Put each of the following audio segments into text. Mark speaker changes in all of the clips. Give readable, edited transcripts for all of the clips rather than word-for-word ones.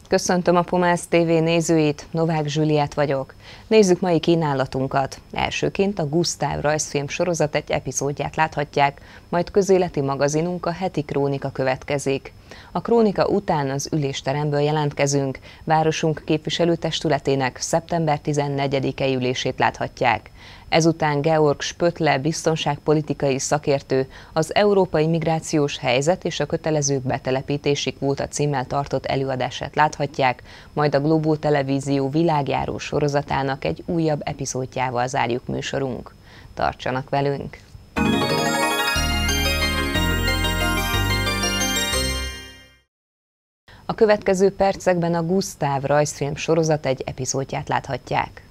Speaker 1: Köszöntöm a Pumász TV nézőit, Novák Zsüliát vagyok. Nézzük mai kínálatunkat. Elsőként a Gusztáv rajzfilm sorozat egy epizódját láthatják, majd közéleti magazinunk, a Heti Krónika következik. A krónika után az ülésteremből jelentkezünk, városunk képviselőtestületének szeptember 14-i ülését láthatják. Ezután Georg Spötle biztonságpolitikai szakértő az európai migrációs helyzet és a kötelező betelepítési kvóta címmel tartott előadását láthatják, majd a Globó Televízió világjáró sorozatának egy újabb epizódjával zárjuk műsorunk. Tartsanak velünk! A következő percekben a Gusztáv rajzfilm sorozat egy epizódját láthatják.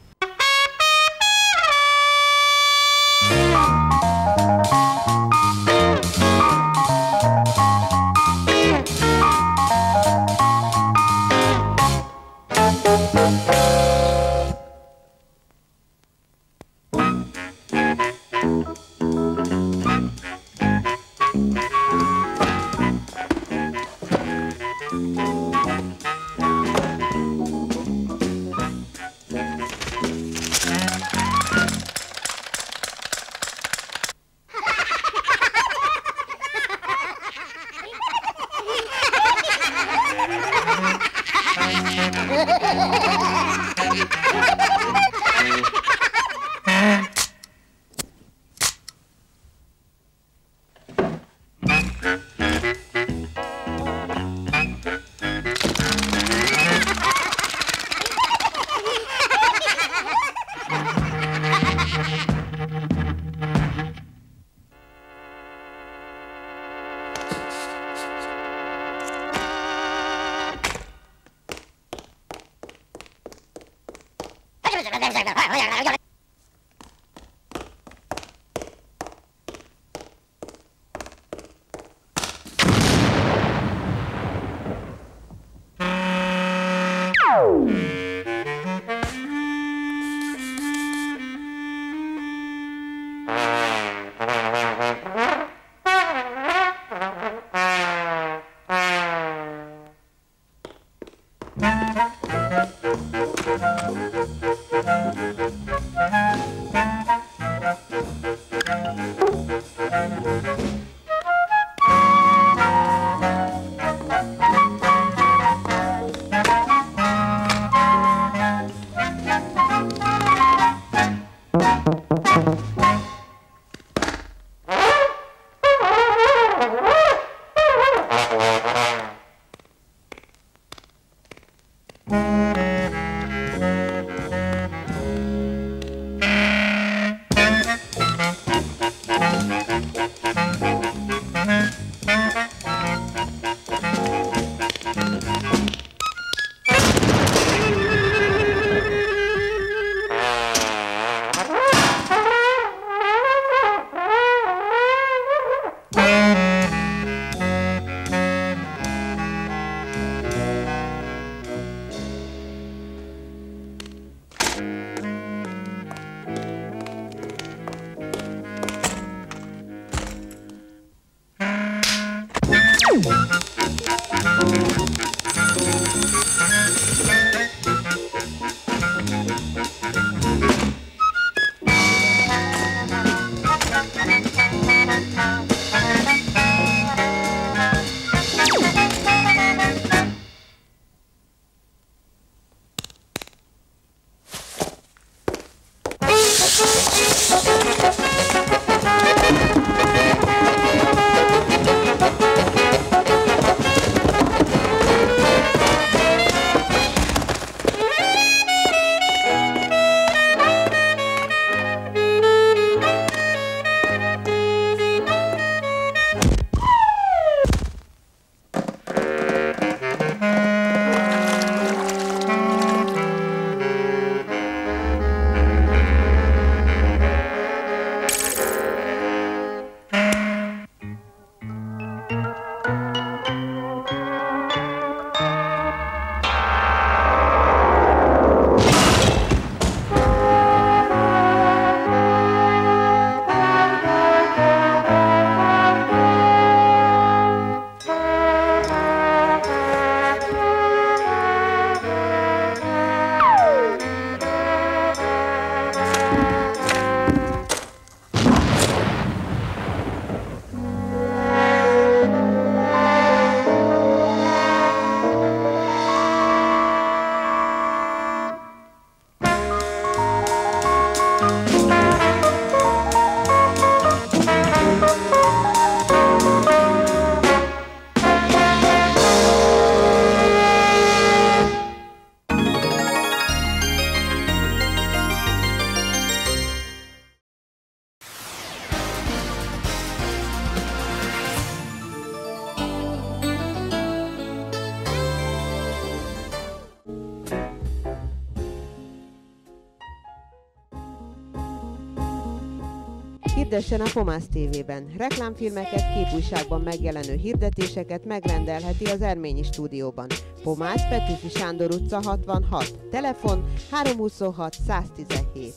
Speaker 2: Hirdessen a Pomász TV-ben. Reklámfilmeket, képújságban megjelenő hirdetéseket megrendelheti az Erményi Stúdióban. Pomász, Petőfi Sándor utca 66. Telefon 326 117.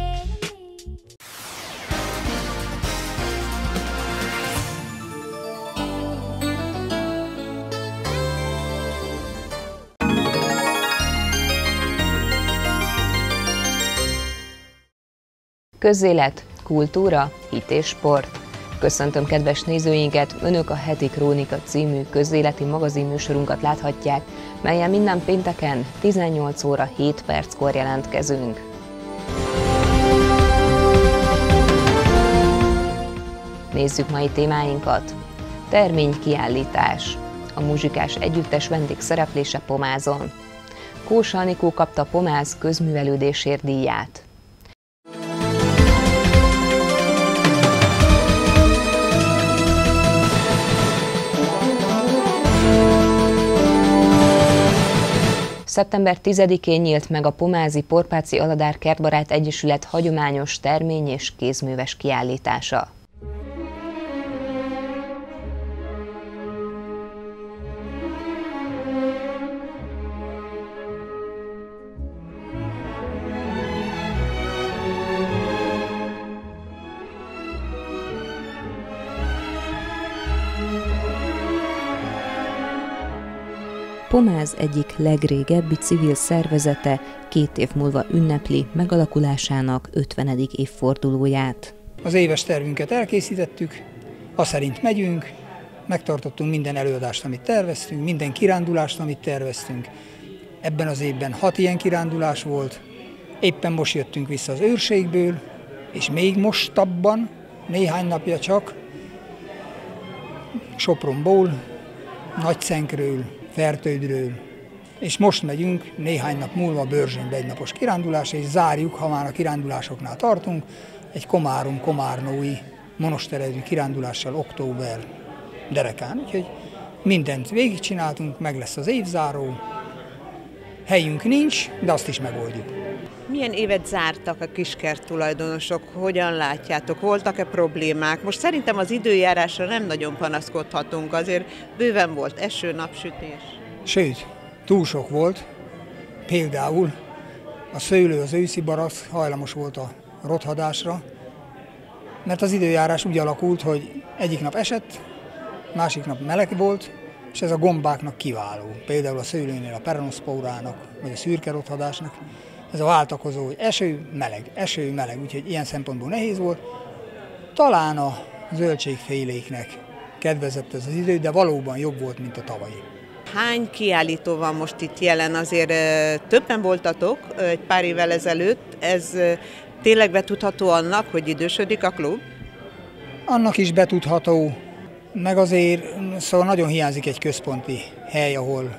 Speaker 1: Közélet, kultúra, hit és sport. Köszöntöm kedves nézőinket, Önök a Heti Krónika című közéleti magazinműsorunkat láthatják, melyen minden pénteken 18 óra 7 perckor jelentkezünk. Nézzük mai témáinkat. Terménykiállítás. A muzsikás együttes vendégszereplése Pomázon. Kós Anikó kapta Pomáz közművelődésért díját. Szeptember 10-én nyílt meg a pomázi Porpáci Aladár Kertbarát Egyesület hagyományos termény- és kézműves kiállítása. Pomáz egyik legrégebbi civil szervezete 2 év múlva ünnepli megalakulásának 50. évfordulóját.
Speaker 3: Az éves tervünket elkészítettük, azt szerint megyünk, megtartottunk minden előadást, amit terveztünk, minden kirándulást, amit terveztünk. Ebben az évben 6 ilyen kirándulás volt, éppen most jöttünk vissza az őrségből, és még mostabban, néhány napja csak, Sopronból, Nagyszenkről, Fertődről, és most megyünk néhány nap múlva Börzsönbe egy napos kirándulásra, és zárjuk, ha már a kirándulásoknál tartunk, egy komárnói monoszterező kirándulással október derekán. Úgyhogy mindent végigcsináltunk, meg lesz az évzáró, helyünk nincs, de azt is megoldjuk.
Speaker 2: Milyen évet zártak a kiskert tulajdonosok? Hogyan látjátok? Voltak-e problémák? Most szerintem az időjárásra nem nagyon panaszkodhatunk, azért bőven volt eső, napsütés.
Speaker 3: Sőt, túl sok volt. Például a szőlő, az őszi barack hajlamos volt a rothadásra, mert az időjárás úgy alakult, hogy egyik nap esett, másik nap meleg volt, és ez a gombáknak kiváló. Például a szőlőnél a peronoszpórának, vagy a szürke rothadásnak. Ez a váltakozó, hogy eső, meleg, úgyhogy ilyen szempontból nehéz volt. Talán a zöldségféléknek kedvezett ez az idő, de valóban jobb volt, mint a tavalyi.
Speaker 2: Hány kiállító van most itt jelen? Azért többen voltatok egy pár évvel ezelőtt. Ez tényleg betudható annak, hogy idősödik a klub?
Speaker 3: Annak is betudható, meg azért szóval nagyon hiányzik egy központi hely, ahol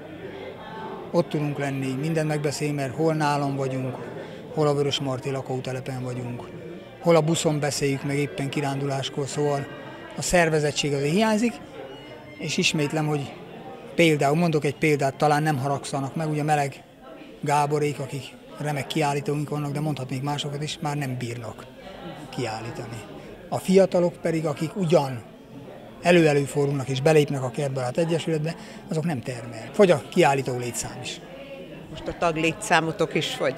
Speaker 3: ott tudunk lenni, mindent megbeszélni, mert hol nálam vagyunk, hol a Vörösmarty lakótelepen vagyunk, hol a buszon beszéljük meg éppen kiránduláskor, szóval a szervezettség azért hiányzik, és ismétlem, hogy például, mondok egy példát, talán nem haragszanak meg, ugye Meleg Gáborék, akik remek kiállítóink vannak, de mondhatnék másokat is, már nem bírnak kiállítani. A fiatalok pedig, akik ugyan előfordulnak és belépnek a Kertbarát Egyesületbe, azok nem termel. Fogy a kiállító létszám is.
Speaker 2: Most a taglétszámotok is fogy?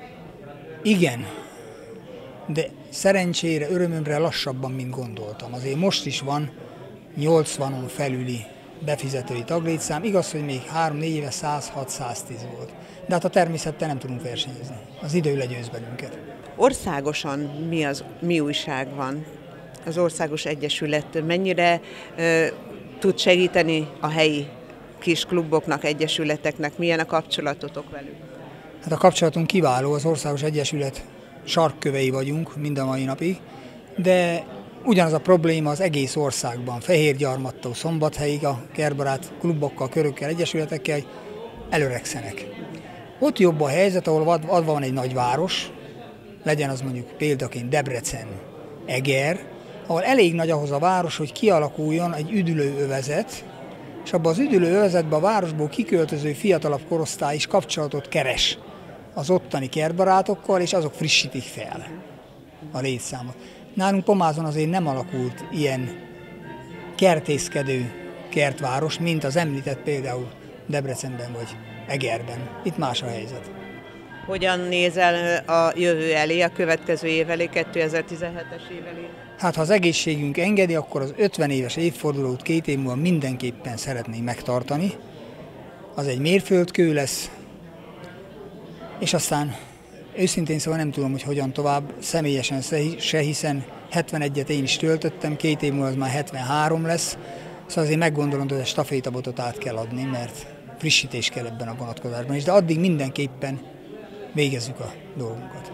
Speaker 3: Igen, de szerencsére, örömömre lassabban, mint gondoltam. Azért most is van 80-on felüli befizetői taglétszám, igaz, hogy még 3-4 éve 106-110 volt. De hát a természettel nem tudunk versenyezni. Az idő legyőz bennünket.
Speaker 2: Országosan mi újság van? Az Országos Egyesület mennyire tud segíteni a helyi kis kluboknak, egyesületeknek? Milyen a kapcsolatotok velük?
Speaker 3: Hát a kapcsolatunk kiváló, az Országos Egyesület sarkkövei vagyunk mind a mai napig, de ugyanaz a probléma az egész országban, Fehérgyarmattól Szombathelyig a Kertbarát klubokkal, körökkel, egyesületekkel előregszenek. Ott jobb a helyzet, ahol adva van egy nagyváros, legyen az mondjuk példaként Debrecen, Eger, ahol elég nagy ahhoz a város, hogy kialakuljon egy üdülőövezet, és abban az üdülőövezetben a városból kiköltöző fiatalabb korosztály is kapcsolatot keres az ottani kertbarátokkal, és azok frissítik fel a létszámot. Nálunk Pomázon azért nem alakult ilyen kertészkedő kertváros, mint az említett például Debrecenben vagy Egerben. Itt más a helyzet.
Speaker 2: Hogyan nézel a jövő elé, a következő év elé, 2017-es év elé?
Speaker 3: Hát ha az egészségünk engedi, akkor az 50 éves évfordulót 2 év múlva mindenképpen szeretnénk megtartani. Az egy mérföldkő lesz, és aztán őszintén szóval nem tudom, hogy hogyan tovább, személyesen se, hiszen 71-et én is töltöttem, 2 év múlva az már 73 lesz, szóval azért meggondolom, hogy a stafétabotot át kell adni, mert frissítés kell ebben a vonatkozásban is, de addig mindenképpen végezzük a dolgunkat.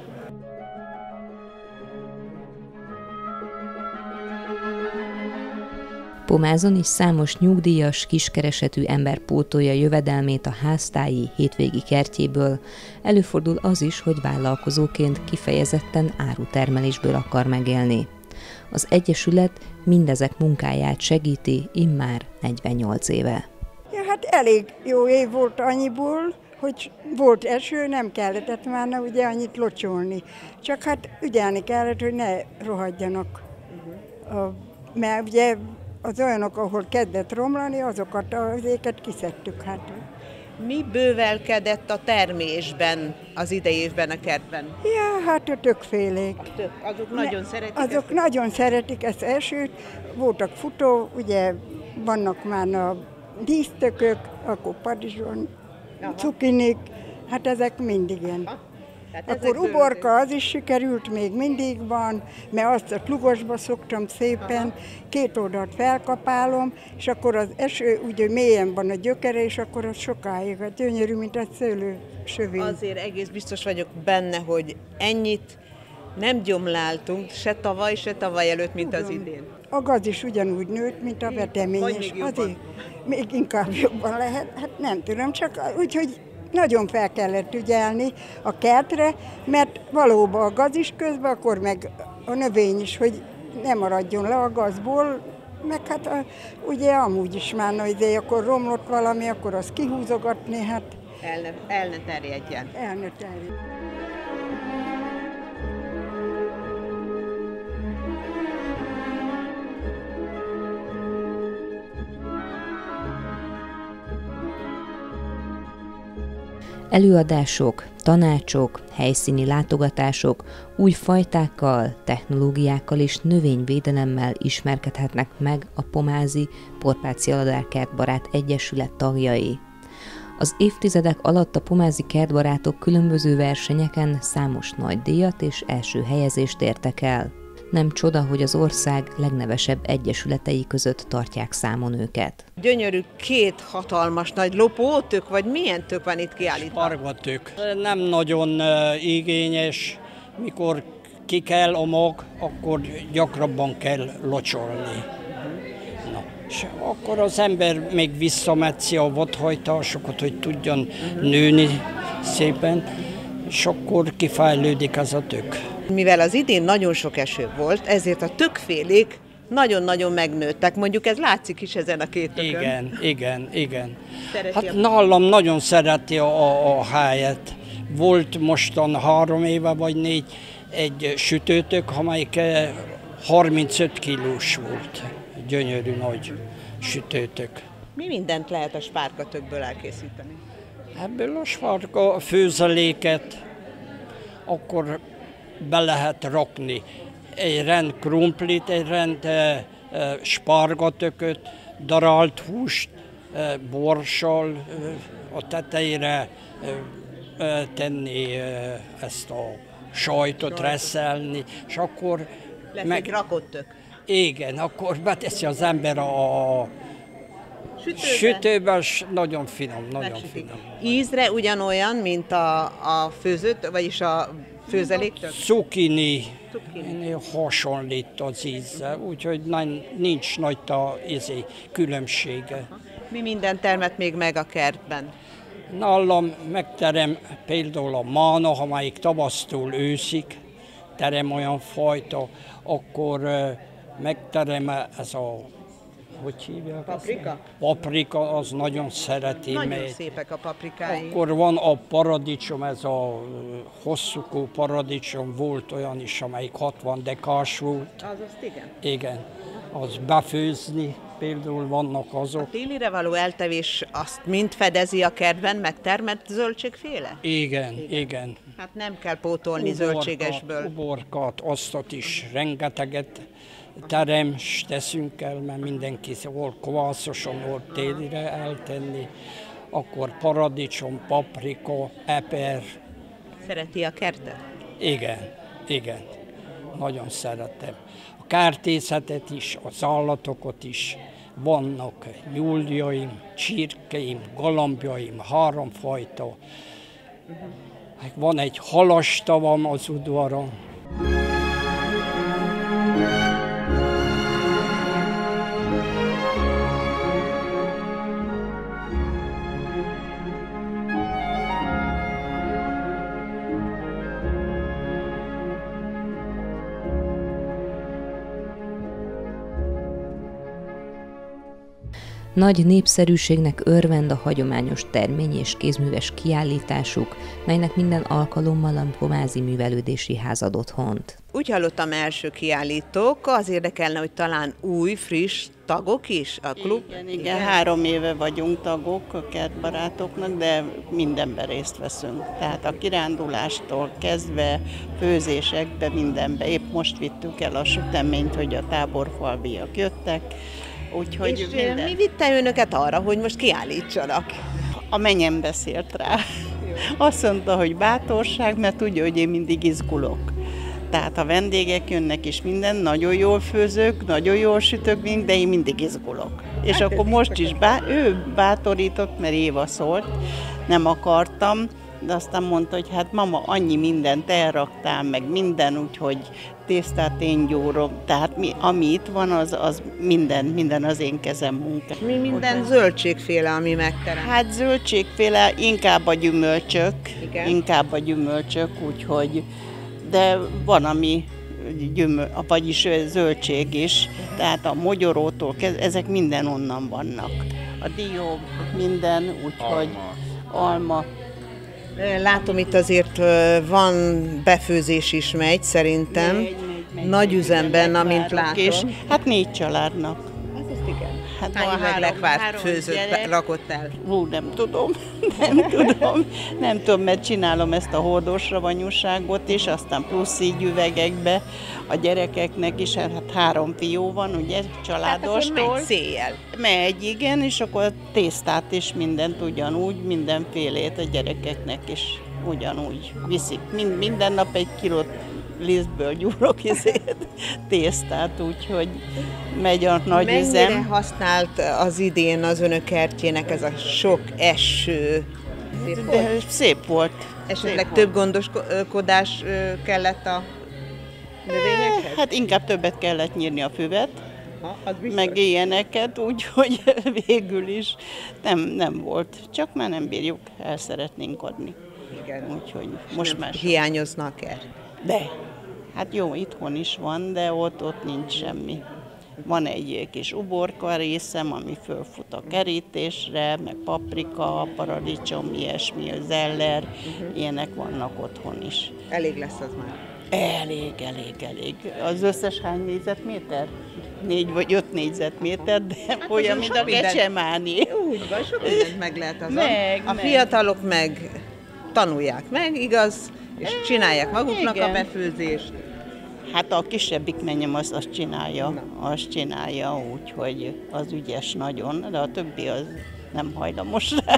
Speaker 1: Pomázon is számos nyugdíjas, kiskeresetű ember pótolja jövedelmét a háztáji hétvégi kertjéből. Előfordul az is, hogy vállalkozóként kifejezetten árutermelésből akar megélni. Az Egyesület mindezek munkáját segíti immár 48 éve.
Speaker 4: Ja, hát elég jó év volt annyiból, hogy volt eső, nem kellett már ugye annyit locsolni. Csak hát ügyelni kellett, hogy ne rohadjanak. Mert ugye az olyanok, ahol kezdett romlani, azokat az éket kiszedtük. Hát.
Speaker 2: Mi bővelkedett a termésben az idei évben a kertben?
Speaker 4: Ja, hát a többfélék.
Speaker 2: Azok nagyon szeretik
Speaker 4: Azok
Speaker 2: ezt?
Speaker 4: nagyon szeretik ezt esőt. Voltak futó, ugye vannak már a dísztökök, akkor padizson, cukinik, hát ezek mindig ilyen. Akkor uborka az is sikerült, még mindig van, mert azt a plugosba szoktam szépen, 2 oldalt felkapálom, és akkor az eső ugye mélyen van a gyökere, és akkor az sokáig, a gyönyörű, mint egy szőlősövény.
Speaker 2: Azért egész biztos vagyok benne, hogy ennyit nem gyomláltunk, se tavaly előtt, mint az idén.
Speaker 4: A gaz is ugyanúgy nőtt, mint a veteményes. Azért még inkább jobban lehet, hát nem tudom, csak úgyhogy nagyon fel kellett ügyelni a kertre, mert valóban a gaz is közben, akkor meg a növény is, hogy ne maradjon le a gazból, meg hát ugye amúgy is már, hogy akkor romlott valami, akkor azt kihúzogatni, hát
Speaker 2: El ne terjedjen.
Speaker 4: el ne terjedjen.
Speaker 1: Előadások, tanácsok, helyszíni látogatások, új fajtákkal, technológiákkal és növényvédelemmel ismerkedhetnek meg a pomázi Porpáci Aladár Kertbarát Egyesület tagjai. Az évtizedek alatt a pomázi kertbarátok különböző versenyeken számos nagy díjat és első helyezést értek el. Nem csoda, hogy az ország legnevesebb egyesületei között tartják számon őket.
Speaker 2: Gyönyörű 2 hatalmas nagy lopótök, vagy milyen tök van itt kiállítva?
Speaker 5: Spargatök. Nem nagyon igényes, mikor ki kell a mag, akkor gyakrabban kell locsolni. Na, és akkor az ember még visszametszi a vadhajtásokat, hogy tudjon nőni szépen, és akkor kifejlődik az a tök.
Speaker 2: Mivel az idén nagyon sok eső volt, ezért a tökfélék nagyon-nagyon megnőttek. Mondjuk ez látszik is ezen a 2 tökön.
Speaker 5: Igen.
Speaker 2: Szereti
Speaker 5: Hát nálam nagyon szereti a helyet. Volt mostan 3 éve vagy 4 egy sütőtök, amelyik 35 kilós volt. Gyönyörű nagy sütőtök.
Speaker 2: Mi mindent lehet a spárgatökből elkészíteni?
Speaker 5: Ebből a spárga főzeléket akkor be lehet rakni egy rend krumplit, egy rend spárgatököt, darált húst, borssal a tetejére tenni ezt a sajtot, reszelni, és akkor
Speaker 2: Lesz egy rakott tök.
Speaker 5: Igen, akkor beteszi az ember a sütőbe, és nagyon finom, nagyon finom.
Speaker 2: Ízre ugyanolyan, mint a főzött, vagyis a főzeléktől?
Speaker 5: Zucchini hasonlít az ízzel, úgyhogy nincs nagy különbsége.
Speaker 2: Mi minden termet még meg a kertben?
Speaker 5: Nálam megterem például a mána, amelyik tavasztól őszig, terem olyan fajta, akkor megterem ez a hogy hívják?
Speaker 2: Paprika?
Speaker 5: Paprika, az nagyon szereti.
Speaker 2: Nagyon szépek a paprikái.
Speaker 5: Akkor van a paradicsom, ez a hosszúkó paradicsom, volt olyan is, amelyik 60 dekás volt.
Speaker 2: Azt igen.
Speaker 5: Igen, az befőzni, például vannak azok.
Speaker 2: Télire való eltevés azt mind fedezi a kertben megtermett zöldségféle?
Speaker 5: Igen.
Speaker 2: Hát nem kell pótolni zöldségesből.
Speaker 5: Uborkat, asztat is rengeteget terem, s teszünk el, mert mindenki hol kovászosan, hol télire eltenni. Akkor paradicsom, paprika, eper.
Speaker 2: Szereti a kertet?
Speaker 5: Igen. Nagyon szeretem. A kertészetet is, az állatokat is. Vannak nyúljaim, csirkeim, galambjaim, 3 fajta. Van egy halastavam az udvaron.
Speaker 1: Nagy népszerűségnek örvend a hagyományos termény- és kézműves kiállításuk, melynek minden alkalommal a Pomázi Művelődési Ház ad otthont.
Speaker 2: Úgy hallottam, első kiállítók, az érdekelne, hogy talán új, friss tagok is a klub?
Speaker 6: Igen, 3 éve vagyunk tagok a kertbarátoknak, de mindenben részt veszünk. Tehát a kirándulástól kezdve, főzésekbe, mindenbe. Épp most vittük el a süteményt, hogy a táborfalviak jöttek. Úgyhogy
Speaker 2: És mi vitte önöket arra, hogy most kiállítsanak?
Speaker 6: A menyem beszélt rá. Azt mondta, hogy bátorság, mert tudja, hogy én mindig izgulok. Tehát a vendégek jönnek és minden, nagyon jól főzök, nagyon jól sütök, de én mindig izgulok. És hát akkor most is ő bátorított, mert Éva szólt, nem akartam, de aztán mondta, hogy hát mama, annyi mindent elraktál, meg minden, úgyhogy tésztát én gyúrom, tehát ami itt van, az minden az én kezem munka.
Speaker 2: Mi minden zöldségféle, ami megterem?
Speaker 6: Hát zöldségféle, inkább a gyümölcsök, úgyhogy, de van, ami vagyis zöldség is, tehát a mogyorótól ezek minden onnan vannak. A dió, minden, úgyhogy alma.
Speaker 2: Látom, itt azért van befőzés is megy, szerintem.
Speaker 6: Megy,
Speaker 2: nagy üzemben, amint látom.
Speaker 6: És, hát 4 családnak.
Speaker 2: Azt igen.
Speaker 6: Hát
Speaker 2: hány üveglekvárt főzött, rakott el?
Speaker 6: Nem tudom, mert csinálom ezt a hordós vanyúságot is, aztán plusz így üvegekbe a gyerekeknek is, hát 3 fiú van, ugye, családostól.
Speaker 2: Hát akkor megy széjjel.
Speaker 6: Megy, igen, és akkor a tésztát is mindent ugyanúgy, mindenfélét a gyerekeknek is ugyanúgy viszik. Minden nap 1 kilót lisztből gyúrok tésztát, úgyhogy megy a nagy üzem.
Speaker 2: Mennyire használt az idén az önök kertjének ez a sok eső?
Speaker 6: Szép volt.
Speaker 2: Esetleg több gondoskodás kellett a növényekhez?
Speaker 6: Hát inkább többet kellett nyírni a füvet,
Speaker 2: az
Speaker 6: meg ilyeneket, úgyhogy végül is nem volt. Csak már nem bírjuk, el szeretnénk adni.
Speaker 2: Igen.
Speaker 6: Úgyhogy most már
Speaker 2: hiányozna a kert?
Speaker 6: De. Hát jó, itthon is van, de ott nincs semmi. Van egy kis uborka részem, ami fölfut a kerítésre, meg paprika, paradicsom, ilyesmi, zeller, ilyenek vannak otthon is.
Speaker 2: Elég lesz az már?
Speaker 6: Elég. Az összes hány négyzetméter? 4 vagy 5 négyzetméter, de hát olyan, mint a Gecsemáni.
Speaker 2: Úgy van, sok mindent meg lehet azon. A fiatalok meg tanulják meg, igaz? És csinálják maguknak a befőzést.
Speaker 6: Hát a kisebbik menyem azt csinálja, úgyhogy az ügyes nagyon, de a többi az nem hajlamos rá.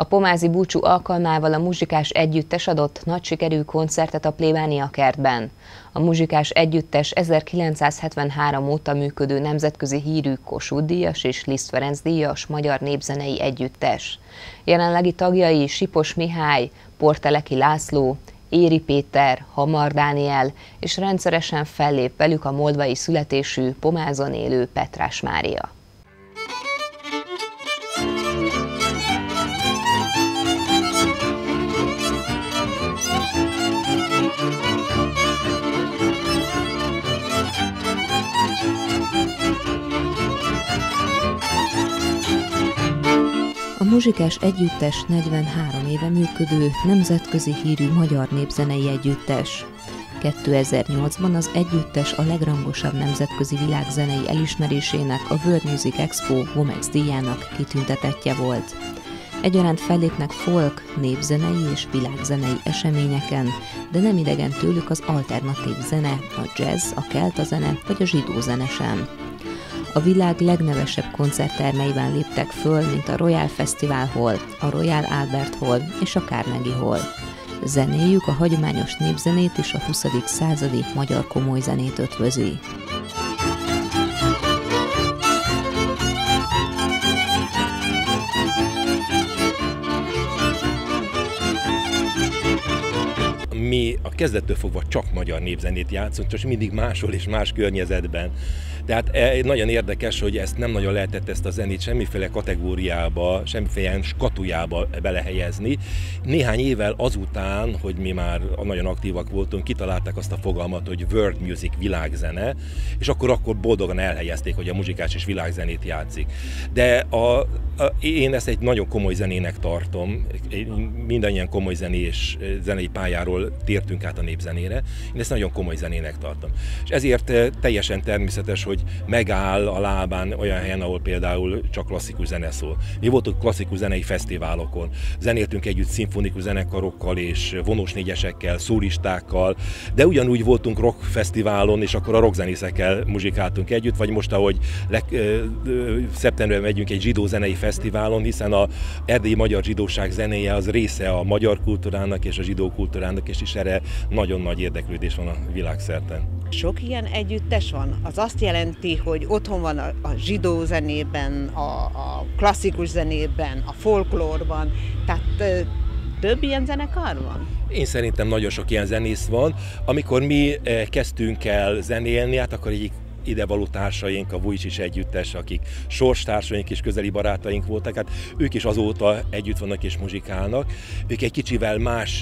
Speaker 1: pomázi búcsú alkalmával a Muzsikás Együttes adott nagy sikerű koncertet a plébánia kertben. A Muzsikás Együttes 1973 óta működő nemzetközi hírű Kossuth-díjas és Liszt Ferenc-díjas magyar népzenei együttes. Jelenlegi tagjai Sipos Mihály, Porteleki László, Éri Péter, Hamar Dániel, és rendszeresen fellép velük a moldvai születésű, Pomázon élő Petrás Mária. A Muzsikás Együttes 43 éve működő, nemzetközi hírű magyar népzenei együttes. 2008-ban az együttes a legrangosabb nemzetközi világzenei elismerésének, a World Music Expo Womex díjának kitüntetettje volt. Egyaránt fellépnek folk, népzenei és világzenei eseményeken, de nem idegen tőlük az alternatív zene, a jazz, a kelta zene vagy a zsidó zene sem. A világ legnevesebb koncerttermeiben léptek föl, mint a Royal Festival Hall, a Royal Albert Hall és a Carnegie Hall. Zenéjük a hagyományos népzenét és a 20. századi magyar komoly zenét ötvözi.
Speaker 7: Mi a kezdettől fogva csak magyar népzenét játszunk, csak mindig máshol és más környezetben. Tehát nagyon érdekes, hogy ezt nem nagyon lehetett ezt a zenét semmiféle kategóriába, semmiféle skatujába belehelyezni. Néhány évvel azután, hogy mi már nagyon aktívak voltunk, kitalálták azt a fogalmat, hogy world music, világzene, és akkor boldogan elhelyezték, hogy a muzsikás és világzenét játszik. De én ezt egy nagyon komoly zenének tartom, mindannyian komoly zenei pályáról tértünk át a népzenére, én ezt nagyon komoly zenének tartom. És ezért teljesen természetes, hogy megáll a lábán olyan helyen, ahol például csak klasszikus zene szól. Mi voltunk klasszikus zenei fesztiválokon, zenéltünk együtt szimfonikus zenekarokkal és vonós négyesekkel, szólistákkal, de ugyanúgy voltunk rock fesztiválon, és akkor a rockzenészekkel muzsikáltunk együtt, vagy most, ahogy szeptemberben megyünk egy zsidó zenei fesztiválon, hiszen az erdélyi magyar zsidóság zenéje az része a magyar kultúrának és a zsidó kultúrának, és erre nagyon nagy érdeklődés van a világszerte.
Speaker 2: Sok ilyen együttes van? Az azt jelenti, hogy otthon van a zsidó zenében, a klasszikus zenében, a folklórban, tehát több ilyen zenekar van?
Speaker 7: Én szerintem nagyon sok ilyen zenész van. Amikor mi kezdtünk el zenélni, hát akkor egyik idevaló társaink, a Vujicic együttes, akik sorstársaink és közeli barátaink voltak, hát ők is azóta együtt vannak és muzsikálnak. Ők egy kicsivel más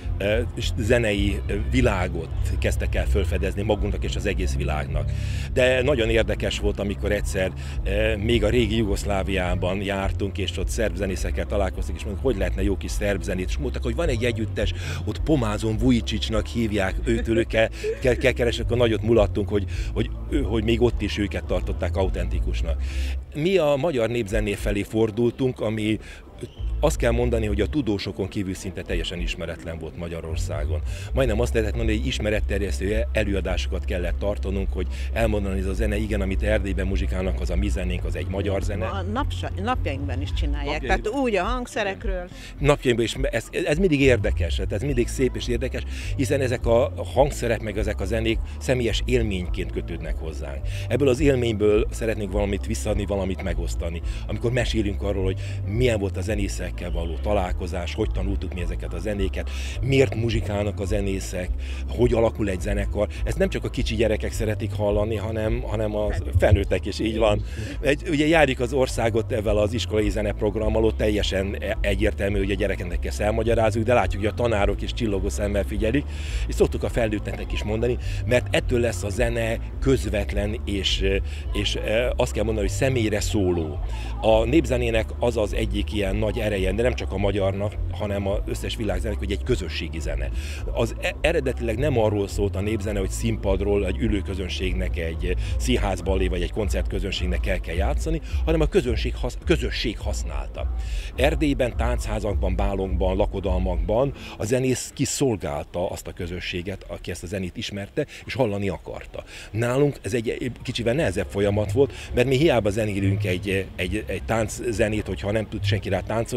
Speaker 7: zenei világot kezdtek el felfedezni magunknak és az egész világnak. De nagyon érdekes volt, amikor egyszer még a régi Jugoszláviában jártunk, és ott szerb zenészekkel találkoztunk, és mondjuk, hogy lehetne jó kis szerb zenét, és mondtak, hogy van egy együttes, ott Pomázon Vujicicnak hívják, őtőlük kell keresni, akkor nagyot mulattunk, hogy még ott is őket tartották autentikusnak. Mi a magyar népzené felé fordultunk, ami azt kell mondani, hogy a tudósokon kívül szinte teljesen ismeretlen volt Magyarországon. Majdnem azt lehetett mondani, hogy ismeretterjesztő előadásokat kellett tartanunk, hogy elmondani, hogy ez a zene, igen, amit Erdélyben muzsikálnak, az a mi zenénk, az egy magyar zene.
Speaker 2: A napjainkban is csinálják, tehát úgy a hangszerekről.
Speaker 7: Napjainkban is, ez mindig érdekes, ez mindig szép és érdekes, hiszen ezek a hangszerek, meg ezek a zenék személyes élményként kötődnek hozzánk. Ebből az élményből szeretnénk valamit visszaadni, valamit megosztani. Amikor mesélünk arról, hogy milyen volt a zenészekkel való találkozás, hogy tanultuk mi ezeket a zenéket, miért muzsikálnak a zenészek, hogy alakul egy zenekar. Ezt nem csak a kicsi gyerekek szeretik hallani, hanem a felnőttek is, így van. Ugye járjuk az országot ezzel az iskolai zeneprogrammal, ott teljesen egyértelmű, hogy a gyerekeknek ezt elmagyarázzuk, de látjuk, hogy a tanárok is csillogó szemmel figyelik, és szoktuk a felnőtteknek is mondani, mert ettől lesz a zene közvetlen, és azt kell mondani, hogy személyre szóló. A népzenének az az egyik ilyen nagy ereje, de nem csak a magyarnak, hanem az összes világzenek, hogy egy közösségi zene. Az eredetileg nem arról szólt a népzene, hogy színpadról egy ülőközönségnek, egy színházbalé vagy egy koncertközönségnek kell játszani, hanem a közösség használta. Erdélyben, táncházakban, bálokban, lakodalmakban a zenész kiszolgálta azt a közösséget, aki ezt a zenét ismerte és hallani akarta. Nálunk ez egy kicsivel nehezebb folyamat volt, mert mi hiába zenélünk egy tánczenét, hogyha nem tud senki rá táncolni,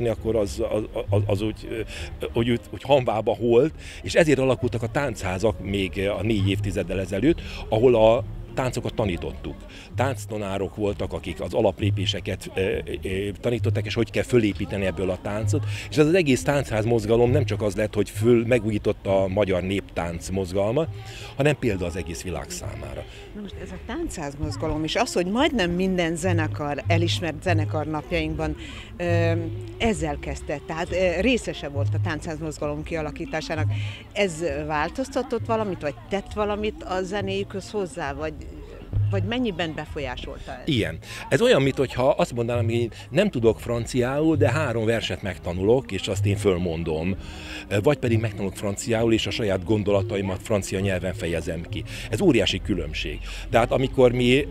Speaker 7: akkor az úgy hanvába holt, és ezért alakultak a táncházak még a 4 évtizeddel ezelőtt, ahol a táncokat tanítottuk. Tánctanárok voltak, akik az alaplépéseket tanították, és hogy kell fölépíteni ebből a táncot. És ez az egész táncház mozgalom nem csak az lett, hogy megújította a magyar néptánc mozgalmat, hanem példa az egész világ számára.
Speaker 2: Na most ez a táncház mozgalom is az, hogy majdnem minden zenekar, elismert zenekar napjainkban ezzel kezdte, tehát részese volt a táncház mozgalom kialakításának. Ez változtatott valamit, vagy tett valamit a zenéjükhöz hozzá, vagy mennyiben befolyásolta ez?
Speaker 7: Igen. Ez olyan, mintha azt mondanám, hogy én nem tudok franciául, de 3 verset megtanulok, és azt én fölmondom. Vagy pedig megtanulok franciául, és a saját gondolataimat francia nyelven fejezem ki. Ez óriási különbség. Tehát amikor mi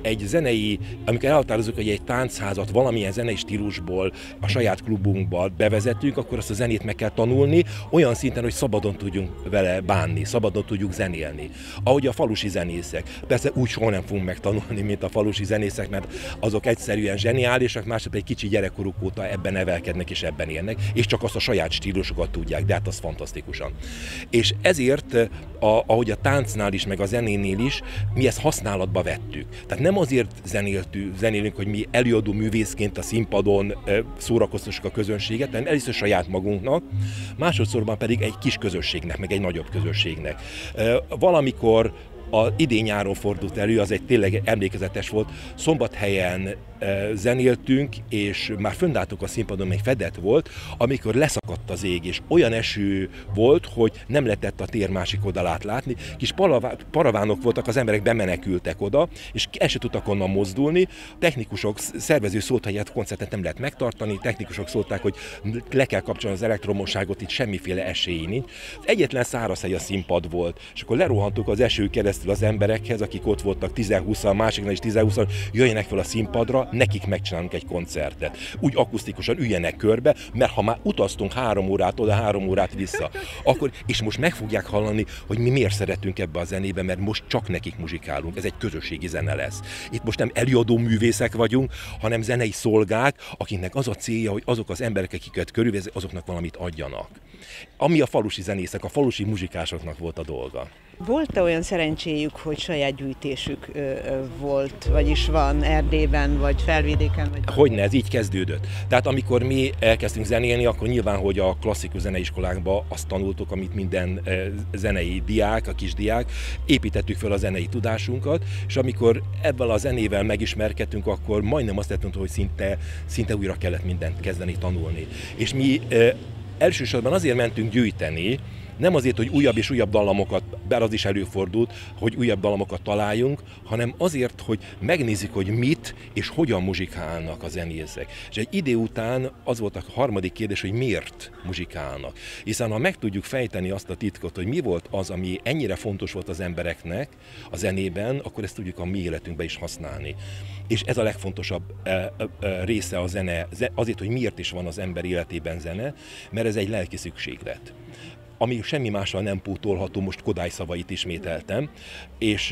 Speaker 7: amikor elhatározzuk, hogy egy táncházat valamilyen zenei stílusból a saját klubunkba bevezetünk, akkor azt a zenét meg kell tanulni, olyan szinten, hogy szabadon tudjunk vele bánni, szabadon tudjuk zenélni. Ahogy a falusi zenészek. Persze úgy soha nem fogunk megtanulni, mint a falusi zenészek, mert azok egyszerűen zseniálisak, mások egy kicsi gyerekkoruk óta ebben nevelkednek és ebben élnek, és csak azt a saját stílusokat tudják, de hát az fantasztikusan. És ezért, ahogy a táncnál is, meg a zenénél is, mi ezt használatba vettük. Tehát nem azért zenélünk, hogy mi előadó művészként a színpadon szórakoztassuk a közönséget, hanem először saját magunknak, másodszorban pedig egy kis közösségnek, meg egy nagyobb közösségnek. Valamikor idén-nyáron fordult elő, az egy tényleg emlékezetes volt. Szombathelyen zenéltünk, és már fönnálltunk a színpadon, még fedett volt, amikor leszakadt az ég, és olyan eső volt, hogy nem lehetett a tér másik oldalát látni. Kis paravánok voltak, az emberek bemenekültek oda, és el se tudtak onnan mozdulni. Technikusok, szervező szólt, hogy a koncertet nem lehet megtartani, technikusok szólták, hogy le kell kapcsolni az elektromosságot, itt semmiféle esély nincs. Egyetlen száraz hely a színpad volt, és akkor lerohantuk az eső keresztül az emberekhez, akik ott voltak 10-20-al, másiknál is 10-20-al, jöjjenek fel a színpadra, nekik megcsinálunk egy koncertet. Úgy akusztikusan üljenek körbe, mert ha már utaztunk 3 órát oda, 3 órát vissza, akkor, és most meg fogják hallani, hogy mi miért szeretünk ebbe a zenébe, mert most csak nekik muzsikálunk. Ez egy közösségi zene lesz. Itt most nem előadó művészek vagyunk, hanem zenei szolgák, akiknek az a célja, hogy azok az emberek, akiket körülvezik, azoknak valamit adjanak. Ami a falusi zenészek, a falusi muzsikásoknak volt a dolga.
Speaker 2: Volt-e olyan szerencséjük, hogy saját gyűjtésük volt, vagyis van Erdélyben, vagy Felvidéken? Vagy...
Speaker 7: Hogyne, ez így kezdődött. Tehát amikor mi elkezdtünk zenélni, akkor nyilván, hogy a klasszikus zeneiskolákban azt tanultuk, amit minden zenei diák, a kisdiák, építettük fel a zenei tudásunkat, és amikor ebből a zenével megismerkedtünk, akkor majdnem azt lehetünk, hogy szinte újra kellett mindent kezdeni tanulni. És mi elsősorban azért mentünk gyűjteni, nem azért, hogy újabb és újabb dallamokat, bár az is előfordult, hogy újabb dallamokat találjunk, hanem azért, hogy megnézzük, hogy mit és hogyan muzsikálnak a zenészek. És egy idő után az volt a harmadik kérdés, hogy miért muzsikálnak. Hiszen ha meg tudjuk fejteni azt a titkot, hogy mi volt az, ami ennyire fontos volt az embereknek a zenében, akkor ezt tudjuk a mi életünkben is használni. És ez a legfontosabb része a zene, azért, hogy miért is van az ember életében zene, mert ez egy lelki szükséglet, ami semmi mással nem pótolható, most Kodály szavait ismételtem, és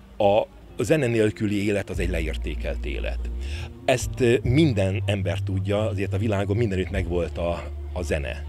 Speaker 7: a zene nélküli élet az egy leértékelt élet. Ezt minden ember tudja, azért a világon mindenütt megvolt a zene.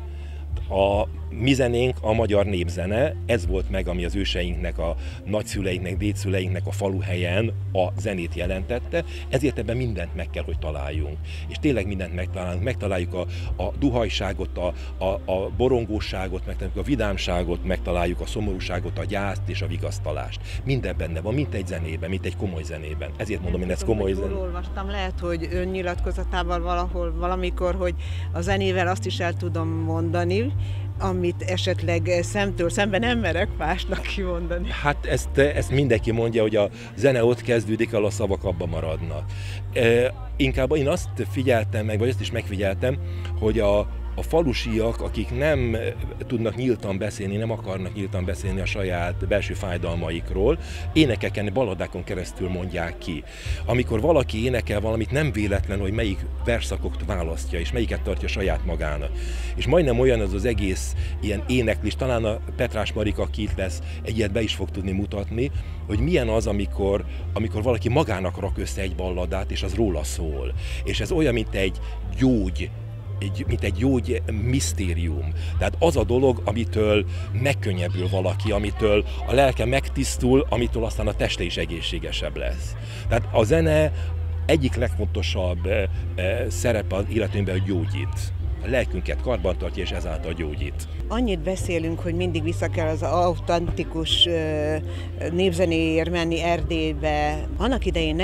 Speaker 7: A mi zenénk a magyar népzene, ez volt meg, ami az őseinknek, a nagyszüleinknek, dédszüleinknek a faluhelyen a zenét jelentette, ezért ebben mindent meg kell, hogy találjunk. És tényleg mindent megtalálunk. Megtaláljuk a duhajságot, a borongóságot, megtaláljuk a vidámságot, megtaláljuk a szomorúságot, a gyászt és a vigasztalást. Minden benne van, mint egy zenében, mint egy komoly zenében. Ezért mondom, én ez komoly zene.
Speaker 2: Olvastam, lehet, hogy ön nyilatkozatával valamikor, hogy a zenével azt is el tudom mondani, amit esetleg szemtől szemben nem merek másnak kimondani.
Speaker 7: Hát ezt mindenki mondja, hogy a zene ott kezdődik, ahol a szavak abba maradnak. Inkább én azt figyeltem meg, vagy azt is megfigyeltem, hogy a falusiak, akik nem tudnak nyíltan beszélni, nem akarnak nyíltan beszélni a saját belső fájdalmaikról, énekeken, balladákon keresztül mondják ki. Amikor valaki énekel valamit, nem véletlen, hogy melyik verszakot választja, és melyiket tartja saját magának. És majdnem olyan az egész ilyen éneklés, talán a Petrás Marika, aki itt lesz, egy ilyet be is fog tudni mutatni, hogy milyen az, amikor valaki magának rak össze egy balladát, és az róla szól. És ez olyan, mint egy gyógy mint egy gyógy misztérium. Tehát az a dolog, amitől megkönnyebbül valaki, amitől a lelke megtisztul, amitől aztán a teste is egészségesebb lesz. Tehát a zene egyik legfontosabb szerepe az életünkben, hogy gyógyít. A lelkünket karbantartja, és ezáltal gyógyít.
Speaker 2: Annyit beszélünk, hogy mindig vissza kell az autentikus népzenéért menni Erdélybe. Annak idején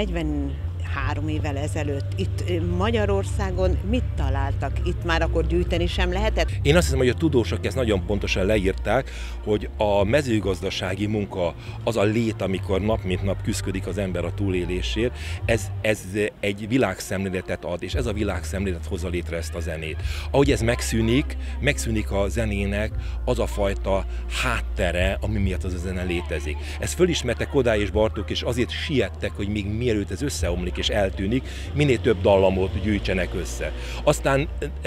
Speaker 2: 43 évvel ezelőtt itt Magyarországon mit találtak? Itt már akkor gyűjteni sem lehetett?
Speaker 7: Én azt hiszem, hogy a tudósok ezt nagyon pontosan leírták, hogy a mezőgazdasági munka az a lét, amikor nap mint nap küszködik az ember a túlélésért, ez egy világszemléletet ad, és ez a világszemlélet hozza létre ezt a zenét. Ahogy ez megszűnik a zenének az a fajta háttere, ami miatt az a zene létezik. Ezt fölismerte Kodály és Bartók, és azért siettek, hogy még mielőtt ez összeomlik és eltűnik, minél több dallamot gyűjtsenek össze. Aztán,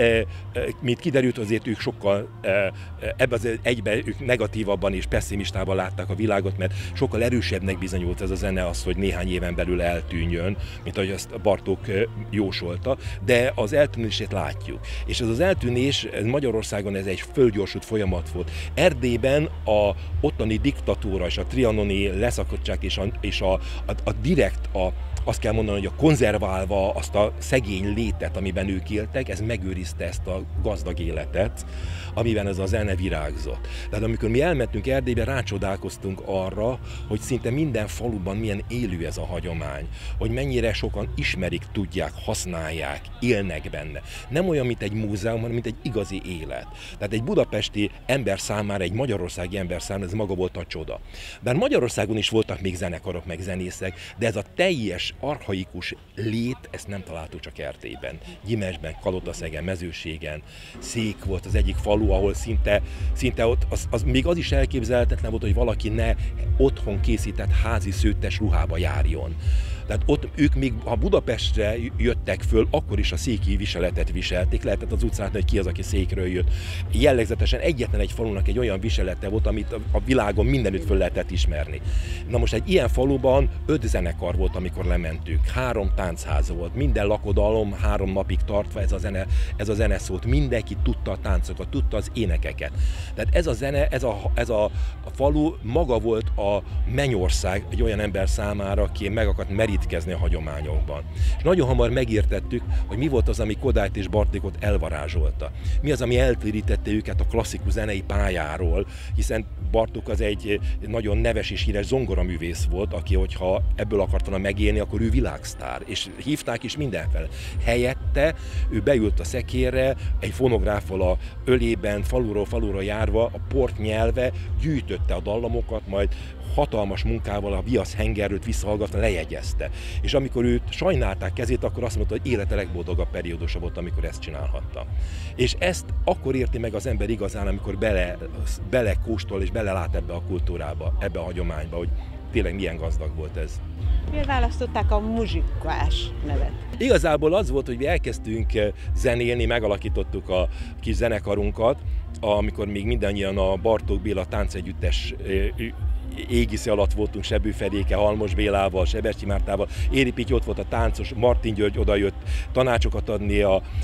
Speaker 7: mint kiderült, azért ők sokkal ebben az egyben ők negatívabban és pessimistában látták a világot, mert sokkal erősebbnek bizonyult ez a zene az, hogy néhány éven belül eltűnjön, mint ahogy azt Bartók jósolta, de az eltűnését látjuk. És ez az eltűnés Magyarországon ez egy fölgyorsult folyamat volt. Erdélyben a ottani diktatúra és a trianoni leszakadottság és a direkt azt kell mondani, hogy a konzerválva azt a szegény létet, amiben ők éltek, ez megőrizte ezt a gazdag életet, amiben ez a zene virágzott. Tehát amikor mi elmentünk Erdélybe, rácsodálkoztunk arra, hogy szinte minden faluban milyen élő ez a hagyomány, hogy mennyire sokan ismerik, tudják, használják, élnek benne. Nem olyan, mint egy múzeum, hanem mint egy igazi élet. Tehát egy budapesti ember számára, egy magyarországi ember számára ez maga volt a csoda. Bár Magyarországon is voltak még zenekarok, meg zenészek, de ez a teljes archaikus lét, ezt nem találtuk csak Erdélyben. Gyimesben, Kalotaszegen, Mezőségen, Szék volt az egyik falu, ahol szinte ott az még az is elképzelhetetlen volt, hogy valaki ne otthon készített házi szőttes ruhába járjon. Tehát ott ők még, ha Budapestre jöttek föl, akkor is a széki viseletet viselték. Lehetett az utcán, hogy ki az, aki székről jött. Jellegzetesen egyetlen egy falunak egy olyan viselete volt, amit a világon mindenütt föl lehetett ismerni. Na most egy ilyen faluban 5 zenekar volt, amikor lementünk. 3 táncház volt. Minden lakodalom 3 napig tartva ez a zene szólt. Mindenki tudta a táncokat, tudta az énekeket. Tehát ez a zene, ez a falu maga volt a mennyország egy olyan ember számára, aki meg akart merítkezni a hagyományokban. És nagyon hamar megértettük, hogy mi volt az, ami Kodályt és Bartókot elvarázsolta. Mi az, ami eltérítette őket a klasszikus zenei pályáról, hiszen Bartók az egy nagyon neves és híres zongoraművész volt, aki, hogyha ebből akart volna megélni, akkor ő világsztár, és hívták is mindenfele. Helyette ő beült a szekérre, egy fonográffal a ölében, faluról falura járva, a port nyelve, gyűjtötte a dallamokat, majd hatalmas munkával a viasz hengerőt visszahallgatva lejegyezte. És amikor őt sajnálták kezét, akkor azt mondta, hogy élete legboldogabb periódusa volt, amikor ezt csinálhatta. És ezt akkor érti meg az ember igazán, amikor belekóstol és belelát ebbe a kultúrába, ebbe a hagyományba, hogy tényleg milyen gazdag volt ez.
Speaker 2: Miért választották a muzsikás nevet?
Speaker 7: Igazából az volt, hogy mi elkezdtünk zenélni, megalakítottuk a kis zenekarunkat, amikor még mindannyian a Bartók Béla táncegyüttes égisze alatt voltunk, Sebő Fedéke, Halmos Bélával, Sebestyén Mártával, Éri Pitty ott volt a táncos, Martin György odajött tanácsokat adni,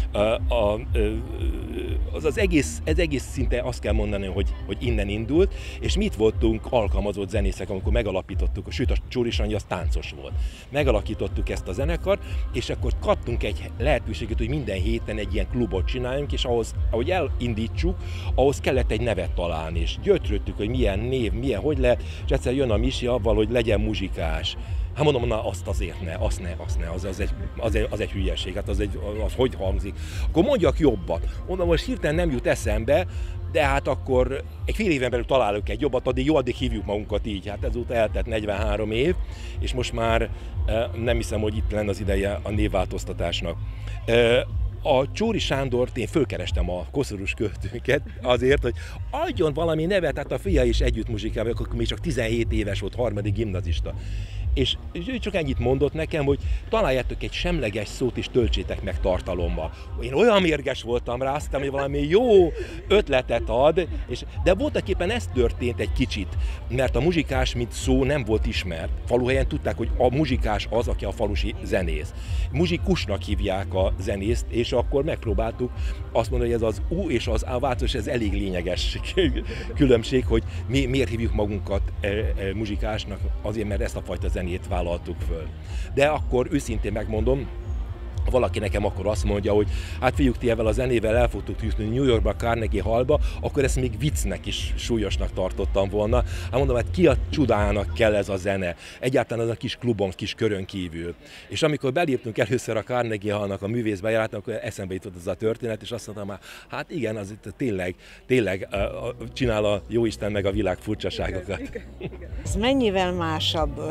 Speaker 7: ez egész szinte azt kell mondani, hogy innen indult, és mit voltunk alkalmazott zenészek, amikor megalapítottuk, sőt a Csóri Sanyi az táncos volt. Megalakítottuk ezt a zenekart, és akkor kaptunk egy lehetőséget, hogy minden héten egy ilyen klubot csináljunk, és ahhoz, ahogy elindítsuk, ahhoz kellett egy nevet találni, és gyötrődtük, hogy milyen név, hogy lehet, és egyszer jön a Misi avval, hogy legyen muzsikás. Hát mondom, na azt azért ne, az egy hülyeség, hát az hogy hangzik. Akkor mondjak jobbat. Mondom, most hirtelen nem jut eszembe, de hát akkor egy fél éven belül találunk egy jobbat, addig hívjuk magunkat így. Hát ezúttal eltelt 43 év, és most már nem hiszem, hogy itt lenne az ideje a névváltoztatásnak. A Csóri Sándort én fölkerestem a koszorús költőnket azért, hogy adjon valami nevet, hát a fia is együtt muzsikával, akkor még csak 17 éves volt, 3. gimnazista. És ő csak ennyit mondott nekem, hogy találjátok egy semleges szót és töltsétek meg tartalommal. Én olyan mérges voltam rá, aztán, hogy valami jó ötletet ad, de voltaképpen ez történt egy kicsit, mert a muzsikás, mint szó nem volt ismert. Faluhelyen tudták, hogy a muzsikás az, aki a falusi zenész. Muzsikusnak hívják a zenészt, és akkor megpróbáltuk azt mondani, hogy ez az U és az A változás, ez elég lényeges különbség, hogy miért hívjuk magunkat muzsikásnak, azért, mert ezt a fajta zenét vállaltuk föl. De akkor őszintén megmondom, valaki nekem akkor azt mondja, hogy hát fiúk, ti ezzel a zenével el fogtuk jutni New Yorkba, Carnegie Hallba, akkor ezt még viccnek is súlyosnak tartottam volna. Hát mondom, hát ki a csodának kell ez a zene? Egyáltalán az a kis klubon, kis körön kívül. És amikor beléptünk először a Carnegie Hallnak a művészbejáratnak, akkor eszembe jutott ez a történet, és azt mondtam már, hát igen, az itt tényleg csinál a jóisten meg a világ furcsaságokat.
Speaker 8: Igen. Ez mennyivel másabb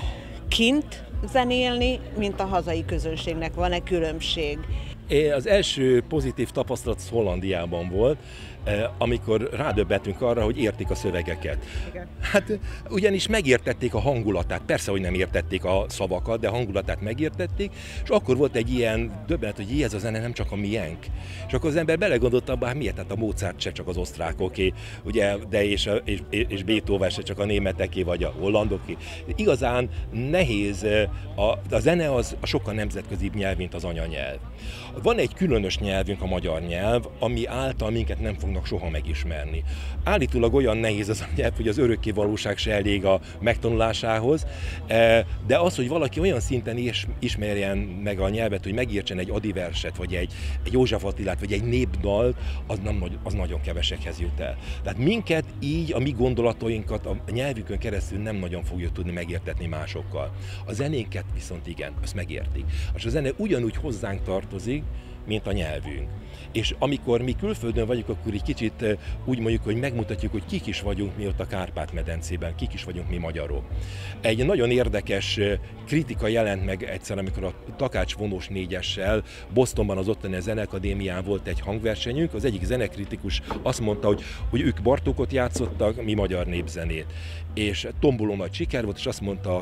Speaker 8: kint zenélni, mint a hazai közönségnek? Van-e különbség?
Speaker 7: Az első pozitív tapasztalat Hollandiában volt, amikor rádöbbentünk arra, hogy értik a szövegeket. Igen. Hát ugyanis megértették a hangulatát, persze, hogy nem értették a szavakat, de a hangulatát megértették, és akkor volt egy ilyen döbbenet, hogy ez a zene nem csak a miénk. És akkor az ember belegondolta abba, hát miért? Tehát a Mozart se csak az osztrákoké, ugye, de és Beethoven se csak a németeké, vagy a hollandoké. Igazán nehéz, a zene az a sokkal nemzetközibb nyelv, mint az anyanyelv. Van egy különös nyelvünk, a magyar nyelv, ami által minket nem fognak soha megismerni. Állítólag olyan nehéz az a nyelv, hogy az örökké valóság se elég a megtanulásához, de az, hogy valaki olyan szinten ismerjen meg a nyelvet, hogy megértsen egy adiverset, vagy egy József Attilát, vagy egy népdalt, az nagyon kevesekhez jut el. Tehát minket így, a mi gondolatainkat a nyelvükön keresztül nem nagyon fogjuk tudni megértetni másokkal. A zenénket viszont igen, azt megértik. És a zene ugyanúgy hozzánk tartozik, mint a nyelvünk. És amikor mi külföldön vagyunk, akkor egy kicsit úgy mondjuk, hogy megmutatjuk, hogy kik is vagyunk mi ott a Kárpát-medencében, kik is vagyunk mi magyarok. Egy nagyon érdekes kritika jelent meg egyszer, amikor a Takács vonós négyessel Bostonban az ottani Zeneakadémián volt egy hangversenyünk, az egyik zenekritikus azt mondta, hogy ők Bartókot játszottak, mi magyar népzenét. És tomboló nagy siker volt, és azt mondta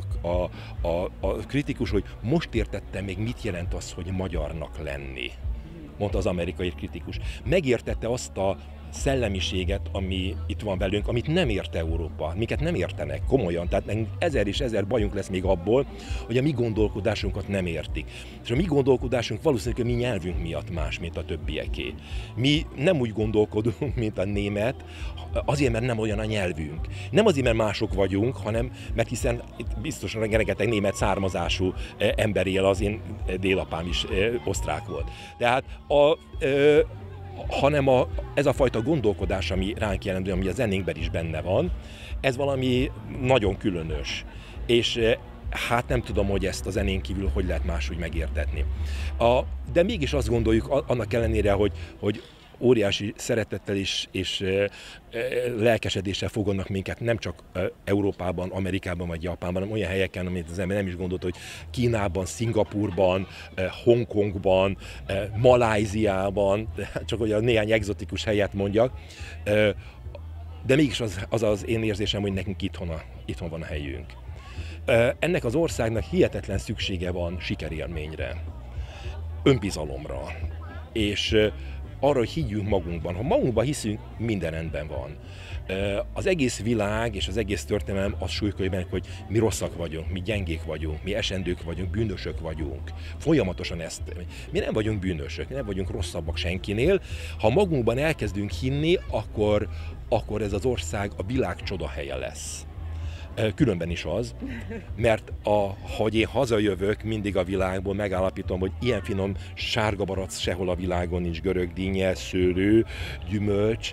Speaker 7: a kritikus, hogy most értettem még mit jelent az, hogy magyarnak lenni, mondta az amerikai kritikus. Megértette azt a szellemiséget, ami itt van velünk, amit nem ért Európa, minket nem értenek komolyan, tehát ezer és ezer bajunk lesz még abból, hogy a mi gondolkodásunkat nem értik. És a mi gondolkodásunk valószínűleg a mi nyelvünk miatt más, mint a többieké. Mi nem úgy gondolkodunk, mint a német, azért, mert nem olyan a nyelvünk. Nem azért, mert mások vagyunk, hanem mert hiszen itt biztosan rengeteg német származású ember él, az én délapám is osztrák volt. Tehát hanem ez a fajta gondolkodás, ami ránk jellemző, ami a zenénkben is benne van, ez valami nagyon különös. És hát nem tudom, hogy ezt a zenén kívül hogy lehet máshogy megértetni. De mégis azt gondoljuk, annak ellenére, hogy óriási szeretettel és lelkesedéssel fogadnak minket nem csak Európában, Amerikában vagy Japánban, hanem olyan helyeken, amit az ember nem is gondolt, hogy Kínában, Szingapurban, Hongkongban, Malajziában, csak hogy a néhány egzotikus helyet mondjak, de mégis az én érzésem, hogy nekünk itthon van a helyünk. Ennek az országnak hihetetlen szüksége van sikerélményre, önbizalomra, és arra, hogy higgyünk magunkban. Ha magunkban hiszünk, minden rendben van. Az egész világ és az egész történelem azt súlykolja bennük, hogy mi rosszak vagyunk, mi gyengék vagyunk, mi esendők vagyunk, bűnösök vagyunk. Folyamatosan ezt. Mi nem vagyunk bűnösök, mi nem vagyunk rosszabbak senkinél. Ha magunkban elkezdünk hinni, akkor ez az ország a világ csodahelye lesz. Különben is az, mert hogy én hazajövök mindig a világból, megállapítom, hogy ilyen finom sárga barack sehol a világon nincs, görög dinnye, szőlő, gyümölcs,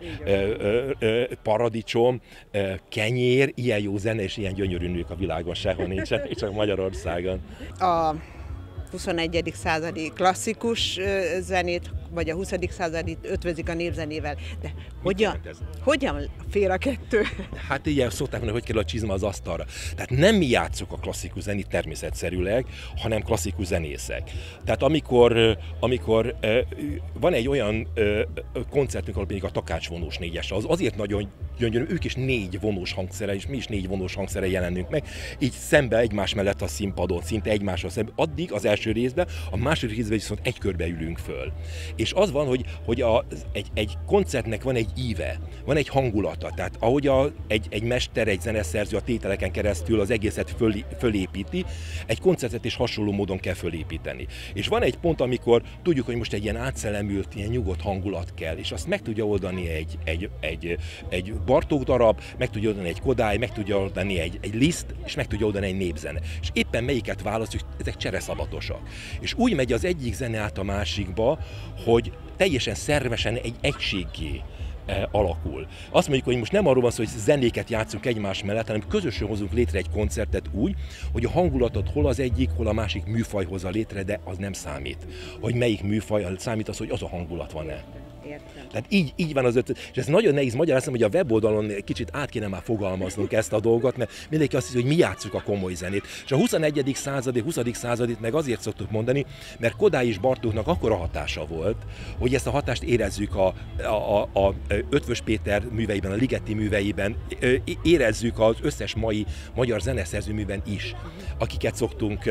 Speaker 7: paradicsom, kenyér, ilyen jó zene és ilyen gyönyörű nők a világon sehol nincsen, csak Magyarországon.
Speaker 8: A 21. századi klasszikus zenét vagy a 20. századit ötvözik a népzenével. De hogyan fér a kettő?
Speaker 7: Hát ilyen szokták mondani, hogy kerül a csizma az asztalra. Tehát nem mi játszuk a klasszikus zenét természetszerűleg, hanem klasszikus zenészek. Tehát amikor van egy olyan koncertünk, ahol pedig a takácsvonós négyes, az azért nagyon gyönyörű, ők is 4 vonós hangszere, és mi is 4 vonós hangszere jelenünk meg, így szembe egymás mellett a színpadon, szinte egymással szembe. Addig az első részben, a második részben viszont egy körbe ülünk föl. És az van, hogy egy koncertnek van egy íve, van egy hangulata, tehát ahogy egy mester, egy zeneszerző a tételeken keresztül az egészet fölépíti, egy koncertet is hasonló módon kell fölépíteni. És van egy pont, amikor tudjuk, hogy most egy ilyen átszellemült, ilyen nyugodt hangulat kell, és azt meg tudja oldani egy Bartók darab, meg tudja oldani egy Kodály, meg tudja oldani egy Liszt, és meg tudja oldani egy népzene. És éppen melyiket választjuk, ezek csereszabatosak. És úgy megy az egyik zene át a másikba, hogy teljesen szervesen egy egységgé alakul. Azt mondjuk, hogy most nem arról van szó, hogy zenéket játszunk egymás mellett, hanem közösen hozunk létre egy koncertet úgy, hogy a hangulatot hol az egyik, hol a másik műfaj hozza létre, de az nem számít. Hogy melyik műfaj, számít az, hogy az a hangulat van-e. Értem. Tehát így van az ötlet. És ez nagyon nehéz magyarázni, hogy a weboldalon kicsit át kéne már fogalmaznunk ezt a dolgot, mert mindenki azt hiszi, hogy mi játsszuk a komoly zenét. És a 21. századi, 20. századit meg azért szoktuk mondani, mert Kodály és Bartóknak akkora hatása volt, hogy ezt a hatást érezzük a Ötvös Péter műveiben, a Ligeti műveiben, érezzük az összes mai magyar zeneszerző műben is, akiket szoktunk,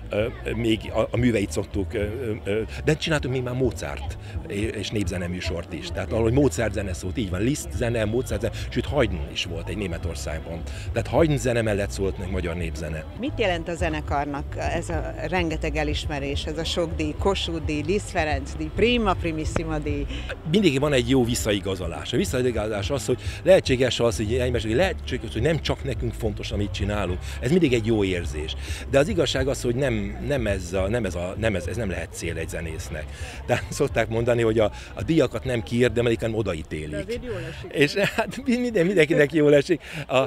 Speaker 7: még a műveit szoktuk, de csináltunk még már Mozart és népzeneműsort is. Tehát ahogy Mozart zene szólt, így van, Liszt zene, Mozart zene, sőt Haydn is volt egy Németországban. Tehát Haydn zene mellett szólt meg magyar népzene.
Speaker 8: Mit jelent a zenekarnak ez a rengeteg elismerés, ez a sok díj, Kossuth díj, Liszt Ferenc díj, Prima Primissima díj?
Speaker 7: Mindig van egy jó visszaigazolás. A visszaigazolás az, hogy lehetséges az, hogy nem csak nekünk fontos, amit csinálunk. Ez mindig egy jó érzés. De az igazság az, hogy ez nem lehet cél egy zenésznek. De szokták mondani, hogy a díjakat nem kiérdemelik, hanem odaítélik. És hát mindenkinek jól esik,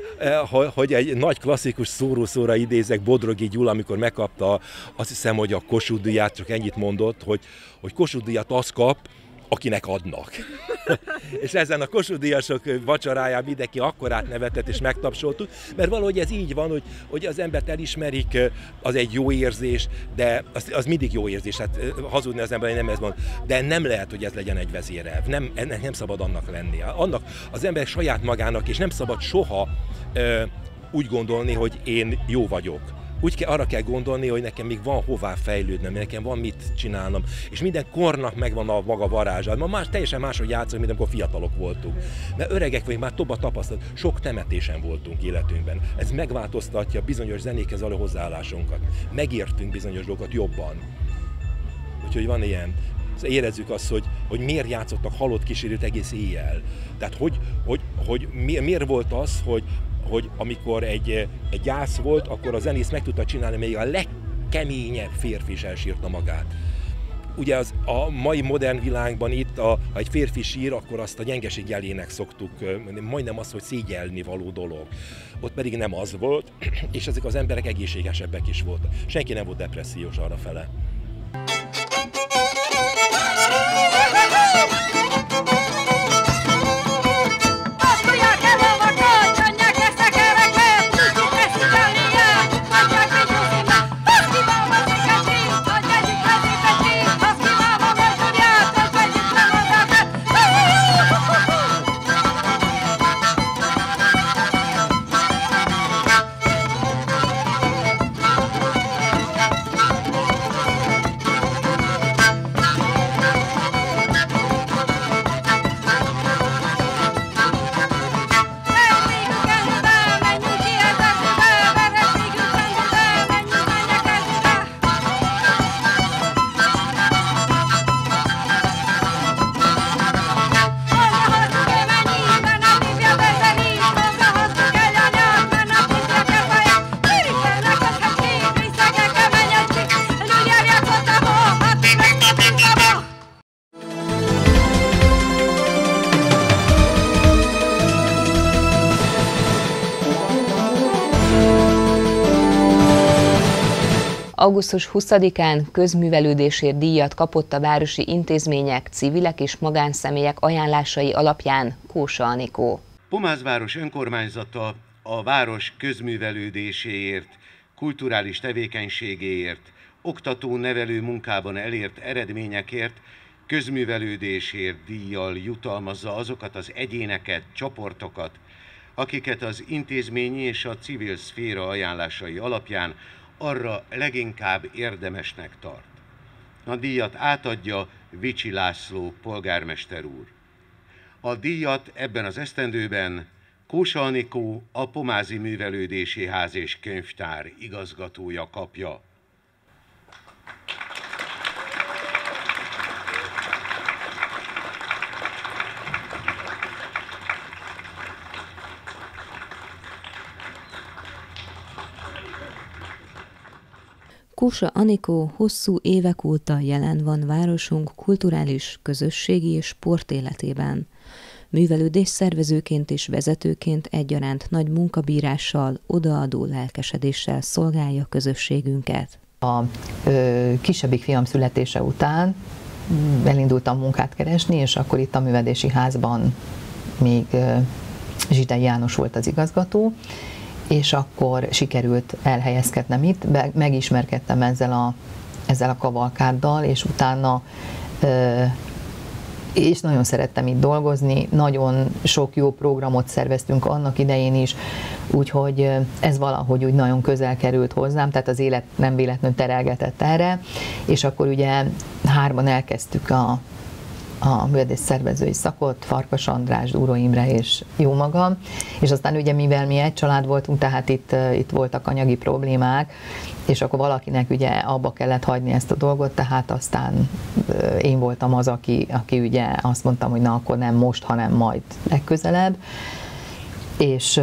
Speaker 7: hogy egy nagy klasszikus szóra idézek, Bodrogi Gyula, amikor megkapta, azt hiszem, hogy a Kossuth díját, csak ennyit mondott, hogy Kossuth díjat az kap, akinek adnak. És ezen a Kossuth díjasok vacsoráján mindenki akkorát nevetett és megtapsoltuk, mert valahogy ez így van, hogy az embert elismerik, az egy jó érzés, de az mindig jó érzés, hát hazudni az ember, nem ez mond, de nem lehet, hogy ez legyen egy vezérelv, nem szabad annak lennie. Annak az ember saját magának, és nem szabad soha úgy gondolni, hogy én jó vagyok. Arra kell gondolni, hogy nekem még van hová fejlődnöm, nekem van mit csinálnom, és minden kornak megvan a maga varázsa. Ma teljesen máshogy játszunk, mint amikor fiatalok voltunk. Mert öregek vagyunk, már több a tapasztalat, sok temetésen voltunk életünkben. Ez megváltoztatja bizonyos zenékhez való hozzáállásunkat. Megértünk bizonyos dolgokat jobban. Úgyhogy van ilyen. Érezzük azt, hogy miért játszottak halott kísérőt egész éjjel. Tehát hogy miért volt az, hogy amikor egy gyász volt, akkor a zenész meg tudta csinálni, még a legkeményebb férfi is elsírta magát. Ugye a mai modern világban itt, ha egy férfi sír, akkor azt a gyengeség jelének szoktuk, majdnem az, hogy szégyelni való dolog. Ott pedig nem az volt, és ezek az emberek egészségesebbek is voltak. Senki nem volt depressziós arrafele.
Speaker 1: Augusztus 20-án közművelődésért díjat kapott a városi intézmények, civilek és magánszemélyek ajánlásai alapján Kósa Anikó.
Speaker 9: Pomáz önkormányzata a város közművelődéséért, kulturális tevékenységéért, oktató-nevelő munkában elért eredményekért közművelődésért díjjal jutalmazza azokat az egyéneket, csoportokat, akiket az intézményi és a civil szféra ajánlásai alapján arra leginkább érdemesnek tart. A díjat átadja Vicsi László polgármester úr. A díjat ebben az esztendőben Kósa Anikó, a Pomázi Művelődési Ház és Könyvtár igazgatója kapja.
Speaker 1: Kósa Anikó hosszú évek óta jelen van városunk kulturális, közösségi és sportéletében. Művelődés szervezőként és vezetőként egyaránt nagy munkabírással, odaadó lelkesedéssel szolgálja közösségünket.
Speaker 10: A kisebbik fiam születése után elindultam munkát keresni, és akkor itt a művelődési házban még Zsidai János volt az igazgató, és akkor sikerült elhelyezkednem itt, megismerkedtem ezzel a kavalkáddal, és utána és nagyon szerettem itt dolgozni, nagyon sok jó programot szerveztünk annak idején is, úgyhogy ez valahogy úgy nagyon közel került hozzám, tehát az élet nem véletlenül terelgetett erre, és akkor ugye hárman elkezdtük a művelődés szervezői szakot, Farkas András, Dúró Imre és jó magam, és aztán ugye mivel mi egy család voltunk, tehát itt voltak anyagi problémák, és akkor valakinek ugye abba kellett hagyni ezt a dolgot, tehát aztán én voltam az, aki ugye azt mondtam, hogy na akkor nem most, hanem majd legközelebb, és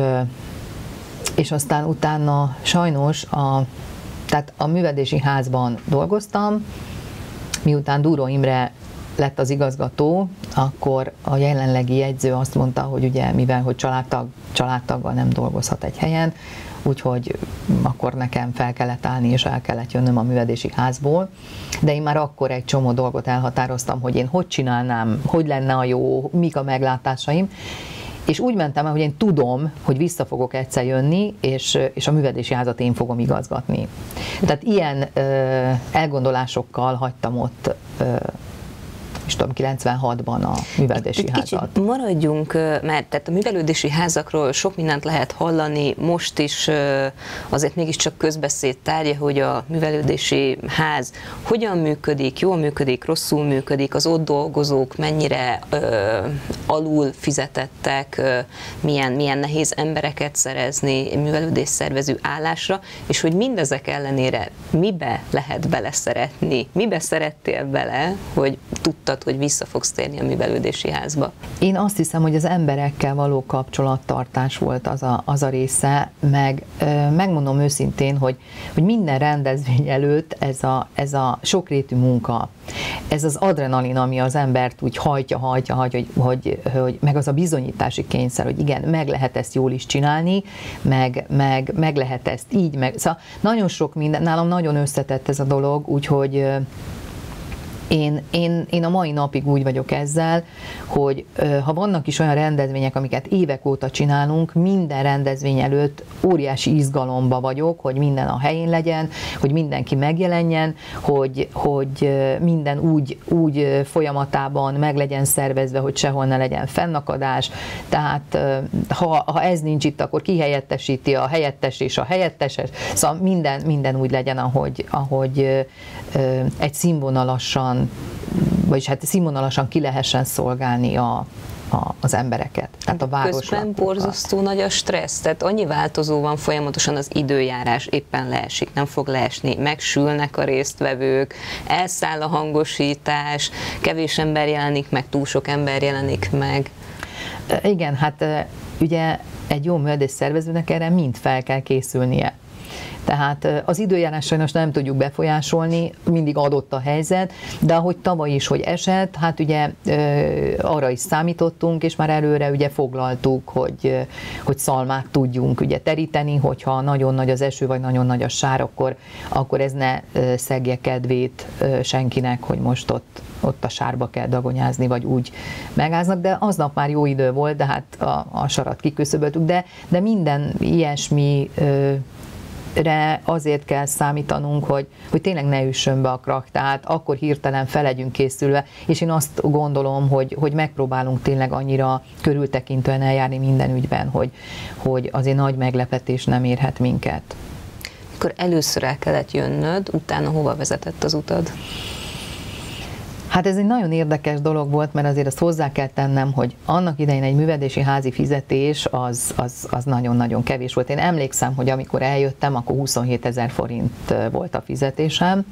Speaker 10: aztán utána sajnos tehát a művelődési házban dolgoztam, miután Dúró Imre lett az igazgató, akkor a jelenlegi jegyző azt mondta, hogy ugye mivel hogy családtaggal nem dolgozhat egy helyen, úgyhogy akkor nekem fel kellett állni és el kellett jönnöm a művelődési házból, de én már akkor egy csomó dolgot elhatároztam, hogy én hogy csinálnám, hogy lenne a jó, mik a meglátásaim, és úgy mentem el, hogy én tudom, hogy vissza fogok egyszer jönni, és a művelődési házat én fogom igazgatni. Tehát ilyen elgondolásokkal hagytam ott és tudom, 96-ban a művelődési házat.
Speaker 1: Kicsit maradjunk, mert tehát a művelődési házakról sok mindent lehet hallani, most is azért mégiscsak közbeszéd tárgya, hogy a művelődési ház hogyan működik, jól működik, rosszul működik, az ott dolgozók mennyire alul fizetettek, milyen nehéz embereket szerezni művelődés szervező állásra, és hogy mindezek ellenére mibe lehet beleszeretni, mibe szerettél bele, hogy tudtad, hogy vissza fogsz térni a művelődési házba?
Speaker 10: Én azt hiszem, hogy az emberekkel való kapcsolattartás volt az a része, megmondom őszintén, hogy minden rendezvény előtt ez a sokrétű munka, ez az adrenalin, ami az embert úgy hajtja, hogy meg az a bizonyítási kényszer, hogy igen, meg lehet ezt jól is csinálni, meg lehet ezt így, szóval nagyon sok minden, nálam nagyon összetett ez a dolog, úgyhogy én a mai napig úgy vagyok ezzel, hogy ha vannak is olyan rendezvények, amiket évek óta csinálunk, minden rendezvény előtt óriási izgalomba vagyok, hogy minden a helyén legyen, hogy mindenki megjelenjen, hogy minden úgy folyamatában meg legyen szervezve, hogy sehol ne legyen fennakadás. Tehát ha ez nincs itt, akkor ki helyettesíti a helyettes és a helyettes. Szóval minden úgy legyen, ahogy egy színvonalasan, vagyis hát színvonalasan ki lehessen szolgálni az embereket, tehát a város.
Speaker 1: Közben borzasztó nagy a stressz, tehát annyi változó van folyamatosan, az időjárás éppen leesik, nem fog leesni, megsülnek a résztvevők, elszáll a hangosítás, kevés ember jelenik meg, túl sok ember jelenik meg.
Speaker 10: Igen, hát ugye egy jó művelődés szervezőnek erre mind fel kell készülnie. Tehát az időjárás sajnos nem tudjuk befolyásolni, mindig adott a helyzet, de ahogy tavaly is, hogy esett, hát ugye arra is számítottunk, és már előre ugye foglaltuk, hogy szalmát tudjunk ugye teríteni, hogyha nagyon nagy az eső, vagy nagyon nagy a sár, akkor ez ne szegje kedvét senkinek, hogy most ott a sárba kell dagonyázni, vagy úgy megáznak, de aznap már jó idő volt, de hát a sarat kiküszöböltük, de minden ilyesmire azért kell számítanunk, hogy tényleg ne üssön be a krak, tehát akkor hirtelen fel legyünk készülve, és én azt gondolom, hogy megpróbálunk tényleg annyira körültekintően eljárni minden ügyben, hogy azért nagy meglepetés nem érhet minket.
Speaker 1: Akkor először el kellett jönnöd, utána hova vezetett az utad?
Speaker 10: Hát ez egy nagyon érdekes dolog volt, mert azért azt hozzá kell tennem, hogy annak idején egy művelődési házi fizetés az nagyon-nagyon kevés volt. Én emlékszem, hogy amikor eljöttem, akkor 27 000 forint volt a fizetésem,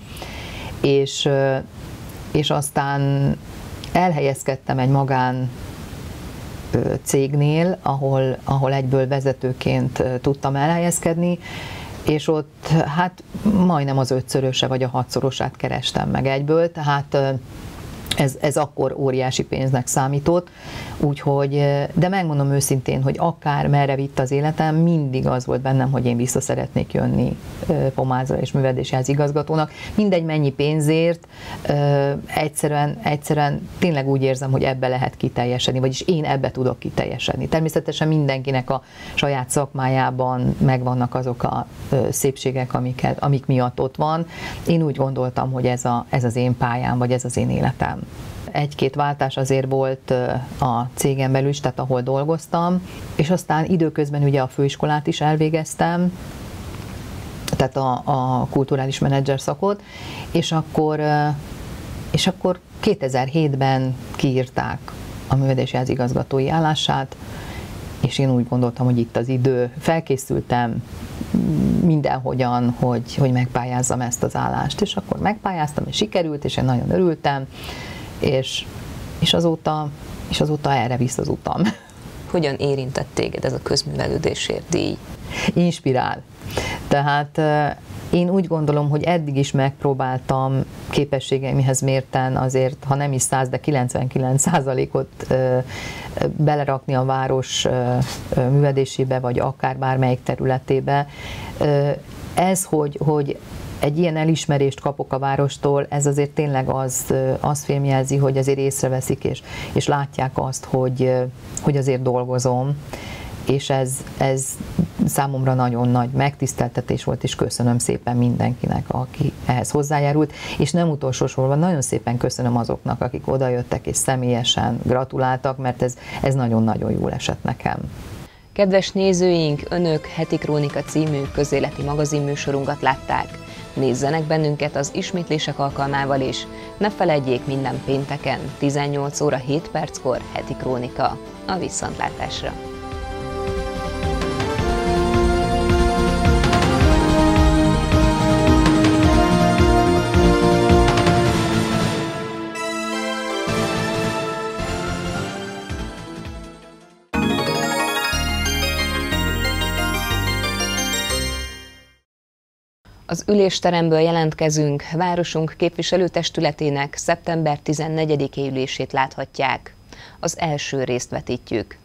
Speaker 10: és aztán elhelyezkedtem egy magán cégnél, ahol egyből vezetőként tudtam elhelyezkedni, és ott hát majdnem az 5-szöröse vagy a 6-szorosát kerestem meg egyből, tehát ez akkor óriási pénznek számított, úgyhogy, de megmondom őszintén, hogy akár merre vitt az életem, mindig az volt bennem, hogy én vissza szeretnék jönni Pomázra és művelődési ház igazgatónak. Mindegy mennyi pénzért, egyszerűen tényleg úgy érzem, hogy ebbe lehet kiteljesedni, vagyis én ebbe tudok kiteljesedni. Természetesen mindenkinek a saját szakmájában megvannak azok a szépségek, amik miatt ott van. Én úgy gondoltam, hogy ez az én pályám, vagy ez az én életem. Egy-két váltás azért volt a cégen belül is, tehát ahol dolgoztam, és aztán időközben ugye a főiskolát is elvégeztem, tehát a kulturális menedzser szakot, és akkor 2007-ben kiírták a művelődési ház igazgatói állását, és én úgy gondoltam, hogy itt az idő. Felkészültem mindenhogyan, hogy megpályázzam ezt az állást, és akkor megpályáztam, és sikerült, és én nagyon örültem, és azóta erre visz az utam.
Speaker 1: Hogyan érintett téged ez a közművelődésért díj?
Speaker 10: Inspirál. Tehát én úgy gondolom, hogy eddig is megpróbáltam képességeimhez mérten azért, ha nem is 100, de 99%-ot belerakni a város művelődésébe, vagy akár bármelyik területébe. Ez, hogy egy ilyen elismerést kapok a várostól, ez azért tényleg azt fémjelzi, hogy azért észreveszik, és látják azt, hogy azért dolgozom, és ez számomra nagyon nagy megtiszteltetés volt, és köszönöm szépen mindenkinek, aki ehhez hozzájárult, és nem utolsó sorban nagyon szépen köszönöm azoknak, akik odajöttek és személyesen gratuláltak, mert ez nagyon-nagyon jól esett nekem.
Speaker 1: Kedves nézőink, önök Heti Krónika című közéleti magazinműsorunkat látták. Nézzenek bennünket az ismétlések alkalmával is. Ne feledjék, minden pénteken 18 óra 7 perckor Heti Krónika. A viszontlátásra! Az ülésteremből jelentkezünk, városunk képviselőtestületének szeptember 14-i ülését láthatják. Az első részt vetítjük.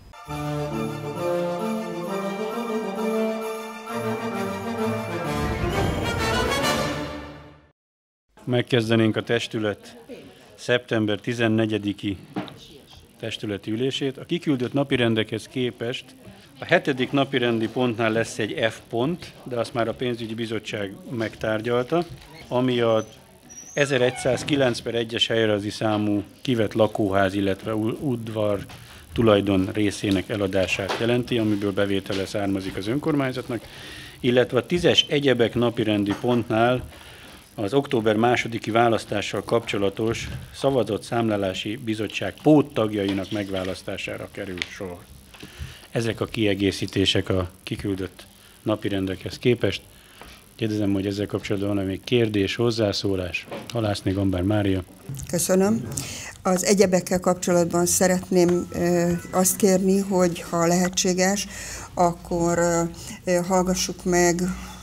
Speaker 11: Megkezdenénk a testület szeptember 14-i testületi ülését. A kiküldött napirendekhez képest a 7. napirendi pontnál lesz egy F pont, de azt már a pénzügyi bizottság megtárgyalta, ami a 1109/1-es helyrajzi számú kivett lakóház, illetve udvar tulajdon részének eladását jelenti, amiből bevétele származik az önkormányzatnak, illetve a 10-es egyebek napirendi pontnál az október 2-i választással kapcsolatos szavazatszámlálási bizottság póttagjainak megválasztására kerül sor. Ezek a kiegészítések a kiküldött napirendekhez képest. Kérdezem, hogy ezzel kapcsolatban van még kérdés, hozzászólás. Halászné Gambár Mária.
Speaker 12: Köszönöm. Az egyebekkel kapcsolatban szeretném azt kérni, hogy ha lehetséges, akkor hallgassuk meg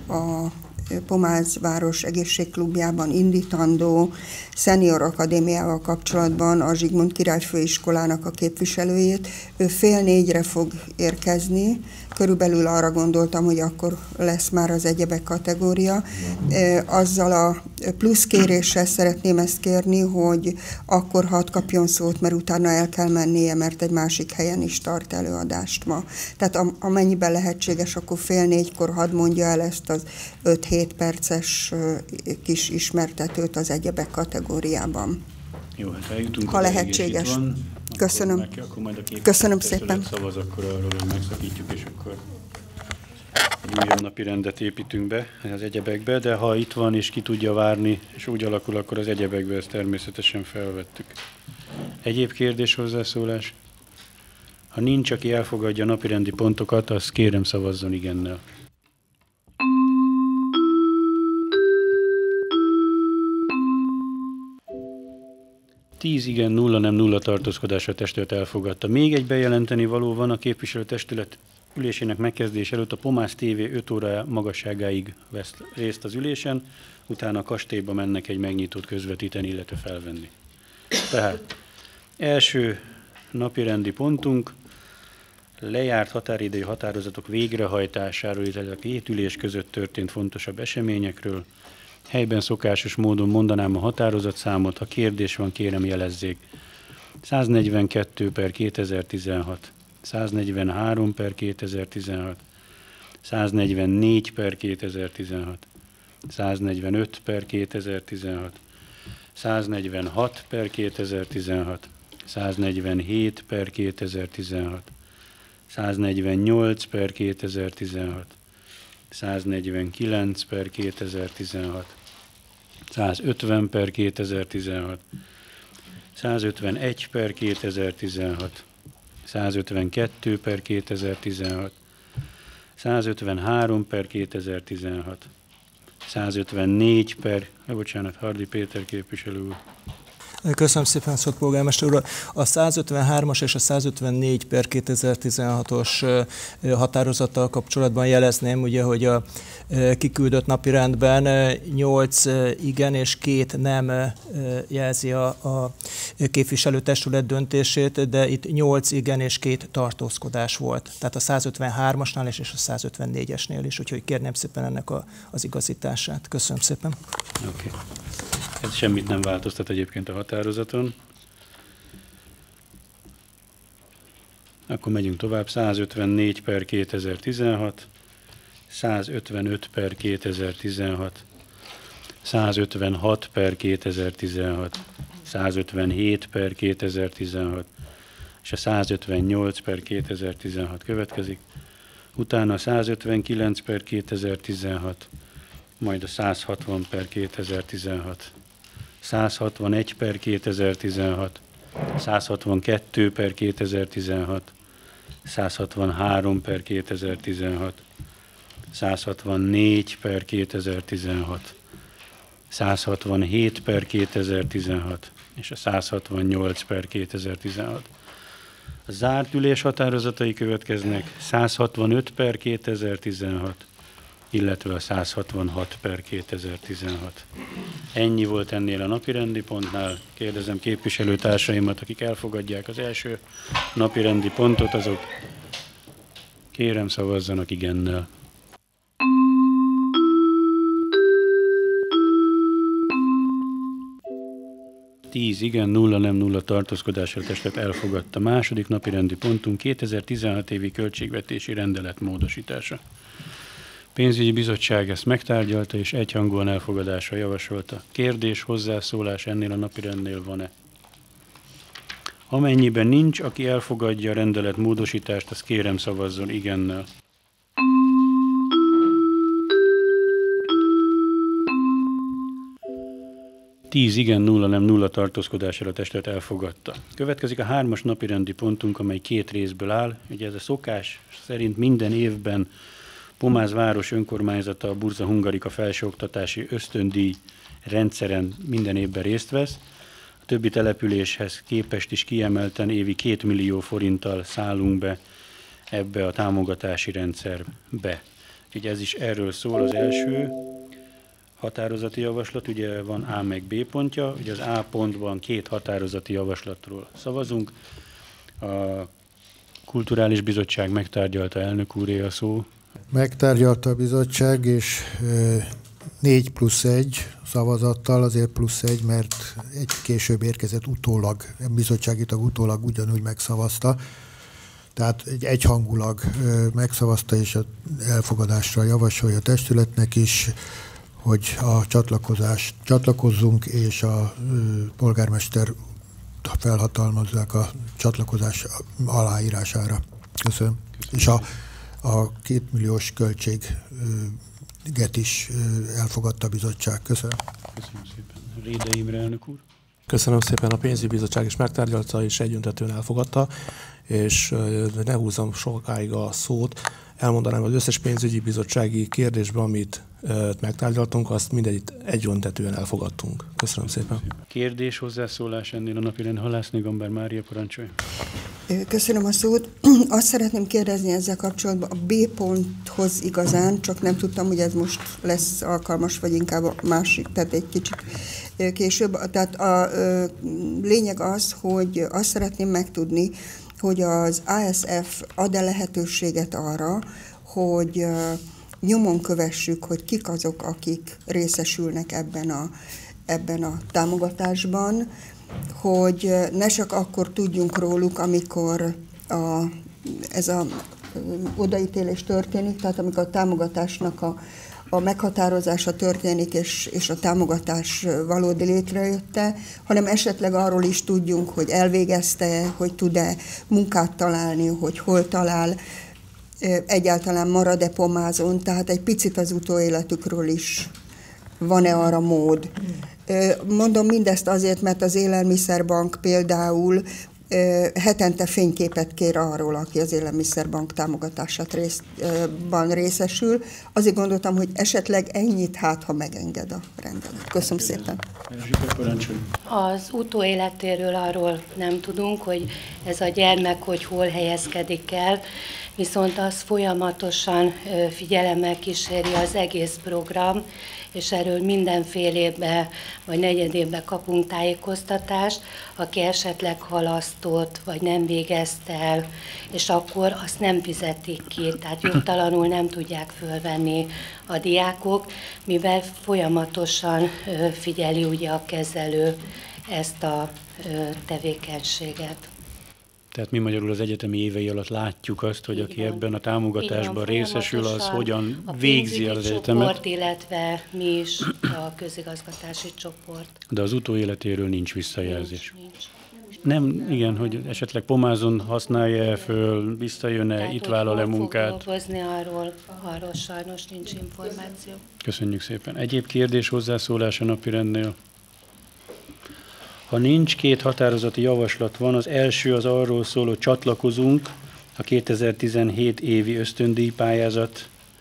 Speaker 12: a Pomáz város egészségklubjában indítandó Szenior Akadémiával kapcsolatban a Zsigmond Király Főiskolának a képviselőjét. Ő 3:30 fog érkezni. Körülbelül arra gondoltam, hogy akkor lesz már az egyebek kategória. Azzal a plusz kéréssel szeretném ezt kérni, hogy akkor hadd kapjon szót, mert utána el kell mennie, mert egy másik helyen is tart előadást ma. Tehát amennyiben lehetséges, akkor 3:30 hadd mondja el ezt az 5-7 perces kis ismertetőt az egyebek kategóriában.
Speaker 11: Jó, hát eljutunk.
Speaker 12: Ha lehetséges.
Speaker 11: Van,
Speaker 12: köszönöm.
Speaker 11: Akkor majd a
Speaker 12: köszönöm szépen.
Speaker 11: Szavaz akkor arról, hogy megszakítjuk, és akkor egy újabb napi rendet építünk be az egyebekbe, de ha itt van és ki tudja várni, és úgy alakul, akkor az egyebekbe ezt természetesen felvettük. Egyéb kérdés, hozzászólás? Ha nincs, aki elfogadja a napirendi pontokat, azt kérem szavazzon igennel. Igen, 0 nem, 0 tartózkodásra testület elfogadta. Még egy bejelenteni való van: a képviselőtestület ülésének megkezdés előtt a Pomáz TV 5 óra magasságáig vesz részt az ülésen, utána a kastélyba mennek egy megnyitót közvetíteni, illetve felvenni. Tehát első napirendi pontunk: lejárt határidei határozatok végrehajtásáról, illetve a 2 ülés között történt fontosabb eseményekről. Helyben szokásos módon mondanám a határozatszámot, ha kérdés van, kérem jelezzék. 142/2016, 143/2016, 144/2016, 145/2016, 146/2016, 147/2016, 148/2016, 149/2016, 150/2016, 151/2016, 152/2016, 153/2016, 154 Hardy Péter képviselő úr.
Speaker 13: Köszönöm szépen, szót polgármester úr. A 153-as és a 154/2016-os határozattal kapcsolatban jelezném, ugye, hogy a kiküldött napirendben 8 igen és 2 nem jelzi a képviselőtestület döntését, de itt 8 igen és 2 tartózkodás volt. Tehát a 153-asnál és a 154-esnél is, úgyhogy kérném szépen ennek az igazítását. Köszönöm szépen.
Speaker 11: Okay. Ez semmit nem változtat egyébként a határozaton. Akkor megyünk tovább. 154/2016, 155/2016, 156/2016, 157/2016, és a 158/2016 következik. Utána a 159/2016, majd a 160/2016, 161/2016, 162/2016, 163/2016, 164/2016, 167/2016 és a 168/2016. A zárt ülés határozatai következnek: 165/2016, illetve a 166/2016. Ennyi volt ennél a napirendi pontnál. Kérdezem képviselőtársaimat, akik elfogadják az első napirendi pontot, azok kérem szavazzanak igennel. Igen, 0 nem, 0 tartózkodásra testület elfogadta. Második napirendi pontunk 2016 évi költségvetési rendelet módosítása. Pénzügyi bizottság ezt megtárgyalta és egyhangúan elfogadásra javasolta. Kérdés, hozzászólás ennél a napirendnél van-e? Amennyiben nincs, aki elfogadja a rendelet módosítást, azt kérem szavazzon igennel. Igen, 0 nem, 0 tartózkodásra a testület elfogadta. Következik a 3-as napirendi pontunk, amely 2 részből áll. Ugye ez a szokás szerint minden évben Pomáz város önkormányzata a Burza Hungarika felsőoktatási ösztöndíj rendszeren minden évben részt vesz. A többi településhez képest is kiemelten évi 2 millió forinttal szállunk be ebbe a támogatási rendszerbe. Úgyhogy ez is erről szól az első határozati javaslat, ugye van A meg B pontja, ugye az A pontban 2 határozati javaslatról szavazunk. A Kulturális Bizottság megtárgyalta, elnök úré a szó.
Speaker 14: Megtárgyalta a bizottság, és 4+1 szavazattal, azért +1, mert egy később érkezett utólag, a bizottsági tag utólag ugyanúgy megszavazta. Tehát egyhangulag megszavazta, és elfogadásra javasolja a testületnek is, hogy csatlakozzunk, és a polgármester felhatalmazzák a csatlakozás aláírására. Köszönöm. És a 2 milliós költséget is elfogadta a bizottság. Köszönöm.
Speaker 11: Köszönöm szépen. Réde Imre elnök úr.
Speaker 15: Köszönöm szépen, a pénzügyi bizottság is megtárgyalta és egyöntetően elfogadta, és ne húzzam sokáig a szót, elmondanám, hogy az összes pénzügyi bizottsági kérdésben, amit megtárgyaltunk, azt mindegyit egyöntetően elfogadtunk. Köszönöm szépen.
Speaker 11: Kérdés, hozzászólás ennél a napirend. Halászné Gambár Mária, parancsolj.
Speaker 12: Köszönöm a szót. Azt szeretném kérdezni ezzel kapcsolatban, a B ponthoz igazán, csak nem tudtam, hogy ez most lesz alkalmas, vagy inkább a másik, tehát egy kicsit később. Tehát a lényeg az, hogy azt szeretném megtudni, hogy az ASF ad-e lehetőséget arra, hogy nyomon kövessük, hogy kik azok, akik részesülnek ebben a támogatásban, hogy ne csak akkor tudjunk róluk, amikor ez a odaítélés történik, tehát amikor a támogatásnak a meghatározása történik, és a támogatás valódi létrejötte, hanem esetleg arról is tudjunk, hogy elvégezte, hogy tud-e munkát találni, hogy hol talál, egyáltalán marad-e pomázon, tehát egy picit az utóéletükről is van-e arra mód. Mondom mindezt azért, mert az Élelmiszerbank például hetente fényképet kér arról, aki az Élelmiszerbank támogatásában részesül. Azért gondoltam, hogy esetleg ennyit ha megenged a rendelet. Köszönöm szépen.
Speaker 16: Az utóéletéről arról nem tudunk, hogy ez a gyermek hogy hol helyezkedik el, viszont az folyamatosan figyelemmel kíséri az egész program, és erről mindenfél évben vagy negyedévben kapunk tájékoztatást, aki esetleg halasztott, vagy nem végezte el, és akkor azt nem fizetik ki, tehát jogtalanul nem tudják fölvenni a diákok, mivel folyamatosan figyeli ugye a kezelő ezt a tevékenységet.
Speaker 11: Tehát mi magyarul az egyetemi évei alatt látjuk azt, hogy aki ebben a támogatásban részesül, az hogyan végzi az egyetemet.
Speaker 16: Csoport, illetve mi is a közigazgatási csoport.
Speaker 11: De az utóéletéről nincs visszajelzés. Nincs. Nem, igen, hogy esetleg pomázon használja-e föl, visszajön-e, itt vállal-e munkát.
Speaker 16: Fog dolgozni, arról sajnos nincs információ.
Speaker 11: Köszönjük szépen. Egyéb kérdés, hozzászólás a napirendnél? Ha nincs, 2 határozati javaslat van. Az első az arról szól, hogy csatlakozunk a 2017 évi ösztöndíj pályázathoz.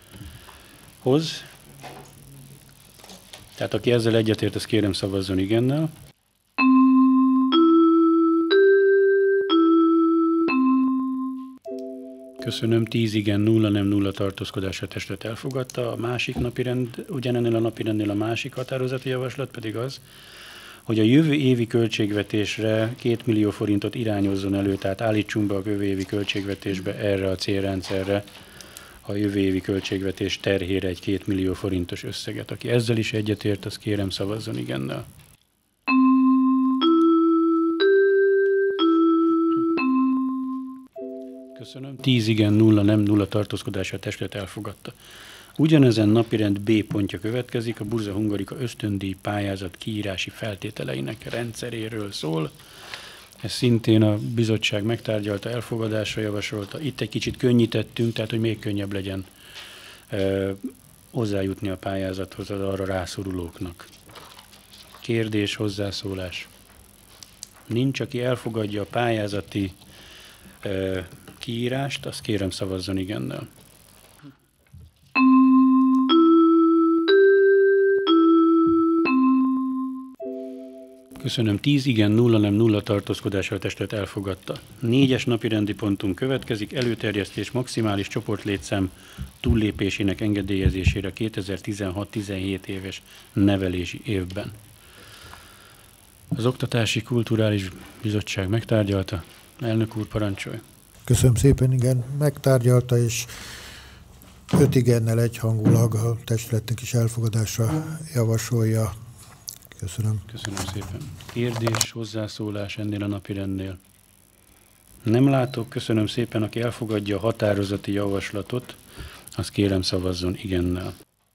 Speaker 11: Tehát aki ezzel egyetért, azt kérem szavazzon igennel. Köszönöm, 10 igen, 0 nem, 0 tartózkodás, a testület elfogadta. A másik napirend, ugyanennél a napirendnél a másik határozati javaslat pedig az, hogy a jövő évi költségvetésre 2 millió forintot irányozzon elő, tehát állítsunk be a jövő évi költségvetésbe erre a célrendszerre, a jövő évi költségvetés terhére egy 2 millió forintos összeget. Aki ezzel is egyetért, azt kérem szavazzon igennel. Köszönöm. 10 igen, 0 nem, 0 tartózkodása, a testület elfogadta. Ugyanezen napirend B pontja következik, a Burza Hungarika ösztöndíj pályázat kiírási feltételeinek rendszeréről szól. Ez szintén a bizottság megtárgyalta, elfogadásra javasolta. Itt egy kicsit könnyítettünk, tehát hogy még könnyebb legyen hozzájutni a pályázathoz az arra rászorulóknak. Kérdés, hozzászólás. Nincs, aki elfogadja a pályázati kiírást, azt kérem szavazzon igennel. Köszönöm. 10 igen, 0 nem, 0 tartózkodással testület elfogadta. 4-es napirendi pontunk következik. Előterjesztés maximális csoportlétszám túllépésének engedélyezésére 2016-17 éves nevelési évben. Az Oktatási Kulturális Bizottság megtárgyalta. Elnök úr, parancsolj!
Speaker 14: Köszönöm szépen, igen, megtárgyalta, és 5 igennel egyhangulag a testületnek is elfogadásra javasolja. Köszönöm.
Speaker 11: Köszönöm szépen. Kérdés, hozzászólás ennél a napirendnél? Nem látok. Köszönöm szépen. Aki elfogadja a határozati javaslatot, azt kérem szavazzon igennel.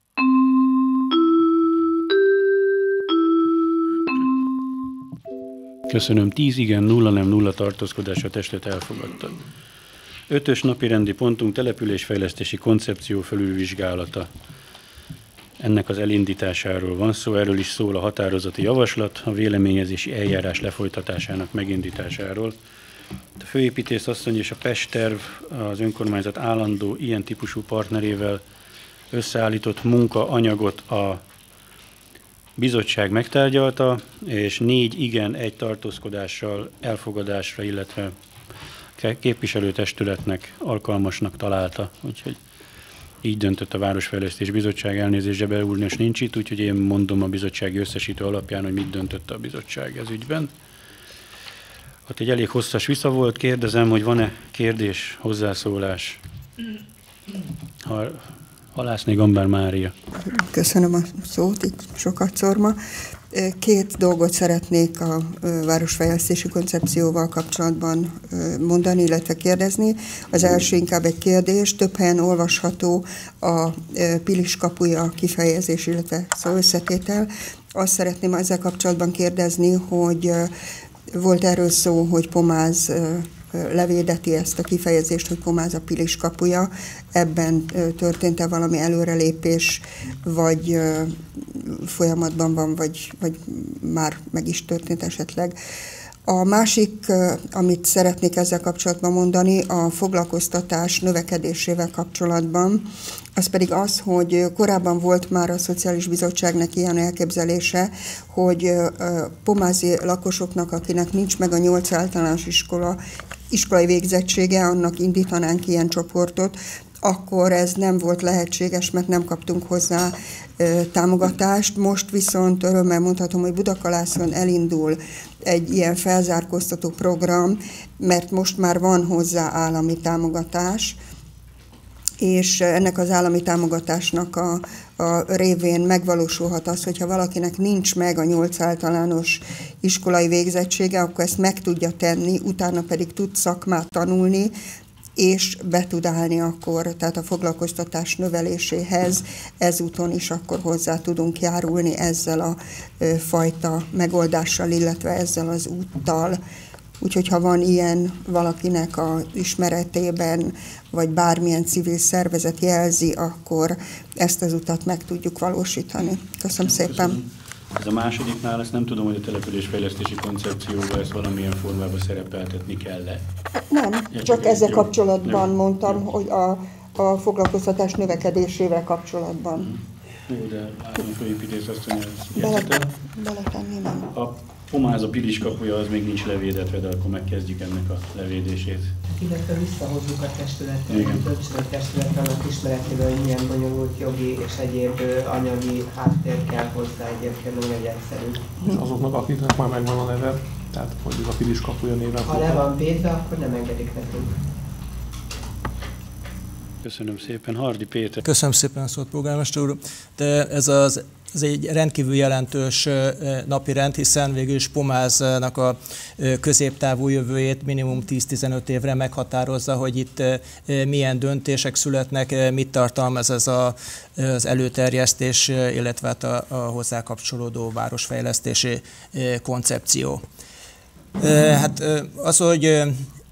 Speaker 11: Köszönöm. 10 igen, 0 nem, 0 tartózkodás, a testület elfogadta. 5-ös napirendi pontunk településfejlesztési koncepció felülvizsgálata. Ennek az elindításáról van szó, erről is szól a határozati javaslat, a véleményezési eljárás lefolytatásának megindításáról. A főépítész asszony és a PES terv az önkormányzat állandó ilyen típusú partnerével összeállított munkaanyagot a bizottság megtárgyalta, és 4 igen, 1 tartózkodással elfogadásra, illetve képviselőtestületnek alkalmasnak találta. Úgyhogy így döntött a Városfejlesztés Bizottság, elnézést, Zsebe úr nincs itt, úgyhogy én mondom a bizottsági összesítő alapján, hogy mit döntött a bizottság ez ügyben. Ott egy elég hosszas vita volt, kérdezem, hogy van-e kérdés, hozzászólás? Halászné Gambár Mária.
Speaker 12: Köszönöm a szót, így sokat szorma. 2 dolgot szeretnék a városfejlesztési koncepcióval kapcsolatban mondani, illetve kérdezni. Az első inkább egy kérdés, több helyen olvasható a Pilis kapuja kifejezés, illetve szó összetétel. Azt szeretném ezzel kapcsolatban kérdezni, hogy volt erről szó, hogy Pomáz levédeti ezt a kifejezést, hogy Pomáz a Pilis kapuja. Ebben történt-e valami előrelépés, vagy folyamatban van, vagy már meg is történt esetleg. A másik, amit szeretnék ezzel kapcsolatban mondani, a foglalkoztatás növekedésével kapcsolatban, az pedig az, hogy korábban volt már a Szociális Bizottságnak ilyen elképzelése, hogy pomázi lakosoknak, akinek nincs meg a 8 általános iskolai végzettsége, annak indítanánk ilyen csoportot, akkor ez nem volt lehetséges, mert nem kaptunk hozzá támogatást. Most viszont örömmel mondhatom, hogy Budakalászon elindul egy ilyen felzárkóztató program, mert most már van hozzá állami támogatás, és ennek az állami támogatásnak a révén megvalósulhat az, hogyha valakinek nincs meg a 8 általános iskolai végzettsége, akkor ezt meg tudja tenni, utána pedig tud szakmát tanulni, és be tud állni akkor, tehát a foglalkoztatás növeléséhez ezúton is akkor hozzá tudunk járulni ezzel a fajta megoldással, illetve ezzel az úttal. Úgyhogy ha van ilyen valakinek az ismeretében, vagy bármilyen civil szervezet jelzi, akkor ezt az utat meg tudjuk valósítani. Köszönöm szépen.
Speaker 11: Ez a másodiknál, ezt nem tudom, hogy a településfejlesztési koncepcióban ezt valamilyen formában szerepeltetni kell-e.
Speaker 12: Nem, csak ezzel kapcsolatban mondtam, hogy a foglalkoztatás növekedésével kapcsolatban.
Speaker 11: Jó, de látom, hogy főépítész azt mondja,
Speaker 12: beletenni nem.
Speaker 11: A Pomáz a Pilis kapuja az még nincs levédetve, de akkor megkezdjük ennek a levédését.
Speaker 17: Illetve visszahozzuk a testületet, többször testület annak ismeretében, hogy milyen bonyolult jogi és egyéb anyagi háttér kell hozzá, egyébként nem egy egyszerű.
Speaker 15: Azoknak, akiknek már megvan a neve, tehát mondjuk a Pilis kapuja néven.
Speaker 17: Ha le van védve, akkor nem engedik nekünk.
Speaker 11: Köszönöm szépen. Hardy Péter.
Speaker 13: Köszönöm szépen a szót, polgármester úr. De ez egy rendkívül jelentős napirend, hiszen végül is Pomáznak a középtávú jövőjét minimum 10-15 évre meghatározza, hogy itt milyen döntések születnek, mit tartalmaz ez az előterjesztés, illetve a hozzá kapcsolódó városfejlesztési koncepció. Hát az, hogy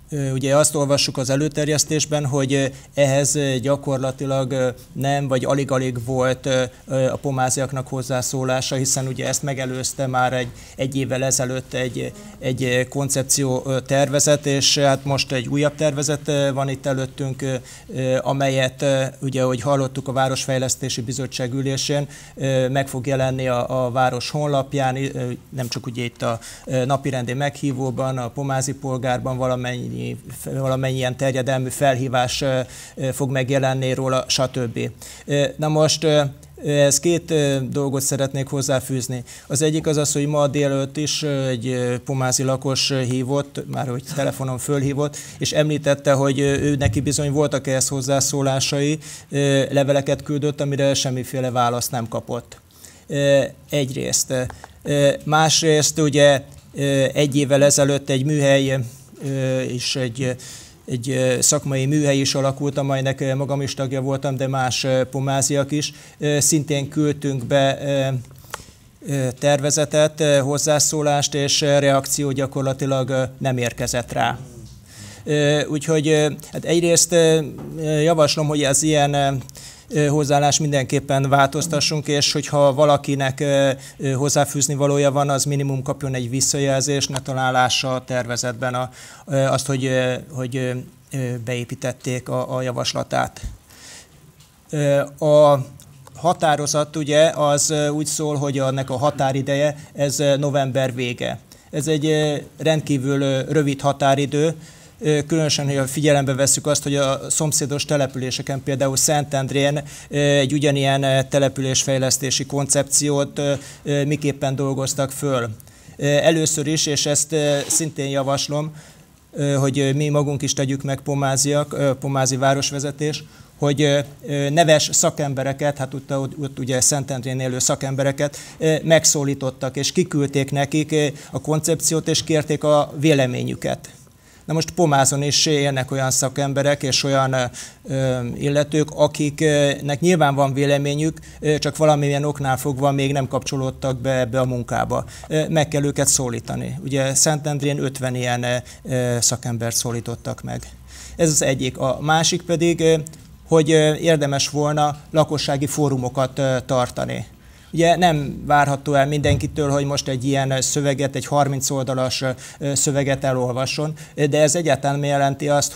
Speaker 13: Ugye azt olvassuk az előterjesztésben, hogy ehhez gyakorlatilag nem, vagy alig-alig volt a pomáziaknak hozzászólása, hiszen ugye ezt megelőzte már egy évvel ezelőtt egy koncepció tervezet, és hát most egy újabb tervezet van itt előttünk, amelyet ugye, ahogy hallottuk a Városfejlesztési Bizottság ülésén, meg fog jelenni a város honlapján, nem csak ugye itt a napirendi meghívóban, a Pomázi Polgárban valamennyien terjedelmű felhívás fog megjelenni róla, stb. Na most ez két dolgot szeretnék hozzáfűzni. Az egyik az, hogy ma délelőtt is egy pomázi lakos hívott, már hogy telefonon fölhívott, és említette, hogy ő neki bizony voltak ehhez hozzászólásai, leveleket küldött, amire semmiféle választ nem kapott. Egyrészt. Másrészt ugye egy évvel ezelőtt egy műhely és egy szakmai műhely is alakult, amelynek magam is tagja voltam, de más pomáziak is. Szintén küldtünk be tervezetet, hozzászólást, és reakció gyakorlatilag nem érkezett rá. Úgyhogy hát egyrészt javaslom, hogy az ilyen hozzáállás mindenképpen változtassunk, és hogyha valakinek hozzáfűzni valója van, az minimum kapjon egy visszajelzést, ne találása a tervezetben azt, hogy beépítették a javaslatát. A határozat ugye az úgy szól, hogy ennek a határideje, ez november vége. Ez egy rendkívül rövid határidő, különösen, hogy figyelembe vesszük azt, hogy a szomszédos településeken, például Szentendrén egy ugyanilyen településfejlesztési koncepciót miképpen dolgoztak föl. Először is, és ezt szintén javaslom, hogy mi magunk is tegyük meg pomáziak, pomázi városvezetés, hogy neves szakembereket, hát ott ugye Szentendrén élő szakembereket megszólítottak, és kiküldték nekik a koncepciót, és kérték a véleményüket. Na most Pomázon is élnek olyan szakemberek és olyan illetők, akiknek nyilván van véleményük, csak valamilyen oknál fogva még nem kapcsolódtak be ebbe a munkába. Meg kell őket szólítani. Ugye Szentendrén 50 ilyen szakembert szólítottak meg. Ez az egyik. A másik pedig, hogy érdemes volna lakossági fórumokat tartani. Ugye nem várható el mindenkitől, hogy most egy ilyen szöveget, egy 30 oldalas szöveget elolvasson, de ez egyáltalán jelenti azt,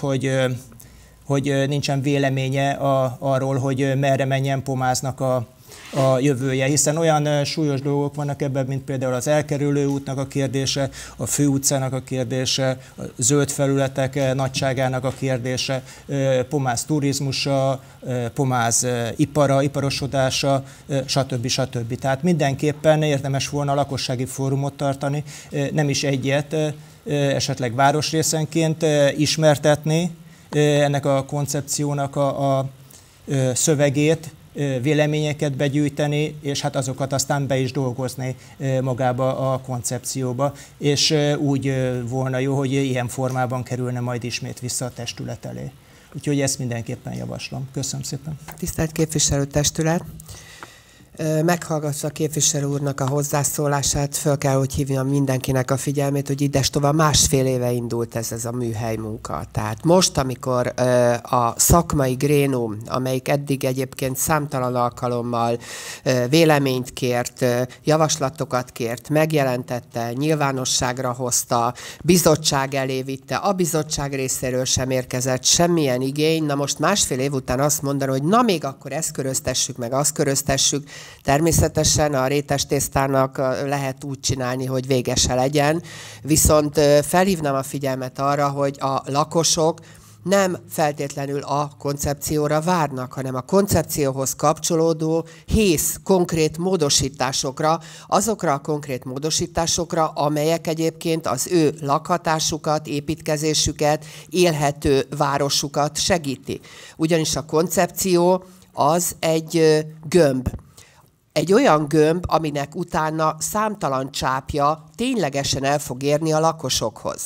Speaker 13: hogy nincsen véleménye arról, hogy merre menjen Pomáznak a jövője, hiszen olyan súlyos dolgok vannak ebben, mint például az elkerülő útnak a kérdése, a főutcának a kérdése, a zöld felületek nagyságának a kérdése, Pomáz turizmusa, Pomáz iparosodása, stb. Stb. Tehát mindenképpen érdemes volna lakossági fórumot tartani, nem is egyet, esetleg városrészenként ismertetni ennek a koncepciónak a szövegét, véleményeket begyűjteni, és hát azokat aztán be is dolgozni magába a koncepcióba, és úgy volna jó, hogy ilyen formában kerülne majd ismét vissza a testület elé. Úgyhogy ezt mindenképpen javaslom. Köszönöm szépen.
Speaker 17: Tisztelt képviselőtestület! Meghallgatva a képviselő úrnak a hozzászólását, föl kell, hogy hívjam mindenkinek a figyelmét, hogy idestova 1,5 éve indult ez a műhely munka. Tehát most, amikor a szakmai grénum, amelyik eddig egyébként számtalan alkalommal véleményt kért, javaslatokat kért, megjelentette, nyilvánosságra hozta, bizottság elé vitte, a bizottság részéről sem érkezett semmilyen igény, na most 1,5 év után azt mondani, hogy na még akkor ezt köröztessük, meg azt köröztessük. Természetesen a rétes tésztának lehet úgy csinálni, hogy vége se legyen, viszont felhívnám a figyelmet arra, hogy a lakosok nem feltétlenül a koncepcióra várnak, hanem a koncepcióhoz kapcsolódó hész konkrét módosításokra, azokra a konkrét módosításokra, amelyek egyébként az ő lakhatásukat, építkezésüket, élhető városukat segíti. Ugyanis a koncepció az egy gömb. Egy olyan gömb, aminek utána számtalan csápja ténylegesen el fog érni a lakosokhoz.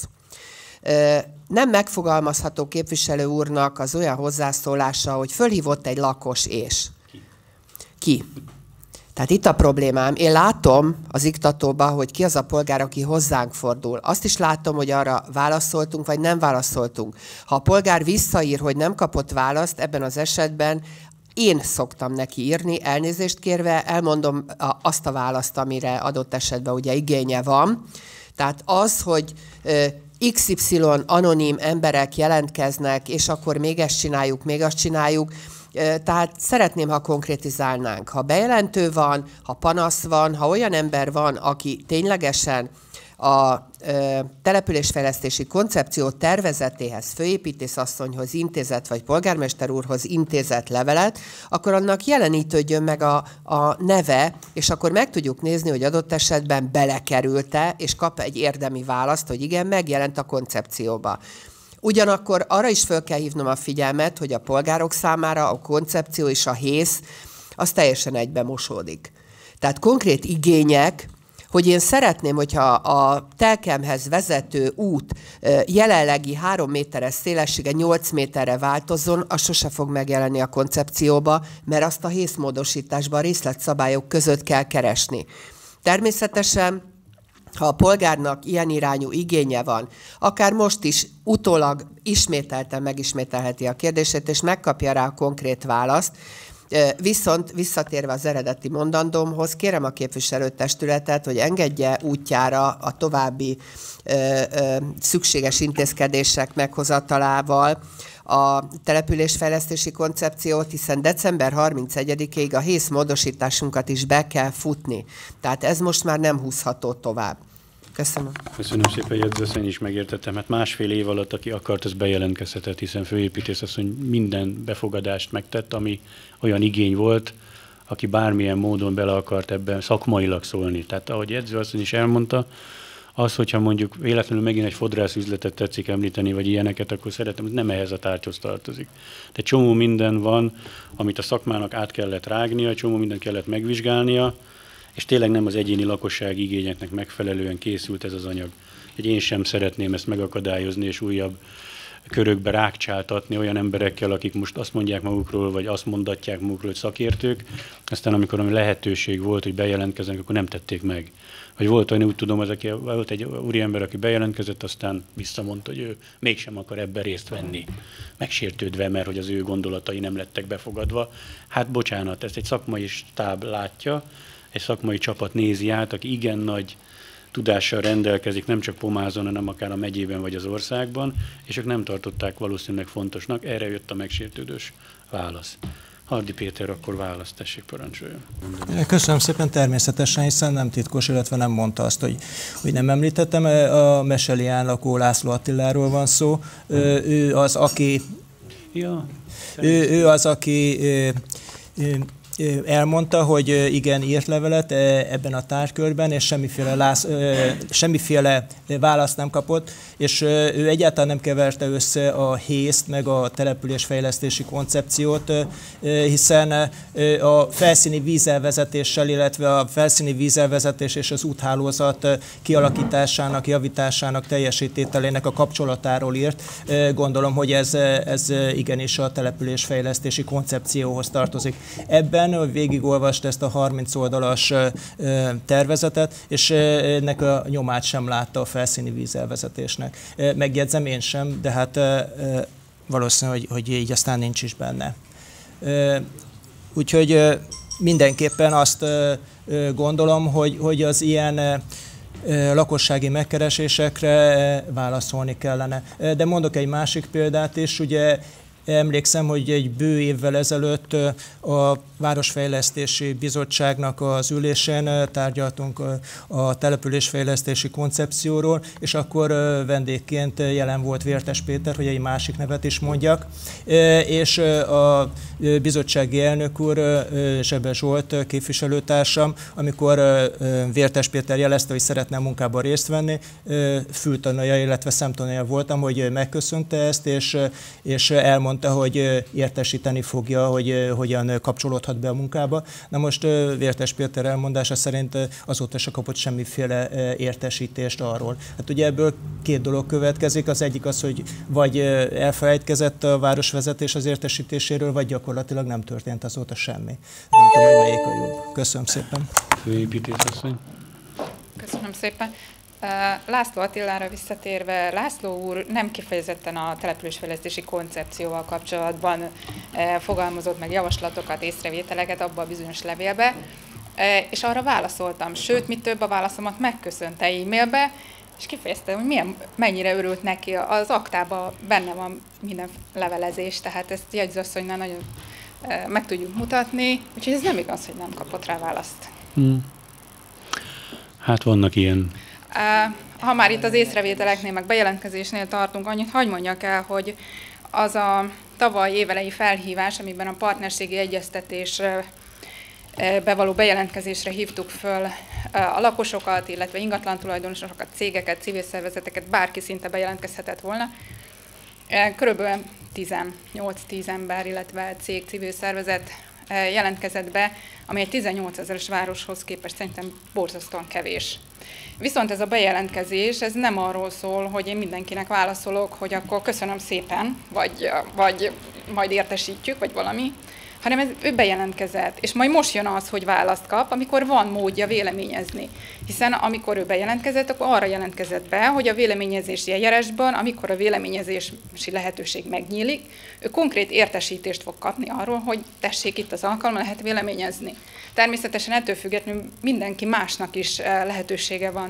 Speaker 17: Nem megfogalmazható képviselő úrnak az olyan hozzászólása, hogy fölhívott egy lakos és. Ki? Tehát itt a problémám. Én látom az iktatóban, hogy ki az a polgár, aki hozzánk fordul. Azt is látom, hogy arra válaszoltunk, vagy nem válaszoltunk. Ha a polgár visszaír, hogy nem kapott választ, ebben az esetben én szoktam neki írni, elnézést kérve, elmondom azt a választ, amire adott esetben ugye igénye van. Tehát az, hogy XY anonim emberek jelentkeznek, és akkor még ezt csináljuk, még azt csináljuk, tehát szeretném, ha konkrétizálnánk. Ha bejelentő van, ha panasz van, ha olyan ember van, aki ténylegesen a településfejlesztési koncepció tervezetéhez, főépítészasszonyhoz intézett, vagy polgármester úrhoz intézett levelet, akkor annak jelenítődjön meg a neve, és akkor meg tudjuk nézni, hogy adott esetben belekerült-e, és kap egy érdemi választ, hogy igen, megjelent a koncepcióba. Ugyanakkor arra is föl kell hívnom a figyelmet, hogy a polgárok számára a koncepció és a hész az teljesen egybe mosódik. Tehát konkrét igények, hogy én szeretném, hogyha a telkemhez vezető út jelenlegi 3 méteres szélessége 8 méterre változzon, az sose fog megjelenni a koncepcióba, mert azt a hészmódosításban a részletszabályok között kell keresni. Természetesen, ha a polgárnak ilyen irányú igénye van, akár most is utólag ismételten megismételheti a kérdését, és megkapja rá a konkrét választ. Viszont visszatérve az eredeti mondandómhoz, kérem a képviselőtestületet, hogy engedje útjára a további szükséges intézkedések meghozatalával a településfejlesztési koncepciót, hiszen december 31-ig a hész módosításunkat is be kell futni. Tehát ez most már nem húzható tovább. Köszönöm.
Speaker 11: Köszönöm szépen, jegyzőasszony, is megértettem. Hát 1,5 év alatt, aki akart, az bejelentkezhetett, hiszen főépítészasszony minden befogadást megtett, ami olyan igény volt, aki bármilyen módon bele akart ebben szakmailag szólni. Tehát ahogy jegyzőasszony is elmondta, az, hogyha mondjuk véletlenül megint egy fodrászüzletet tetszik említeni, vagy ilyeneket, akkor szeretem, hogy nem ehhez a tárgyhoz tartozik. De csomó minden van, amit a szakmának át kellett rágnia, csomó mindent kellett megvizsgálnia, és tényleg nem az egyéni lakosság igényeknek megfelelően készült ez az anyag. Én sem szeretném ezt megakadályozni, és újabb körökbe rákcsáltatni olyan emberekkel, akik most azt mondják magukról, vagy azt mondatják magukról, hogy szakértők, aztán amikor lehetőség volt, hogy bejelentkezzenek, akkor nem tették meg. Vagy volt olyan, úgy tudom, volt egy úriember, aki bejelentkezett, aztán visszamondta, hogy ő mégsem akar ebben részt venni, megsértődve, mert hogy az ő gondolatai nem lettek befogadva. Hát bocsánat, ezt egy szakmai stáb látja, egy szakmai csapat nézi át, aki igen nagy tudással rendelkezik, nem csak Pomázon, hanem akár a megyében vagy az országban, és ők nem tartották valószínűleg fontosnak, erre jött a megsértődős válasz. Hardy Péter, akkor választ, tessék, parancsoljon.
Speaker 13: Köszönöm szépen, természetesen, hiszen nem titkos, illetve nem mondta azt, hogy nem említettem. A Meselián lakó László Attiláról van szó. Ő az, aki... Ő az, aki elmondta, hogy igen, írt levelet ebben a tárgykörben, és semmiféle választ nem kapott, és ő egyáltalán nem keverte össze a hészt meg a településfejlesztési koncepciót, hiszen a felszíni vízelvezetéssel, illetve a felszíni vízelvezetés és az úthálózat kialakításának, javításának, teljesítételének a kapcsolatáról írt. Gondolom, hogy ez igenis a településfejlesztési koncepcióhoz tartozik. Ebben végigolvast ezt a 30 oldalas tervezetet, és ennek a nyomát sem látta a felszíni vízelvezetésnek. Megjegyzem, én sem, de hát valószínű, hogy így aztán nincs is benne. Úgyhogy mindenképpen azt gondolom, hogy az ilyen lakossági megkeresésekre válaszolni kellene. De mondok egy másik példát is, ugye emlékszem, hogy egy bő évvel ezelőtt a Városfejlesztési Bizottságnak az ülésén tárgyaltunk a településfejlesztési koncepcióról, és akkor vendégként jelen volt Vértes Péter, hogy egy másik nevet is mondjak, és a bizottsági elnök úr, Zsebe Zsolt képviselőtársam, amikor Vértes Péter jelezte, hogy szeretne a munkában részt venni, fültanúja, illetve szemtanúja voltam, hogy megköszönte ezt, és elmondta, mondta, hogy értesíteni fogja, hogy hogyan kapcsolódhat be a munkába. Na most Vértes Péter elmondása szerint azóta se kapott semmiféle értesítést arról. Hát ugye ebből két dolog következik. Az egyik az, hogy vagy elfelejtkezett a városvezetés az értesítéséről, vagy gyakorlatilag nem történt azóta semmi. Nem tudom, hogy melyik a jobb. Köszönöm szépen.
Speaker 11: Főépítészasszony.
Speaker 18: Köszönöm szépen. László Attilára visszatérve, László úr nem kifejezetten a településfejlesztési koncepcióval kapcsolatban fogalmazott meg javaslatokat, észrevételeket abba a bizonyos levélbe, és arra válaszoltam, sőt, mi több, a válaszomat megköszönte e-mailbe, és kifejeztem, hogy mennyire örült neki. Az aktában benne van minden levelezés, tehát ezt jegyzőasszonynál nagyon meg tudjuk mutatni, úgyhogy ez nem igaz, hogy nem kapott rá választ.
Speaker 11: Hát vannak ilyen.
Speaker 18: Ha már itt az észrevételeknél, meg bejelentkezésnél tartunk, annyit hadd mondjak el, hogy az a tavaly évelei felhívás, amiben a partnerségi egyeztetésre bevaló bejelentkezésre hívtuk föl a lakosokat, illetve ingatlan tulajdonosokat, cégeket, civil szervezeteket, bárki szinte bejelentkezhetett volna. Körülbelül 18-10 ember, illetve cég, civil szervezet jelentkezett be, ami egy 18 000-es városhoz képest szerintem borzasztóan kevés. Viszont ez a bejelentkezés, ez nem arról szól, hogy én mindenkinek válaszolok, hogy akkor köszönöm szépen, vagy majd értesítjük, vagy valami, hanem ő bejelentkezett. És majd most jön az, hogy választ kap, amikor van módja véleményezni. Hiszen amikor ő bejelentkezett, akkor arra jelentkezett be, hogy a véleményezési eljárásban, amikor a véleményezési lehetőség megnyílik, ő konkrét értesítést fog kapni arról, hogy tessék, itt az alkalom, lehet véleményezni. Természetesen ettől függetlenül mindenki másnak is lehetősége van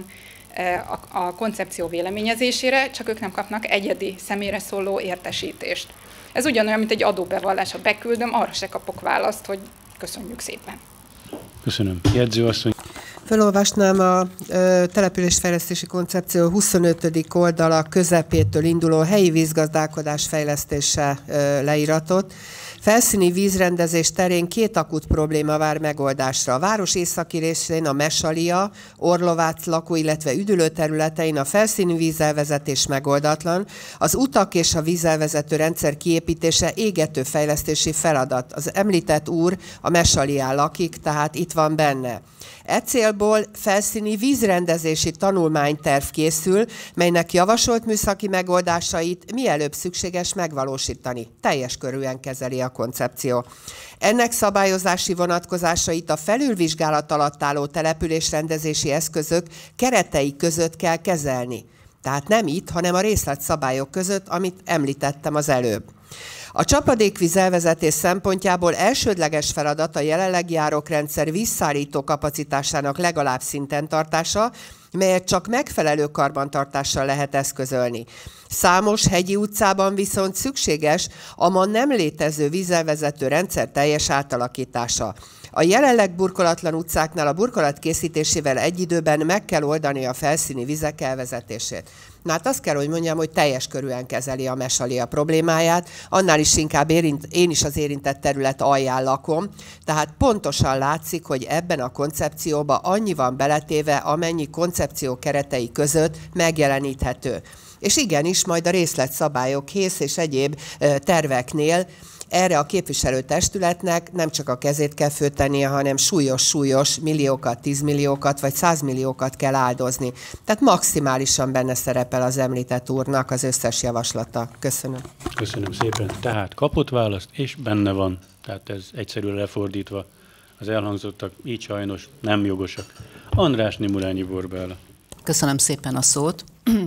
Speaker 18: a koncepció véleményezésére, csak ők nem kapnak egyedi személyre szóló értesítést. Ez ugyanolyan, mint egy adóbevallás, ha beküldöm, arra se kapok választ, hogy köszönjük szépen.
Speaker 11: Köszönöm. Jegyzőasszony.
Speaker 17: Felolvasnám a településfejlesztési koncepció 25. oldala közepétől induló helyi vízgazdálkodás fejlesztése leíratot. Felszíni vízrendezés terén két akut probléma vár megoldásra. A város északi részén a Mesalia, Orlovác lakó, illetve üdülőterületein a felszíni vízelvezetés megoldatlan. Az utak és a vízelvezető rendszer kiépítése égető fejlesztési feladat. Az említett úr a Mesalián lakik, tehát itt van benne. E célból felszíni vízrendezési tanulmányterv készül, melynek javasolt műszaki megoldásait mielőbb szükséges megvalósítani. Teljes körűen kezeli a koncepció. Ennek szabályozási vonatkozásait a felülvizsgálat alatt álló településrendezési eszközök keretei között kell kezelni. Tehát nem itt, hanem a részletszabályok között, amit említettem az előbb. A csapadékvíz elvezetés szempontjából elsődleges feladat a jelenlegi árokrendszer vízszállító kapacitásának legalább szinten tartása, melyet csak megfelelő karbantartással lehet eszközölni. Számos hegyi utcában viszont szükséges a ma nem létező vízelvezető rendszer teljes átalakítása. A jelenleg burkolatlan utcáknál a burkolat készítésével egy időben meg kell oldani a felszíni vizek elvezetését. Na hát azt kell, hogy mondjam, hogy teljes körűen kezeli a Mesalia problémáját, annál is inkább én is az érintett terület alján lakom, tehát pontosan látszik, hogy ebben a koncepcióban annyi van beletéve, amennyi koncepció keretei között megjeleníthető. És igenis, majd a részletszabályok, hész és egyéb terveknél erre a képviselőtestületnek nem csak a kezét kell föltennie, hanem súlyos milliókat, 10 milliókat vagy 100 milliókat kell áldozni. Tehát maximálisan benne szerepel az említett úrnak az összes javaslata. Köszönöm.
Speaker 11: Köszönöm szépen. Tehát kapott választ, és benne van. Tehát ez egyszerűen lefordítva. Az elhangzottak így sajnos nem jogosak. András Nimulányi Borbála.
Speaker 19: Köszönöm szépen a szót.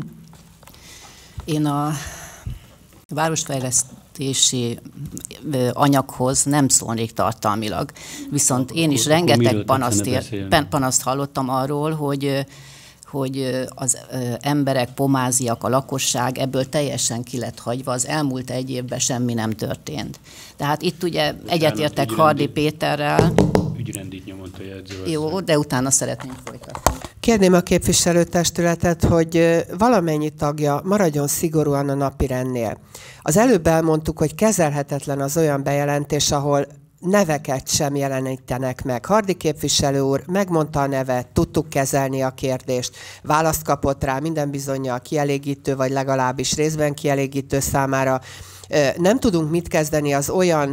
Speaker 19: Én a városfejlesztési anyaghoz nem szólnék tartalmilag. Viszont én is rengeteg panaszt hallottam arról, hogy az emberek, pomáziak, a lakosság ebből teljesen ki lett hagyva, az elmúlt egy évben semmi nem történt. Tehát itt ugye egyetértek Hardy Péterrel.
Speaker 11: Ügyrendit nyomott a jegyző.
Speaker 19: Jó, de utána szeretnénk folytatni.
Speaker 17: Kérném a képviselőtestületet, hogy valamennyi tagja maradjon szigorúan a napirendnél. Az előbb elmondtuk, hogy kezelhetetlen az olyan bejelentés, ahol neveket sem jelenítenek meg. Hardy képviselő úr megmondta a nevet, tudtuk kezelni a kérdést, választ kapott rá, minden bizonnyal kielégítő, vagy legalábbis részben kielégítő számára. Nem tudunk mit kezdeni az olyan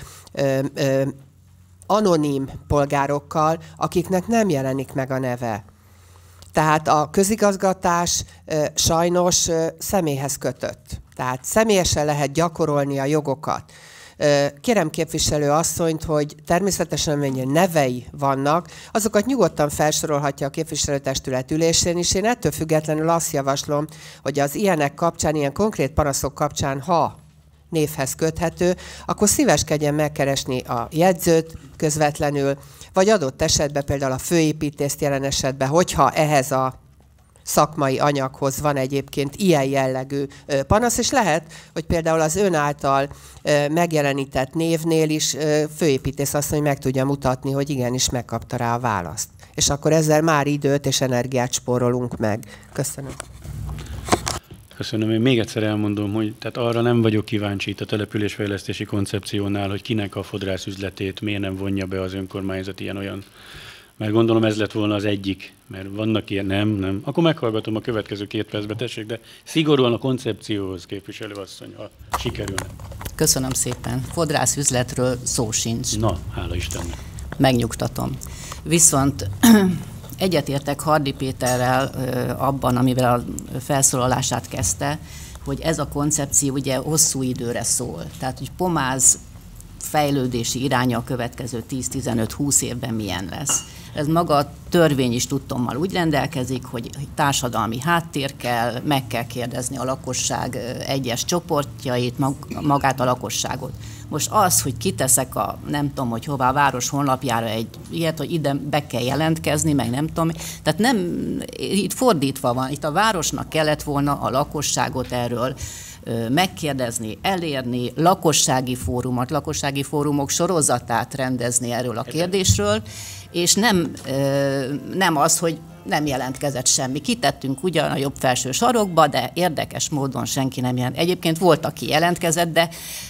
Speaker 17: anonim polgárokkal, akiknek nem jelenik meg a neve. Tehát a közigazgatás sajnos személyhez kötött. Tehát személyesen lehet gyakorolni a jogokat. Kérem képviselő asszonyt, hogy természetesen mennyi nevei vannak, azokat nyugodtan felsorolhatja a képviselőtestület ülésén is. Én ettől függetlenül azt javaslom, hogy az ilyenek kapcsán, ilyen konkrét panaszok kapcsán, ha névhez köthető, akkor szíveskedjen megkeresni a jegyzőt közvetlenül, vagy adott esetben például a főépítészt jelen esetben, hogyha ehhez a szakmai anyaghoz van egyébként ilyen jellegű panasz, és lehet, hogy például az ön által megjelenített névnél is főépítész azt mondja, hogy meg tudja mutatni, hogy igenis megkapta rá a választ. És akkor ezzel már időt és energiát spórolunk meg. Köszönöm.
Speaker 11: Köszönöm. Én még egyszer elmondom, hogy tehát arra nem vagyok kíváncsi itt a településfejlesztési koncepciónál, hogy kinek a fodrászüzletét miért nem vonja be az önkormányzat ilyen-olyan. Mert gondolom ez lett volna az egyik, mert vannak ilyen, nem. Akkor meghallgatom a következő 2 percbe, tessék, de szigorúan a koncepcióhoz, képviselőasszony, ha sikerülne.
Speaker 19: Köszönöm szépen. Fodrászüzletről szó sincs.
Speaker 11: Na, hála Istennek.
Speaker 19: Megnyugtatom. Viszont egyetértek Hardy Péterrel abban, amivel a felszólalását kezdte, hogy ez a koncepció ugye hosszú időre szól. Tehát, hogy Pomáz fejlődési iránya a következő 10-15-20 évben milyen lesz. Ez maga a törvény is tudtommal úgy rendelkezik, hogy társadalmi háttér kell, meg kell kérdezni a lakosság egyes csoportjait, magát a lakosságot. Most az, hogy kiteszek a nem tudom, hogy hová a város honlapjára egy ilyet, hogy ide be kell jelentkezni, meg nem tudom. Tehát nem, itt fordítva van, itt a városnak kellett volna a lakosságot erről megkérdezni, elérni, lakossági fórumok sorozatát rendezni erről a kérdésről, és nem az, hogy nem jelentkezett semmi. Kitettünk ugyan a jobb felső sarokba, de érdekes módon senki nem jelent. Egyébként volt, aki jelentkezett, de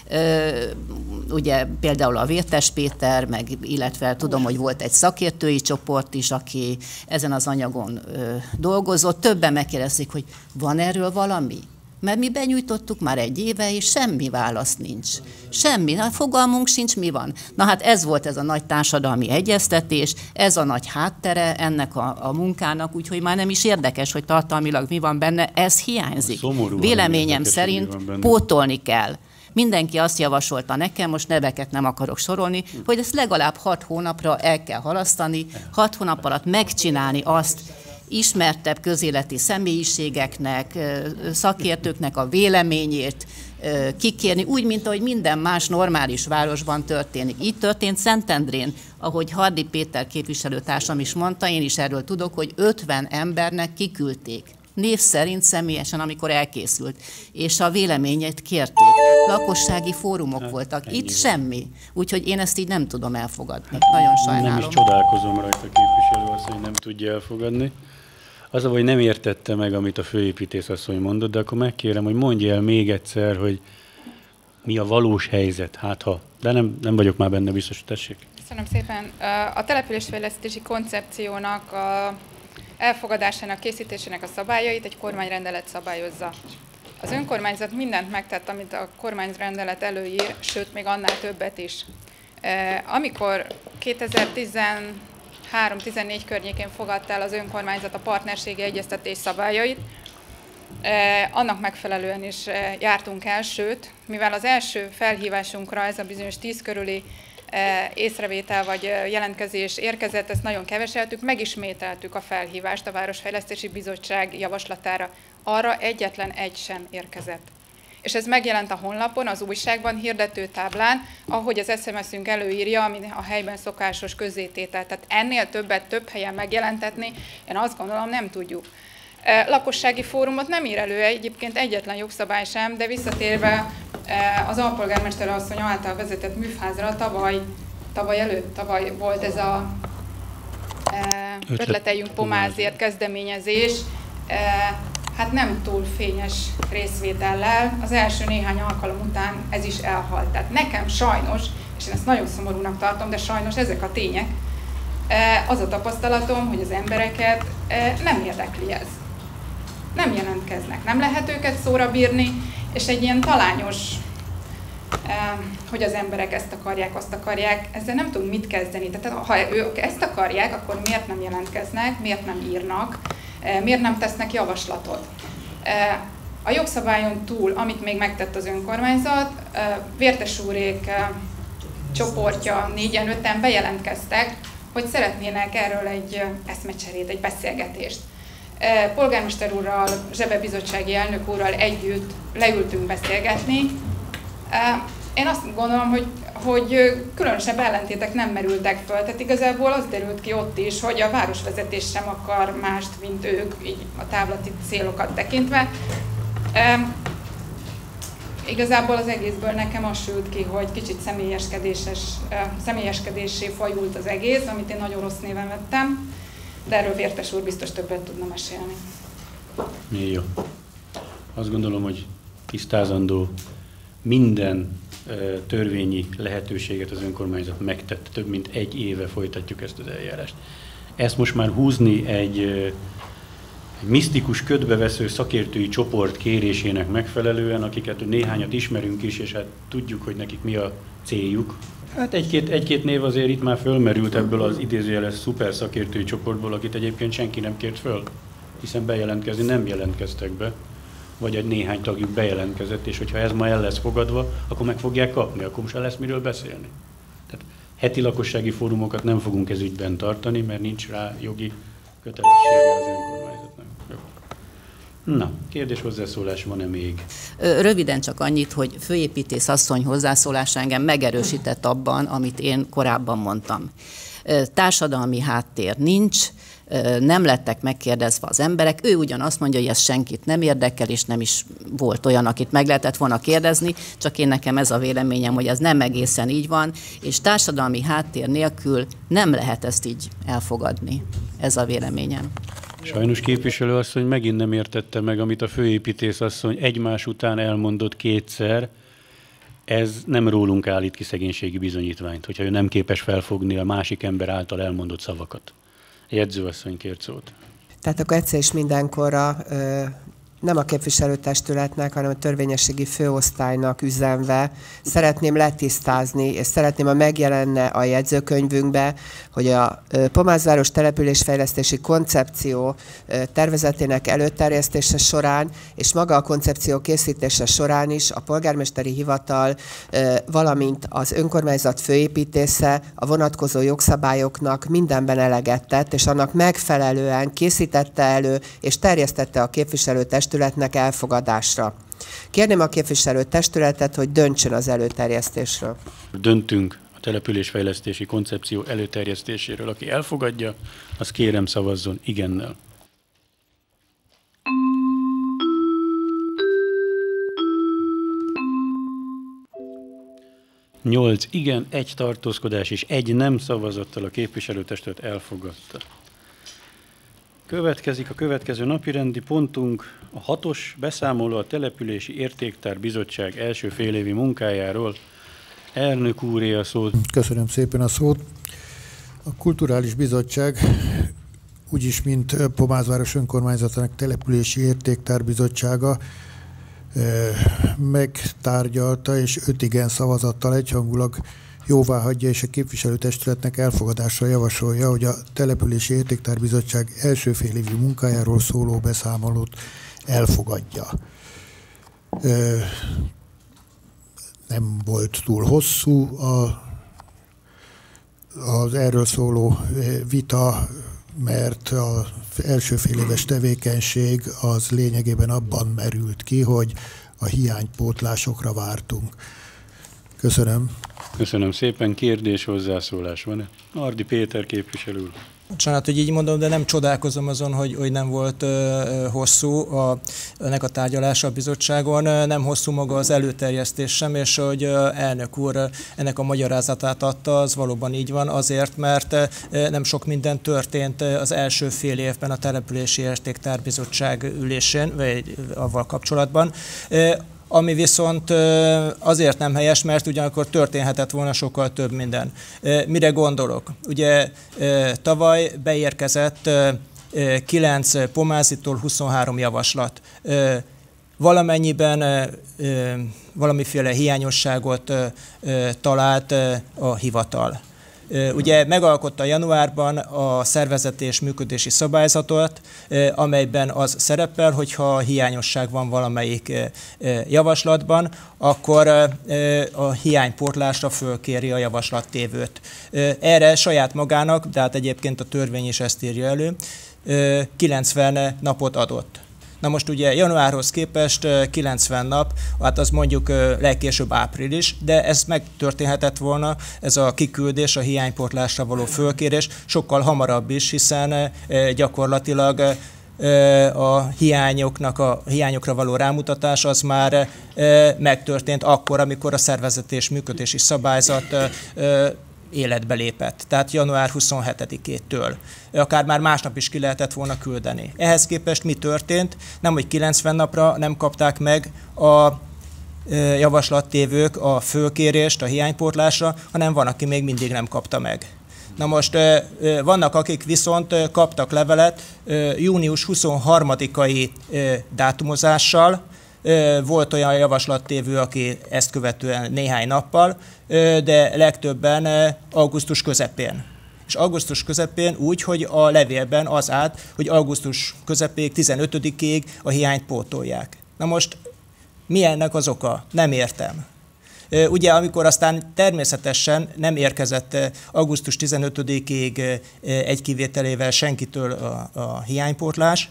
Speaker 19: ugye például a Vértes Péter, illetve tudom, hogy volt egy szakértői csoport is, aki ezen az anyagon dolgozott. Többen megkérdezik, hogy van erről valami? Mert mi benyújtottuk már 1 éve, és semmi válasz nincs. Semmi, fogalmunk sincs, mi van. Na hát ez volt ez a nagy társadalmi egyeztetés, ez a nagy háttere ennek a munkának, úgyhogy már nem is érdekes, hogy tartalmilag mi van benne, ez hiányzik. Véleményem szerint pótolni kell. Mindenki azt javasolta nekem, most neveket nem akarok sorolni, hogy ezt legalább 6 hónapra el kell halasztani, 6 hónap alatt megcsinálni azt, ismertebb közéleti személyiségeknek, szakértőknek a véleményét kikérni, úgy, mint ahogy minden más normális városban történik. Így történt Szentendrén, ahogy Hardy Péter képviselőtársam is mondta, én is erről tudok, hogy 50 embernek kiküldték. Név szerint személyesen, amikor elkészült, és a véleményét kérték. Lakossági fórumok voltak. Itt semmi. Úgyhogy én ezt így nem tudom elfogadni. Nagyon sajnálom.
Speaker 11: Nem is csodálkozom rajta, képviselő asszony, nem tudja elfogadni. Az, hogy nem értette meg, amit a főépítész asszony mondott, de akkor megkérem, hogy mondja el még egyszer, hogy mi a valós helyzet, de nem vagyok már benne biztos, tessék.
Speaker 18: Köszönöm szépen. A településfejlesztési koncepciónak a elfogadásának, készítésének a szabályait egy kormányrendelet szabályozza. Az önkormányzat mindent megtett, amit a kormányrendelet előír, sőt, még annál többet is. Amikor 2013-14 környékén fogadta el az önkormányzat a partnerségi egyeztetés szabályait, annak megfelelően is jártunk el, sőt, mivel az első felhívásunkra ez a bizonyos 10 körüli észrevétel vagy jelentkezés érkezett, ezt nagyon keveseltük, megismételtük a felhívást a Városfejlesztési Bizottság javaslatára. Arra egyetlen egy sem érkezett. És ez megjelent a honlapon, az újságban, hirdetőtáblán, ahogy az SMS-ünk előírja, ami a helyben szokásos közzététel. Tehát ennél több helyen megjelentetni, én azt gondolom, nem tudjuk. Lakossági fórumot nem ír elő egyébként egyetlen jogszabály sem, de visszatérve az alpolgármester asszony által vezetett műfázra tavaly volt ez a ötleteljünk Pomázért kezdeményezés, hát nem túl fényes részvétellel, az első néhány alkalom után ez is elhalt. Tehát nekem sajnos, és én ezt nagyon szomorúnak tartom, de sajnos ezek a tények, az a tapasztalatom, hogy az embereket nem érdekli ez. Nem jelentkeznek, nem lehet őket szóra bírni, és egy ilyen talányos hogy az emberek ezt akarják, azt akarják, ezzel nem tudunk mit kezdeni. Tehát ha ők ezt akarják, akkor miért nem jelentkeznek, miért nem írnak, miért nem tesznek javaslatot. A jogszabályon túl, amit még megtett az önkormányzat, Vértes úrék csoportja 4-5-en bejelentkeztek, hogy szeretnének erről egy eszmecserét, egy beszélgetést. Polgármester úrral, Zsebe bizottsági elnök úrral együtt leültünk beszélgetni. Én azt gondolom, hogy különösebb ellentétek nem merültek föl. Tehát igazából az derült ki ott is, hogy a városvezetés sem akar mást, mint ők, így a távlati célokat tekintve. Igazából az egészből nekem az sült ki, hogy kicsit személyeskedésé fajult az egész, amit én nagyon rossz néven vettem, de erről Vértes úr biztos többet tudna mesélni.
Speaker 11: Jó. Azt gondolom, hogy tisztázandó, minden törvényi lehetőséget az önkormányzat megtett, több mint 1 éve folytatjuk ezt az eljárást. Ezt most már húzni egy misztikus, ködbevesző szakértői csoport kérésének megfelelően, akiket néhányat ismerünk is, és hát tudjuk, hogy nekik mi a céljuk. Hát egy-két név azért itt már fölmerült ebből az idézőjeles szuper szakértői csoportból, akit egyébként senki nem kért föl, hiszen bejelentkezni nem jelentkeztek be, vagy egy néhány tagjuk bejelentkezett, és hogyha ez ma el lesz fogadva, akkor meg fogják kapni, akkor most el lesz miről beszélni. Tehát heti lakossági fórumokat nem fogunk ez ügyben tartani, mert nincs rá jogi kötelessége az önkormányzatnak. Na, kérdés, hozzászólás van-e még?
Speaker 19: Röviden csak annyit, hogy főépítész asszony hozzászólása engem megerősített abban, amit én korábban mondtam. Társadalmi háttér nincs, nem lettek megkérdezve az emberek. Ő ugyan azt mondja, hogy ez senkit nem érdekel, és nem is volt olyan, akit meg lehetett volna kérdezni, csak én nekem ez a véleményem, hogy ez nem egészen így van, és társadalmi háttér nélkül nem lehet ezt így elfogadni. Ez a véleményem.
Speaker 11: Sajnos képviselő asszony megint nem értette meg, amit a főépítész asszony egymás után elmondott 2-szer. Ez nem rólunk állít ki szegénységi bizonyítványt, hogyha ő nem képes felfogni a másik ember által elmondott szavakat. Jegyzőasszony kért szót.
Speaker 17: Tehát akkor egyszer is mindenkorra nem a képviselőtestületnek, hanem a törvényességi főosztálynak üzenve szeretném letisztázni, és szeretném, ha megjelenne a jegyzőkönyvünkbe, hogy a Pomázváros településfejlesztési koncepció tervezetének előterjesztése során, és maga a koncepció készítése során is a polgármesteri hivatal, valamint az önkormányzat főépítésze a vonatkozó jogszabályoknak mindenben eleget tett, és annak megfelelően készítette elő, és terjesztette a képviselőtestületnek elfogadásra. Kérném a képviselőtestületet, hogy döntsön az előterjesztésről.
Speaker 11: Döntünk a településfejlesztési koncepció előterjesztéséről. Aki elfogadja, az kérem szavazzon igennel. Nyolc igen, 1 tartózkodás és 1 nem szavazattal a képviselőtestület elfogadta. Következik a következő napirendi pontunk, a 6-os beszámoló a Települési Értéktár Bizottság első félévi munkájáról. Elnök úré a szót.
Speaker 14: Köszönöm szépen a szót. A Kulturális Bizottság, úgyis mint Pomázváros önkormányzatának Települési Értéktár Bizottsága megtárgyalta és 5 igen szavazattal egyhangulag jóváhagyja és a képviselőtestületnek elfogadásra javasolja, hogy a Települési Értéktár Bizottság első félévi munkájáról szóló beszámolót elfogadja. Nem volt túl hosszú az erről szóló vita, mert az első féléves tevékenység az lényegében abban merült ki, hogy a hiánypótlásokra vártunk. Köszönöm.
Speaker 11: Köszönöm szépen. Kérdés, hozzászólás van-e? Ardi Péter képviselő.
Speaker 3: Bocsánat, hogy így mondom, de nem csodálkozom azon, hogy nem volt hosszú ennek a tárgyalása a bizottságon, nem hosszú maga az előterjesztés sem, és hogy elnök úr ennek a magyarázatát adta, az valóban így van, azért, mert nem sok minden történt az első fél évben a Települési Értéktár Bizottság ülésén, vagy avval kapcsolatban. Ami viszont azért nem helyes, mert ugyanakkor történhetett volna sokkal több minden. Mire gondolok? Ugye tavaly beérkezett 9 Pomázitól 23 javaslat.
Speaker 13: valamennyiben valamiféle hiányosságot talált a hivatal. Ugye megalkotta januárban a szervezet és működési szabályzatot, amelyben az szerepel, hogyha hiányosság van valamelyik javaslatban, akkor a hiánypótlásra fölkéri a javaslattévőt. Erre saját magának, de hát egyébként a törvény is ezt írja elő, 90 napot adott. Na most ugye januárhoz képest 90 nap, hát az mondjuk legkésőbb április, de ez megtörténhetett volna, ez a kiküldés, a hiánypótlásra való fölkérés sokkal hamarabb is, hiszen gyakorlatilag a hiányokra való rámutatás az már megtörtént akkor, amikor a szervezet és működési szabályzat életbe lépett, tehát január 27-től. Akár már másnap is ki lehetett volna küldeni. Ehhez képest mi történt? Nem, hogy 90 napra nem kapták meg a javaslattévők a fölkérést a hiánypótlásra, hanem van, aki még mindig nem kapta meg. Na most vannak, akik viszont kaptak levelet június 23-ai dátumozással. Volt olyan javaslattévő, aki ezt követően néhány nappal, de legtöbben augusztus közepén. És augusztus közepén úgy, hogy a levélben az állt, hogy augusztus közepéig, 15-ig a hiányt pótolják. Na most mi ennek az oka? Nem értem. Ugye, amikor aztán természetesen nem érkezett augusztus 15-ig egy kivételével senkitől a hiánypótlás,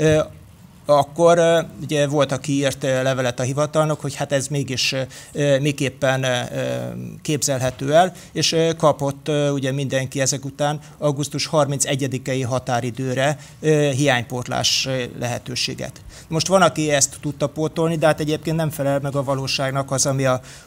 Speaker 13: akkor ugye volt, aki írt levelet a hivatalnak, hogy hát ez mégis miképpen képzelhető el, és kapott ugye mindenki ezek után augusztus 31-i határidőre hiánypótlás lehetőséget. Most van, aki ezt tudta pótolni, de hát egyébként nem felel meg a valóságnak az, ami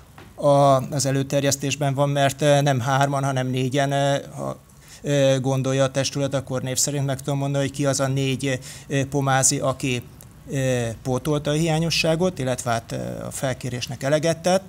Speaker 13: az előterjesztésben van, mert nem 3-an, hanem 4-en, gondolja a testület, akkor név szerint meg tudom mondani, hogy ki az a 4 pomázi, aki pótolta a hiányosságot, illetve hát a felkérésnek eleget tett,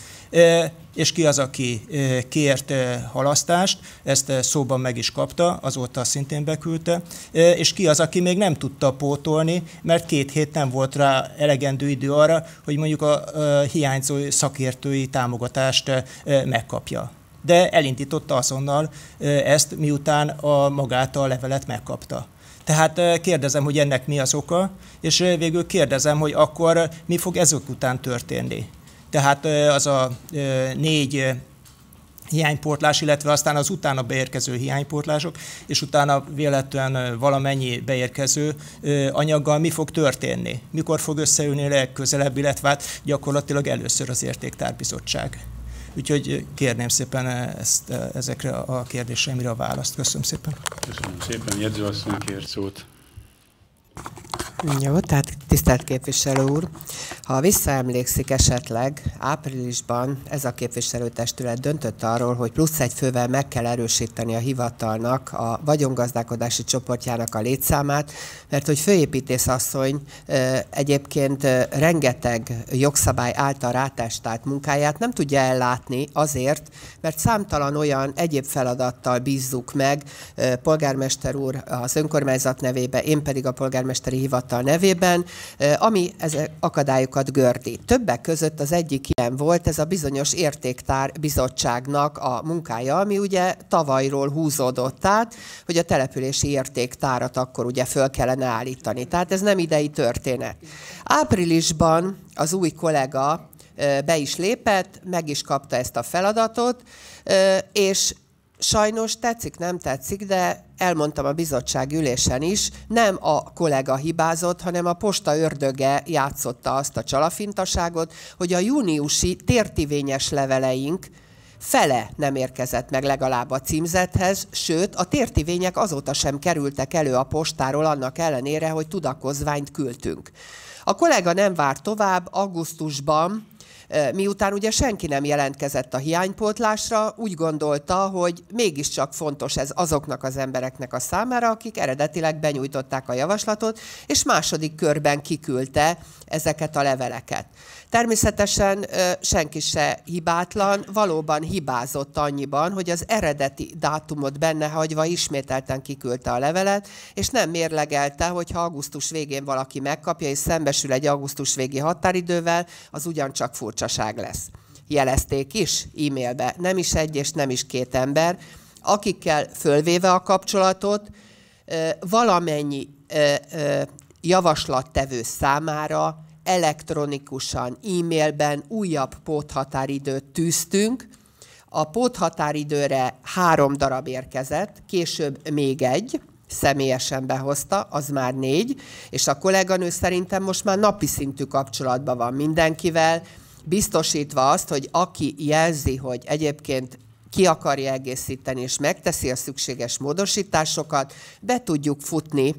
Speaker 13: és ki az, aki kért halasztást, ezt szóban meg is kapta, azóta szintén beküldte, és ki az, aki még nem tudta pótolni, mert 2 hét nem volt rá elegendő idő arra, hogy mondjuk a hiányzó szakértői támogatást megkapja. De elindította azonnal ezt, miután magát a levelet megkapta. Tehát kérdezem, hogy ennek mi az oka, és végül kérdezem, hogy akkor mi fog ezek után történni. Tehát az a 4 hiánypótlás, illetve aztán az utána beérkező hiánypótlások, és utána véletlenül valamennyi beérkező anyaggal mi fog történni. Mikor fog összeülni legközelebb, illetve hát gyakorlatilag először az Értéktárbizottság. Úgyhogy kérném szépen ezekre a kérdéseimre a választ. Köszönöm szépen.
Speaker 11: Köszönöm szépen. Jegyzőasszony kért szót.
Speaker 17: Jó, tehát tisztelt képviselő úr, ha visszaemlékszik esetleg, áprilisban ez a képviselőtestület döntött arról, hogy plusz 1 fővel meg kell erősíteni a hivatalnak, a vagyongazdálkodási csoportjának a létszámát, mert hogy főépítész asszony egyébként rengeteg jogszabály által rátestált munkáját nem tudja ellátni azért, mert számtalan olyan egyéb feladattal bízzuk meg, polgármester úr az önkormányzat nevében, én pedig a polgármesteri hivatal nevében, ami ezek akadályokat gördít. Többek között az egyik ilyen volt, ez a bizonyos Értéktár Bizottságnak a munkája, ami ugye tavalyról húzódott át, hogy a települési értéktárat akkor ugye föl kellene állítani. Tehát ez nem idei történet. Áprilisban az új kollega be is lépett, meg is kapta ezt a feladatot, és sajnos tetszik, nem tetszik, de elmondtam a bizottság ülésen is, nem a kollega hibázott, hanem a posta ördöge játszotta azt a csalafintaságot, hogy a júniusi tértivényes leveleink fele nem érkezett meg legalább a címzethez, sőt, a tértivények azóta sem kerültek elő a postáról, annak ellenére, hogy tudakozványt küldtünk. A kollega nem várt tovább, augusztusban Miután ugye senki nem jelentkezett a hiánypótlásra, úgy gondolta, hogy mégiscsak fontos ez azoknak az embereknek a számára, akik eredetileg benyújtották a javaslatot, és második körben kiküldte ezeket a leveleket. Természetesen senki se hibátlan, valóban hibázott annyiban, hogy az eredeti dátumot benne hagyva ismételten kiküldte a levelet, és nem mérlegelte, hogy ha augusztus végén valaki megkapja, és szembesül egy augusztus végi határidővel, az ugyancsak furcsaság lesz. Jelezték is e-mailbe, nem is egy és nem is két ember, akikkel fölvéve a kapcsolatot, valamennyi javaslattevő számára elektronikusan, e-mailben újabb póthatáridőt tűztünk. A póthatáridőre 3 darab érkezett, később még egy, személyesen behozta, az már 4, és a kolléganő szerintem most már napi szintű kapcsolatban van mindenkivel, biztosítva azt, hogy aki jelzi, hogy egyébként ki akarja egészíteni, és megteszi a szükséges módosításokat, be tudjuk futni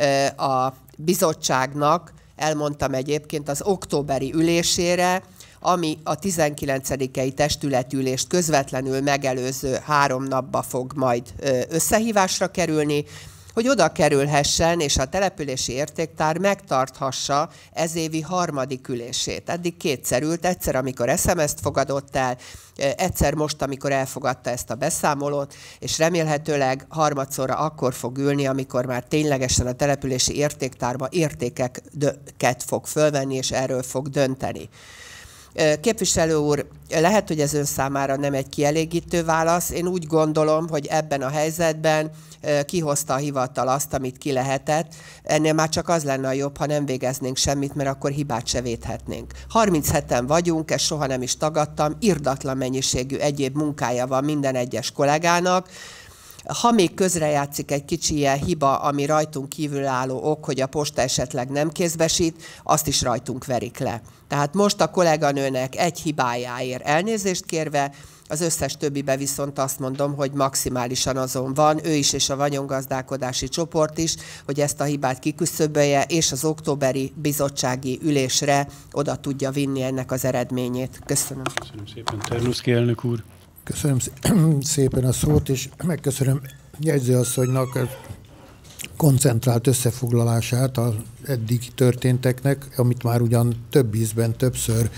Speaker 17: a bizottságnak, elmondtam egyébként, az októberi ülésére, ami a 19-i testületülést közvetlenül megelőző 3 napba fog majd összehívásra kerülni, hogy oda kerülhessen, és a települési értéktár megtarthassa ez évi 3. ülését. Eddig 2-szer ült, egyszer, amikor SMS-t fogadott el, egyszer most, amikor elfogadta ezt a beszámolót, és remélhetőleg harmadszorra akkor fog ülni, amikor már ténylegesen a települési értéktárba értékeket fog fölvenni, és erről fog dönteni. Képviselő úr, lehet, hogy ez ön számára nem egy kielégítő válasz. Én úgy gondolom, hogy ebben a helyzetben kihozta a hivatal azt, amit ki lehetett. Ennél már csak az lenne a jobb, ha nem végeznénk semmit, mert akkor hibát se védhetnénk. 37-en vagyunk, ezt soha nem is tagadtam, irdatlan mennyiségű egyéb munkája van minden egyes kollégának. Ha még közrejátszik egy kicsi ilyen hiba, ami rajtunk kívül álló ok, hogy a posta esetleg nem kézbesít, azt is rajtunk verik le. Tehát most a kolléganőnek egy hibájáért elnézést kérve, az összes többibe viszont azt mondom, hogy maximálisan azon van, ő is és a vagyongazdálkodási csoport is, hogy ezt a hibát kiküszöbölje, és az októberi bizottsági ülésre oda tudja vinni ennek az eredményét. Köszönöm.
Speaker 11: Köszönöm szépen, Terluszki elnök úr.
Speaker 14: Köszönöm szépen a szót, és megköszönöm jegyzőasszonynak a koncentrált összefoglalását az eddig történteknek, amit már ugyan több ízben többször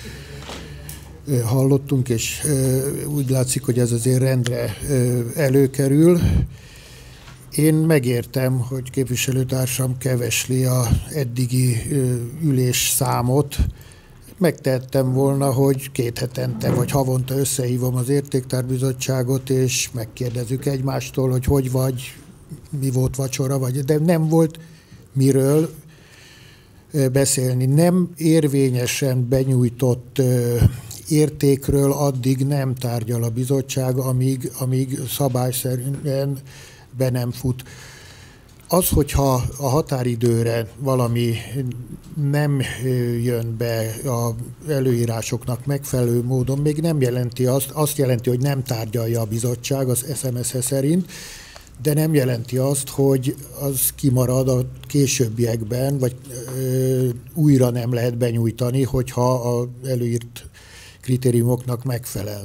Speaker 14: hallottunk, és úgy látszik, hogy ez azért rendre előkerül. Én megértem, hogy képviselőtársam kevesli az eddigi ülés számot. Megtehettem volna, hogy 2 hetente vagy havonta összehívom az értéktárbizottságot, és megkérdezzük egymástól, hogy vagy, mi volt vacsora, vagy, de nem volt miről beszélni. Nem érvényesen benyújtott értékről addig nem tárgyal a bizottság, amíg szabályszerűen be nem fut. Az, hogyha a határidőre valami nem jön be az előírásoknak megfelelő módon, még nem jelenti azt jelenti, hogy nem tárgyalja a bizottság az SMS-e szerint, de nem jelenti azt, hogy az kimarad a későbbiekben, vagy újra nem lehet benyújtani, hogyha az előírt kritériumoknak megfelel.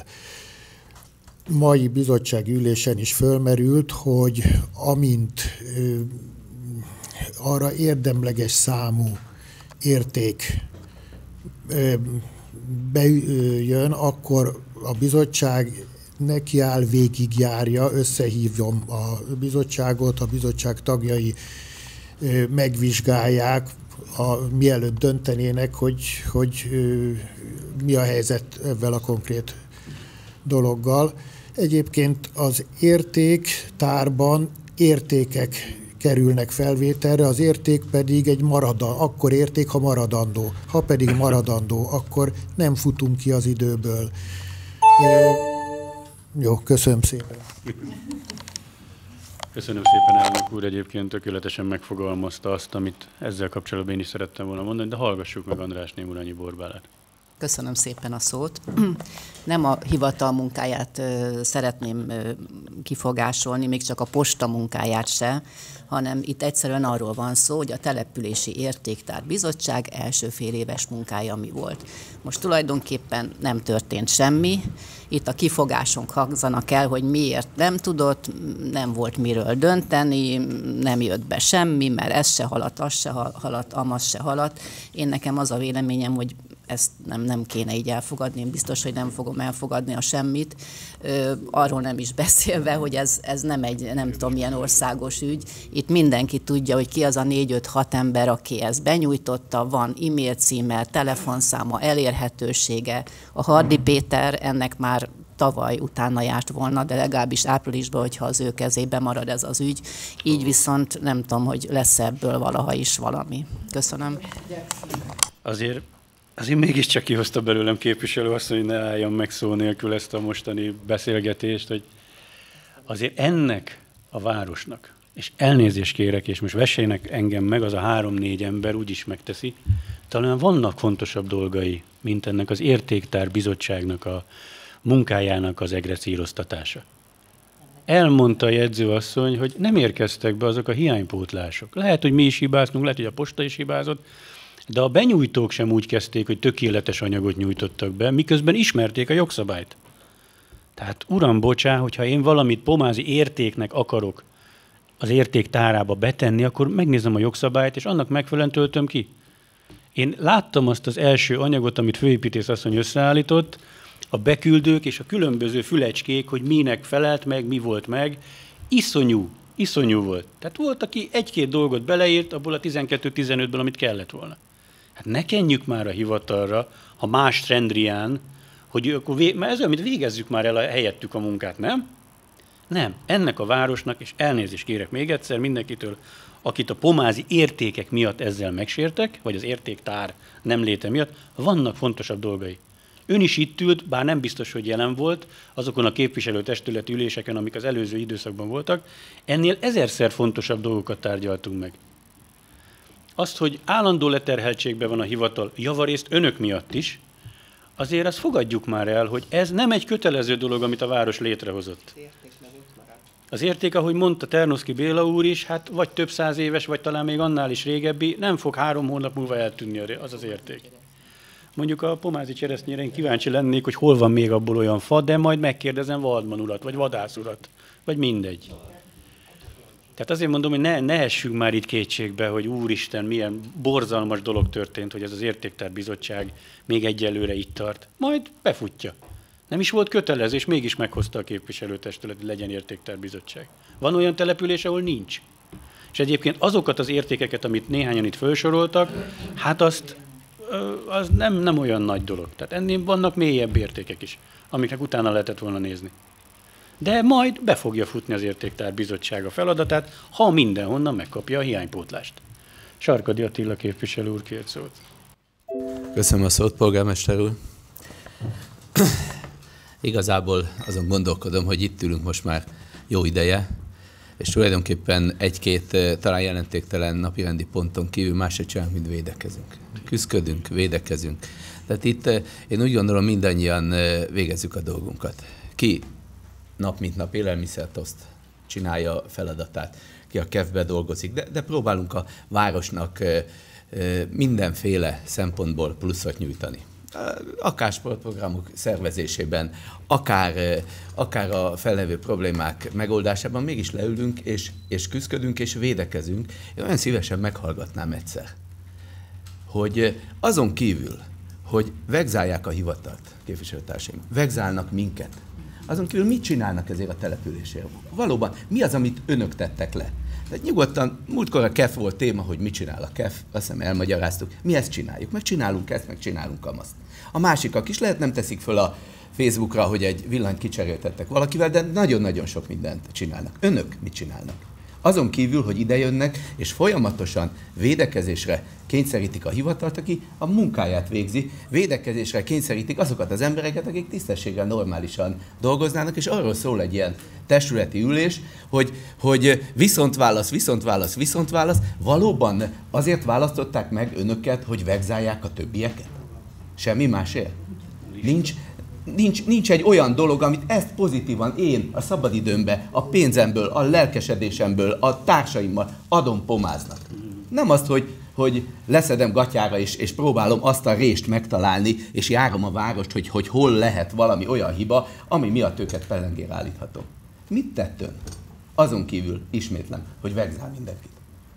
Speaker 14: Mai bizottsági ülésen is fölmerült, hogy amint arra érdemleges számú érték bejön, akkor a bizottság nekiáll, végigjárja, összehívom a bizottságot, a bizottság tagjai megvizsgálják, mielőtt döntenének, hogy mi a helyzet ezzel a konkrét dologgal. Egyébként az értéktárban értékek kerülnek felvételre, az érték pedig akkor érték, ha maradandó. Ha pedig maradandó, akkor nem futunk ki az időből. Jó, köszönöm szépen.
Speaker 11: Köszönöm szépen, elnök úr, egyébként tökéletesen megfogalmazta azt, amit ezzel kapcsolatban én is szerettem volna mondani, de hallgassuk meg András Némurányi Borbálát.
Speaker 19: Köszönöm szépen a szót. Nem a hivatal munkáját szeretném kifogásolni, még csak a posta munkáját se, hanem itt egyszerűen arról van szó, hogy a Települési Értéktár Bizottság első féléves munkája mi volt. Most tulajdonképpen nem történt semmi, itt a kifogásunk hangzanak el, hogy miért nem tudott, nem volt miről dönteni, nem jött be semmi, mert ez se haladt, az se haladt, amaz se haladt. Én nekem az a véleményem, hogy ezt nem kéne így elfogadni, én biztos, hogy nem fogom elfogadni a semmit. Arról nem is beszélve, hogy ez nem egy, nem tudom, milyen országos ügy. Itt mindenki tudja, hogy ki az a 4-5-6 ember, aki ezt benyújtotta, van e-mail címe, telefonszáma, elérhetősége. A Hardy Péter ennek már tavaly utána járt volna, de legalábbis áprilisban, hogyha az ő kezébe marad ez az ügy. Így viszont nem tudom, hogy lesz ebből valaha is valami. Köszönöm.
Speaker 11: Azért mégiscsak kihozta belőlem képviselő azt, hogy ne álljon meg szó nélkül ezt a mostani beszélgetést, hogy azért ennek a városnak, és elnézést kérek, és most vessenek engem meg, az a 3-4 ember úgyis megteszi, talán vannak fontosabb dolgai, mint ennek az Értéktár Bizottságnak a munkájának az egrecíroztatása. Elmondta a jegyzőasszony, hogy nem érkeztek be azok a hiánypótlások. Lehet, hogy mi is hibáztunk, lehet, hogy a posta is hibázott, de a benyújtók sem úgy kezdték, hogy tökéletes anyagot nyújtottak be, miközben ismerték a jogszabályt. Tehát uram, bocsá, hogyha én valamit pomázi értéknek akarok az értéktárába betenni, akkor megnézem a jogszabályt, és annak megfelelően töltöm ki. Én láttam azt az első anyagot, amit főépítész asszony összeállított, a beküldők és a különböző fülecskék, hogy minek felelt meg, mi volt meg, iszonyú volt. Tehát volt, aki 1-2 dolgot beleírt, abból a 12-15-ből, amit kellett volna. Hát ne kenjük már a hivatalra, ha más trendrián, hogy akkor mert ez olyan, amit végezzük már el helyettük a munkát, nem? Nem. Ennek a városnak, és elnézést kérek még egyszer mindenkitől, akit a pomázi értékek miatt ezzel megsértek, vagy az értéktár nem léte miatt, vannak fontosabb dolgai. Ön is itt ült, bár nem biztos, hogy jelen volt, azokon a képviselőtestületi üléseken, amik az előző időszakban voltak, ennél 1000-szer fontosabb dolgokat tárgyaltunk meg. Azt, hogy állandó leterheltségben van a hivatal, javarészt önök miatt is, azért azt fogadjuk már el, hogy ez nem egy kötelező dolog, amit a város létrehozott. Az érték, ahogy mondta Ternoszky Béla úr is, hát vagy több 100 éves, vagy talán még annál is régebbi, nem fog 3 hónap múlva eltűnni az az érték. Mondjuk a pomázi cseresznyére én kíváncsi lennék, hogy hol van még abból olyan fa, de majd megkérdezem Waldman urat, vagy Vadász urat, vagy mindegy. Tehát azért mondom, hogy ne essünk már itt kétségbe, hogy úristen, milyen borzalmas dolog történt, hogy ez az Értéktár Bizottság még egyelőre itt tart. Majd befutja. Nem is volt kötelező, és mégis meghozta a képviselőtestület, hogy legyen Értéktár Bizottság. Van olyan település, ahol nincs. És egyébként azokat az értékeket, amit néhányan itt felsoroltak, hát az nem olyan nagy dolog. Tehát ennél vannak mélyebb értékek is, amiknek utána lehetett volna nézni. De majd be fogja futni az Értéktár Bizottsága feladatát, ha mindenhonnan megkapja a hiánypótlást. Sarkady Attila képviselő úr kért szót.
Speaker 20: Köszönöm a szót, polgármester úr. Igazából azon gondolkodom, hogy itt ülünk most már jó ideje, és tulajdonképpen 1-2 talán jelentéktelen napirendi ponton kívül másra csinálunk, mint védekezünk. Küszködünk, védekezünk. Tehát itt én úgy gondolom, mindannyian végezzük a dolgunkat. Ki nap mint nap élelmiszert oszt, csinálja a feladatát, ki a KEF-be dolgozik, de próbálunk a városnak mindenféle szempontból pluszot nyújtani. Akár sportprogramok szervezésében, akár a fellevő problémák megoldásában mégis leülünk, és küszködünk, és védekezünk. Én olyan szívesen meghallgatnám egyszer, hogy azon kívül, hogy vegzálják a hivatalt, képviselőtársaim, vegzálnak minket, azon kívül mit csinálnak ezért a településért? Valóban, mi az, amit önök tettek le? Tehát nyugodtan, múltkor a KEF volt téma, hogy mit csinál a KEF, azt hiszem elmagyaráztuk. Mi ezt csináljuk, meg csinálunk ezt, meg csinálunk amazt. A másikak is lehet nem teszik föl a Facebookra, hogy egy villanyt kicseréltettek valakivel, de nagyon-nagyon sok mindent csinálnak. Önök mit csinálnak? Azon kívül, hogy idejönnek, és folyamatosan védekezésre kényszerítik a hivatalt, aki a munkáját végzi, védekezésre kényszerítik azokat az embereket, akik tisztességgel normálisan dolgoznának, és arról szól egy ilyen testületi ülés, hogy viszont válasz. Valóban azért választották meg önöket, hogy vegzálják a többieket? Semmi másért? Nincs egy olyan dolog, amit ezt pozitívan én a szabadidőmbe, a pénzemből, a lelkesedésemből, a társaimmal adom pomáznak. Nem azt, hogy leszedem gatyára és próbálom azt a rést megtalálni, és járom a várost, hogy hol lehet valami olyan hiba, ami miatt őket pellengére állíthatom. Mit tett ön? Azon kívül ismétlem, hogy vegzál mindenkit.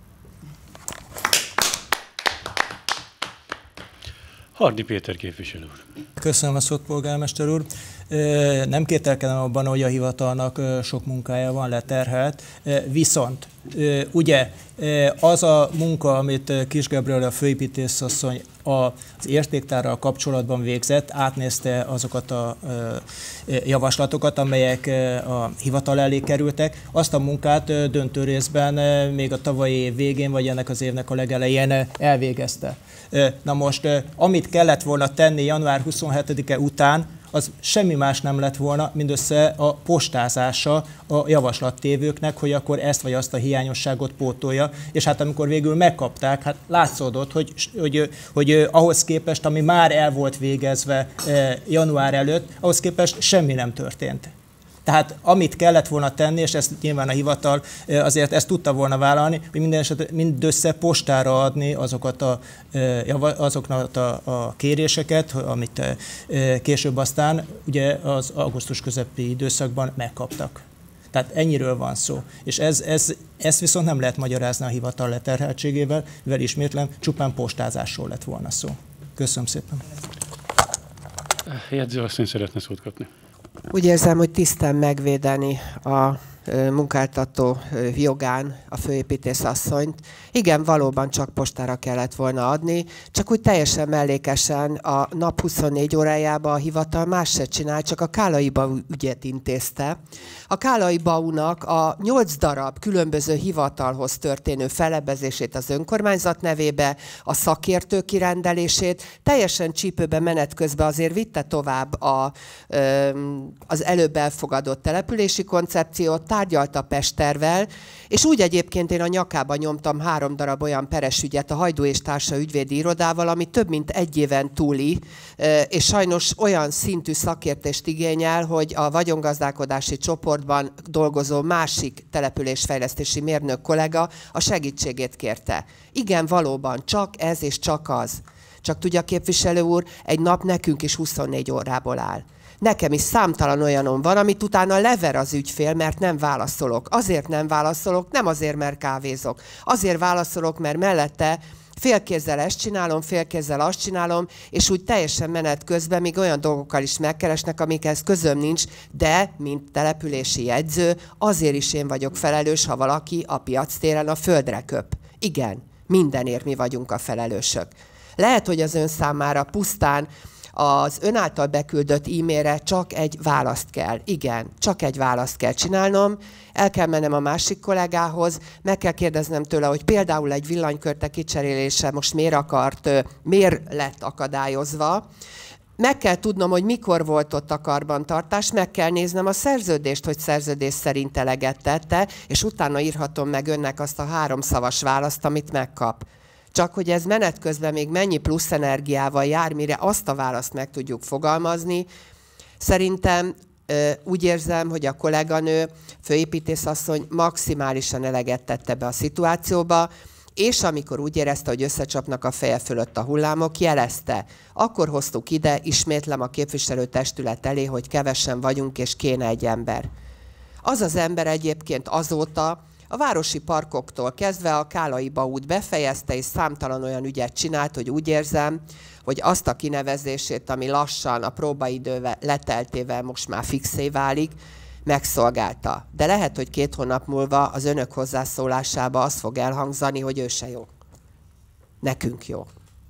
Speaker 11: Hardy Péter képviselő úr.
Speaker 13: Köszönöm a szót, polgármester úr. Nem kételkedem abban, hogy a hivatalnak sok munkája van, leterhelt, viszont ugye az a munka, amit Kis Gabriella a főépítészasszony az értéktárral kapcsolatban végzett, átnézte azokat a javaslatokat, amelyek a hivatal elé kerültek. Azt a munkát döntő részben még a tavalyi év végén, vagy ennek az évnek a legelején elvégezte. Na most, amit kellett volna tenni január 27-e után, az semmi más nem lett volna, mindössze a postázása a javaslattévőknek, hogy akkor ezt vagy azt a hiányosságot pótolja, és hát amikor végül megkapták, hát látszódott, hogy ahhoz képest, ami már el volt végezve január előtt, ahhoz képest semmi nem történt. Tehát amit kellett volna tenni, és ezt nyilván a hivatal azért ezt tudta volna vállalni, hogy minden esetben mindössze postára adni azoknak a kéréseket, amit később aztán ugye az augusztus közepi időszakban megkaptak. Tehát ennyiről van szó. És ezt viszont nem lehet magyarázni a hivatal leterheltségével, mivel ismétlem, csupán postázásról lett volna szó. Köszönöm szépen.
Speaker 11: Jegyző asszony szeretne szót kapni.
Speaker 17: Úgy érzem, hogy tisztán megvédeni a munkáltató jogán a főépítészasszonyt. Igen, valóban csak postára kellett volna adni, csak úgy teljesen mellékesen a nap 24 órájában a hivatal más se csinál, csak a Kálai Bau ügyet intézte. A Kálai Baunak a 8 darab különböző hivatalhoz történő felebezését az önkormányzat nevébe, a szakértő kirendelését, teljesen csípőbe menet közben azért vitte tovább az előbb elfogadott települési koncepciót, tárgyalta Pestervel, és úgy egyébként én a nyakába nyomtam 3 darab olyan peres ügyet a Hajdú és Társa ügyvédi irodával, ami több mint 1 éven túli, és sajnos olyan szintű szakértést igényel, hogy a vagyongazdálkodási csoportban dolgozó másik településfejlesztési mérnök kollega a segítségét kérte. Igen, valóban, csak ez és csak az. Csak tudja, képviselő úr, egy nap nekünk is 24 órából áll. Nekem is számtalan olyanom van, amit utána lever az ügyfél, mert nem válaszolok. Azért nem válaszolok, nem azért, mert kávézok. Azért válaszolok, mert mellette félkézzel ezt csinálom, félkézzel azt csinálom, és úgy teljesen menet közben még olyan dolgokkal is megkeresnek, amikhez közöm nincs, de, mint települési jegyző, azért is én vagyok felelős, ha valaki a piactéren a földre köp. Igen, mindenért mi vagyunk a felelősök. Lehet, hogy az ön számára pusztán az ön által beküldött e-mailre csak egy választ kell. Igen, csak egy választ kell csinálnom, el kell mennem a másik kollégához, meg kell kérdeznem tőle, hogy például egy villanykörte kicserélése most miért lett akadályozva. Meg kell tudnom, hogy mikor volt ott a karbantartás, meg kell néznem a szerződést, hogy szerződés szerint eleget tette, és utána írhatom meg önnek azt a 3 szavas választ, amit megkap. Csak hogy ez menet közben még mennyi plusz energiával jár, mire azt a választ meg tudjuk fogalmazni. Szerintem úgy érzem, hogy a kolléganő, főépítészasszony maximálisan eleget tette be a szituációba, és amikor úgy érezte, hogy összecsapnak a feje fölött a hullámok, jelezte. Akkor hoztuk ide, ismétlem a képviselőtestület elé, hogy kevesen vagyunk, és kéne egy ember. Az az ember egyébként azóta a városi parkoktól kezdve a Kálai Baút befejezte, és számtalan olyan ügyet csinált, hogy úgy érzem, hogy azt a kinevezését, ami lassan a próbaidővel leteltével most már fixé válik, megszolgálta. De lehet, hogy 2 hónap múlva az önök hozzászólásába az fog elhangzani, hogy ő se jó. Nekünk jó.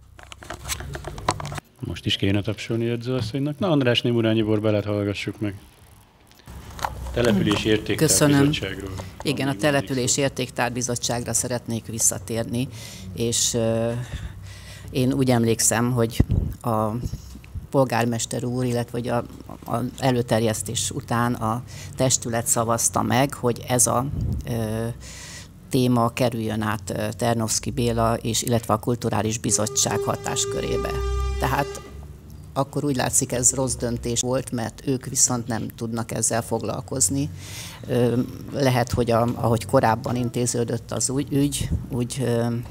Speaker 11: Most is kéne tapsolni jegyzőasszonynak. Na, András Némurányi Borbálát hallgassuk meg. Települési Értéktárbizottságról.
Speaker 19: Igen, a Települési Értéktárbizottságra szeretnék visszatérni, és én úgy emlékszem, hogy a polgármester úr, illetve az előterjesztés után a testület szavazta meg, hogy ez a téma kerüljön át Ternovszky Béla, illetve a Kulturális Bizottság hatáskörébe. Tehát akkor úgy látszik, ez rossz döntés volt, mert ők viszont nem tudnak ezzel foglalkozni. Lehet, hogy ahogy korábban intéződött az ügy, úgy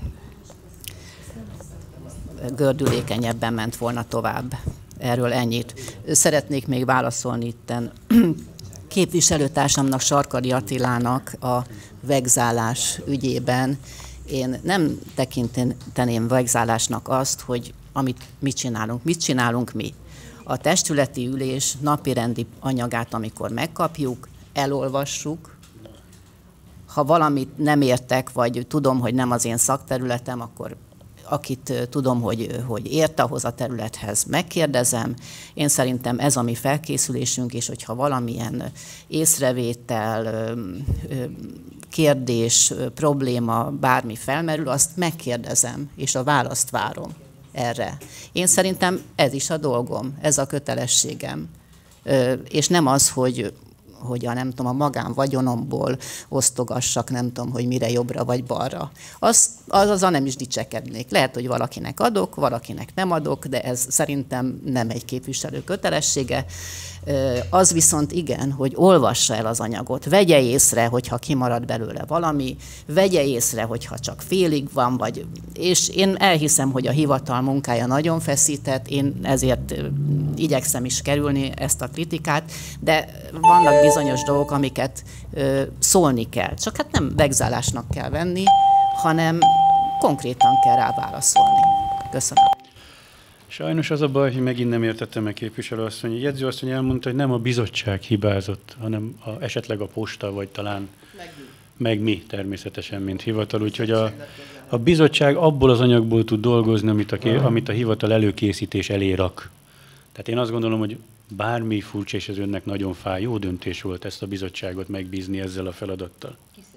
Speaker 19: gördülékenyebben ment volna tovább. Erről ennyit. Szeretnék még válaszolni itten képviselőtársamnak, Sarkadi Attilának a vegzálás ügyében. Én nem tekinteném vegzálásnak azt, hogy mit csinálunk. Mit csinálunk mi? A testületi ülés napirendi anyagát, amikor megkapjuk, elolvassuk. Ha valamit nem értek, vagy tudom, hogy nem az én szakterületem, akkor akit tudom, hogy ért ahhoz a területhez, megkérdezem. Én szerintem ez a mi felkészülésünk, és hogyha valamilyen észrevétel, kérdés, probléma, bármi felmerül, azt megkérdezem, és a választ várom erre. Én szerintem ez is a dolgom, ez a kötelességem. És nem az, hogy nem tudom, a magánvagyonomból osztogassak, nem tudom, hogy mire jobbra vagy balra. Azzal nem is dicsekednék. Lehet, hogy valakinek adok, valakinek nem adok, de ez szerintem nem egy képviselő kötelessége. Az viszont igen, hogy olvassa el az anyagot, vegye észre, hogyha kimarad belőle valami, vegye észre, hogyha csak félig van, és én elhiszem, hogy a hivatal munkája nagyon feszített, én ezért igyekszem is kerülni ezt a kritikát, de vannak bizonyos dolgok, amiket szólni kell. Csak hát nem vegzálásnak kell venni, hanem konkrétan kell rá válaszolni. Köszönöm.
Speaker 11: Sajnos az a baj, hogy megint nem értettem meg képviselőasszony. Jegyzőasszony elmondta, hogy nem a bizottság hibázott, hanem esetleg a posta, vagy talán meg mi természetesen, mint hivatal. Úgyhogy a bizottság abból az anyagból tud dolgozni, amit a hivatal előkészítés elé rak. Tehát én azt gondolom, hogy bármi furcsa, és ez önnek nagyon fáj, jó döntés volt ezt a bizottságot megbízni ezzel a feladattal.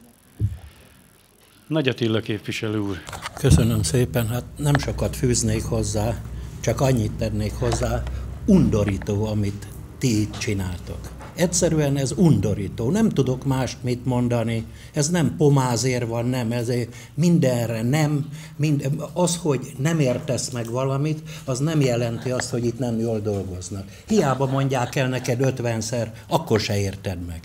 Speaker 11: Nagy Attila képviselő úr.
Speaker 21: Köszönöm szépen, hát nem sokat fűznék hozzá, csak annyit tennék hozzá, undorító, amit ti itt csináltok. Egyszerűen ez undorító, nem tudok mást mit mondani, ez nem pomázér van, nem, ez mindenre nem, az, hogy nem értesz meg valamit, az nem jelenti azt, hogy itt nem jól dolgoznak. Hiába mondják el neked 50-szer, akkor se érted meg.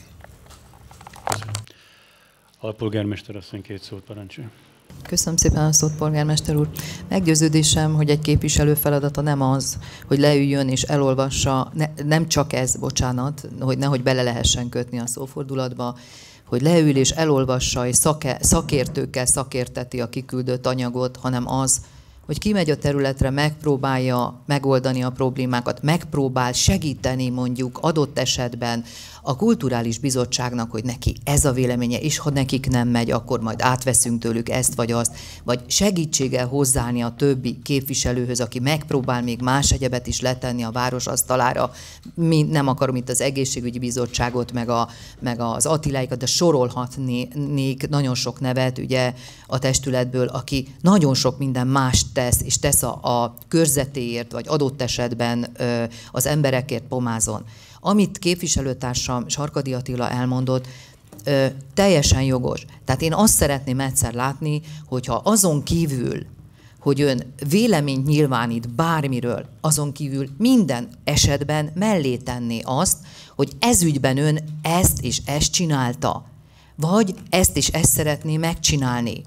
Speaker 11: Alpolgármester asszony 2 szót parancsolja.
Speaker 10: Köszönöm szépen a szót, polgármester úr. Meggyőződésem, hogy egy képviselő feladata nem az, hogy leüljön és elolvassa, nem csak ez, bocsánat, hogy nehogy bele lehessen kötni a szófordulatba, hogy leül és elolvassa és szakértőkkel szakérteti a kiküldött anyagot, hanem az, hogy kimegy a területre, megpróbálja megoldani a problémákat, megpróbál segíteni mondjuk adott esetben a kulturális bizottságnak, hogy neki ez a véleménye, és ha nekik nem megy, akkor majd átveszünk tőlük ezt vagy azt, vagy segítséggel hozzáállni a többi képviselőhöz, aki megpróbál még más egyebet is letenni a város asztalára. Nem akarom itt az egészségügyi bizottságot, meg az Attiláikat, de sorolhatnék nagyon sok nevet ugye a testületből, aki nagyon sok minden mást tesz, és tesz a körzetéért, vagy adott esetben az emberekért pomázon. Amit képviselőtársam Sarkadi Attila elmondott, teljesen jogos. Tehát én azt szeretném egyszer látni, hogyha azon kívül, hogy ön véleményt nyilvánít bármiről, azon kívül minden esetben mellé tenné azt, hogy ezügyben ön ezt és ezt csinálta, vagy ezt és ezt szeretné megcsinálni.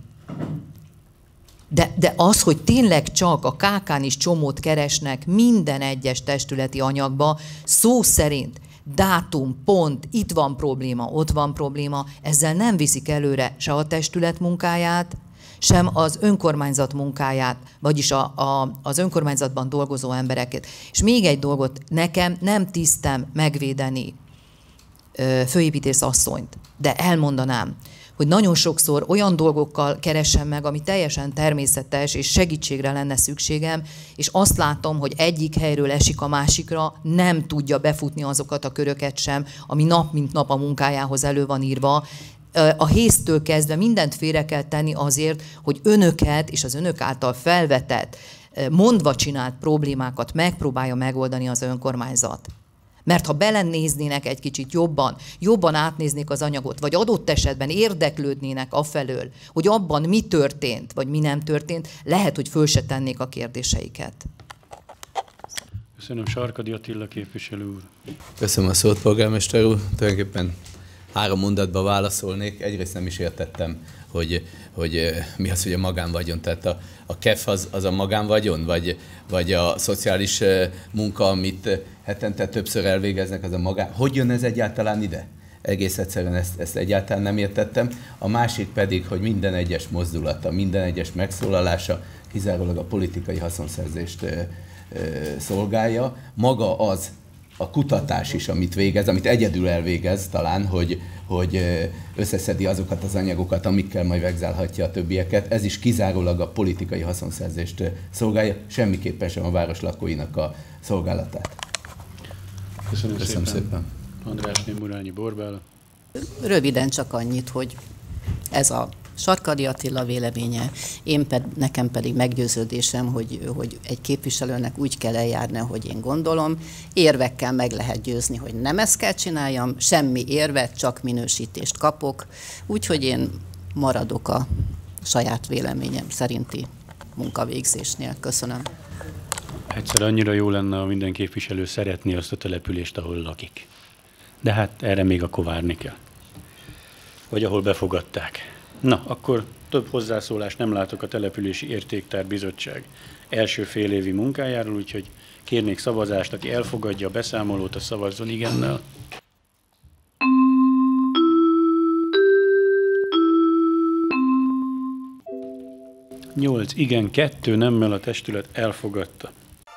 Speaker 10: De az, hogy tényleg csak a KK-n is csomót keresnek minden egyes testületi anyagba, szó szerint dátum, pont, itt van probléma, ott van probléma, ezzel nem viszik előre se a testület munkáját, sem az önkormányzat munkáját, vagyis az önkormányzatban dolgozó embereket. És még egy dolgot, nekem nem tisztem megvédeni főépítész asszonyt, de elmondanám, hogy nagyon sokszor olyan dolgokkal keresem meg, ami teljesen természetes, és segítségre lenne szükségem, és azt látom, hogy egyik helyről esik a másikra, nem tudja befutni azokat a köröket sem, ami nap mint nap a munkájához elő van írva. A héztől kezdve mindent félre kell tenni azért, hogy önöket és az önök által felvetett, mondva csinált problémákat megpróbálja megoldani az önkormányzat. Mert ha belenéznének egy kicsit jobban átnéznék az anyagot, vagy adott esetben érdeklődnének afelől, hogy abban mi történt, vagy mi nem történt, lehet, hogy föl se tennék a kérdéseiket.
Speaker 11: Köszönöm, Sarkadi Attila képviselő úr.
Speaker 20: Köszönöm a szót, polgármester úr. Tulajdonképpen 3 mondatba válaszolnék. Egyrészt nem is értettem, hogy mi az, hogy a magánvagyon. Tehát a KEF az a magánvagyon, vagy a szociális munka, amit hetente többször elvégeznek, az a magán. Hogy jön ez egyáltalán ide? Egész egyszerűen ezt egyáltalán nem értettem. A másik pedig, hogy minden egyes mozdulata, minden egyes megszólalása kizárólag a politikai haszonszerzést szolgálja. Maga az a kutatás is, amit végez, amit egyedül elvégez talán, hogy összeszedi azokat az anyagokat, amikkel majd vegzálhatja a többieket. Ez is kizárólag a politikai haszonszerzést szolgálja, semmiképpen sem a város lakóinak a szolgálatát.
Speaker 11: Köszönöm szépen. András Némurányi Borbála.
Speaker 19: Röviden csak annyit, hogy ez a Sarkadi Attila véleménye, nekem pedig meggyőződésem, hogy egy képviselőnek úgy kell eljárni, hogy én gondolom. Érvekkel meg lehet győzni, hogy nem ezt kell csináljam, semmi érvet, csak minősítést kapok. Úgyhogy én maradok a saját véleményem szerinti munkavégzésnél. Köszönöm.
Speaker 11: Egyszer annyira jó lenne, ha minden képviselő szeretné azt a települést, ahol lakik. De hát erre még akkor várni kell. Vagy ahol befogadták. Na, akkor több hozzászólást nem látok a Települési Értéktár Bizottság első félévi munkájáról, úgyhogy kérnék szavazást, aki elfogadja a beszámolót, a szavazzon igennel. Nyolc igen, 2 nemmel, a testület elfogadta.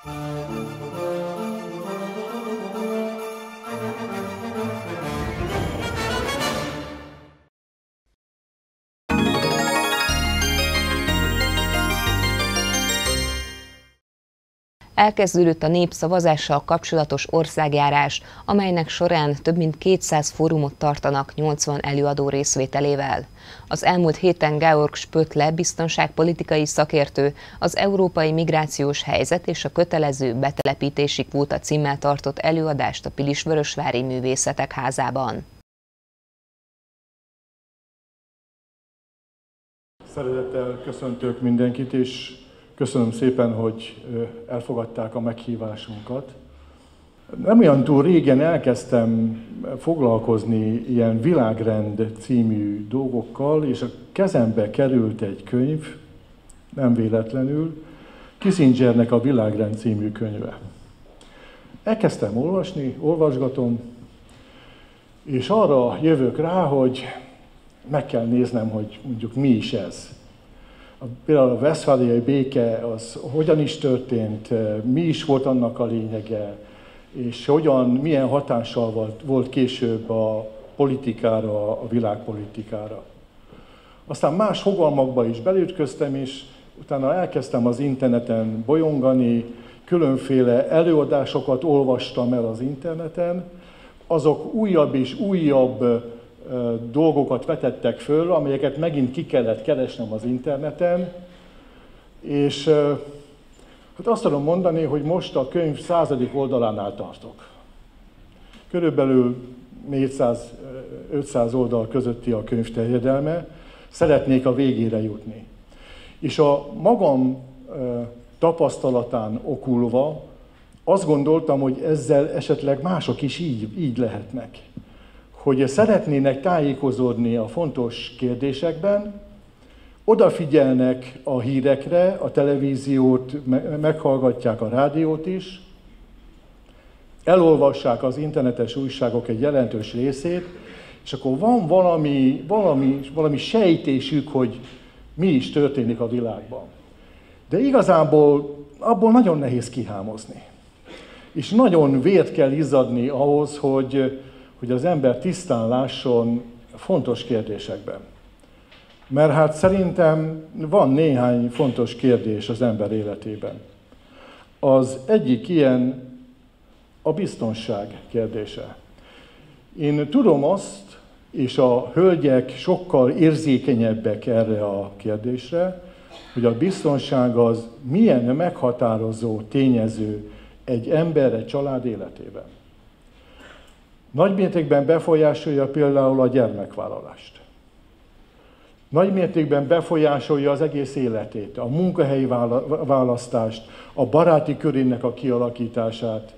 Speaker 1: Elkezdődött a népszavazással kapcsolatos országjárás, amelynek során több mint 200 fórumot tartanak 80 előadó részvételével. Az elmúlt héten Georg Spötle biztonságpolitikai szakértő az európai migrációs helyzet és a kötelező betelepítési kvóta címmel tartott előadást a Pilisvörösvári Művészetek Házában.
Speaker 4: Szeretettel köszöntök mindenkit, és köszönöm szépen, hogy elfogadták a meghívásunkat. Nem olyan túl régen elkezdtem foglalkozni ilyen világrend című dolgokkal, és a kezembe került egy könyv, nem véletlenül, Kissingernek a Világrend című könyve. Elkezdtem olvasgatom, és arra jövök rá, hogy meg kell néznem, hogy mondjuk mi is ez. Például a westfáliai béke az hogyan is történt, mi is volt annak a lényege, és milyen hatással volt később a politikára, a világpolitikára. Aztán más fogalmakba is belütköztem, és utána elkezdtem az interneten bolyongani, különféle előadásokat olvastam el az interneten, azok újabb és újabb dolgokat vetettek föl, amelyeket megint ki kellett keresnem az interneten, és hát azt tudom mondani, hogy most a könyv 100. oldalánál tartok. Körülbelül 400-500 oldal közötti a könyv terjedelme, szeretnék a végére jutni. És a magam tapasztalatán okulva azt gondoltam, hogy ezzel esetleg mások is így lehetnek. Hogy szeretnének tájékozódni a fontos kérdésekben, odafigyelnek a hírekre, a televíziót, meghallgatják a rádiót is, elolvassák az internetes újságok egy jelentős részét, és akkor van valami sejtésük, hogy mi is történik a világban. De igazából abból nagyon nehéz kihámozni. És nagyon vért kell izzadni ahhoz, hogy az ember tisztán lásson fontos kérdésekben. Mert hát szerintem van néhány fontos kérdés az ember életében. Az egyik ilyen a biztonság kérdése. Én tudom azt, és a hölgyek sokkal érzékenyebbek erre a kérdésre, hogy a biztonság az milyen meghatározó tényező egy ember, egy család életében. Nagymértékben befolyásolja például a gyermekvállalást. nagy mértékben befolyásolja az egész életét, a munkahelyi választást, a baráti körének a kialakítását,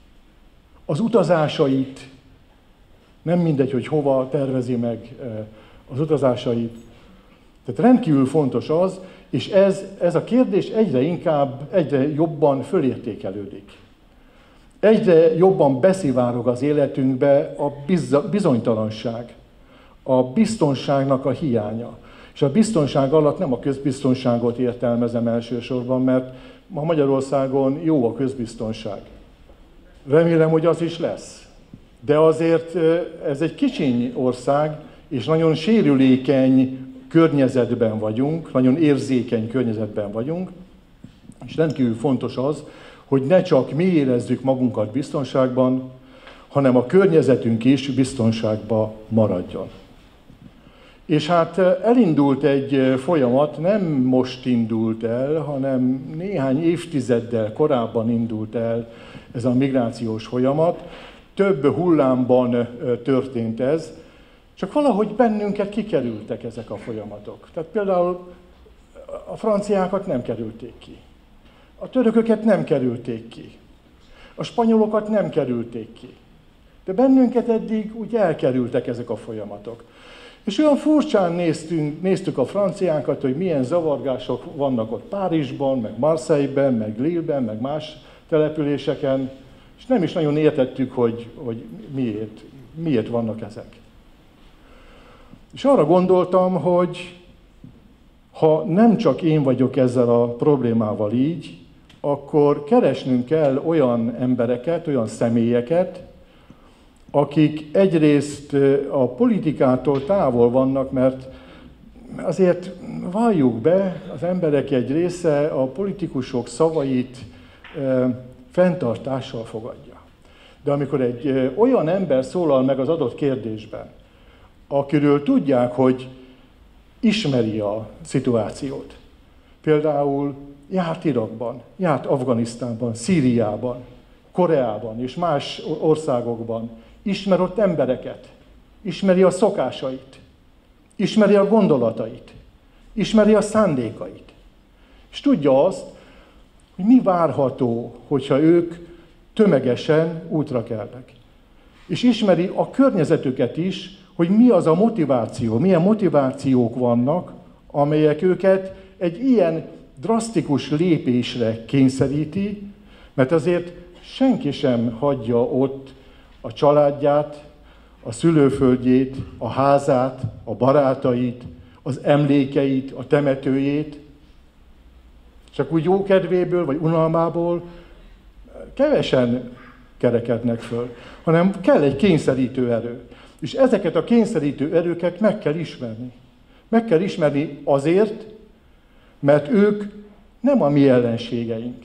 Speaker 4: az utazásait, nem mindegy, hogy hova tervezi meg az utazásait. Tehát rendkívül fontos az, és ez a kérdés egyre jobban fölértékelődik. Egyre jobban beszivárog az életünkbe a bizonytalanság, a biztonságnak a hiánya. És a biztonság alatt nem a közbiztonságot értelmezem elsősorban, mert ma Magyarországon jó a közbiztonság. Remélem, hogy az is lesz. De azért ez egy kicsiny ország, és nagyon sérülékeny környezetben vagyunk, nagyon érzékeny környezetben vagyunk, és rendkívül fontos az, hogy ne csak mi érezzük magunkat biztonságban, hanem a környezetünk is biztonságban maradjon. És hát elindult egy folyamat, nem most indult el, hanem néhány évtizeddel korábban indult el ez a migrációs folyamat. Több hullámban történt ez, csak valahogy bennünket kikerültek ezek a folyamatok. Tehát például a franciákat nem kerülték ki, a törököket nem kerülték ki, a spanyolokat nem kerülték ki. De bennünket eddig úgy elkerültek ezek a folyamatok. És olyan furcsán néztük a franciákat, hogy milyen zavargások vannak ott Párizsban, meg Marseille-ben, meg Lille-ben, meg más településeken, és nem is nagyon értettük, hogy miért vannak ezek. És arra gondoltam, hogy ha nem csak én vagyok ezzel a problémával így, akkor keresnünk kell olyan embereket, olyan személyeket, akik egyrészt a politikától távol vannak, mert azért valljuk be, az emberek egy része a politikusok szavait fenntartással fogadja. De amikor egy olyan ember szólal meg az adott kérdésben, akiről tudják, hogy ismeri a szituációt, például járt Irakban, járt Afganisztánban, Szíriában, Koreában és más országokban, ismer ott embereket, ismeri a szokásait, ismeri a gondolatait, ismeri a szándékait. És tudja azt, hogy mi várható, hogyha ők tömegesen útra kelnek. És ismeri a környezetüket is, hogy mi az a motiváció, milyen motivációk vannak, amelyek őket egy ilyen drasztikus lépésre kényszeríti, mert azért senki sem hagyja ott a családját, a szülőföldjét, a házát, a barátait, az emlékeit, a temetőjét. Csak úgy jókedvéből vagy unalmából kevesen kerekednek föl, hanem kell egy kényszerítő erő. És ezeket a kényszerítő erőket meg kell ismerni. Meg kell ismerni azért, mert ők nem a mi ellenségeink,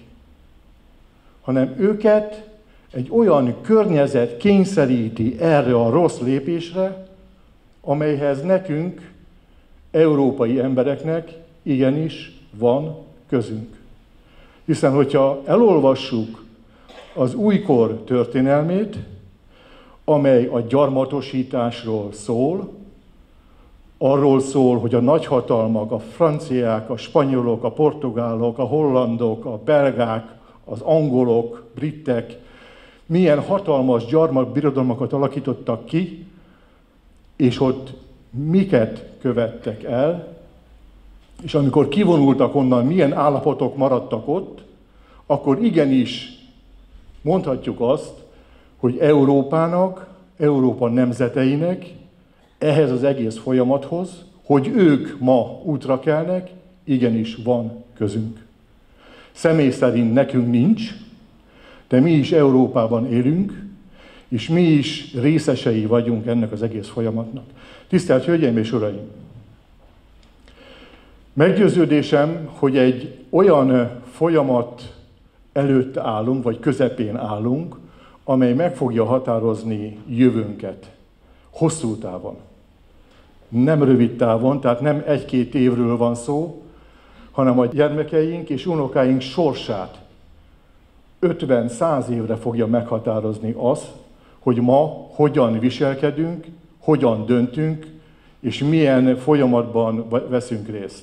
Speaker 4: hanem őket egy olyan környezet kényszeríti erre a rossz lépésre, amelyhez nekünk, európai embereknek igenis van közünk. Hiszen, hogyha elolvassuk az újkor történelmét, amely a gyarmatosításról szól, arról szól, hogy a nagyhatalmak, a franciák, a spanyolok, a portugálok, a hollandok, a belgák, az angolok, britek milyen hatalmas gyarmatbirodalmakat alakítottak ki, és ott miket követtek el, és amikor kivonultak onnan, milyen állapotok maradtak ott, akkor igenis mondhatjuk azt, hogy Európának, Európa nemzeteinek ehhez az egész folyamathoz, hogy ők ma útra kelnek, igenis van közünk. Személy szerint nekünk nincs, de mi is Európában élünk, és mi is részesei vagyunk ennek az egész folyamatnak. Tisztelt Hölgyeim és Uraim! Meggyőződésem, hogy egy olyan folyamat előtt állunk, vagy közepén állunk, amely meg fogja határozni jövőnket hosszú távon. Nem rövid távon, tehát nem 1-2 évről van szó, hanem a gyermekeink és unokáink sorsát 50-100 évre fogja meghatározni az, hogy ma hogyan viselkedünk, hogyan döntünk, és milyen folyamatban veszünk részt.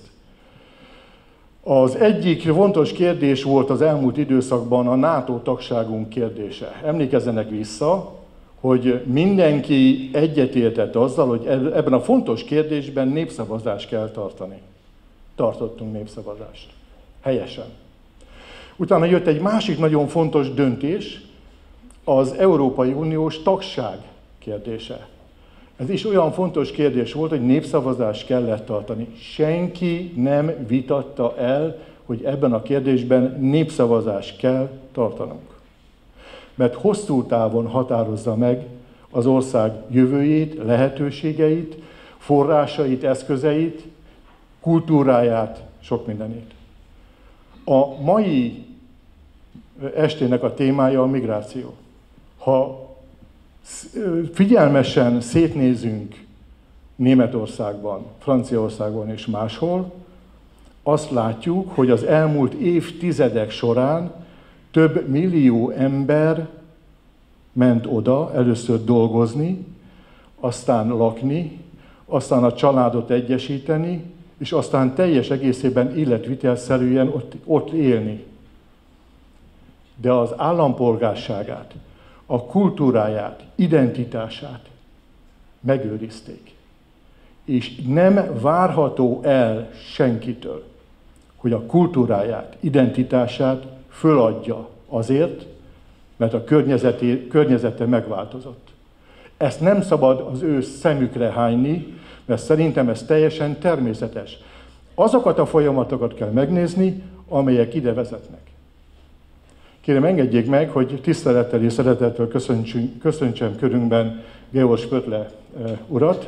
Speaker 4: Az egyik fontos kérdés volt az elmúlt időszakban a NATO tagságunk kérdése. Emlékezzenek vissza, hogy mindenki egyetértett azzal, hogy ebben a fontos kérdésben népszavazást kell tartani. Tartottunk népszavazást. Helyesen. Utána jött egy másik nagyon fontos döntés, az Európai Uniós tagság kérdése. Ez is olyan fontos kérdés volt, hogy népszavazást kellett tartani. Senki nem vitatta el, hogy ebben a kérdésben népszavazást kell tartanunk. Mert hosszú távon határozza meg az ország jövőjét, lehetőségeit, forrásait, eszközeit, kultúráját, sok mindenét. A mai estének a témája a migráció. Ha figyelmesen szétnézünk Németországban, Franciaországban és máshol, azt látjuk, hogy az elmúlt évtizedek során több millió ember ment oda először dolgozni, aztán lakni, aztán a családot egyesíteni, és aztán teljes egészében életvitelszerűen ott élni. De az állampolgárságát, a kultúráját, identitását megőrizték. És nem várható el senkitől, hogy a kultúráját, identitását föladja azért, mert a környezete megváltozott. Ezt nem szabad az ő szemükre hányni, mert szerintem ez teljesen természetes. Azokat a folyamatokat kell megnézni, amelyek ide vezetnek. Kérem, engedjék meg, hogy tisztelettel és szeretettel köszöntsem körünkben Georg Spötle urat,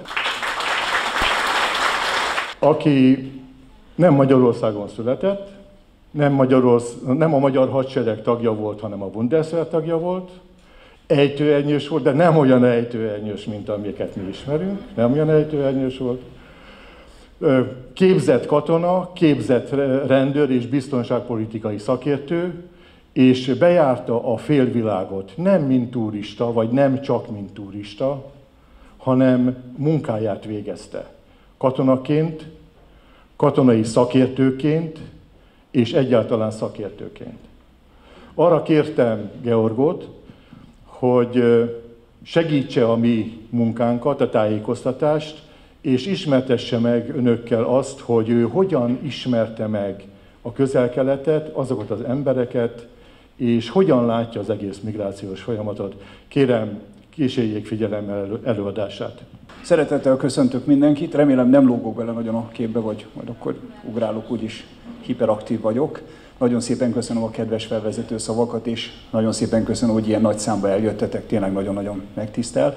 Speaker 4: aki nem Magyarországon született, nem a magyar hadsereg tagja volt, hanem a Bundeswehr tagja volt, ejtőernyős volt, de nem olyan ejtőernyős, mint amiket mi ismerünk, nem olyan ejtőernyős volt. Képzett katona, képzett rendőr és biztonságpolitikai szakértő, és bejárta a félvilágot, nem mint turista, vagy nem csak mint turista, hanem munkáját végezte. Katonaként, katonai szakértőként, és egyáltalán szakértőként. Arra kértem Georgot, hogy segítse a mi munkánkat, a tájékoztatást, és ismertesse meg önökkel azt, hogy ő hogyan ismerte meg a Közel-Keletet, azokat az embereket, és hogyan látja az egész migrációs folyamatot. Kérem, kísérjék figyelemmel előadását.
Speaker 5: Szeretettel köszöntök mindenkit, remélem nem lógok bele nagyon a képbe, vagy majd akkor ugrálok, úgyis hiperaktív vagyok. Nagyon szépen köszönöm a kedves felvezető szavakat, és nagyon szépen köszönöm, hogy ilyen nagy számba eljöttetek, tényleg nagyon-nagyon megtisztel.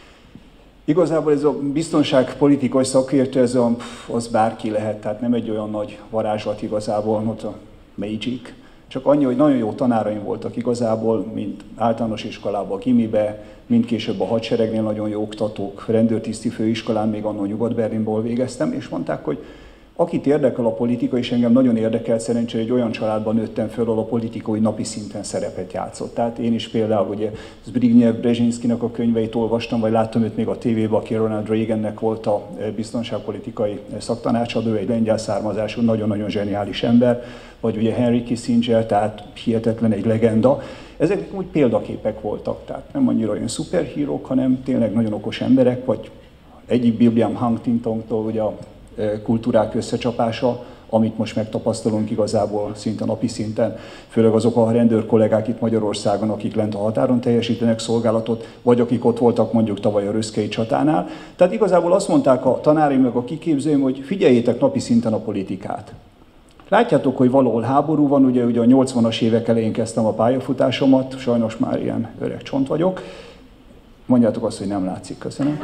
Speaker 5: Igazából ez a biztonságpolitikai szakértő, az bárki lehet, tehát nem egy olyan nagy varázslat igazából, ott a magic. Csak annyi, hogy nagyon jó tanáraim voltak igazából, mint általános iskolában, a gimibe, mind később a hadseregnél nagyon jó oktatók, rendőrtiszti főiskolán, még annól Nyugat-Berlinból végeztem, és mondták, hogy akit érdekel a politika, és engem nagyon érdekelt, szerencsére egy olyan családban nőttem föl, ahol a politika úgy napi szinten szerepet játszott. Tehát én is például ugye Zbigniew Brzezinskinek a könyveit olvastam, vagy láttam őt még a tévében, aki Ronald Reagannek volt a biztonságpolitikai szaktanácsadó, egy lengyel származású, nagyon-nagyon zseniális ember, vagy ugye Henry Kissinger, tehát hihetetlen egy legenda. Ezek úgy példaképek voltak, tehát nem annyira olyan szuperhírók, hanem tényleg nagyon okos emberek, vagy egyik William Huntingtontól ugye a kultúrák összecsapása, amit most megtapasztalunk igazából szinte napi szinten, főleg azok a rendőr kollégák itt Magyarországon, akik lent a határon teljesítenek szolgálatot, vagy akik ott voltak mondjuk tavaly a Röszkei csatánál. Tehát igazából azt mondták a tanáraim meg a kiképzőim, hogy figyeljétek napi szinten a politikát. Látjátok, hogy valahol háború van, ugye a 80-as évek elején kezdtem a pályafutásomat, sajnos már ilyen öreg csont vagyok. Mondjátok azt, hogy nem látszik, köszönöm.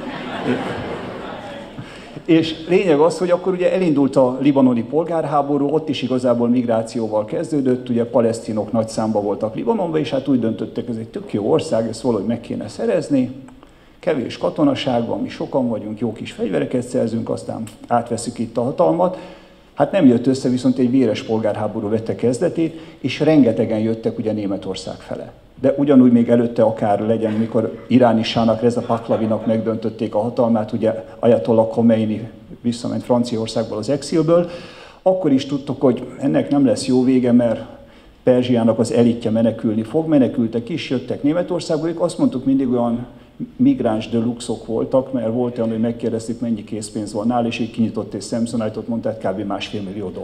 Speaker 5: És lényeg az, hogy akkor ugye elindult a libanoni polgárháború, ott is igazából migrációval kezdődött, ugye palesztinok nagy számban voltak Libanonban, és hát úgy döntöttek, ez egy tök jó ország, ezt valahogy meg kéne szerezni, kevés katonaság van, mi sokan vagyunk, jó kis fegyvereket szerzünk, aztán átveszük itt a hatalmat. Hát nem jött össze, viszont egy véres polgárháború vette kezdetét, és rengetegen jöttek ugye Németország fele. De ugyanúgy még előtte akár legyen, mikor iráni sának, Reza Pahlavinak megdöntötték a hatalmát, ugye Ayatollah Khomeini visszament Franciaországból az exilből, akkor is tudtuk, hogy ennek nem lesz jó vége, mert Perzsiának az elitje menekülni fog, menekültek is, jöttek Németországból, ők azt mondtuk mindig olyan migráns deluxok voltak, mert volt olyan, hogy megkérdezték, mennyi készpénz van nála, és így kinyitott egy Samsonite-ot, mondták kb. $1,5 millió.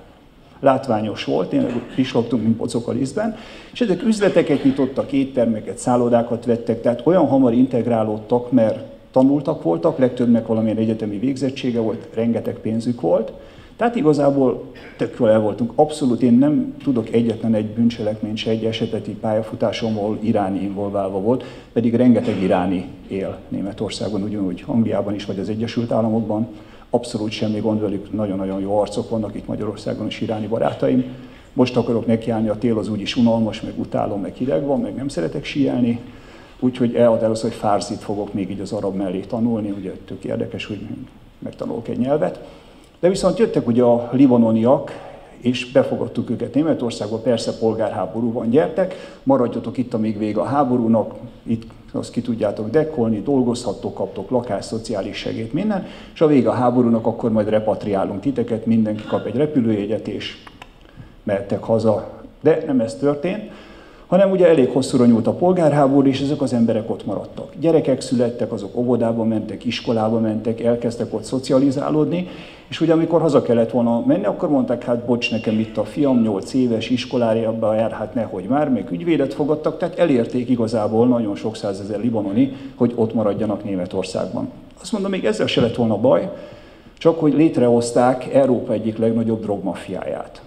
Speaker 5: Látványos volt, tényleg pislogtunk, mint pocok a lisztben, és ezek üzleteket nyitottak, éttermeket, szállodákat vettek, tehát olyan hamar integrálódtak, mert tanultak voltak, legtöbbnek valamilyen egyetemi végzettsége volt, rengeteg pénzük volt, tehát igazából tök jól el voltunk. Abszolút én nem tudok egyetlen egy bűncselekményt se, egy esetet így pályafutásomból iráni involválva volt, pedig rengeteg iráni él Németországban, ugyanúgy Angliában is, vagy az Egyesült Államokban. Abszolút semmi gond velük, nagyon-nagyon jó arcok vannak itt Magyarországon is iráni barátaim. Most akarok nekiállni, a tél az úgyis unalmas, meg utálom, meg hideg van, meg nem szeretek síelni. Úgyhogy elhatározom, hogy fárzit fogok még így az arab mellé tanulni, ugye tök érdekes, hogy megtanulok egy nyelvet. De viszont jöttek ugye a libanoniak, és befogadtuk őket Németországba, persze polgárháború van, gyertek, maradjatok itt, amíg vége a háborúnak, itt azt ki tudjátok dekkolni, dolgozhattok, kaptok lakást, szociális segélyt, minden, és a vége a háborúnak, akkor majd repatriálunk titeket, mindenki kap egy repülőjegyet, és mehettek haza. De nem ez történt, hanem ugye elég hosszúra nyúlt a polgárháború, és ezek az emberek ott maradtak. Gyerekek születtek, azok óvodába mentek, iskolába mentek, elkezdtek ott szocializálódni, és ugye amikor haza kellett volna menni, akkor mondták, hát bocs, nekem itt a fiam, 8 éves, iskolájába jár, hát nehogy már, még ügyvédet fogadtak, tehát elérték igazából nagyon sok százezer libanoni, hogy ott maradjanak Németországban. Azt mondom, még ezzel se lett volna baj, csak hogy létrehozták Európa egyik legnagyobb drogmaffiáját.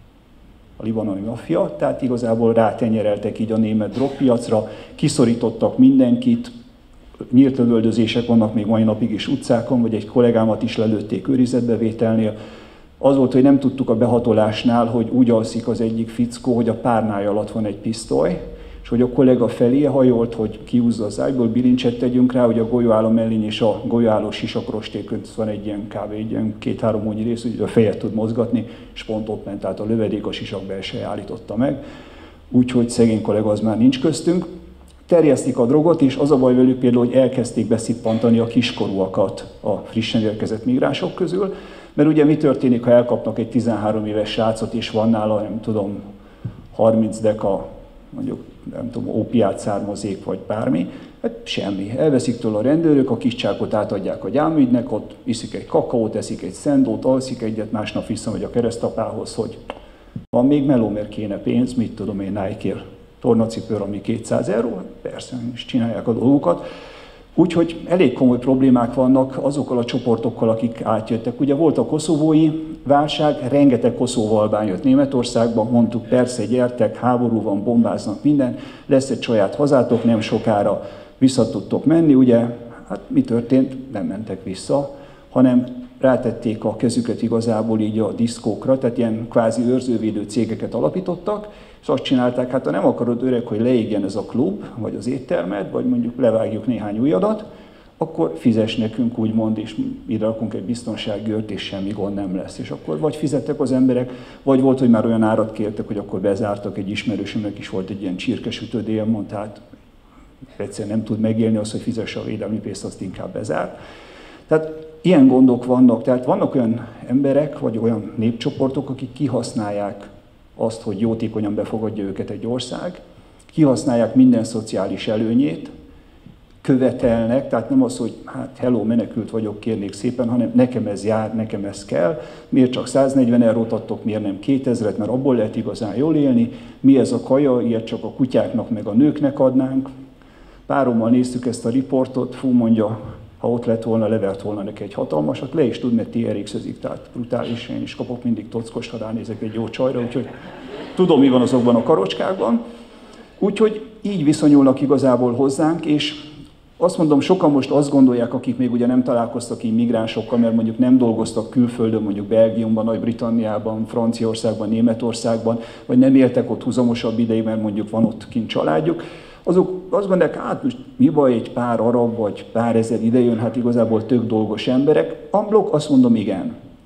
Speaker 5: A libanoni maffia, tehát igazából rátenyereltek így a német drogpiacra, kiszorítottak mindenkit, nyílt lövöldözések vannak még mai napig is utcákon, vagy egy kollégámat is lelőtték őrizetbevételnél. Az volt, hogy nem tudtuk a behatolásnál, hogy úgy alszik az egyik fickó, hogy a párnája alatt van egy pisztoly, és hogy a kollega felé hajolt, hogy kiúzza az ágyból, bilincset tegyünk rá, hogy a golyóálló mellény és a golyóálló sisakrostékön van egy ilyen kb. Egy ilyen 2-3 mónyi rész, hogy a fejet tud mozgatni, és pont ott ment, tehát a lövedék a sisak belseje állította meg. Úgyhogy szegény kollega az már nincs köztünk. Terjesztik a drogot, és az a baj velük például, hogy elkezdték beszippantani a kiskorúakat a frissen érkezett migránsok közül, mert ugye mi történik, ha elkapnak egy 13 éves srácot, és van nála, nem tudom, 30 deka, mondjuk, nem tudom, ópiát származék, vagy bármi, hát semmi. Elveszik tőle a rendőrök, a kis csákot átadják a gyámügynek, ott iszik egy kakaót, eszik egy szendót, alszik egyet, másnap visszamegy a keresztapához, hogy van még meló, mert kéne pénz, mit tudom én, Nike-ért tornacipőr, ami 200 €, persze, és csinálják a dolgukat. Úgyhogy elég komoly problémák vannak azokkal a csoportokkal, akik átjöttek. Ugye volt a koszovói válság, rengeteg koszovó albán jött Németországba, mondtuk persze, gyertek, háború van, bombáznak minden, lesz egy saját hazátok, nem sokára vissza tudtok menni, ugye, hát mi történt? Nem mentek vissza, hanem rátették a kezüket igazából így a diszkókra, tehát ilyen kvázi őrzővédő cégeket alapítottak, és azt csinálták, hát ha nem akarod öreg, hogy leégjen ez a klub, vagy az éttermed, vagy mondjuk levágjuk néhány ujjadat, akkor fizes nekünk úgymond, és ide rakunk egy biztonságőrt, és semmi gond nem lesz. És akkor vagy fizettek az emberek, vagy volt, hogy már olyan árat kértek, hogy akkor bezártak, egy ismerősömnek is volt egy ilyen csirkesütődéje, mondta, hát egyszerűen nem tud megélni az, hogy fizesse a védelmi pénzt, azt inkább bezárt. Tehát ilyen gondok vannak, tehát vannak olyan emberek, vagy olyan népcsoportok, akik kihasználják azt, hogy jótékonyan befogadja őket egy ország, kihasználják minden szociális előnyét, követelnek, tehát nem az, hogy hát hello, menekült vagyok, kérnék szépen, hanem nekem ez jár, nekem ez kell, miért csak 140 € adtok, miért nem 2000-et, mert abból lehet igazán jól élni, mi ez a kaja, ilyet csak a kutyáknak meg a nőknek adnánk. Párommal néztük ezt a riportot, fú, mondja, ha ott lett volna, levert volna neki egy hatalmasat, le is tud, mert TRX-ezik, tehát brutális, én is kapok mindig tockos, ha ránézek egy jó csajra, úgyhogy tudom, mi van azokban a karocskákban. Úgyhogy így viszonyulnak igazából hozzánk, és azt mondom, sokan most azt gondolják, akik még ugye nem találkoztak így migránsokkal, mert mondjuk nem dolgoztak külföldön, mondjuk Belgiumban, Nagy-Britanniában, Franciaországban, Németországban, vagy nem éltek ott húzamosabb ideig, mert mondjuk van ott kint családjuk, azok azt gondolják, hát most mi baj, egy pár arab vagy pár ezer ide jön, hát igazából tök dolgos emberek. Amblok, azt mondom, igen.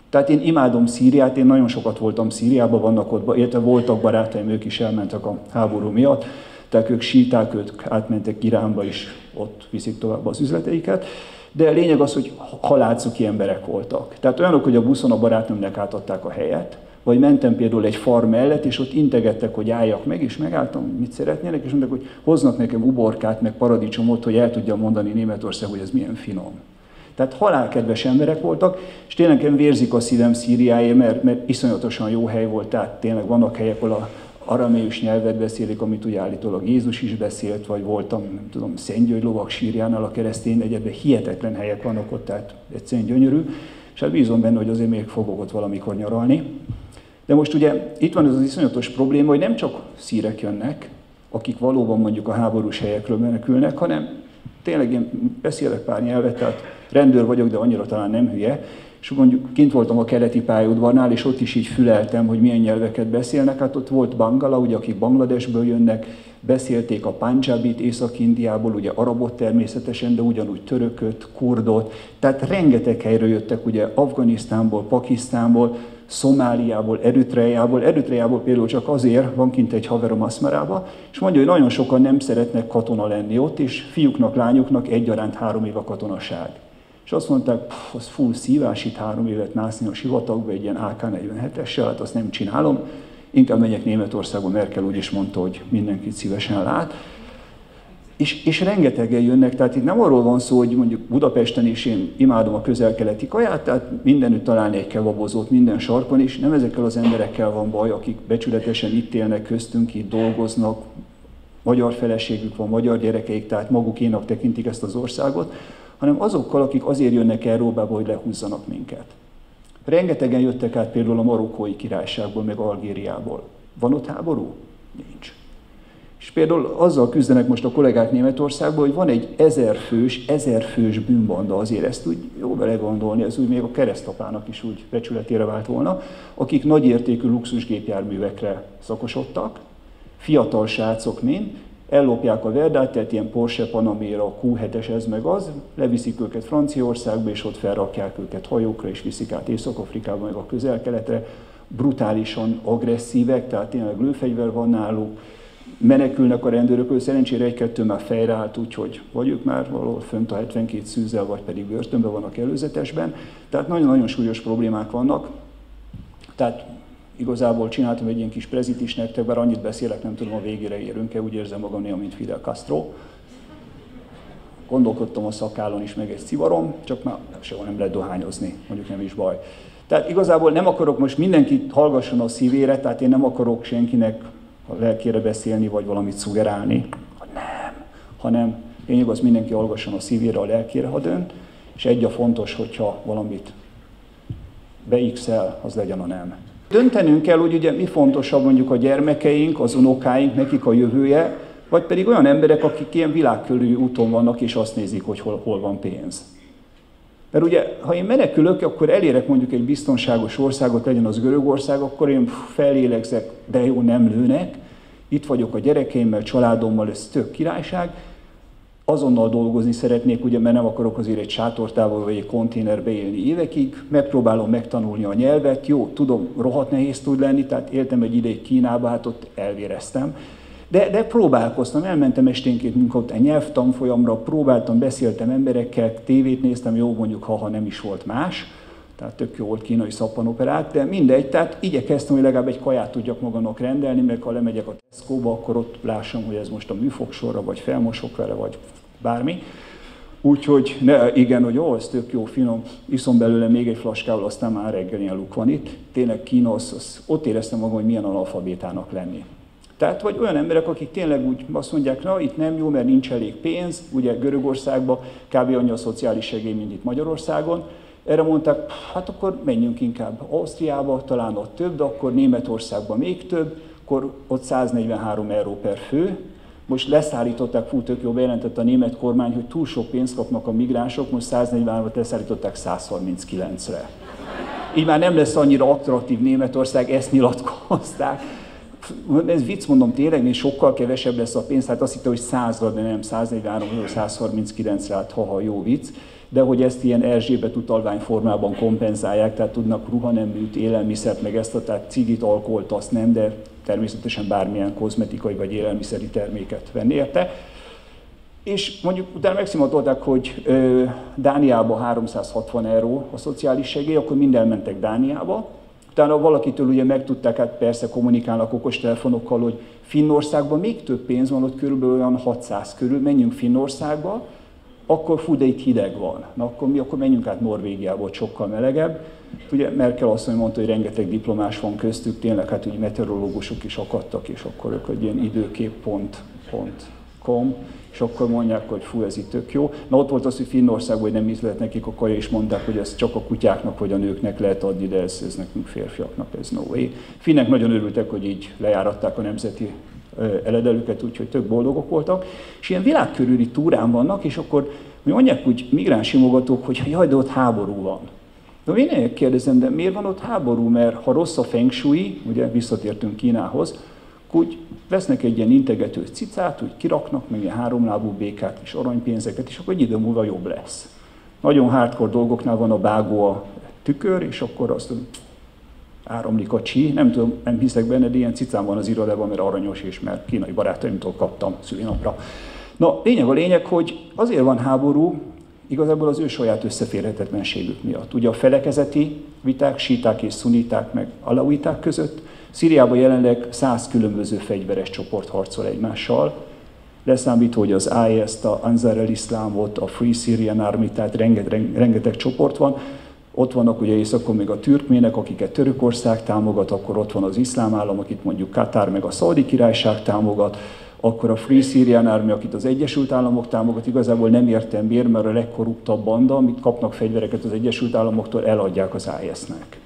Speaker 5: Tehát én imádom Szíriát, én nagyon sokat voltam Szíriában, vannak ott, illetve voltak barátaim, ők is elmentek a háború miatt, tehát ők síták, ők átmentek Iránba is, ott viszik tovább az üzleteiket. De a lényeg az, hogy halálcuki emberek voltak. Tehát olyanok, hogy a buszon a barátnőmnek átadták a helyet, vagy mentem például egy farm mellett, és ott integettek, hogy álljak meg, és megálltam, mit szeretnének, és mondták, hogy hoznak nekem uborkát, meg paradicsomot, hogy el tudjam mondani Németország, hogy ez milyen finom. Tehát halálkedves emberek voltak, és tényleg vérzik a szívem Szíriáért, mert iszonyatosan jó hely volt, tehát tényleg vannak helyek, ahol a arameus nyelvet beszélik, amit ugye állítólag Jézus is beszélt, vagy voltam, nem tudom, Szent György lovak sírjánál a keresztény egyedben, hihetetlen helyek vannak ott, tehát egyszerűen gyönyörű, és hát bízom benne, hogy azért még fogok ott valamikor nyaralni. De most ugye itt van ez az iszonyatos probléma, hogy nem csak szírek jönnek, akik valóban mondjuk a háborús helyekről menekülnek, hanem tényleg én beszélek pár nyelvet, tehát rendőr vagyok, de annyira talán nem hülye, és mondjuk kint voltam a keleti pályaudvarnál, és ott is így füleltem, hogy milyen nyelveket beszélnek. Hát ott volt Bangala, ugye, akik Bangladesből jönnek, beszélték a Punjabit Észak-Indiából, ugye arabot természetesen, de ugyanúgy törököt, kurdot. Tehát rengeteg helyről jöttek, ugye Afganisztánból, Pakisztánból, Szomáliából, Eritreából például csak azért van kint egy haverom Aszmarába, és mondja, hogy nagyon sokan nem szeretnek katona lenni ott, és fiúknak, lányoknak egyaránt 3 év a katonaság. És azt mondták, az full szívás, itt 3 évet mászni a sivatagba egy ilyen AK-47-essel, hát azt nem csinálom, inkább megyek Németországba, Merkel úgy is mondta, hogy mindenkit szívesen lát. És rengetegen jönnek, tehát itt nem arról van szó, hogy mondjuk Budapesten is én imádom a közel-keleti kaját, tehát mindenütt találni egy kebabozót minden sarkon is, nem ezekkel az emberekkel van baj, akik becsületesen itt élnek köztünk, itt dolgoznak, magyar feleségük van, magyar gyerekeik, tehát magukénak tekintik ezt az országot, hanem azokkal, akik azért jönnek Európába, hogy lehúzzanak minket. Rengetegen jöttek át például a Marokkói Királyságból, meg Algériából. Van ott háború? Nincs. És például azzal küzdenek most a kollégák Németországban, hogy van egy 1000 fős bűnbanda, azért ezt úgy jó belegondolni, ez úgy még a keresztapának is úgy becsületére vált volna, akik nagyértékű luxusgépjárművekre szakosodtak, fiatal srácok mind, ellopják a Verdát, tehát ilyen Porsche Panamera, Q7-es ez meg az, leviszik őket Franciaországba, és ott felrakják őket hajókra, és viszik át Észak-Afrikába, meg a Közel-Keletre, brutálisan agresszívek, tehát tényleg lőfegyver van náluk, menekülnek a rendőrökről, szerencsére 1-2 már fejre állt, úgyhogy vagy ők már valahol fönt a 72 szűzzel, vagy pedig börtönben vannak előzetesben. Tehát nagyon-nagyon súlyos problémák vannak. Tehát igazából csináltam egy ilyen kis prezit is nektek, bár annyit beszélek, nem tudom, a végére érünk-e, úgy érzem magam néha, mint Fidel Castro. Gondolkodtam a szakállon is, meg egy szivarom, csak már sehol nem lehet dohányozni, mondjuk nem is baj. Tehát igazából nem akarok most mindenkit hallgasson a szívére, tehát én nem akarok senkinek a lelkére beszélni, vagy valamit szugerálni, nem, hanem lényeg az, mindenki hallgasson a szívére, a lelkére, ha dönt, és egy a fontos, hogyha valamit beixel, az legyen a nem. Döntenünk kell, hogy ugye mi fontosabb mondjuk a gyermekeink, az unokáink, nekik a jövője, vagy pedig olyan emberek, akik ilyen világkörüli úton vannak, és azt nézik, hogy hol van pénz. Mert ugye, ha én menekülök, akkor elérek mondjuk egy biztonságos országot, legyen az Görögország, akkor én felélegzek, de jó, nem lőnek, itt vagyok a gyerekeimmel, családommal, ez tök királyság, azonnal dolgozni szeretnék, ugye, mert nem akarok azért egy sátortával vagy egy konténerbe élni évekig, megpróbálom megtanulni a nyelvet, jó, tudom, rohadt nehéz tud lenni, tehát éltem egy ideig Kínába, hát ott elvéreztem, de próbálkoztam, elmentem esténként munkaután nyelvtanfolyamra, próbáltam, beszéltem emberekkel, tévét néztem, jó, mondjuk, ha nem is volt más, tehát tök jó volt kínai szappanoperák, de mindegy, tehát igyekeztem, hogy legalább egy kaját tudjak magamnak rendelni, mert ha lemegyek a Tesco-ba, akkor ott lássam, hogy ez most a műfogsorra, vagy felmosok vele, vagy bármi. Úgyhogy igen, hogy ez tök jó, finom, iszom belőle még egy flaskával, aztán már reggel ilyen luk van itt. Tényleg Kína, ott éreztem magam, hogy milyen analfabétának lenni. Tehát vagy olyan emberek, akik tényleg úgy azt mondják, na itt nem jó, mert nincs elég pénz, ugye Görögországban kb. Annyi a szociális segély, mint itt Magyarországon. Erre mondták, hát akkor menjünk inkább Ausztriába, talán ott több, de akkor Németországban még több, akkor ott 143 euró per fő. Most leszállították, tök jó, bejelentette a német kormány, hogy túl sok pénzt kapnak a migránsok, most 143-at leszállították 139-re. Így már nem lesz annyira attraktív Németország, ezt nyilatkozták. ez vicc, mondom, tényleg sokkal kevesebb lesz a pénz, hát azt hitte, hogy 100-ra, de nem 143-ról 139-re, hát haha, jó vicc, de hogy ezt ilyen Erzsébet utalvány formában kompenzálják, tehát tudnak ruhaneműt, élelmiszert, meg ezt a, tehát cigit, alkoholt, azt nem, de természetesen bármilyen kozmetikai vagy élelmiszeri terméket venni érte. És mondjuk utána megszimatolták, hogy Dániában 360 euró a szociális segély, akkor mind elmentek Dániába. Utána valakitől ugye megtudták, hát persze kommunikálnak okostelefonokkal, hogy Finnországban még több pénz van, ott körülbelül olyan 600 körül, menjünk Finnországba, akkor fú, de itt hideg van. Na akkor mi, akkor menjünk át Norvégiába, ott sokkal melegebb. Ugye Merkel asszony mondta, hogy rengeteg diplomás van köztük, tényleg hát ugye meteorológusok is akadtak, és akkor ők egy ilyen időkép.com, és akkor mondják, hogy fú, ez itt tök jó. Na ott volt az, hogy Finnországban, hogy nem is lehet nekik a kaja, és mondták, hogy ez csak a kutyáknak vagy a nőknek lehet adni, de ez nekünk férfiaknak, ez no way. Finnek nagyon örültek, hogy így lejáratták a nemzeti eledelőket, úgyhogy tök boldogok voltak. És ilyen világkörüli túrán vannak, és akkor mondják úgy migránsimogatók, hogy jaj, de ott háború van. De én kérdezem, de miért van ott háború? Mert ha rossz a feng shui, ugye visszatértünk Kínához, úgy vesznek egy ilyen integető cicát, úgy kiraknak, meg ilyen háromlábú békát és aranypénzeket, és akkor egy idő múlva jobb lesz. Nagyon hardcore dolgoknál van a bágó a tükör, és akkor azt áramlik a csí. Nem tudom, nem hiszek benne, de ilyen cicám van az irodában, mert aranyos, és mert kínai barátaimtól kaptam szülinapra. Na, lényeg a lényeg, hogy azért van háború, igazából az ő saját összeférhetetlenségük miatt. Ugye a felekezeti viták, síták és szuniták, meg alauiták között, Szíriában jelenleg 100 különböző fegyveres csoport harcol egymással, leszámítva, hogy az IS-t, a Ansar al-Islamot, a Free Syrian Army, tehát rengeteg csoport van. Ott vannak ugye északon még a türkmének, akiket Törökország támogat, akkor ott van az iszlám állam, akit mondjuk Katár meg a Szaudi Királyság támogat, akkor a Free Syrian Army, akit az Egyesült Államok támogat, igazából nem értem miért, mert a legkorruptabb banda, amit kapnak fegyvereket az Egyesült Államoktól, eladják az IS-nek.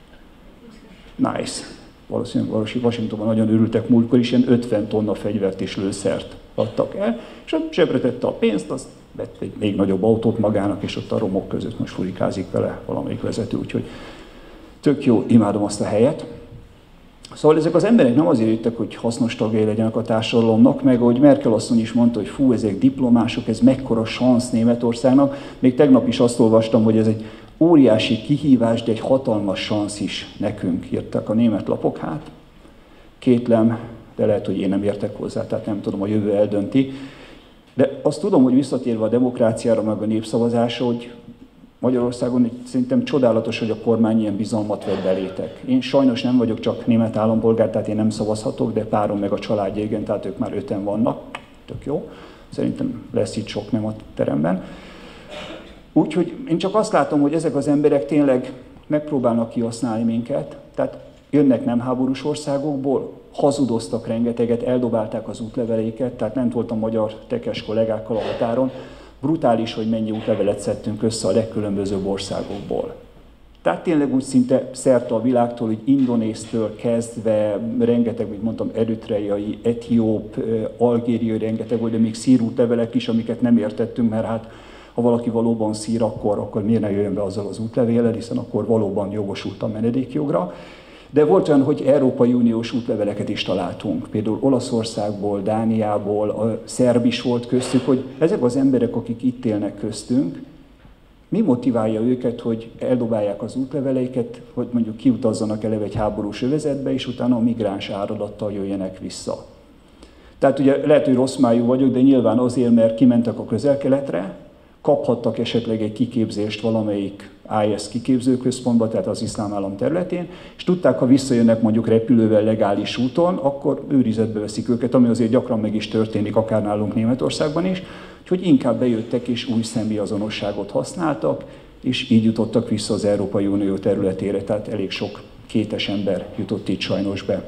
Speaker 5: Nice. Valószínűleg Washingtonban nagyon örültek múltkor is, ilyen 50 tonna fegyvert és lőszert adtak el, és zsebre tette a pénzt, azt vett egy még nagyobb autót magának, és ott a romok között most furikázik vele valamelyik vezető, úgyhogy tök jó, imádom azt a helyet. Szóval ezek az emberek nem azért jöttek, hogy hasznos tagjai legyenek a társadalomnak, meg ahogy Merkel asszony is mondta, hogy fú, ezek diplomások, ez mekkora szansz Németországnak. Még tegnap is azt olvastam, hogy ez egy óriási kihívás, de egy hatalmas szansz is nekünk, írtak a német lapok. Hát kétlem, de lehet, hogy én nem értek hozzá, tehát nem tudom, a jövő eldönti. De azt tudom, hogy visszatérve a demokráciára, meg a népszavazásra, hogy Magyarországon szerintem csodálatos, hogy a kormány ilyen bizalmat vett belétek. Én sajnos nem vagyok csak német állampolgár, tehát én nem szavazhatok, de párom meg a családja, igen, tehát ők már 5-en vannak, tök jó. Szerintem lesz itt sok nem a teremben. Úgyhogy én csak azt látom, hogy ezek az emberek tényleg megpróbálnak kihasználni minket, tehát jönnek nem háborús országokból, hazudoztak rengeteget, eldobálták az útleveleiket, tehát nem voltam magyar tekes kollégákkal a határon, brutális, hogy mennyi útlevelet szedtünk össze a legkülönbözőbb országokból. Tehát tényleg úgy szinte szerte a világtól, hogy indonéztől kezdve, rengeteg, mint mondtam, eritreai, etióp, algériai rengeteg volt, de még szír útlevelek is, amiket nem értettünk, mert hát ha valaki valóban szír, akkor miért ne jöjjön be azzal az útlevéllel, hiszen akkor valóban jogosult a menedékjogra. De volt olyan, hogy Európai Uniós útleveleket is találtunk, például Olaszországból, Dániából, a szerb is volt köztük, hogy ezek az emberek, akik itt élnek köztünk, mi motiválja őket, hogy eldobálják az útleveleiket, hogy mondjuk kiutazzanak eleve egy háborús övezetbe, és utána a migráns áradattal jöjjenek vissza. Tehát ugye lehet, hogy rossz májú vagyok, de nyilván azért, mert kimentek a Közel-Keletre, kaphattak esetleg egy kiképzést valamelyik IS kiképzőközpontba, tehát az iszlám állam területén, és tudták, ha visszajönnek mondjuk repülővel legális úton, akkor őrizetbe veszik őket, ami azért gyakran meg is történik, akár nálunk Németországban is, úgyhogy inkább bejöttek és új személyazonosságot használtak, és így jutottak vissza az Európai Unió területére, tehát elég sok kétes ember jutott itt sajnos be.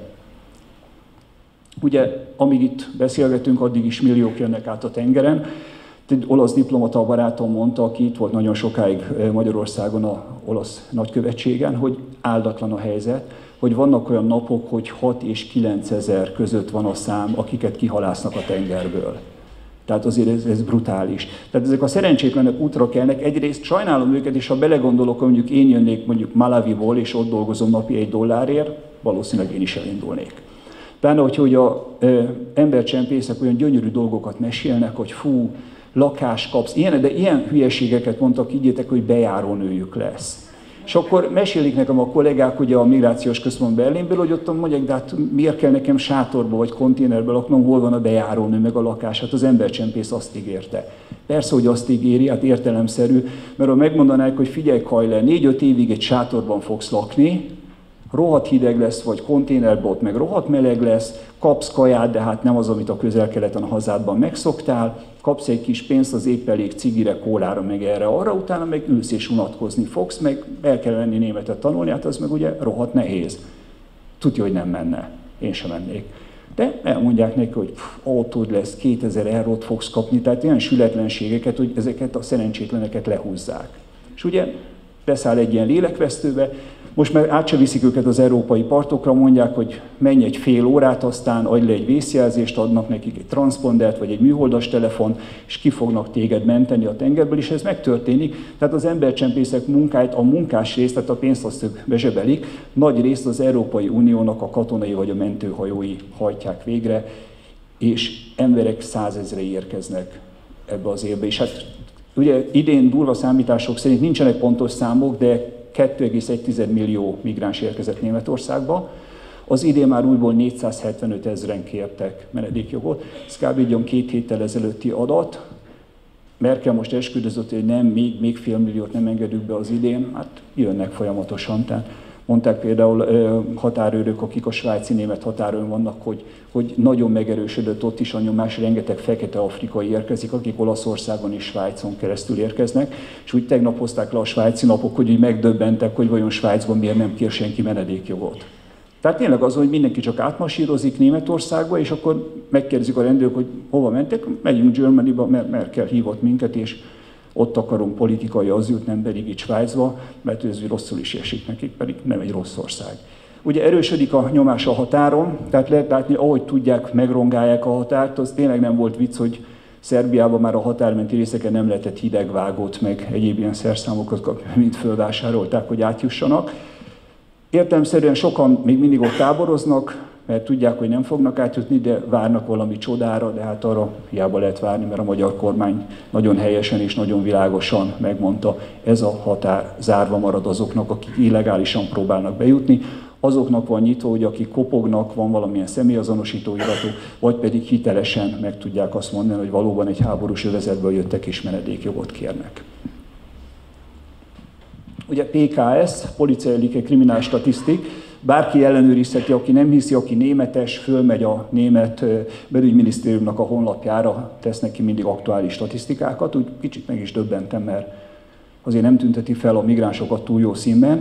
Speaker 5: Ugye, amíg itt beszélgetünk, addig is milliók jönnek át a tengeren. Egy olasz diplomata barátom mondta, aki itt volt nagyon sokáig Magyarországon az olasz nagykövetségen, hogy áldatlan a helyzet, hogy vannak olyan napok, hogy 6 és 9 ezer között van a szám, akiket kihalásznak a tengerből. Tehát azért ez brutális. Tehát ezek a szerencsétlenek útra kelnek. Egyrészt sajnálom őket, és ha belegondolok, hogy mondjuk én jönnék mondjuk Malawiból, és ott dolgozom napi $1, valószínűleg én is elindulnék. Pláne, hogy a embercsempészek olyan gyönyörű dolgokat mesélnek, hogy fú, lakást kapsz, de ilyen hülyeségeket mondtak, higgyétek, hogy bejárónőjük lesz. És akkor mesélik nekem a kollégák ugye a migrációs központ Berlinből, hogy ott mondják, de hát miért kell nekem sátorba vagy konténerbe laknom, hol van a bejárónő meg a lakás, hát az embercsempész azt ígérte. Persze, hogy azt ígéri, hát értelemszerű, mert ha megmondanák, hogy figyelj Kajle, 4-5 évig egy sátorban fogsz lakni, rohadt hideg lesz, vagy konténerben ott meg rohadt meleg lesz, kapsz kaját, de hát nem az, amit a Közel-Keleten a hazádban megszoktál, kapsz egy kis pénzt az épp elég cigire, kólára, meg erre-arra, utána meg ülsz és unatkozni fogsz, meg el kell menni németet tanulni, hát az meg ugye rohadt nehéz. Tudja, hogy nem menne. Én sem mennék. De elmondják neki, hogy autód lesz, 2000 eurót fogsz kapni, tehát olyan sületlenségeket, hogy ezeket a szerencsétleneket lehúzzák. És ugye beszáll egy ilyen lélekvesztőbe, most már át se viszik őket az európai partokra, mondják, hogy menj egy fél órát, aztán adj le egy vészjelzést, adnak nekik egy transpondert, vagy egy műholdas telefon, és ki fognak téged menteni a tengerből, és ez megtörténik. Tehát az embercsempészek munkáit, a munkás részt, tehát a pénzt azt ők bezsebelik, nagy részt az Európai Uniónak a katonai vagy a mentőhajói hajtják végre, és emberek 100 000-ei érkeznek ebbe az évbe. És hát ugye idén durva számítások szerint nincsenek pontos számok, de 2,1 millió migráns érkezett Németországba. Az idén már újból 475 000-en kértek menedékjogot. Ez kb. 2 héttel ezelőtti adat. Merkel most esküdözött, hogy nem, még fél milliót nem engedünk be az idén. Hát jönnek folyamatosan. Tehát mondták például határőrök, akik a svájci-német határon vannak, hogy nagyon megerősödött ott is a nyomás, rengeteg fekete afrikai érkezik, akik Olaszországon és Svájcon keresztül érkeznek, és úgy tegnap hozták le a svájci napok, hogy úgy megdöbbentek, hogy vajon Svájcban miért nem kér senki menedékjogot. Tehát tényleg az, hogy mindenki csak átmasírozik Németországba, és akkor megkérdezik a rendőrök, hogy hova mentek, megyünk Germanyba, mert Merkel hívott minket, és ott akarunk politikai azylt, nem pedig itt Svájcba, mert ez rosszul is esik nekik, pedig nem egy rossz ország. Ugye erősödik a nyomás a határon, tehát lehet látni, ahogy tudják, megrongálják a határt, az tényleg nem volt vicc, hogy Szerbiában már a határmenti részeken nem lehetett hidegvágót, meg egyéb ilyen szerszámokat kapni, mint fölvásárolták, hogy átjussanak. Értelemszerűen sokan még mindig ott táboroznak, mert tudják, hogy nem fognak átjutni, de várnak valami csodára, de hát arra hiába lehet várni, mert a magyar kormány nagyon helyesen és nagyon világosan megmondta, ez a határ zárva marad azoknak, akik illegálisan próbálnak bejutni. Azoknak van nyitva, hogy akik kopognak, van valamilyen személyazonosító iratú, vagy pedig hitelesen meg tudják azt mondani, hogy valóban egy háborús övezetből jöttek és menedékjogot kérnek. Ugye PKS, Polizeiliche Kriminalstatistik, bárki ellenőrizheti, aki nem hiszi, aki németes, fölmegy a német belügyminisztériumnak a honlapjára, tesznek ki mindig aktuális statisztikákat, úgy kicsit meg is döbbentem, mert azért nem tünteti fel a migránsokat túl jó színben.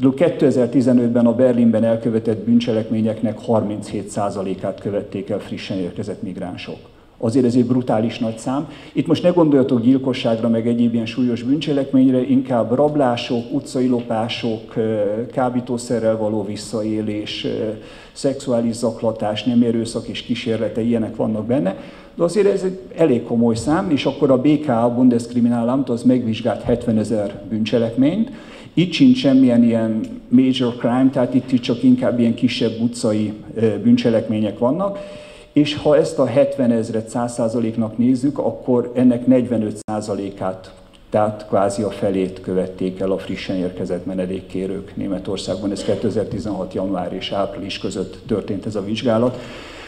Speaker 5: 2015-ben a Berlinben elkövetett bűncselekményeknek 37%-át követték el frissen érkezett migránsok. Azért ez egy brutális nagy szám. Itt most ne gondoljatok gyilkosságra, meg egyéb ilyen súlyos bűncselekményre, inkább rablások, utcai lopások, kábítószerrel való visszaélés, szexuális zaklatás, nem erőszak és kísérlete, ilyenek vannak benne. De azért ez egy elég komoly szám, és akkor a BKA, Bundeskriminalamt, az megvizsgált 70 000 bűncselekményt. Itt sincs semmilyen ilyen major crime, tehát itt csak inkább ilyen kisebb utcai bűncselekmények vannak. És ha ezt a 70 000-et 100%-nak nézzük, akkor ennek 45%-át, tehát kvázi a felét követték el a frissen érkezett menedékkérők Németországban. Ez 2016. január és április között történt ez a vizsgálat.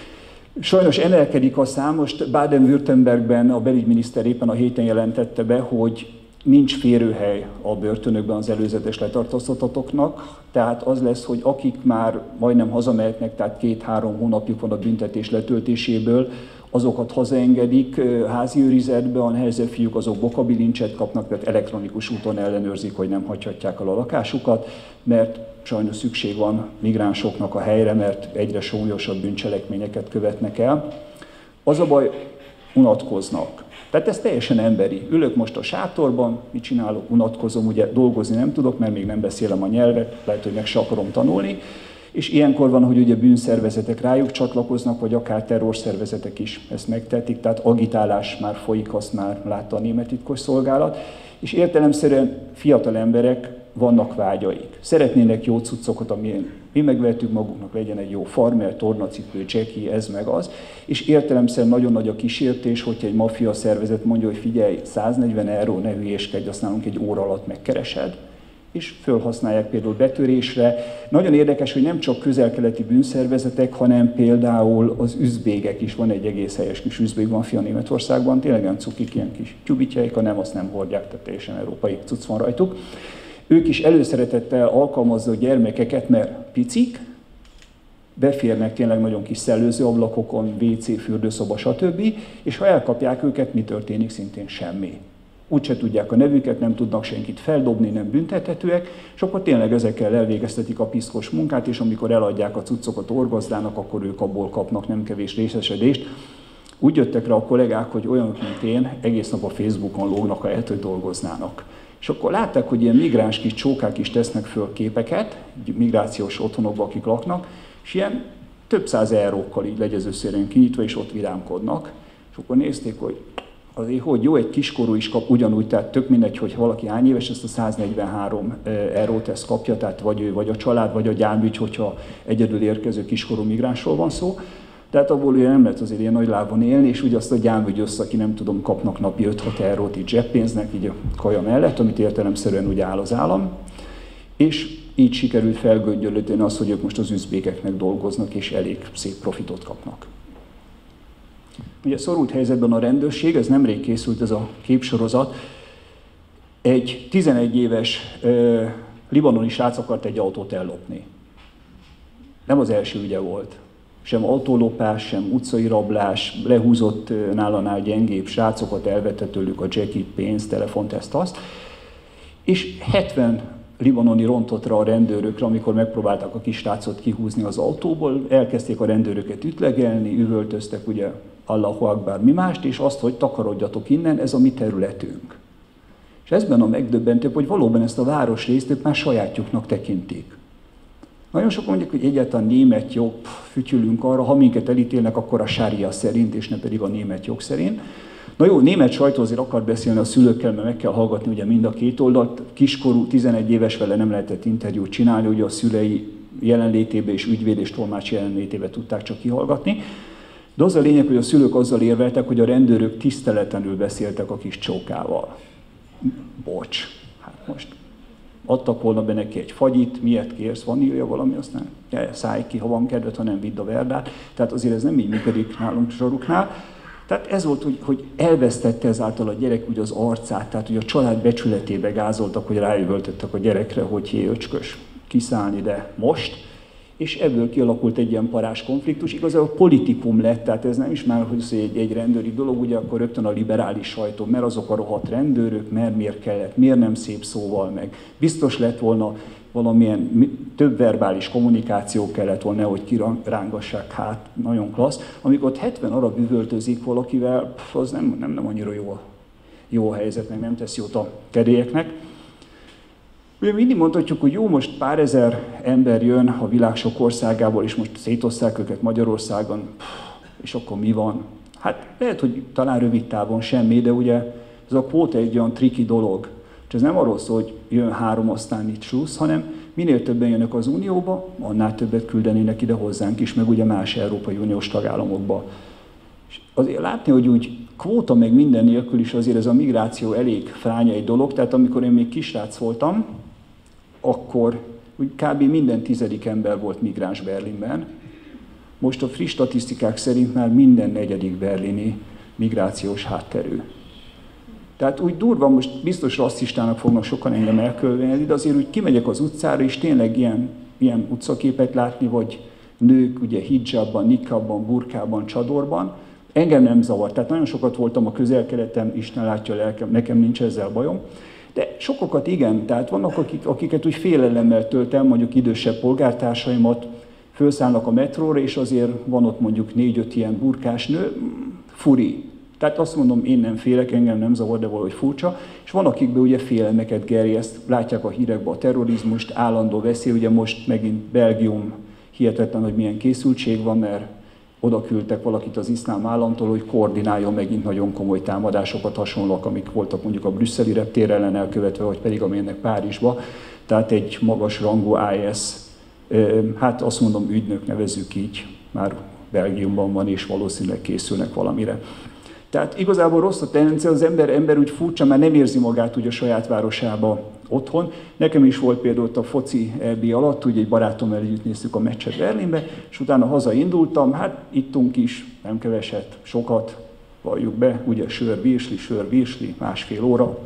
Speaker 5: Sajnos emelkedik a szám, most Baden-Württembergben a belügyminiszter éppen a héten jelentette be, hogy nincs férőhely a börtönökben az előzetes letartóztatottaknak, tehát az lesz, hogy akik már majdnem hazamehetnek, tehát 2-3 hónapjuk van a büntetés letöltéséből, azokat hazaengedik házi őrizetbe, a nehezebb fiúk azok bokabilincset kapnak, tehát elektronikus úton ellenőrzik, hogy nem hagyhatják el a lakásukat, mert sajnos szükség van migránsoknak a helyre, mert egyre súlyosabb bűncselekményeket követnek el. Az a baj, unatkoznak. Tehát ez teljesen emberi. Ülök most a sátorban, mit csinálok, unatkozom, ugye dolgozni nem tudok, mert még nem beszélem a nyelvet, lehet, hogy meg se akarom tanulni, és ilyenkor van, hogy ugye bűnszervezetek rájuk csatlakoznak, vagy akár terrorszervezetek is ezt megtetik, tehát agitálás már folyik, azt már látta a német titkosszolgálat, és értelemszerűen fiatal emberek vannak vágyaik. Szeretnének jó cuccokat, amilyen mi megvehetünk maguknak, legyen egy jó farmer, tornacipő, Jackie, ez meg az. És értelemszerűen nagyon nagy a kísértés, hogyha egy maffia szervezet mondja, hogy figyelj, 140 euró, ne hülyéskedj, azt nálunk egy óra alatt megkeresed, és fölhasználják például betörésre. Nagyon érdekes, hogy nem csak közel-keleti bűnszervezetek, hanem például az üzbégek is. Van egy egész helyes kis üzbég maffia Németországban, tényleg olyan cukik, ilyen kis tyubitjaik, ha nem, azt nem hordják, tehát teljesen európai cucc van rajtuk. Ők is előszeretettel alkalmazza a gyermekeket, mert picik, beférnek tényleg nagyon kis szellőzőablakokon, WC, fürdőszoba, stb. És ha elkapják őket, mi történik? Szintén semmi. Úgyse tudják a nevüket, nem tudnak senkit feldobni, nem büntethetőek, és akkor tényleg ezekkel elvégeztetik a piszkos munkát, és amikor eladják a cuccokat orgazdának, akkor ők abból kapnak nem kevés részesedést. Úgy jöttek rá a kollégák, hogy olyanok, mint én, egész nap a Facebookon lógnak, ahelyett, hogy dolgoznának. És akkor látták, hogy ilyen migráns kis csókák is tesznek föl képeket, migrációs otthonokban, akik laknak, és ilyen több száz eurókkal így legyezőszerűen kinyitva, és ott virámkodnak. És akkor nézték, hogy azért, hogy jó, egy kiskorú is kap ugyanúgy, tehát tök mindegy, hogy valaki hány éves, ezt a 143 eurót ezt kapja, tehát vagy ő, vagy a család, vagy a gyámügy, hogyha egyedül érkező kiskorú migránsról van szó. Tehát abból ugye nem lehet azért ilyen nagy lábon élni, és ugye azt a gyámügy össze, aki nem tudom, kapnak napi 5-6 eurót így zseppénznek, így a kaja mellett, amit értelemszerűen úgy áll az állam. És így sikerült felgöngyölíteni azt, hogy ők most az üzbékeknek dolgoznak, és elég szép profitot kapnak. Ugye szorult helyzetben a rendőrség, ez nemrég készült ez a képsorozat, egy 11 éves libanoni srác akart egy autót ellopni. Nem az első ügye volt. Sem autólopás, sem utcai rablás, lehúzott nálánál gyengébb srácokat, elvette tőlük a Jackie pénzt, telefont, ezt-azt. És 70 libanoni rontott rá a rendőrökre, amikor megpróbálták a kis srácot kihúzni az autóból, elkezdték a rendőröket ütlegelni, üvöltöztek ugye Allahu Akbar, mi mást, és azt, hogy takarodjatok innen, ez a mi területünk. És ezben a megdöbbentőbb, hogy valóban ezt a városrészt ők már sajátjuknak tekintik. Nagyon sokan mondják, hogy egyáltalán német jog, fütyülünk arra, ha minket elítélnek, akkor a sária szerint, és ne pedig a német jog szerint. Na jó, német sajtó azért akar beszélni a szülőkkel, mert meg kell hallgatni ugye mind a két oldalt. Kiskorú, 11 éves vele nem lehetett interjút csinálni, ugye a szülei jelenlétében és ügyvéd és tolmács jelenlétében tudták csak kihallgatni. De az a lényeg, hogy a szülők azzal érveltek, hogy a rendőrök tiszteletlenül beszéltek a kis csókával. Bocs, hát most adtak volna be neki egy fagyit, miért kérsz, vanília valami, aztán szállj ki, ha van kedved, ha nem vidd a verdát. Tehát azért ez nem így működik nálunk zsaruknál. Tehát ez volt, hogy elvesztette ezáltal a gyerek úgy az arcát, tehát hogy a család becsületébe gázoltak, hogy rájövöltettek a gyerekre, hogy hé, öcskös, kiszállni, de most. És ebből kialakult egy ilyen parás konfliktus. Igazából politikum lett, tehát ez nem is már, hogy egy rendőri dolog, ugye akkor rögtön a liberális sajtó, mert azok a rohadt rendőrök, mert miért kellett, miért nem szép szóval meg. Biztos lett volna valamilyen több verbális kommunikáció kellett volna, hogy kirángassák, hát nagyon klassz. Amikor ott 70 arab üvöltözik valakivel, az nem annyira jó a helyzet, meg nem tesz jót a kedélyeknek. Ugye mindig mondhatjuk, hogy jó, most pár ezer ember jön a világ sok országából, és most szétoszták őket Magyarországon, és akkor mi van? Hát lehet, hogy talán rövid távon semmi, de ugye ez a kvóta egy olyan triki dolog. És ez nem arról szól, hogy jön 3, aztán itt slusz, hanem minél többen jönnek az Unióba, annál többet küldenének ide hozzánk is, meg ugye más Európai Uniós tagállamokba. És azért látni, hogy úgy kvóta meg minden nélkül is azért ez a migráció elég fránya egy dolog, tehát amikor én még kisrác voltam, akkor úgy kb. Minden 10. ember volt migráns Berlinben. Most a friss statisztikák szerint már minden 4. berlini migrációs hátterű. Tehát úgy durva, most biztos rasszistának fognak sokan engem elkölvelni, de azért úgy kimegyek az utcára, és tényleg ilyen utcaképet látni, vagy nők ugye hijabban, nikabban, burkában, csadorban, engem nem zavar. Tehát nagyon sokat voltam a Közel-Keleten, Isten látja a lelkem, nekem nincs ezzel bajom. De sokakat igen, tehát vannak, akiket úgy félelemmel tölt el, mondjuk idősebb polgártársaimat, felszállnak a metróra, és azért van ott mondjuk 4-5 ilyen burkás nő, furi. Tehát azt mondom, én nem félek, engem nem zavar, de valahogy furcsa. És van, akikben ugye félelmeket gerjeszt, látják a hírekben a terrorizmust, állandó veszély, ugye most megint Belgium, hihetetlen, hogy milyen készültség van, mert oda küldtek valakit az iszlám államtól, hogy koordináljon megint nagyon komoly támadásokat, hasonlóak, amik voltak mondjuk a brüsszeli reptér ellen elkövetve, vagy pedig amilyenek Párizsba. tehát egy magas rangú IS, hát azt mondom ügynök, nevezzük így, már Belgiumban van, és valószínűleg készülnek valamire. Tehát igazából rossz a tendencia, az ember úgy furcsa, már nem érzi magát úgy a saját városába otthon. Nekem is volt például a foci EB alatt, ugye egy barátommal együtt néztük a meccset Berlinbe, és utána hazaindultam, hát ittunk is, nem keveset, sokat, valljuk be, ugye sör, virsli, másfél óra.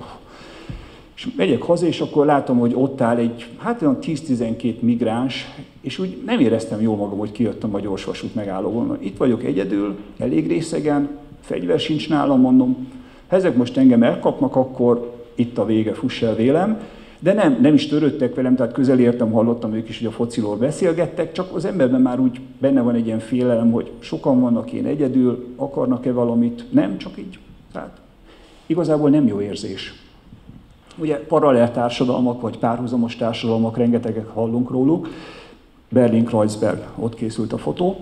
Speaker 5: És megyek haza, és akkor látom, hogy ott áll egy, hát olyan 10-12 migráns, és úgy nem éreztem jól magam, hogy kijöttem a gyorsvasút megállóból. Itt vagyok egyedül, elég részegen, fegyver sincs nálam, mondom, ha ezek most engem elkapnak, akkor itt a vége, fuss el vélem. De nem is törődtek velem, tehát közel értem, hallottam ők is, hogy a fociról beszélgettek, csak az emberben már úgy benne van egy ilyen félelem, hogy sokan vannak, én egyedül, akarnak-e valamit, nem, csak így. Tehát igazából nem jó érzés. Ugye paralel társadalmak, vagy párhuzamos társadalmak, rengeteget hallunk róluk. Berlin-Kreuzberg, ott készült a fotó.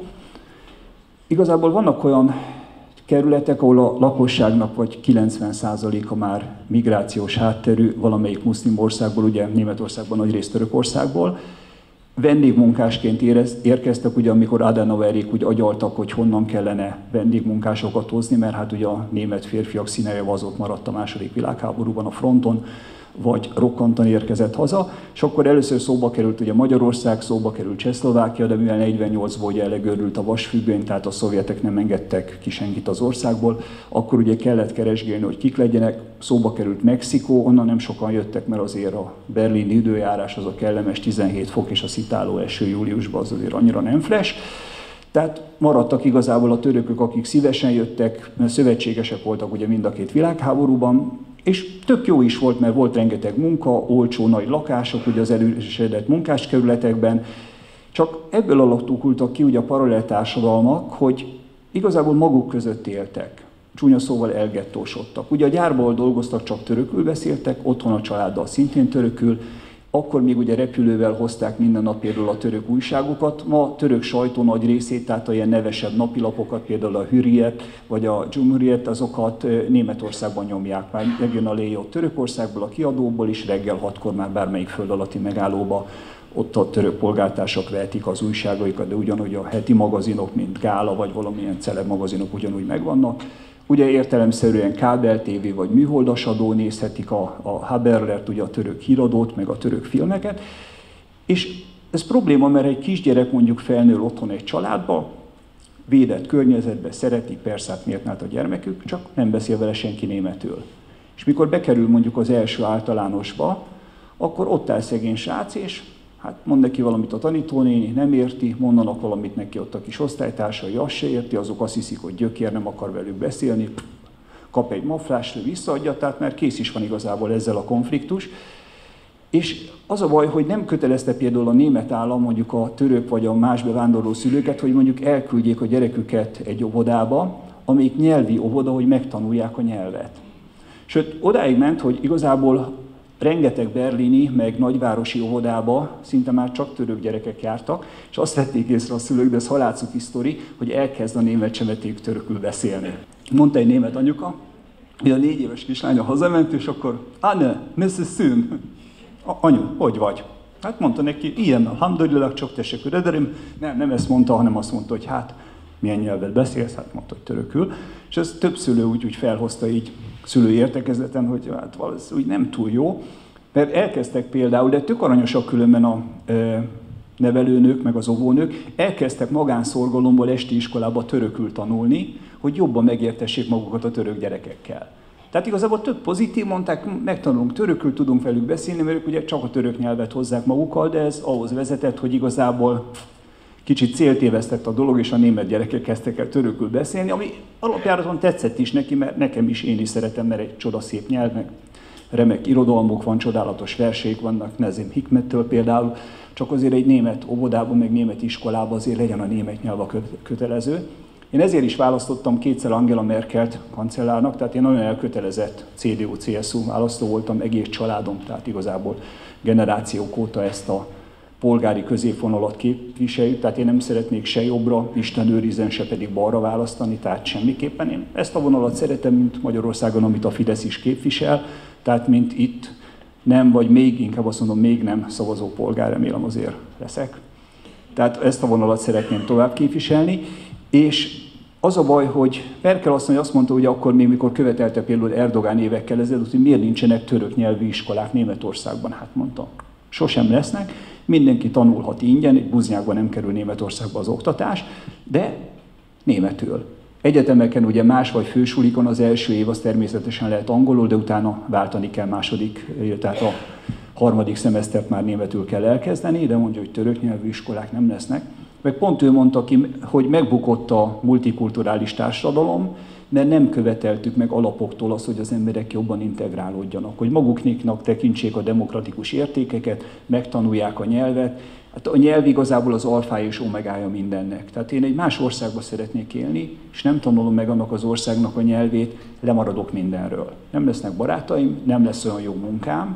Speaker 5: Igazából vannak olyan kerületek, ahol a lakosságnak vagy 90%-a már migrációs hátterű, valamelyik muszlim országból, ugye Németországban, nagyrészt Törökországból. Vendégmunkásként érkeztek, ugye, amikor Adenauerék úgy agyaltak, hogy honnan kellene vendégmunkásokat hozni, mert hát ugye a német férfiak színe az ott maradt a II. Világháborúban a fronton, vagy rokkantan érkezett haza, és akkor először szóba került ugye Magyarország, szóba került Csehszlovákia, de mivel 48-ból ugye elegörült a vasfüggöny, tehát a szovjetek nem engedtek ki senkit az országból, akkor ugye kellett keresgélni, hogy kik legyenek, szóba került Mexikó, onnan nem sokan jöttek, mert azért a berlini időjárás az a kellemes 17 fok, és a szitáló eső júliusban az azért annyira nem fresh. Tehát maradtak igazából a törökök, akik szívesen jöttek, mert szövetségesek voltak ugye mind a két világháborúban, és tök jó is volt, mert volt rengeteg munka, olcsó nagy lakások ugye az előresedett munkáskerületekben, csak ebből alakultak ki ugye a paralel társadalmak, hogy igazából maguk között éltek, csúnya szóval elgettósodtak. Ugye a gyárban dolgoztak, csak törökül beszéltek, otthon a családdal szintén törökül, akkor még ugye repülővel hozták minden nap például a török újságokat. Ma a török sajtó nagy részét, tehát a ilyen nevesebb napilapokat, például a Hürriyet vagy a Cumhuriyet, azokat Németországban nyomják. Már megjön a Léjó Törökországból, a kiadóból is, reggel 6-kor már bármelyik föld alatti megállóba ott a török polgártársak vehetik az újságaikat, de ugyanúgy a heti magazinok, mint Gála vagy valamilyen celeb magazinok ugyanúgy megvannak. Ugye értelemszerűen kábel TV vagy műholdasadó nézhetik a Haberlert, ugye a török híradót, meg a török filmeket. És ez probléma, mert egy kisgyerek mondjuk felnől otthon egy családba, védett környezetbe, szereti, persze, hát miért a gyermekük, csak nem beszél vele senki németül. És mikor bekerül mondjuk az első általánosba, akkor ott áll szegény srác, és hát mond neki valamit a tanítónéni, nem érti, mondanak valamit neki ott a kis osztálytársai, azt se érti, azok azt hiszik, hogy gyökér, nem akar velük beszélni, kap egy maflást, visszaadja, tehát már kész is van igazából ezzel a konfliktus. És az a baj, hogy nem kötelezte például a német állam mondjuk a török vagy a más bevándorló szülőket, hogy mondjuk elküldjék a gyereküket egy óvodába, amelyik nyelvi óvoda, hogy megtanulják a nyelvet. Sőt, odáig ment, hogy igazából rengeteg berlini, meg nagyvárosi óvodába szinte már csak török gyerekek jártak, és azt vették észre a szülők, de ez halálcuki sztori, hogy elkezd a német csemeték törökül beszélni. Mondta egy német anyuka, hogy a 4 éves kislánya hazament, és akkor Anne, Mrs. Szűn, anyu, hogy vagy? Hát mondta neki, ilyen, alhamdulillah, csak teşekkür ederim. Nem ezt mondta, hanem azt mondta, hogy hát milyen nyelvet beszélsz, hát mondta, hogy törökül. És ez több szülő úgy felhozta így szülői értekezleten, hogy hát valószínűleg nem túl jó, mert elkezdtek például, de tök aranyosak különben a nevelőnők, meg az óvónők, elkezdtek magánszorgalomból esti iskolába törökül tanulni, hogy jobban megértessék magukat a török gyerekekkel. Tehát igazából tök pozitív, mondták, megtanulunk törökül, tudunk velük beszélni, mert ők ugye csak a török nyelvet hozzák magukkal, de ez ahhoz vezetett, hogy igazából kicsit céltévesztett a dolog, és a német gyerekek kezdtek el törökül beszélni, ami alapjáraton tetszett is neki, mert nekem is, én is szeretem, mert egy csodaszép nyelv, meg remek irodalmuk van, csodálatos verseik vannak, Nazim Hikmettől például, csak azért egy német óvodában, meg német iskolában azért legyen a német nyelv a kötelező. Én ezért is választottam 2-szer Angela Merkelt kancellárnak, tehát én nagyon elkötelezett CDU-CSU választó voltam, egész családom, tehát igazából generációk óta ezt a polgári középvonalat képviseljük, tehát én nem szeretnék se jobbra, Isten őrizzen, se pedig balra választani, tehát semmiképpen én ezt a vonalat szeretem, mint Magyarországon, amit a Fidesz is képvisel, tehát mint itt nem, vagy még inkább azt mondom, még nem szavazópolgár, remélem azért leszek. Tehát ezt a vonalat szeretném tovább képviselni, és az a baj, hogy Merkel asszony azt mondta, hogy akkor még mikor követelte például Erdogán évekkel ezelőtt, hogy miért nincsenek török nyelvű iskolák Németországban, hát mondta, sosem lesznek, mindenki tanulhat ingyen, egy buznyákban nem kerül Németországba az oktatás, de németül. Egyetemeken ugye más vagy fősulikon az első év az természetesen lehet angolul, de utána váltani kell második, tehát a harmadik szemesztert már németül kell elkezdeni, de mondja, hogy török nyelvű iskolák nem lesznek. Meg pont ő mondta ki, hogy megbukott a multikulturális társadalom, mert nem követeltük meg alapoktól azt, hogy az emberek jobban integrálódjanak, hogy maguknak tekintsék a demokratikus értékeket, megtanulják a nyelvet. Hát a nyelv igazából az alfája és omegája mindennek. Tehát én egy más országban szeretnék élni, és nem tanulom meg annak az országnak a nyelvét, lemaradok mindenről. Nem lesznek barátaim, nem lesz olyan jó munkám,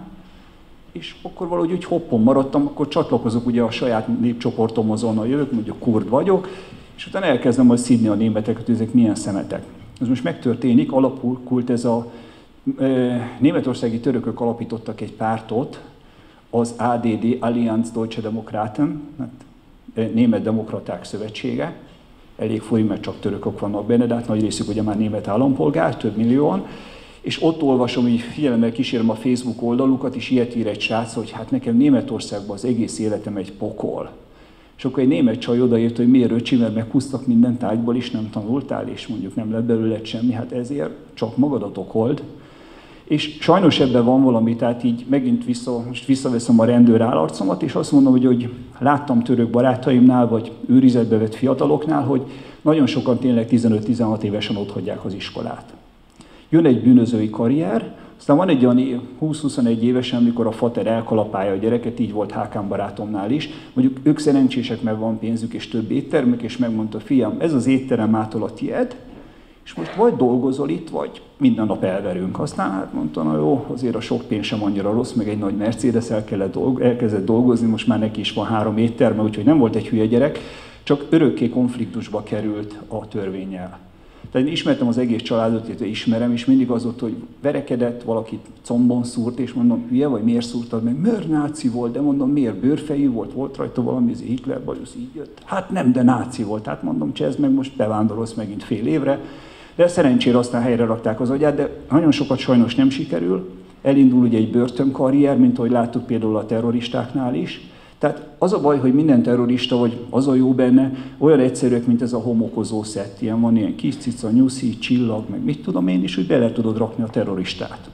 Speaker 5: és akkor valahogy úgy hoppon maradtam, akkor csatlakozok ugye a saját népcsoportomhoz, onnan jövök, mondjuk kurd vagyok, és utána elkezdem majd szidni a németeket, hogy ezek milyen szemetek. Ez most megtörténik, alakult ez a németországi törökök alapítottak egy pártot, az ADD, Allianz Deutsche Demokraten, Német Demokraták Szövetsége. Elég furi, mert csak törökök vannak benne, de hát nagy részük ugye már német állampolgár, több millióan. És ott olvasom, hogy figyelemmel kísérem a Facebook oldalukat, és ilyet ír egy srác, hogy hát nekem Németországban az egész életem egy pokol. És akkor egy német csaj odaírt, hogy miért öcsi, mert meghúztak minden tárgyból, és nem tanultál, és mondjuk nem lett belőled semmi, hát ezért csak magadat okold. És sajnos ebben van valami, tehát így megint most visszaveszem a rendőr állarcomat, és azt mondom, hogy láttam török barátaimnál, vagy őrizetbe vett fiataloknál, hogy nagyon sokan tényleg 15-16 évesen otthagyják az iskolát. Jön egy bűnözői karrier, aztán van egy olyan 20-21 évesen, amikor a fater elkalapálja a gyereket, így volt Hákán barátomnál is. Mondjuk ők szerencsések, mert van pénzük és több éttermek, és megmondta, fiam, ez az étterem mától a tied, és most vagy dolgozol itt, vagy minden nap elverünk. Aztán hát mondta, na jó, azért a sok pénz sem annyira rossz, meg egy nagy Mercedes elkezdett dolgozni, most már neki is van 3 étterme, úgyhogy nem volt egy hülye gyerek, csak örökké konfliktusba került a törvénnyel. Tehát én ismertem az egész családot, illetve ismerem, és mindig az ott, hogy verekedett, valakit combon szúrt, és mondom, hülye vagy, miért szúrtad meg? Mert náci volt, de mondom, miért bőrfejű volt rajta valami, ez Hitler bajusz így jött. Hát nem, de náci volt. Hát mondom, csezd meg, most bevándorolsz megint fél évre. De szerencsére aztán helyre rakták az agyát, de nagyon sokat sajnos nem sikerül. Elindul ugye egy börtönkarrier, mint ahogy láttuk például a terroristáknál is. Tehát az a baj, hogy minden terrorista, vagy az a jó benne, olyan egyszerűek, mint ez a homokozó szett. Ilyen van ilyen kis cica, nyuszi, csillag, meg mit tudom én is, hogy bele tudod rakni a terroristát.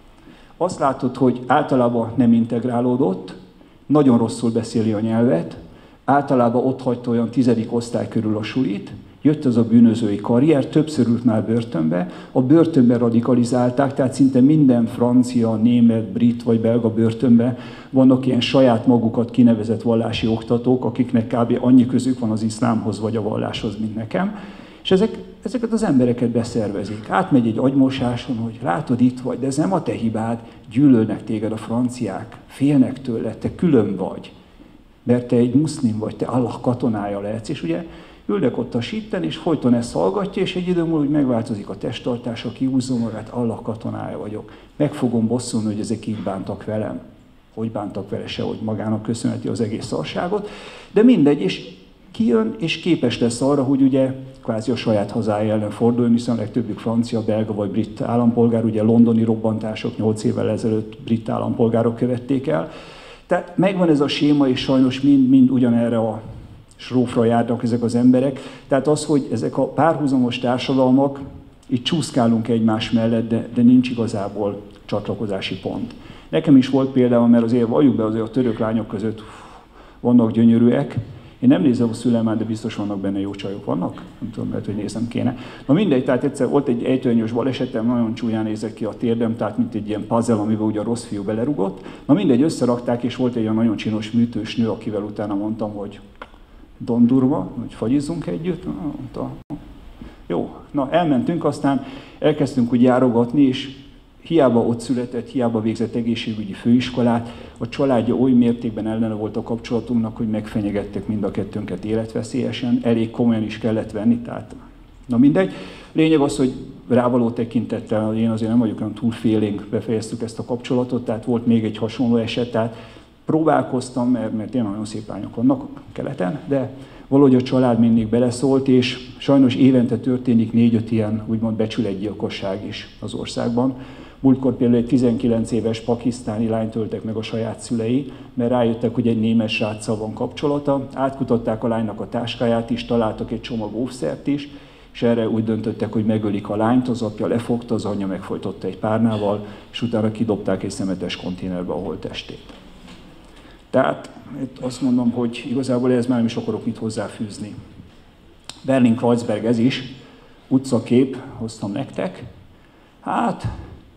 Speaker 5: Azt látod, hogy általában nem integrálódott, nagyon rosszul beszéli a nyelvet, általában ott hagyta olyan 10. osztály körül a sulit, jött az a bűnözői karrier, többször ült már börtönbe, a börtönben radikalizálták, tehát szinte minden francia, német, brit vagy belga börtönben vannak ilyen saját magukat kinevezett vallási oktatók, akiknek kb. Annyi közük van az iszlámhoz vagy a valláshoz, mint nekem, és ezeket az embereket beszervezik. Átmegy egy agymosáson, hogy látod, itt vagy, de ez nem a te hibád, gyűlölnek téged a franciák, félnek tőle, te külön vagy, mert te egy muszlim vagy, te Allah katonája lehetsz, és ugye ülnek ott a sitten, és folyton ezt hallgatja, és egy idő múlva úgy megváltozik a testtartása, kihúzza magát, Allah katonája vagyok. Meg fogom bosszulni, hogy ezek így bántak velem. Hogy bántak vele se, hogy magának köszönheti az egész szarságot. De mindegy, és kijön, és képes lesz arra, hogy ugye kvázi a saját hazája ellen forduljon, hiszen a legtöbbük francia, belga vagy brit állampolgár, ugye londoni robbantások 8 évvel ezelőtt brit állampolgárok követték el. Tehát megvan ez a séma, és sajnos mind ugyanerre a srófra járnak ezek az emberek. Tehát az, hogy ezek a párhuzamos társadalmak, itt csúszkálunk egymás mellett, de nincs igazából csatlakozási pont. Nekem is volt például, mert azért valljuk be, azért a török lányok között vannak gyönyörűek. Én nem nézem a Szülemán, de biztos vannak benne jó csajok. Vannak? Nem tudom, lehet, hogy nézem kéne. Na mindegy, tehát egyszer volt egy ejtőernyős balesetem, nagyon csúlyán nézek ki a térdem, tehát mint egy ilyen puzzle, amiben ugye a rossz fiú belerugott. Na mindegy, összerakták, és volt egy olyan nagyon csinos műtős nő, akivel utána mondtam, hogy Dondurva, hogy fagyizzunk együtt. Na, mondta, jó, na elmentünk, aztán elkezdtünk úgy járogatni, és hiába ott született, hiába végzett egészségügyi főiskolát, a családja oly mértékben ellene volt a kapcsolatunknak, hogy megfenyegettek mind a kettőnket életveszélyesen, elég komolyan is kellett venni, tehát na mindegy. Lényeg az, hogy rávaló tekintettel, én azért nem vagyok olyan túl félénk, befejeztük ezt a kapcsolatot, tehát volt még egy hasonló eset, tehát próbálkoztam, mert én nagyon szép lányok vannak keleten, de valahogy a család mindig beleszólt, és sajnos évente történik 4-5 ilyen úgymond becsületgyilkosság is az országban. Múltkor például egy 19 éves pakisztáni lányt öltek meg a saját szülei, mert rájöttek, hogy egy német sráccal van kapcsolata, átkutatták a lánynak a táskáját is, találtak egy csomag óvszert is, és erre úgy döntöttek, hogy megölik a lányt, az apja lefogta, az anyja megfojtotta egy párnával, és utána kidobták egy szemetes konténerbe a holttestét. Tehát itt azt mondom, hogy igazából ez már nem is akarok mit hozzáfűzni. Berlin-Kreuzberg ez is, utcakép, hoztam nektek. Hát,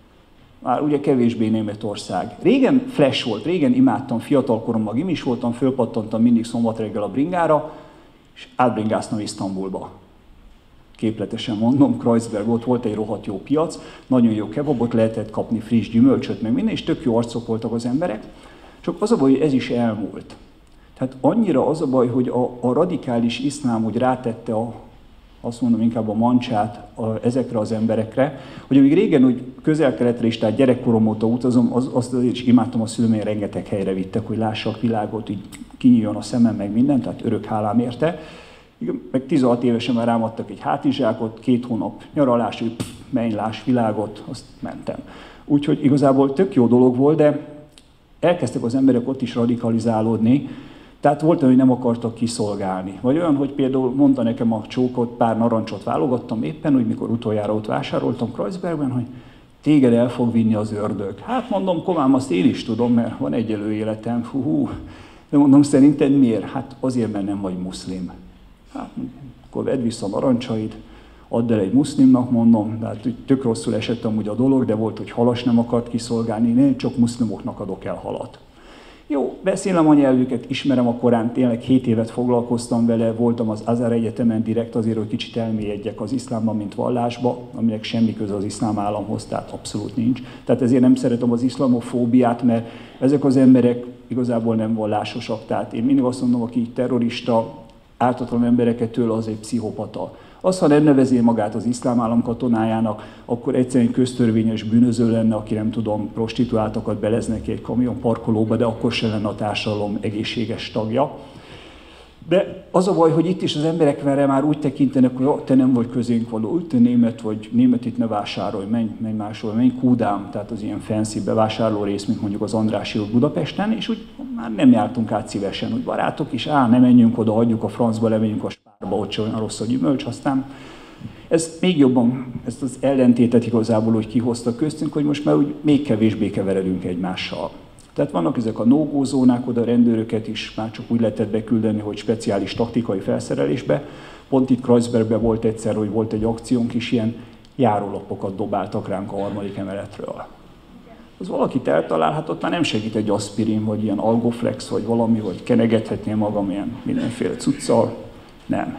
Speaker 5: már ugye kevésbé Németország. Régen flash volt, régen imádtam, fiatalkoromban gimis voltam, fölpattantam mindig szombat reggel a bringára, és átbringáztam Isztambulba. Képletesen mondom, Kreuzberg volt egy rohadt jó piac, nagyon jó kebabot lehetett kapni, friss gyümölcsöt, meg minden, és tök jó arcok voltak az emberek. Csak az a baj, hogy ez is elmúlt. Tehát annyira az a baj, hogy a radikális iszlám úgy rátette azt mondom inkább a mancsát ezekre az emberekre, hogy amíg régen úgy közel-keletre is, tehát gyerekkorom óta utazom, azt azért is imádtam, a szülőm rengeteg helyre vittek, hogy lássak világot, így kinyíljon a szemem, meg minden, tehát örök hálám érte. Meg 16 évesen már rám adtak egy hátizsákot, 2 hónap nyaralás, hogy menj, láss világot, azt mentem. Úgyhogy igazából tök jó dolog volt, de elkezdtek az emberek ott is radikalizálódni, tehát volt olyan, hogy nem akartak kiszolgálni. Vagy olyan, hogy például mondta nekem a csókot, pár narancsot válogattam éppen, hogy mikor utoljára ott vásároltam Kreuzbergben, hogy téged el fog vinni az ördög. Hát mondom, komám, azt én is tudom, mert van egy előéletem, de mondom, szerinted miért? Hát azért, mert nem vagy muszlim. Hát akkor vedd vissza a narancsaid, add el egy muszlimnak, mondom, de hát tök rosszul esett amúgy a dolog, de volt, hogy halas nem akart kiszolgálni, én csak muszlimoknak adok el halat. Jó, beszélem a nyelvüket, ismerem a Koránt, tényleg 7 évet foglalkoztam vele, voltam az Azhar Egyetemen direkt azért, hogy kicsit elmélyedjek az iszlámban, mint vallásba, aminek semmi köze az iszlám államhoz, tehát abszolút nincs. Tehát ezért nem szeretem az iszlamofóbiát, mert ezek az emberek igazából nem vallásosak. Tehát én mindig azt mondom, aki terrorista, ártatlan embereket tőle, az egy pszichopata. Az, ha nem nevezi magát az iszlám állam katonájának, akkor egyszerűen köztörvényes bűnöző lenne, aki nem tudom, prostituáltakat belezne ki egy kamion parkolóba, de akkor se lenne a társadalom egészséges tagja. De az a baj, hogy itt is az emberek vele már úgy tekintenek, hogy te nem vagy közénk való, te német vagy, német itt ne vásárolj, menj máshol, menj Kúdám, tehát az ilyen fancy bevásárló rész, mint mondjuk az Andrássy út Budapesten, és úgy már nem jártunk át szívesen, úgy barátok is, nem menjünk oda, hagyjuk a francba, lemenjünk a Spárba, ott se olyan rossz a gyümölcs, aztán ez még jobban, ezt az ellentétet igazából úgy kihozta köztünk, hogy most már úgy még kevésbé keveredünk egymással. Tehát vannak ezek a no-go zónák, oda rendőröket is már csak úgy lehetett beküldeni, hogy speciális taktikai felszerelésbe. Pont itt Kreuzbergben volt egyszer, hogy volt egy akciónk is, ilyen járólapokat dobáltak ránk a 3. emeletről. Az valakit eltalál, hát ott már nem segít egy aspirin, vagy ilyen algoflex, vagy valami, vagy kenegethetném magam ilyen mindenféle cuccal. Nem.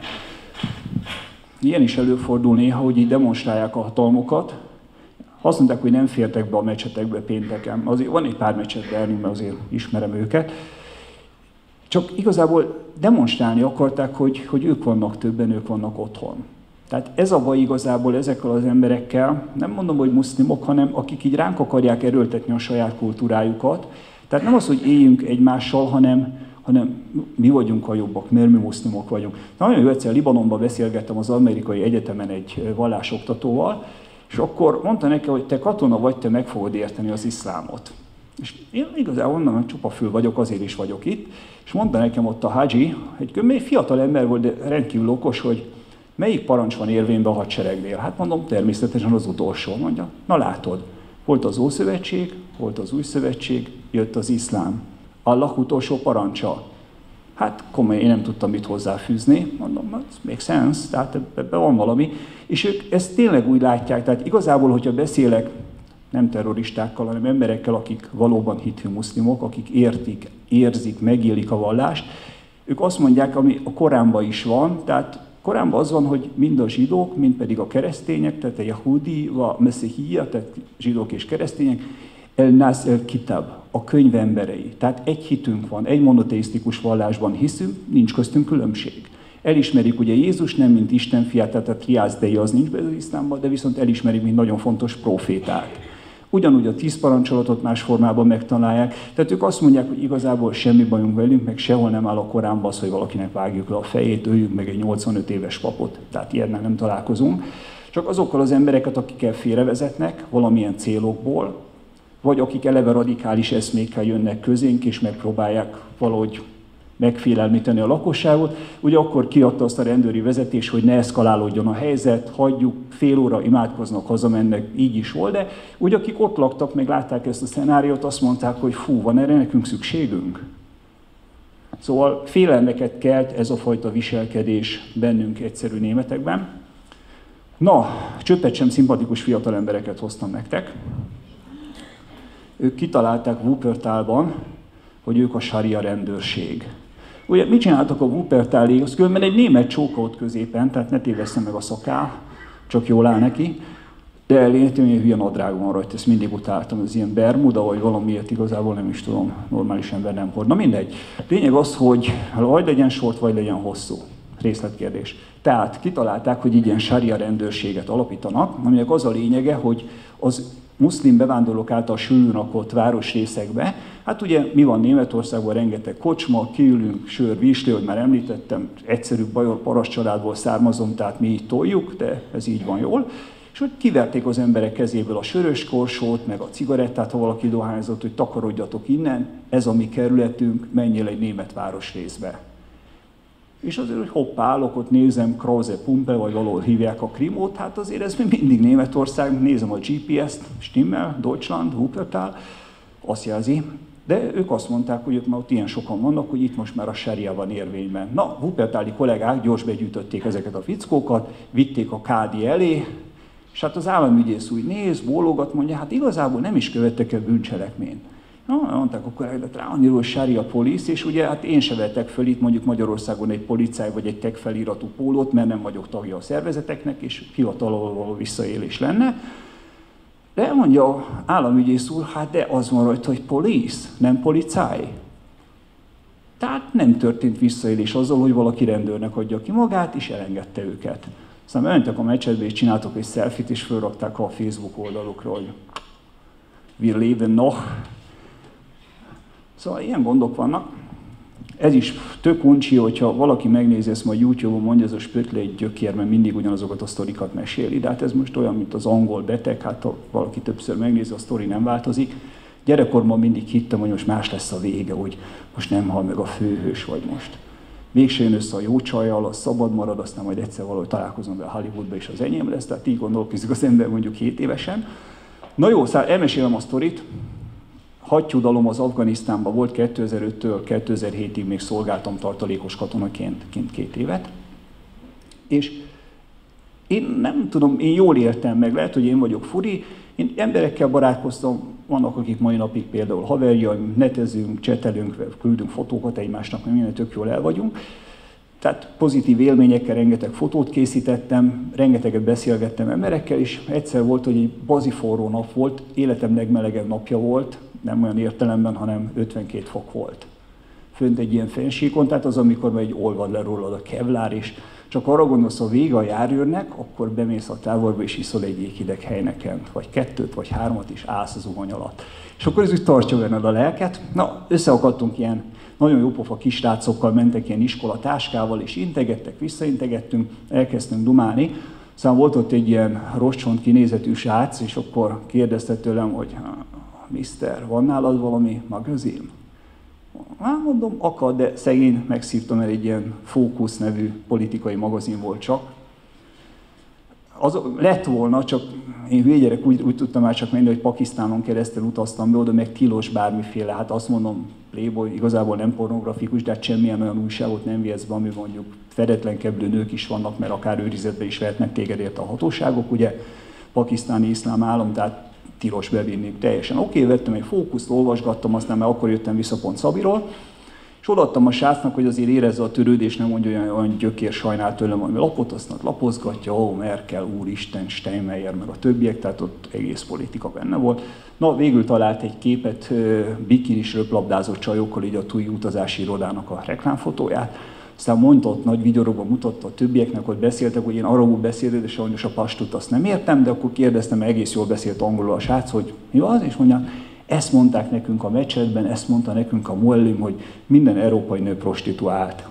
Speaker 5: Ilyen is előfordul néha, hogy így demonstrálják a hatalmukat. Azt mondták, hogy nem fértek be a mecsetekbe pénteken. Azért van egy pár mecset Berlinben, azért ismerem őket. Csak igazából demonstrálni akarták, hogy ők vannak többen, ők vannak otthon. Tehát ez a baj igazából ezekkel az emberekkel, nem mondom, hogy muszlimok, hanem akik így ránk akarják erőltetni a saját kultúrájukat. Tehát nem az, hogy éljünk egymással, hanem mi vagyunk a jobbak, mert mi muszlimok vagyunk. Nagyon jó, egyszer Libanonban beszélgettem az amerikai egyetemen egy vallásoktatóval, és akkor mondta neki, hogy te katona vagy, te meg fogod érteni az iszlámot. És én igazából mondom, hogy csupa fül vagyok, azért is vagyok itt. És mondta nekem ott a Haji, egy fiatal ember volt, de rendkívül okos, hogy melyik parancs van érvényben a hadseregnél? Hát mondom, természetesen az utolsó. Mondja, na látod, volt az Ószövetség, volt az Új Szövetség, jött az iszlám. Allah utolsó parancsa. Hát komolyan én nem tudtam mit hozzáfűzni, mondom, ez make sense, tehát ebben van valami. És ők ezt tényleg úgy látják, tehát igazából, hogyha beszélek nem terroristákkal, hanem emberekkel, akik valóban hitű muszlimok, akik érzik, megélik a vallást, ők azt mondják, ami a Koránban is van, tehát Koránban az van, hogy mind a zsidók, mind pedig a keresztények, tehát a Yahudi, a Meszihia, tehát zsidók és keresztények, el-Nas el-Kitab, a könyv emberei. Tehát egy hitünk van, egy monoteisztikus vallásban hiszünk, nincs köztünk különbség. Elismerik ugye Jézus nem mint Isten fiát, tehát a triász dei az nincs be az iszlámban, de viszont elismerik, mint nagyon fontos profétát. Ugyanúgy a 10 parancsolatot más formában megtalálják, tehát ők azt mondják, hogy igazából semmi bajunk velünk, meg sehol nem áll a Koránban az, hogy valakinek vágjuk le a fejét, öljük meg egy 85 éves papot, tehát ilyennel nem találkozunk. Csak azokkal az embereket, akikkel félrevezetnek valamilyen célokból, vagy akik eleve radikális eszmékkel jönnek közénk, és megpróbálják valahogy megfélelmíteni a lakosságot, ugye akkor kiadta azt a rendőri vezetés, hogy ne eszkalálódjon a helyzet, hagyjuk, fél óra imádkoznak, hazamennek, így is volt, de ugye akik ott laktak, meg látták ezt a szenáriót, azt mondták, hogy fú, van erre nekünk szükségünk? Szóval félelmeket kelt ez a fajta viselkedés bennünk egyszerű németekben. Na, csöppet sem szimpatikus fiatal embereket hoztam nektek. Ők kitalálták Wuppertalban, hogy ők a sária rendőrség. Ugye mit csináltak a Wuppertalék? Az különben egy német csóka ott középen, tehát ne tévesszem meg a szakál, csak jól áll neki. De lényegtelen, hogy hülye nadrág van rajta, ezt mindig utáltam, az ilyen bermuda, vagy valamiért igazából nem is tudom, normális ember nem hord. Na mindegy. Lényeg az, hogy vagy legyen sort, vagy legyen hosszú. Részletkérdés. Tehát kitalálták, hogy ilyen sária rendőrséget alapítanak, aminek az a lényege, hogy az muszlim bevándorlók által sűrűnakott városrészekbe, hát ugye mi van Németországban, rengeteg kocsma, kiülünk, sör, vízslé, hogy már említettem, egyszerű bajor paraszt családból származom, tehát mi így toljuk, de ez így van jól. És hogy kiverték az emberek kezéből a sörös korsót, meg a cigarettát, ha valaki dohányzott, hogy takarodjatok innen, ez a mi kerületünk, menjél egy német városrészbe. És azért, hogy hoppá, állok, ott nézem, Krause Pumpe, vagy valahol hívják a Krimót, hát azért ez még mindig Németország, nézem a GPS-t, stimmel, Deutschland, Wuppertal, azt jelzi. De ők azt mondták, hogy ők már ott ilyen sokan vannak, hogy itt most már a sária van érvényben. Na, wuppertali kollégák gyors begyűjtötték ezeket a fickókat, vitték a kádi elé, és hát az államügyész úgy néz, bólogat, mondja, hát igazából nem is követtek el bűncselekményt. Na, mondták, akkor lehet rá annyiról sária polisz, és ugye hát én se vettek föl itt mondjuk Magyarországon egy policáj vagy egy tech feliratú pólót, mert nem vagyok tagja a szervezeteknek, és hivatalról való visszaélés lenne. De mondja államügyész úr, hát de az van rajta, hogy police, nem policáj. Tehát nem történt visszaélés azzal, hogy valaki rendőrnek adja ki magát, és elengedte őket. Aztán mentek a meccsetbe, és csináltak egy selfit, és fölrakták a Facebook oldalukra, hogy wir leben noch. Szóval ilyen gondok vannak. Ez is tök uncsi, hogyha valaki megnézi ezt majd YouTube-on, mondja, ez a Spötle egy gyökér, mert mindig ugyanazokat a sztorikat meséli. De hát ez most olyan, mint az angol beteg, hát ha valaki többször megnézi, a sztori nem változik. Gyerekkorban mindig hittem, hogy most más lesz a vége, hogy most nem hal meg a főhős, vagy most mégse jön össze a jó csajjal, az szabad marad, aztán majd egyszer valahogy találkozom vele Hollywoodba, és az enyém lesz, tehát így gondolkozik az ember mondjuk 7 évesen. Na jó, szóval elmesélem a sztorit. Hattyúdalom az Afganisztánban volt 2005-től 2007-ig, még szolgáltam tartalékos katonaként 2 évet. És én nem tudom, én jól éltem meg, lehet, hogy én vagyok furi, én emberekkel barátkoztam, vannak, akik mai napig például haverjaim, netezünk, csetelünk, küldünk fotókat egymásnak, mert minden tök jól el vagyunk. Tehát pozitív élményekkel rengeteg fotót készítettem, rengeteget beszélgettem emberekkel, és egyszer volt, hogy egy baziforró nap volt, életem legmelegebb napja volt, nem olyan értelemben, hanem 52 fok volt. Fönt egy ilyen fensíkon, tehát az, amikor egy olvad le rólad a kevlár, és csak arra gondolsz, a vége a járőrnek, akkor bemész a távolba, és iszol egy jéghideg helyneken, vagy 2 vagy 3, és állsz az zuhany alatt. És akkor ez úgy tartja benned a lelket. Na, összeakadtunk ilyen nagyon jópofa kisrácokkal, mentek ilyen iskolatáskával, és integettek, visszaintegettünk, elkezdtünk dumálni. Szóval volt ott egy ilyen rostcsont kinézetű srác, és akkor kérdezte tőlem, hogy Mister, van nálad valami magazin? Hát mondom, akad, de szegény megszívtam, mert egy ilyen Fókusz nevű politikai magazin volt csak. Az lett volna, csak én hülyegyerek úgy tudtam már csak menni, hogy Pakisztánon keresztül utaztam be, oda meg tilos bármiféle, hát azt mondom, Playboy igazából nem pornografikus, de hát semmilyen olyan újságot nem vihetsz be, ami mondjuk fedetlenkeblő nők is vannak, mert akár őrizetbe is vehetnek téged érte a hatóságok, ugye, pakisztáni iszlám állam, tehát tilos bevinni teljesen. Oké, vettem egy Fókuszt, olvasgattam, aztán már akkor jöttem vissza pont Szabiról, és odaadtam a srácnak, hogy azért érezze a törődést, nem mondja olyan gyökér sajnál tőlem, hogy lapot, aztán lapozgatja, ó, Merkel, úristen, Steinmeier, meg a többiek, tehát ott egész politika benne volt. Na, végül talált egy képet, bikinis röplabdázott csajokkal, így a TUI utazási irodának a reklámfotóját. Aztán mondott, nagy vigyorogva mutatta a többieknek, hogy beszéltek, hogy én arabul beszélek, de sajnos a pastut azt nem értem, de akkor kérdeztem, egész jól beszélt angolul a srác, hogy mi az, és mondja, ezt mondták nekünk a mecsetben, ezt mondta nekünk a muellim, hogy minden európai nő prostituált.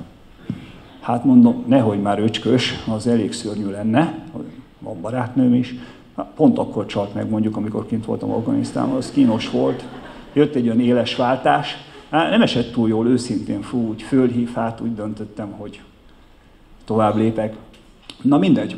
Speaker 5: Hát mondom, nehogy már öcskös, az elég szörnyű lenne, van barátnőm is. Pont akkor csalt meg mondjuk, amikor kint voltam Afganisztánban, az kínos volt. Jött egy olyan éles váltás, nem esett túl jól, őszintén, úgy fölhív, hát úgy döntöttem, hogy tovább lépek. Na mindegy.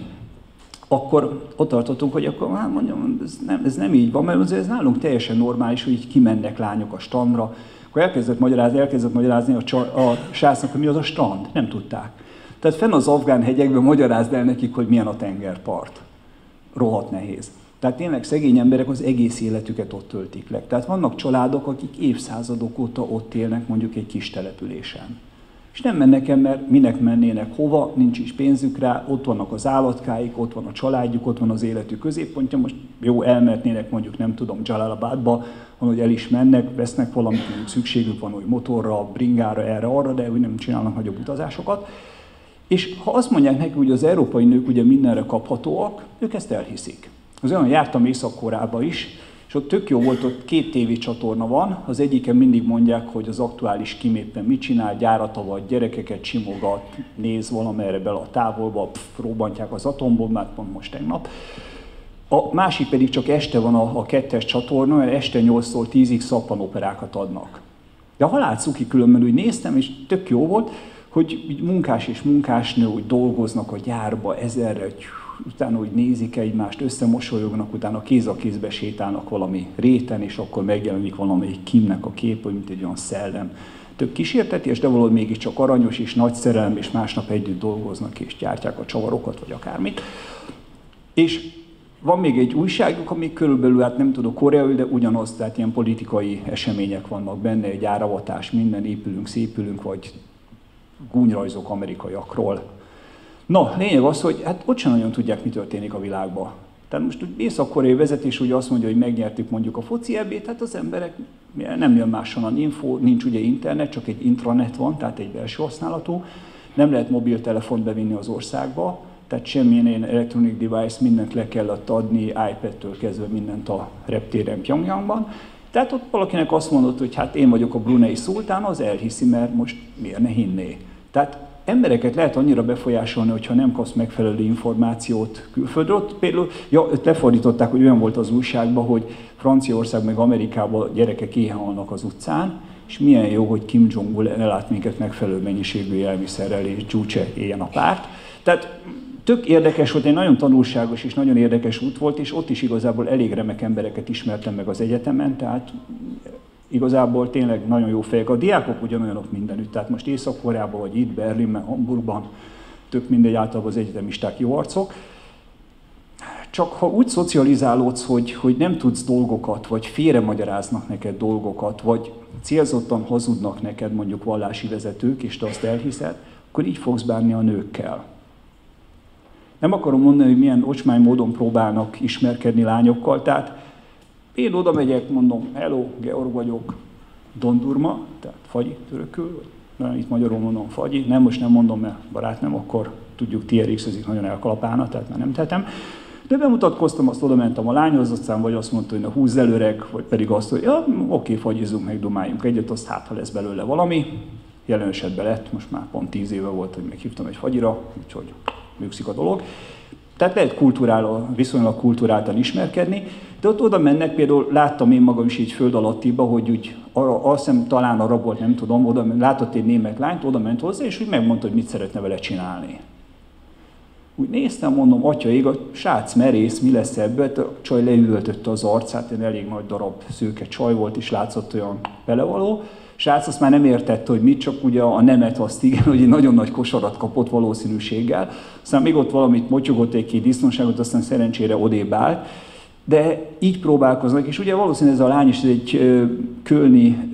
Speaker 5: Akkor ott tartottunk, hogy akkor hát mondjam, ez nem így van, mert ez nálunk teljesen normális, hogy így kimennek lányok a strandra. Akkor elkezdett magyarázni a srácnak, hogy mi az a strand. Nem tudták. Tehát fenn az afgán hegyekben magyarázd el nekik, hogy milyen a tengerpart. Rohadt nehéz. Tehát tényleg szegény emberek az egész életüket ott töltik le. Tehát vannak családok, akik évszázadok óta ott élnek mondjuk egy kis településen. És nem mennek el, mert minek mennének hova, nincs is pénzük rá, ott vannak az állatkáik, ott van a családjuk, ott van az életük középpontja. Most jó, elmehetnének mondjuk, nem tudom, Jalalabadba, hogy el is mennek, vesznek valamit, szükségük van úgy motorra, bringára, erre-arra, de úgy nem csinálnak nagyobb utazásokat. És ha azt mondják neki, hogy az európai nők ugye mindenre kaphatóak, ők ezt elhiszik. Az olyan jártam Észak-Koreába is, és ott tök jó volt, ott 2 tévécsatorna van, az egyiken mindig mondják, hogy az aktuális Kim éppen mit csinál, gyáratavat, gyerekeket simogat, néz valamerre bele a távolba, robbantják az atombombát, pont most tegnap. A másik pedig csak este van a 2-es csatorna, mert este 8-tól 10-ig szappanoperákat adnak. De a halál cuki, különben úgy néztem, és tök jó volt, hogy munkás és munkásnő úgy dolgoznak a gyárba ezerre, utána úgy nézik egymást, összemosolyognak, utána kéz a kézbe sétálnak valami réten, és akkor megjelenik valamelyik Kimnek a kép, mint egy olyan szellem. Több kísértetés, de valahogy mégiscsak aranyos és nagy szerelem, és másnap együtt dolgoznak, és gyártják a csavarokat, vagy akármit. És van még egy újságuk, ami körülbelül, hát nem tudok koreai, de ugyanaz, tehát ilyen politikai események vannak benne, egy áravatás, minden, épülünk, szépülünk, vagy gúnyrajzok amerikaiakról. Na, lényeg az, hogy hát ott sem nagyon tudják, mi történik a világban. Tehát most észak-koreai vezetés ugye azt mondja, hogy megnyertük mondjuk a foci EB-t, hát az emberek nem jön máshonnan info, nincs ugye internet, csak egy intranet van, tehát egy belső használatú. Nem lehet mobiltelefont bevinni az országba, tehát semmilyen ilyen electronic device, mindent le kellett adni, iPad-től kezdve mindent a reptéren Pyongyangban. Tehát ott valakinek azt mondott, hogy hát én vagyok a Brunei szultán, az elhiszi, mert most miért ne hinné. Tehát embereket lehet annyira befolyásolni, hogyha nem kapsz megfelelő információt külföldről. Ott például lefordították, hogy olyan volt az újságban, hogy Franciaország meg Amerikában gyerekek éhen halnak az utcán, és milyen jó, hogy Kim Jong-un ellát minket megfelelő mennyiségű élelmiszerrel, és Juche éljen a párt. Tehát tök érdekes volt, egy nagyon tanulságos és nagyon érdekes út volt, és ott is igazából elég remek embereket ismertem meg az egyetemen, tehát igazából tényleg nagyon jó fejek. A diákok ugyanolyanok mindenütt, tehát most Észak-Koreában, vagy itt, Berlinben, Hamburgban, tök mindegy, általában az egyetemisták jó arcok. Csak ha úgy szocializálódsz, hogy nem tudsz dolgokat, vagy félremagyaráznak neked dolgokat, vagy célzottan hazudnak neked mondjuk vallási vezetők, és te azt elhiszed, akkor így fogsz bánni a nőkkel. Nem akarom mondani, hogy milyen ocsmány módon próbálnak ismerkedni lányokkal, tehát én oda megyek, mondom, hello, Georg vagyok, Dondurma, tehát Fagyi törökül, itt magyarul mondom Fagyi, nem, most nem mondom, mert barátnőm, akkor tudjuk, TRX-ezik, nagyon elkalapálna, tehát már nem tehetem. De bemutatkoztam, azt oda mentem a lányhoz, aztán vagy azt mondta, hogy na húzz el öreg, vagy pedig azt, hogy ja, oké, fagyizunk, meg dumáljunk egyet, azt hát, ha lesz belőle valami. Jelen esetben lett, most már pont 10 éve volt, hogy meghívtam egy fagyira, úgyhogy működik a dolog. Tehát lehet viszonylag kulturáltan ismerkedni, de ott oda mennek, például láttam én magam is így föld alattiba, hogy úgy azt hiszem talán arab volt, nem tudom, oda látott egy német lányt, oda ment hozzá, és úgy megmondta, hogy mit szeretne vele csinálni. Úgy néztem, mondom, atya ég, a srác merész, mi lesz ebből? A csaj leüvöltötte az arcát, egy elég nagy darab szőke csaj volt, és látszott olyan belevaló. Srác azt már nem értette, hogy mit, csak ugye a nemet azt igen, hogy egy nagyon nagy kosarat kapott valószínűséggel. Aztán még ott valamit motyogott, egy-két disznóságot, aztán szerencsére odébb állt. De így próbálkoznak, és ugye valószínűleg ez a lány is egy kölni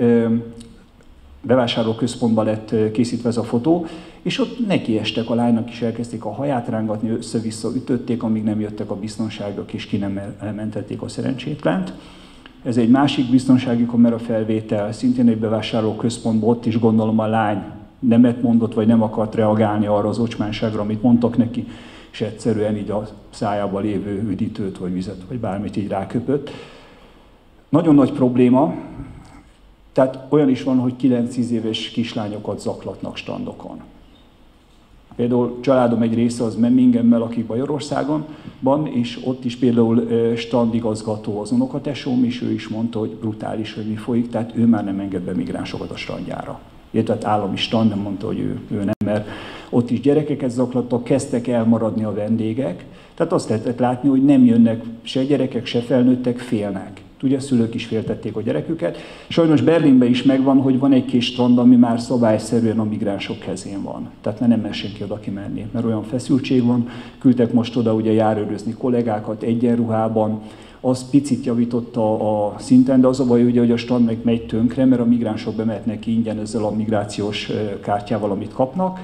Speaker 5: bevásárlóközpontban lett készítve ez a fotó, és ott nekiestek a lánynak, is elkezdték a haját rángatni, össze-vissza ütötték, amíg nem jöttek a biztonságok, és ki nem elmentették a szerencsétlent. Ez egy másik biztonsági kamera felvétel, szintén egy bevásárlóközpontban, ott is gondolom a lány nemet mondott, vagy nem akart reagálni arra az ocsmánságra, amit mondtak neki, és egyszerűen így a szájában lévő üdítőt, vagy vizet, vagy bármit így ráköpött. Nagyon nagy probléma, tehát olyan is van, hogy 9-10 éves kislányokat zaklatnak strandokon. Például családom egy része az Memmingemmel, akik Bajorországon van, és ott is például strandigazgató az unokatesóm, és ő is mondta, hogy brutális, hogy mi folyik, tehát ő már nem enged be migránsokat a strandjára. Tehát állami strand, nem mondta, hogy ő nem, mert ott is gyerekeket zaklattak, kezdtek elmaradni a vendégek, tehát azt lehetett látni, hogy nem jönnek se gyerekek, se felnőttek, félnek. Ugye a szülők is féltették a gyereküket. Sajnos Berlinben is megvan, hogy van egy-két strand, ami már szabályszerűen a migránsok kezén van. Tehát nem mer senki oda kimenni, mert olyan feszültség van. Küldtek most oda ugye járőrözni kollégákat egyenruhában. Az picit javította a szinten, de az a baj, ugye, hogy a strand meg megy tönkre, mert a migránsok bemehetnek ingyen ezzel a migrációs kártyával, amit kapnak.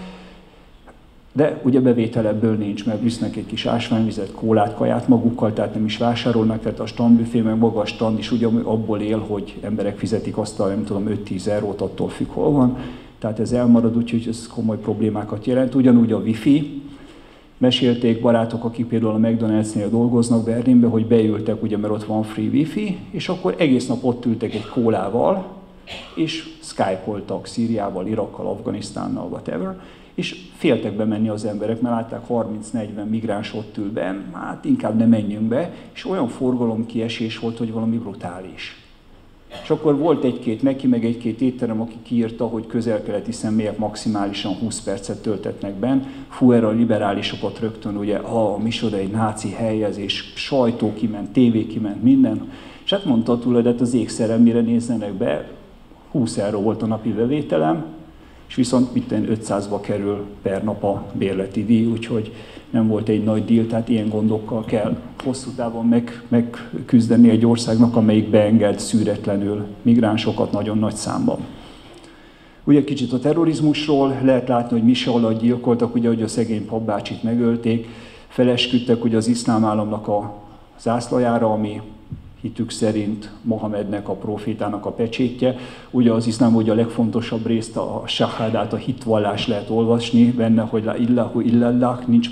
Speaker 5: De ugye bevétel ebből nincs, mert visznek egy kis ásványvizet, kólát, kaját magukkal, tehát nem is vásárolnak, tehát a strandbüfé, meg maga a strand is ugye abból él, hogy emberek fizetik azt a, nem tudom, 5-10 eurót, attól függ, hol van. Tehát ez elmarad, úgyhogy ez komoly problémákat jelent. Ugyanúgy a wifi. Mesélték barátok, akik például a McDonald's-nél dolgoznak Berlinbe, hogy beültek, ugye, mert ott van free wifi, és akkor egész nap ott ültek egy kólával, és skype-oltak Szíriával, Irakkal, Afganisztánnal, whatever, és féltek bemenni az emberek, mert látták 30-40 migráns ott ül be, hát inkább ne menjünk be, és olyan forgalomkiesés volt, hogy valami brutális. És akkor volt egy-két neki, meg egy-két étterem, aki kiírta, hogy közel-keleti személyek maximálisan 20 percet töltetnek benn. Fú, erre a liberálisokat rögtön, ugye, micsoda egy náci helyezés, sajtó kiment, tévé kiment, minden. És hát mondta a tulajdonos, az égszerem, mire nézzenek be, 20 euró volt a napi bevételem, és viszont 500-ba kerül per nap a bérleti díj, úgyhogy nem volt egy nagy díl, tehát ilyen gondokkal kell hosszú távon megküzdeni egy országnak, amelyik beenged szűretlenül migránsokat nagyon nagy számban. Ugye kicsit a terrorizmusról lehet látni, hogy mise alatt gyilkoltak, ugye, hogy a szegény papbácsit megölték, felesküdtek ugye az iszlám államnak a zászlajára, ami hitük szerint Mohamednek, a profétának a pecsétje. Ugye az iszlám ugye a legfontosabb részt, a shahádát, a hitvallás lehet olvasni benne, hogy la illahu illallah, nincs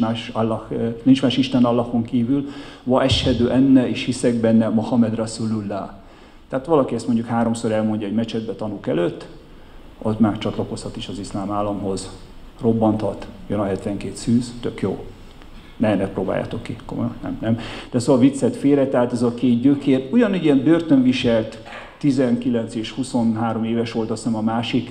Speaker 5: más Isten Allahon kívül, wa eshhadu enne, és hiszek benne Mohamed Rasulullah. Tehát valaki ezt mondjuk 3-szor elmondja egy mecsetbe tanúk előtt, az már csatlakozhat is az iszlám államhoz, robbanthat, jön a 72 szűz, tök jó. Ne próbáljátok ki, komolyan, nem. De szóval viccet félre, tehát ez a két gyökér, ugyanúgy ilyen börtönviselt, 19 és 23 éves volt, azt hiszem a másik,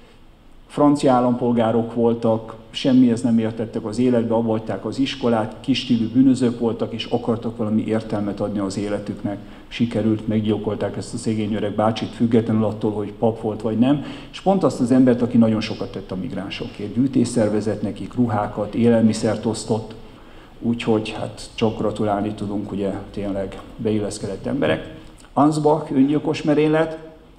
Speaker 5: francia állampolgárok voltak, semmihez nem értettek az életbe, abbahagyták az iskolát, kisstílű bűnözők voltak, és akartak valami értelmet adni az életüknek. Sikerült, meggyilkolták ezt a szegény öreg bácsit, függetlenül attól, hogy pap volt vagy nem, és pont azt az embert, aki nagyon sokat tett a migránsokért. Gyűjtésszervezett nekik ruhákat, élelmiszert osztott, úgyhogy hát csak gratulálni tudunk, ugye tényleg beilleszkedett emberek. Ansbach, öngyilkos merénylet.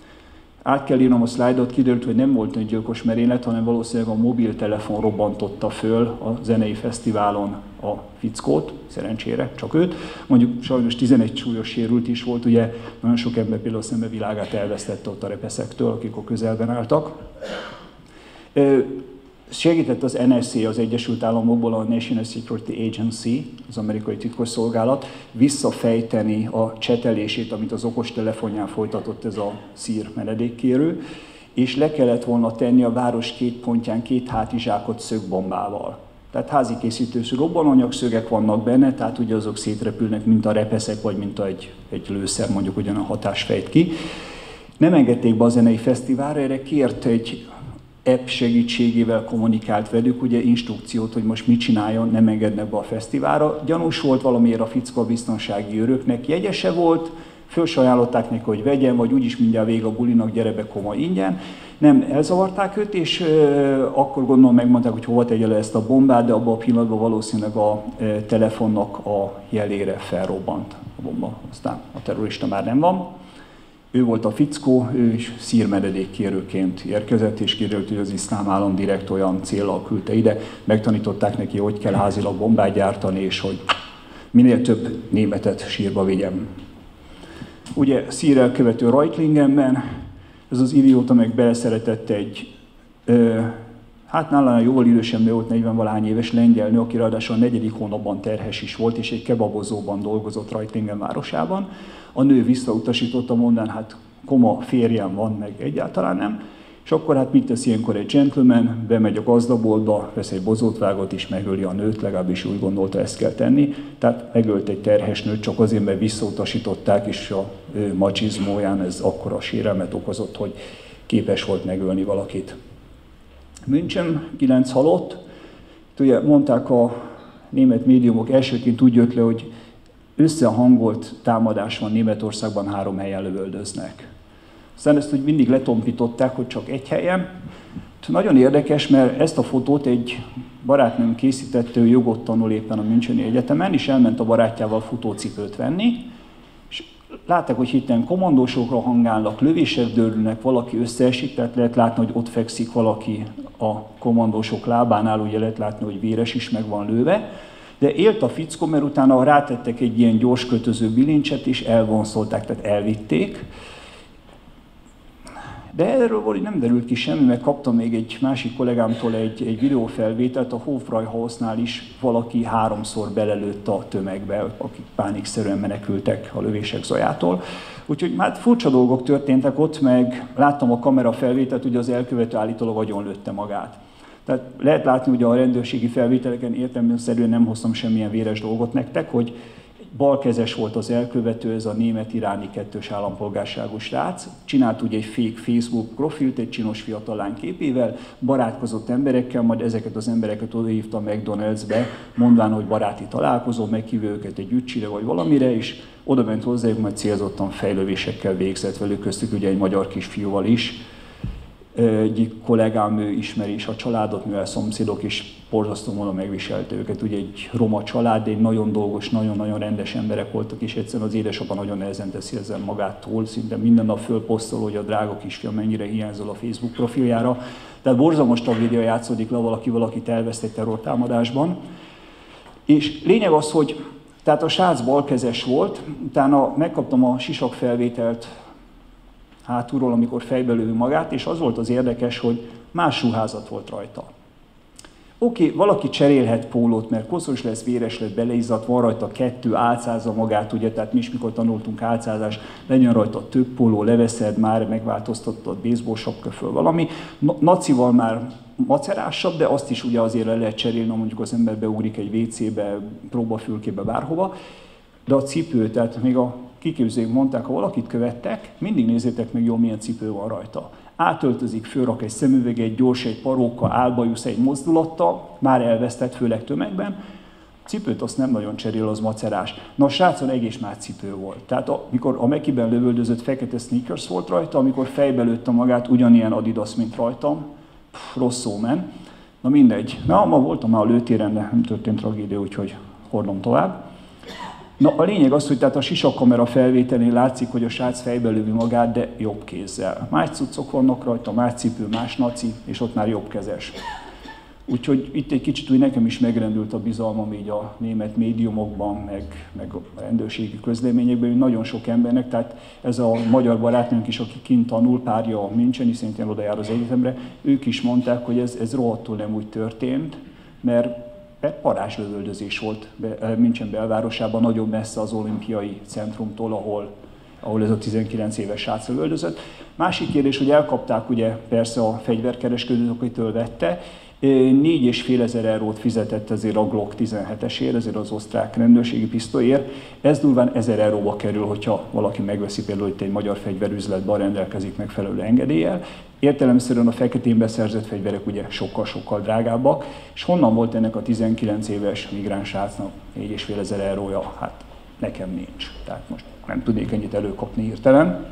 Speaker 5: Át kell írnom a szlájdot, kiderült, hogy nem volt öngyilkos merénylet, hanem valószínűleg a mobiltelefon robbantotta föl a zenei fesztiválon a fickót, szerencsére csak őt. Mondjuk sajnos 11 súlyos sérült is volt, ugye nagyon sok ember például szembevilágát elvesztette ott a repeszektől, akik a közelben álltak. Segített az NSA, az Egyesült Államokból, a National Security Agency, az amerikai titkosszolgálat, visszafejteni a csetelését, amit az okostelefonján folytatott ez a szír menedékkérő, és le kellett volna tenni a város két pontján 2 hátizsákot szögbombával. Tehát házi készítős robbanóanyagszögek vannak benne, tehát ugye azok szétrepülnek, mint a repeszek, vagy mint egy lőszer, mondjuk ugyan a hatás fejt ki. Nem engedték be a zenei fesztiválra, erre kért egy app segítségével kommunikált velük, ugye instrukciót, hogy most mit csináljon, nem engednek be a fesztiválra. Gyanús volt valamiért a fickó a biztonsági őröknek, jegyese volt, fölsajánlották neki, hogy vegyen, vagy úgyis mindjárt vége a bulinak, gyere be koma ingyen. Nem, elzavarták őt, és akkor gondolom megmondták, hogy hova tegye le ezt a bombát, de abban a pillanatban valószínűleg a telefonnak a jelére felrobbant a bomba. Aztán a terrorista már nem van. Ő volt a fickó, ő is szírmenedékkérőként érkezett, és kiderült, hogy az iszlám állam direkt olyan céllal küldte ide. Megtanították neki, hogy kell házilag bombát gyártani, és hogy minél több németet sírba vigyem. Ugye szírrel követő Reutlingenben, ez az idióta meg beleszeretett egy hát nálam jóval idősebb nő volt, 40-valahány éves lengyel nő, aki ráadásul a 4. hónapban terhes is volt, és egy kebabozóban dolgozott Reutlingen városában. A nő visszautasította, mondán, hát koma férjem van, meg egyáltalán nem. És akkor hát mit tesz ilyenkor egy gentleman, bemegy a gazdaboltba, vesz egy bozótvágot is, megöli a nőt, legalábbis úgy gondolta, ezt kell tenni. Tehát megölt egy terhes nőt csak azért, mert visszautasították, és a macsizmóján ez akkora sérelmet okozott, hogy képes volt megölni valakit. München 9 halott. Ugye mondták a német médiumok, elsőként úgy jött le, hogy összehangolt támadás van Németországban, 3 helyen lövöldöznek. Aztán ezt úgy mindig letompították, hogy csak egy helyen. Nagyon érdekes, mert ezt a fotót egy barátnőm készítette, ő jogot tanul éppen a Müncheni Egyetemen, és elment a barátjával futócipőt venni, és látták, hogy hirtelen kommandósokra hangálnak, lövések dőlnek, valaki összeesik, tehát lehet látni, hogy ott fekszik valaki a kommandósok lábánál, ugye lehet látni, hogy véres is meg van lőve, de élt a fickó, mert utána rátettek egy ilyen gyors kötöző bilincset, és elvonszolták, tehát elvitték. De erről nem derült ki semmi, mert kaptam még egy másik kollégámtól egy videófelvételt, a Hofbräuhausnál is valaki 3-szor belelőtt a tömegbe, akik pánikszerűen menekültek a lövések zajától. Úgyhogy hát furcsa dolgok történtek ott, meg láttam a kamera felvételt, ugye az elkövető állítólag agyonlőtte magát. Tehát lehet látni, hogy a rendőrségi felvételeken értelemszerűen nem hoztam semmilyen véres dolgot nektek, hogy balkezes volt az elkövető, ez a német-iráni 2-s állampolgárságú srác. Csinált ugye egy fake Facebook profilt egy csinos fiatal lány képével, barátkozott emberekkel, majd ezeket az embereket odahívta a McDonald'sbe, mondván, hogy baráti találkozó, meghívja őket egy ücsire vagy valamire, és oda ment hozzájuk, majd célzottan fejlövésekkel végzett velük, köztük ugye egy magyar kisfiúval is. Egyik kollégám, ő ismeri is a családot, mivel szomszédok is borzasztó módon megviselte őket. Ugye egy roma család, de egy nagyon dolgos, nagyon-nagyon rendes emberek voltak, és egyszerűen az édesapa nagyon nehezen teszi ezzel magától, szinte minden nap fölposztol, hogy a drága kisfiam mennyire hiányzol a Facebook profiljára. Tehát borzalmas tragédia játszódik le, valakit elveszt egy terrortámadásban. És lényeg az, hogy tehát a srác balkezes volt, utána megkaptam a sisakfelvételt hátulról, amikor fejbe lövi magát, és az volt az érdekes, hogy más ruházat volt rajta. Oké, valaki cserélhet pólót, mert koszos lesz, véres lesz, beleizzadt, van rajta 2, álcázza magát, ugye, tehát mi is mikor tanultunk álcázást, legyen rajta több póló, leveszed, már megváltoztattad, baseball sapka föl valami. Nacival már macerásabb, de azt is ugye azért le lehet cserélni, mondjuk az ember beugrik egy WC-be, próbafülkébe, bárhova. De a cipő, tehát még a kiképzők mondták, ha valakit követtek, mindig nézzétek meg jól, milyen cipő van rajta. Átöltözik, fölrak egy szemüveget, gyors egy paróka, álbajusz egy mozdulattal, már elvesztett, főleg tömegben. Cipőt azt nem nagyon cserél, az macerás. Na a srácon egész más cipő volt. Tehát amikor a Mekiben lövöldözött, fekete sneakers volt rajta, amikor fejbe lőtte magát, ugyanilyen Adidas, mint rajtam. Rosszul men. Na mindegy. Na, ma voltam már a lőtéren, de nem történt tragédia, úgyhogy hordom tovább. Na, a lényeg az, hogy tehát a sisakkamera felvételén látszik, hogy a srác fejbe lövi magát, de jobb kézzel. Más cuccok vannak rajta, más cipő, más naci, és ott már jobbkezes. Úgyhogy itt egy kicsit úgy nekem is megrendült a bizalmam így a német médiumokban, meg a rendőrségi közleményekben, hogy nagyon sok embernek, tehát ez a magyar barátnőnk is, aki kint tanul, párja a Müncheni, szintén oda jár az egyetemre, ők is mondták, hogy ez rohadtul nem úgy történt, mert parázslövöldözés volt München belvárosában, nagyon messze az olimpiai centrumtól, ahol ez a 19 éves srác lövöldözött. Másik kérdés, hogy elkapták ugye persze a fegyverkereskedőt, akitől vette, 4,5 ezer eurót fizetett ezért a Glock 17-esért, ezért az osztrák rendőrségi pisztolyért. Ez durván 1000 euróba kerül, hogyha valaki megveszi például itt egy magyar fegyverüzletben, rendelkezik megfelelő engedéllyel. Értelemszerűen a feketén beszerzett fegyverek ugye sokkal-sokkal drágábbak, és honnan volt ennek a 19 éves migráns srácnak 4,5 ezer eurója? Hát nekem nincs. Tehát most nem tudnék ennyit előkapni hirtelen.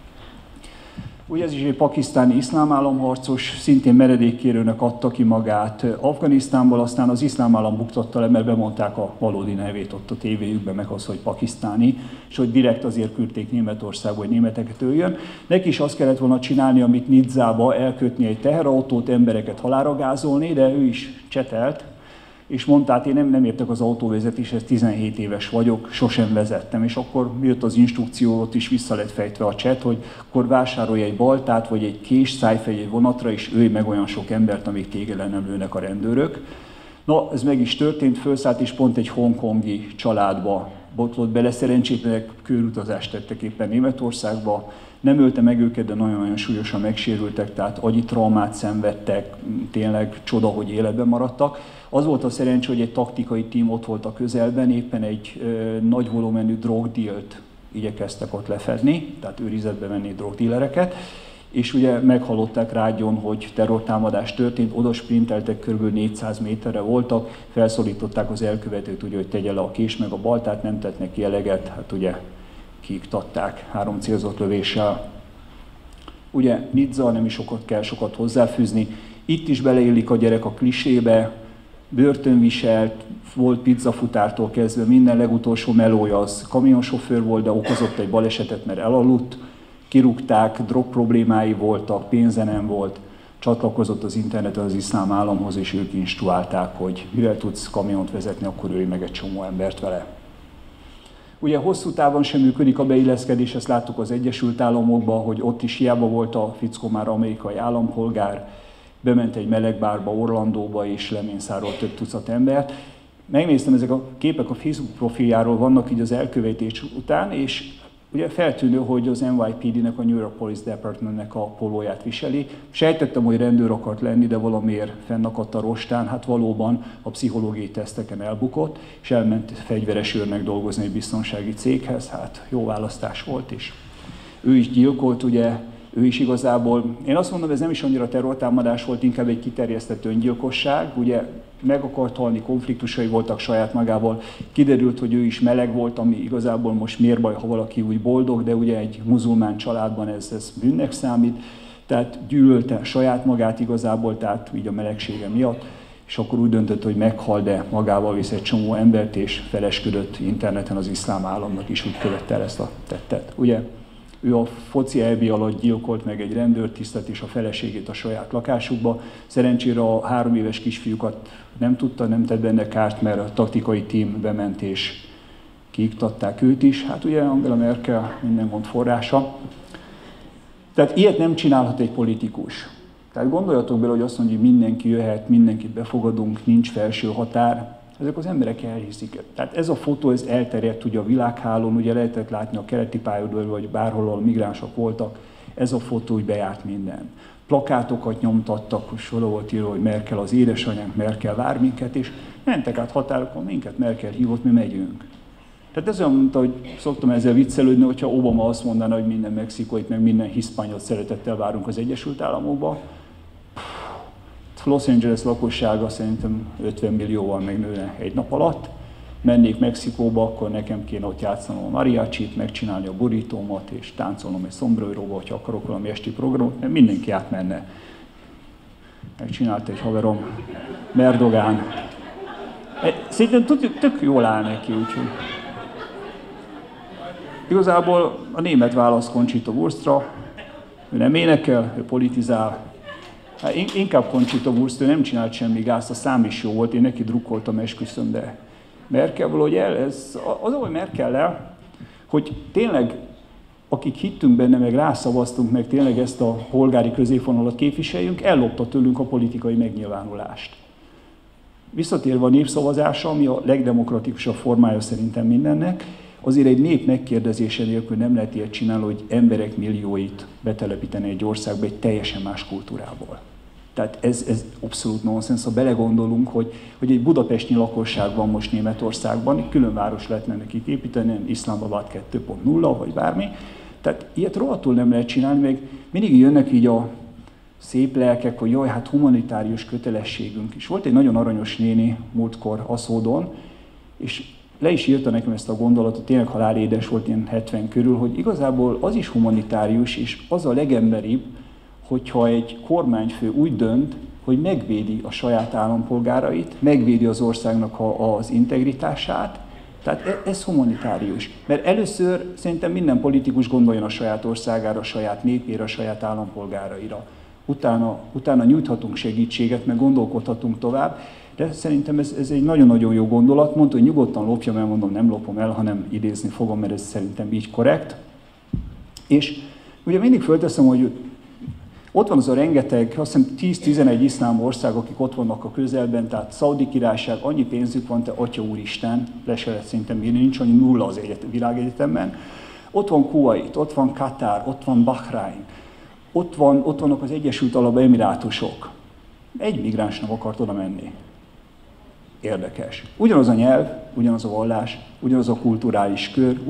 Speaker 5: Ugye ez is egy pakisztáni iszlám államharcos, szintén meredékkérőnek adta ki magát Afganisztánból, aztán az iszlám állam buktatta le, mert bemondták a valódi nevét ott a tévéjükben, meg az, hogy pakisztáni, és hogy direkt azért küldték Németországba, hogy németeket öljön. Neki is azt kellett volna csinálni, amit Nidzába, elkötni egy teherautót, embereket halálra gázolni, de ő is csetelt, és mondta, hát én nem értek az autóvezetéshez, 17 éves vagyok, sosem vezettem, és akkor jött az instrukció, ott is vissza lett fejtve a chat, hogy akkor vásárolj egy baltát, vagy egy kést, szállj fel egy vonatra, és ölj meg olyan sok embert, amíg téged le nem lőnek a rendőrök. Na, ez meg is történt, felszállt, és pont egy hongkongi családba botlott bele, szerencsétlenek körutazást tettek éppen Németországba, nem ölte meg őket, de nagyon-nagyon súlyosan megsérültek, tehát agyi traumát szenvedtek, tényleg csoda, hogy életben maradtak. Az volt a szerencsé, hogy egy taktikai tím ott volt a közelben, éppen egy nagy volumenű drogdílt igyekeztek ott lefedni, tehát őrizetbe venni drogdílereket, és ugye meghallották rádión, hogy terrortámadás történt, oda sprinteltek, kb. 400 méterre voltak, felszólították az elkövetőt, ugye, hogy tegye le a kést meg a baltát, nem tett neki eleget, hát ugye kiiktatták 3 célzott lövéssel. Ugye Nizza, nem is kell sokat hozzáfűzni, itt is beleillik a gyerek a klisébe, börtönviselt, volt pizzafutártól kezdve, minden legutolsó melója az kamionsofőr volt, de okozott egy balesetet, mert elaludt, kirúgták, drog problémái voltak, pénze nem volt, csatlakozott az interneten az iszlám államhoz, és ők instruálták, hogy mivel tudsz kamiont vezetni, akkor ölj meg egy csomó embert vele. Ugye hosszú távon sem működik a beilleszkedés, ezt láttuk az Egyesült Államokban, hogy ott is hiába volt a fickó már amerikai állampolgár, bement egy melegbárba, Orlandóba, és leménszárolt több tucat embert. Megnéztem, ezek a képek a Facebook profiljáról vannak így az elkövetés után, és ugye feltűnő, hogy az NYPD-nek, a New York Police Department-nek a pólóját viseli. Sejtettem, hogy rendőr akart lenni, de valamiért fennakadt a rostán, hát valóban a pszichológiai teszteken elbukott, és elment fegyveres őrnek dolgozni egy biztonsági céghez, hát jó választás volt is. Ő is gyilkolt, ugye, ő is igazából, én azt mondom, ez nem is annyira terrortámadás volt, inkább egy kiterjesztett öngyilkosság, ugye meg akart halni, konfliktusai voltak saját magával, kiderült, hogy ő is meleg volt, ami igazából most miért baj, ha valaki úgy boldog, de ugye egy muzulmán családban ez bűnnek számít, tehát gyűlölte saját magát igazából, tehát így a melegsége miatt, és akkor úgy döntött, hogy meghal, de magával visz egy csomó embert, és felesküdött interneten az iszlám államnak is, úgy követte el ezt a tettet. Ugye? Ő a foci EB alatt gyilkolt meg egy rendőrtisztet és a feleségét a saját lakásukba. Szerencsére a 3 éves kisfiúkat nem tudta, nem tett benne kárt, mert a taktikai tím bement és kiiktatták őt is. Hát ugye Angela Merkel minden gond forrása. Tehát ilyet nem csinálhat egy politikus. Tehát gondoljatok bele, hogy azt mondja, hogy mindenki jöhet, mindenkit befogadunk, nincs felső határ. Ezek az emberek elhiszik. Tehát ez a fotó, ez elterjedt ugye a világhálón, ugye lehetett látni a keleti pályaudvaron, vagy bárhol, ahol migránsok voltak. Ez a fotó úgy bejárt minden. Plakátokat nyomtattak, és oda volt írva, hogy Merkel az édesanyánk, Merkel vár minket, és mentek át határokon, minket Merkel hívott, mi megyünk. Tehát ez olyan, mint ahogy szoktam ezzel viccelődni, hogyha Obama azt mondaná, hogy minden mexikóit, meg minden hiszpányot szeretettel várunk az Egyesült Államokba. Los Angeles lakossága szerintem 50 millióval megnőne egy nap alatt. Mennék Mexikóba, akkor nekem kéne ott játszanom a mariachit, megcsinálni a burritómat, és táncolnom egy sombreróba, hogyha akarok valami esti programot, mert mindenki átmenne. Megcsinálta egy haverom, Merdogán. Szerintem tök jól áll neki, úgyhogy. Igazából a német válasz Conchita Wurstra, ő nem énekel, ő politizál. Hát inkább Conchita Wurst, ő nem csinált semmi gázt, a szám is jó volt, én neki drukkoltam, esküszöm, de Merkel valahogy az, ahogy Merkellel, hogy tényleg, akik hittünk benne, meg rászavaztunk, meg tényleg ezt a polgári középvonalat képviseljünk, ellopta tőlünk a politikai megnyilvánulást. Visszatérve a népszavazásra, ami a legdemokratikusabb formája szerintem mindennek, azért egy nép megkérdezése nélkül nem lehet ilyet csinálni, hogy emberek millióit betelepíteni egy országba egy teljesen más kultúrából. Tehát ez abszolút nonsens, ha belegondolunk, hogy egy budapesti lakosság van most Németországban, egy külön város lehetne nekik építeni, Iszlámabad 2.0 vagy bármi. Tehát ilyet rohadtul nem lehet csinálni, meg mindig jönnek így a szép lelkek, hogy jaj, hát humanitárius kötelességünk is. Volt egy nagyon aranyos néni múltkor Aszódon, és le is írta nekem ezt a gondolatot, tényleg halálédes volt, ilyen 70 körül, hogy igazából az is humanitárius, és az a legemberibb, hogyha egy kormányfő úgy dönt, hogy megvédi a saját állampolgárait, megvédi az országnak az integritását, tehát ez humanitárius. Mert először szerintem minden politikus gondoljon a saját országára, a saját népére, a saját állampolgáraira. utána nyújthatunk segítséget, meg gondolkodhatunk tovább, de szerintem ez egy nagyon-nagyon jó gondolat. Mondta, hogy nyugodtan lopjam el, mondom, nem lopom el, hanem idézni fogom, mert ez szerintem így korrekt. És ugye mindig fölteszem, hogy ott van az a rengeteg, azt hiszem 10-11 iszlám ország, akik ott vannak a közelben, tehát Szaudi Királyság, annyi pénzük van, te atya úristen, le se lehet szerintem írni, nincs annyi nulla az világegyetemben. Ott van Kuwait, ott van Katár, ott van Bahrein, ott vannak az Egyesült Arab Emirátusok. Egy migráns nem akart oda menni. Érdekes. Ugyanaz a nyelv, ugyanaz a vallás, ugyanaz a kulturális kör,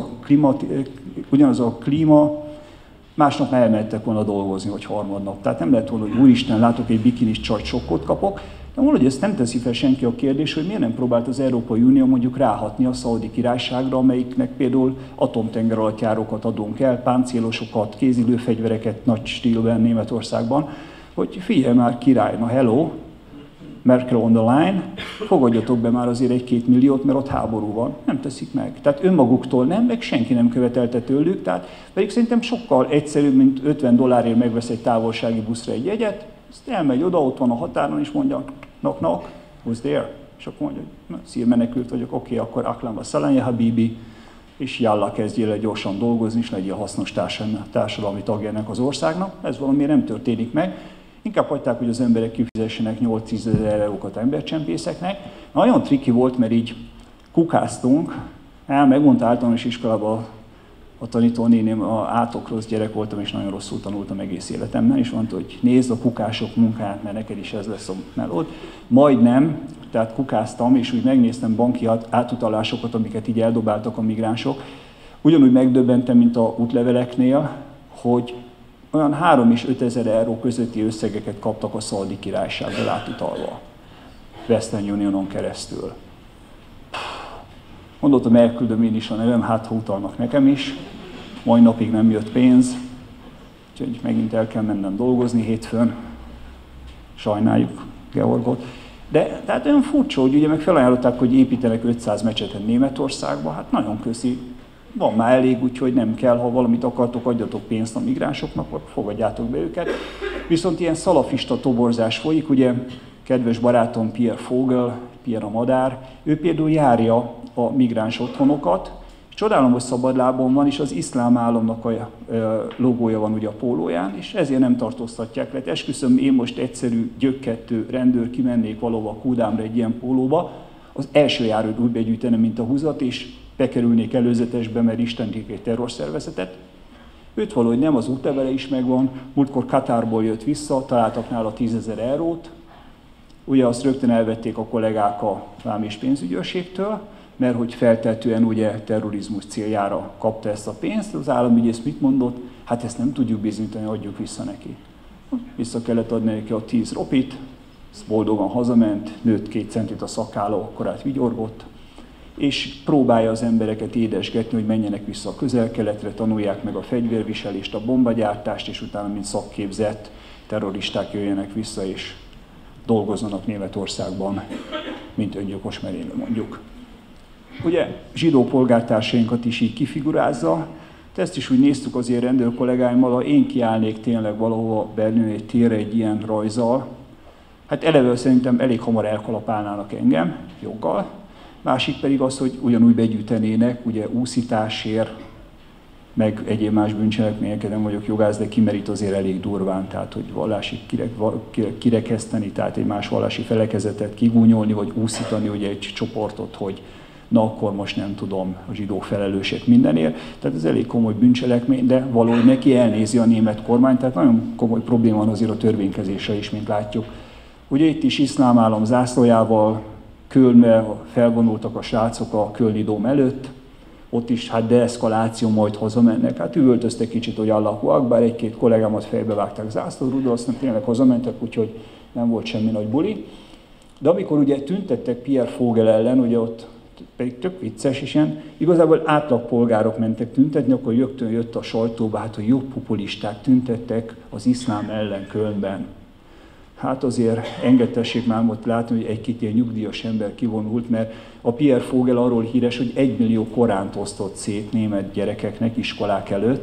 Speaker 5: ugyanaz a klíma, másnap már elmentek volna dolgozni, vagy harmadnap. Tehát nem lehet volna, hogy úristen, látok egy bikinis csajt, sokkot kapok. De valahogy ezt nem teszi fel senki a kérdés, hogy miért nem próbált az Európai Unió mondjuk ráhatni a Szaudi Királyságra, amelyiknek például atomtengeralattjárókat adunk el, páncélosokat, kézilőfegyvereket nagy stílben Németországban, hogy figyelj már király, na hello, Merkel on the line, fogadjatok be már azért 1-2 milliót, mert ott háború van. Nem teszik meg. Tehát önmaguktól nem, meg senki nem követelte tőlük, tehát pedig szerintem sokkal egyszerűbb, mint $50 megvesz egy távolsági buszra egy jegyet, azt elmegy oda, ott van a határon, és mondja, knock, who's there? És akkor mondja, hogy szírmenekült vagyok, oké, akkor aklam wa salam ya habibi, és jalla kezdjél el gyorsan dolgozni, és legyél hasznos társadalmi tagja ennek az országnak. Ez valami nem történik meg. Inkább hagyták, hogy az emberek kifizessenek 8-10 ezer eurókat embercsempészeknek. Nagyon triki volt, mert így kukáztunk. Megmondta általános iskolában a tanítónéném, átok rossz gyerek voltam, és nagyon rosszul tanultam egész életemben, és mondta, hogy nézd a kukások munkáját, mert neked is ez lesz a melód. Majdnem, tehát kukáztam, és úgy megnéztem banki átutalásokat, amiket így eldobáltak a migránsok. Ugyanúgy megdöbbentem, mint a útleveleknél, hogy olyan 3 és 5 ezer euró közötti összegeket kaptak a Szaudi Királysággal átutalva. Western Unionon keresztül. Mondottam, elküldöm én is a nevem, hát ha utalnak nekem is. Mai napig nem jött pénz, úgyhogy megint el kell mennem dolgozni hétfőn. Sajnáljuk Georgot. De tehát olyan furcsa, hogy ugye meg felajánlották, hogy építenek 500 mecsetet Németországba, hát nagyon köszi. Van már elég, úgyhogy nem kell, ha valamit akartok, adjatok pénzt a migránsoknak, vagy fogadjátok be őket. Viszont ilyen szalafista toborzás folyik, ugye kedves barátom Pierre Vogel, Pierre a madár, ő például járja a migráns otthonokat, és csodálom, hogy szabadlábon van, és az iszlám államnak a logója van ugye a pólóján, és ezért nem tartóztatják le. Esküszöm, én most egyszerű gyökkettő rendőr kimennék valahova Kudámra egy ilyen pólóba, az első járót úgy begyűjtenem, mint a húzat, és bekerülnék előzetesbe, mert istenték egy terrorszervezetet. Őt valahogy nem, az útlevele is megvan, múltkor Katárból jött vissza, találtak nála 10 000 eurót, ugye azt rögtön elvették a kollégák a vám és pénzügyőrségtől, mert hogy feltetően ugye terrorizmus céljára kapta ezt a pénzt, az államügyész mit mondott? Hát ezt nem tudjuk bizonyítani, adjuk vissza neki. Vissza kellett adni neki a 10 ropit, boldogan hazament, nőtt 2 centit a szakálla, akkorát vigyorgott, és próbálja az embereket édesgetni, hogy menjenek vissza a Közel-Keletre, tanulják meg a fegyverviselést, a bombagyártást, és utána, mint szakképzett terroristák jöjjenek vissza, és dolgozzanak Németországban, mint öngyilkos merénylő mondjuk. Ugye zsidó polgártársainkat is így kifigurázza, de ezt is úgy néztük azért rendőr kollégáimmal, ha én kiállnék tényleg valahova Berlin egy térre egy ilyen rajzzal, hát eleve szerintem elég hamar elkalapálnának engem, joggal. Másik pedig az, hogy ugyanúgy begyűjtenének, ugye úszításért, meg egyéb más bűncselekményeket, nem vagyok jogász, de kimerít azért elég durván, tehát hogy vallási kirekeszteni, tehát egy más vallási felekezetet kigúnyolni, vagy úszítani ugye egy csoportot, hogy na akkor most nem tudom, a zsidó felelősek mindenért. Tehát ez elég komoly bűncselekmény, de valahogy neki elnézi a német kormány, tehát nagyon komoly probléma van azért a törvénykezésre is, mint látjuk. Ugye itt is iszlám állam zászlójával Kölnbe felvonultak a srácok a kölni dóm előtt, ott is hát deeszkaláció, majd hazamennek. Hát üvöltöztek kicsit, hogy Allahu Akbar, 1-2 kollégámat fejbe vágták zászlórúdra, aztán tényleg hazamentek, úgyhogy nem volt semmi nagy buli. De amikor ugye tüntettek Pierre Vogel ellen, ugye ott pedig tök vicces, és ilyen igazából átlagpolgárok mentek tüntetni, akkor rögtön jött a sajtóba, hát a jobb populisták tüntettek az iszlám ellen Kölnben. Hát azért engedtessék már ott látni, hogy egy-két ilyen nyugdíjas ember kivonult, mert a Pierre Vogel arról híres, hogy 1 millió Koránt osztott szét német gyerekeknek iskolák előtt,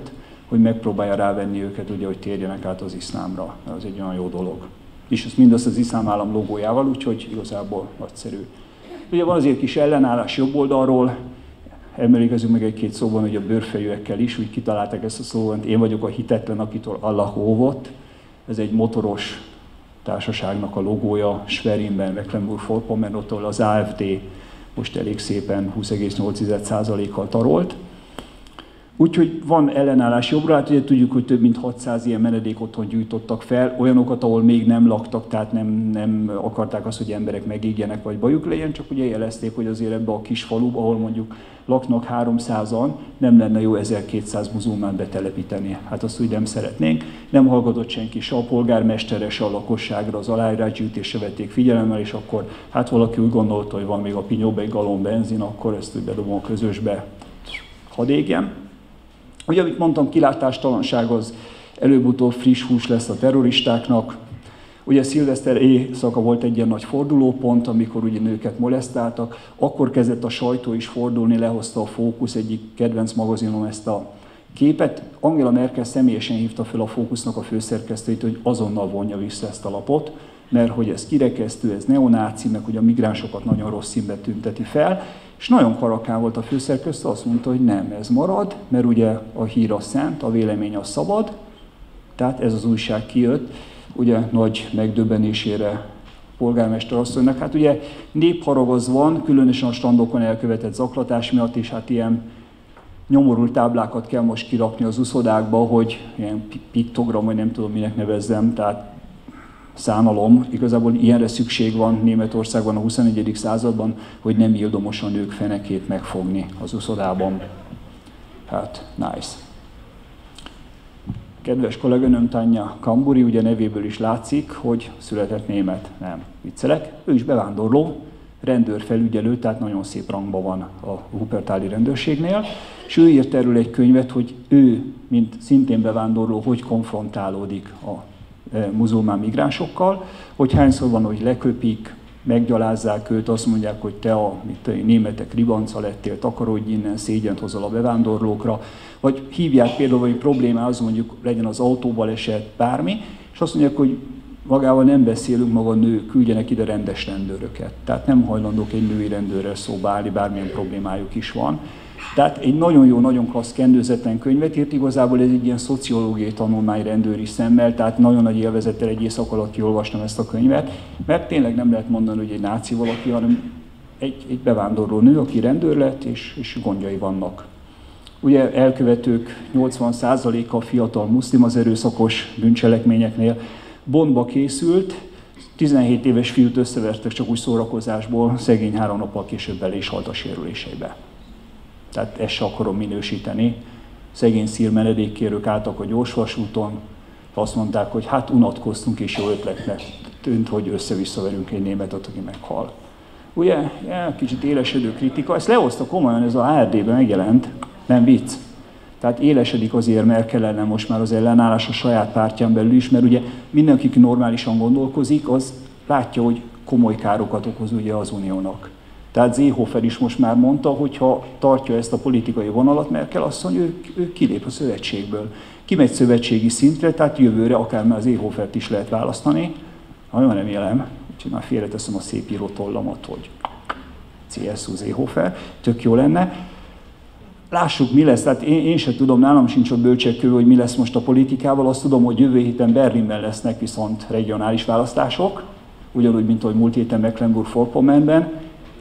Speaker 5: hogy megpróbálja rávenni őket, ugye, hogy térjenek át az iszlámra. Az egy olyan jó dolog. És ez mindazt az iszlám állam logójával, úgyhogy igazából nagyszerű. Ugye van azért kis ellenállás jobb oldalról, emlékezünk meg egy-két szóban, hogy a bőrfejűekkel is, úgy kitalálták ezt a szóban, én vagyok a hitetlen, akitől Allah óvott. Ez egy motoros társaságnak a logója, Schwerinben, Mecklenburg-Vorpommerntől az AfD most elég szépen 20,8%-kal tarolt. Úgyhogy van ellenállás jobbra, hát ugye tudjuk, hogy több mint 600 ilyen menedékotthon gyújtottak fel, olyanokat, ahol még nem laktak, tehát nem akarták azt, hogy emberek megégjenek, vagy bajuk legyen, csak ugye jelezték, hogy azért ebbe a kis faluba, ahol mondjuk laknak 300-an, nem lenne jó 1200 muzulmán betelepíteni. Hát azt úgy nem szeretnénk. Nem hallgatott senki se a polgármestere, se a lakosságra, az aláírásgyűjtésre vették figyelemmel, és akkor hát valaki úgy gondolta, hogy van még a pinyóba egy galon benzin, akkor ezt úgy bedobom a közösbe, hadd égjen. Ugye, amit mondtam, kilátástalanság az előbb-utóbb friss hús lesz a terroristáknak. Ugye szilveszter éjszaka volt egy ilyen nagy fordulópont, amikor ugye nőket molesztáltak. Akkor kezdett a sajtó is fordulni, lehozta a Fókusz, egyik kedvenc magazinom ezt a képet. Angela Merkel személyesen hívta fel a Fókusznak a főszerkesztőjét, hogy azonnal vonja vissza ezt a lapot, mert hogy ez kirekesztő, ez neonáci, meg hogy a migránsokat nagyon rossz színbe tünteti fel. És nagyon karakán volt a főszerkesztő, azt mondta, hogy nem, ez marad, mert ugye a hír a szent, a vélemény a szabad, tehát ez az újság kijött, ugye nagy megdöbbenésére polgármester asszonynak. Hát ugye népharag az van, különösen a strandokon elkövetett zaklatás miatt, és hát ilyen nyomorult táblákat kell most kirakni az uszodákba, hogy ilyen piktogram, vagy nem tudom minek nevezzem, tehát szánalom, igazából ilyenre szükség van Németországban a 21. században, hogy nem ildomos a nők fenekét megfogni az uszodában. Hát, nice. Kedves kolléganőm Tanya Kamburi, ugye nevéből is látszik, hogy született német. Nem, viccelek. Ő is bevándorló, rendőrfelügyelő, tehát nagyon szép rangban van a Wuppertali rendőrségnél, és ő írt erről egy könyvet, hogy ő, mint szintén bevándorló, hogy konfrontálódik a muzulmán migránsokkal, hogy hányszor van, hogy leköpik, meggyalázzák őt, azt mondják, hogy te a németek ribanca lettél, takarodj innen, szégyent hozol a bevándorlókra, vagy hívják például, hogy probléma az mondjuk legyen az autóbaleset, bármi, és azt mondják, hogy magával nem beszélünk, maga nő, küldjenek ide rendes rendőröket. Tehát nem hajlandók egy női rendőrrel szóba állni, bármilyen problémájuk is van. Tehát egy nagyon jó, nagyon klassz kendőzetlen könyvet írt, igazából ez egy ilyen szociológiai tanulmány rendőri szemmel, tehát nagyon nagy élvezettel egy éjszak alatt kiolvastam ezt a könyvet, mert tényleg nem lehet mondani, hogy egy náci valaki, hanem egy bevándorló nő, aki rendőr lett, és gondjai vannak. Ugye elkövetők 80%-a fiatal muszlim az erőszakos bűncselekményeknél. Bondba készült, 17 éves fiút összevertek csak úgy szórakozásból, szegény 3 nappal később bele is halt a sérüléseibe. Tehát ezt se akarom minősíteni. Szegény szír menedékkérők álltak a gyorsvasúton, azt mondták, hogy hát unatkoztunk, és jó ötletnek tűnt, hogy össze-visszaverünk egy németet, aki meghal. Ugye, kicsit élesedő kritika, ezt lehozta komolyan, ez a ARD-ben megjelent, nem vicc. Tehát élesedik azért Merkel ellen most már az ellenállás a saját pártján belül is, mert ugye mindenki, aki normálisan gondolkozik, az látja, hogy komoly károkat okoz ugye az uniónak. Tehát Seehofer is most már mondta, hogy ha tartja ezt a politikai vonalat, Merkel asszony, ő kilép a szövetségből. Kimegy szövetségi szintre, tehát jövőre akár már Seehofert is lehet választani. Nagyon remélem, úgyhogy már félreteszem a szép író tollamat, hogy CSU Seehofer, tök jó lenne. Lássuk, mi lesz, tehát én sem tudom, nálam sincs a bölcsekkő, hogy mi lesz most a politikával, azt tudom, hogy jövő héten Berlinben lesznek viszont regionális választások, ugyanúgy, mint ahogy múlt héten Mecklenburg-Vorpommernben,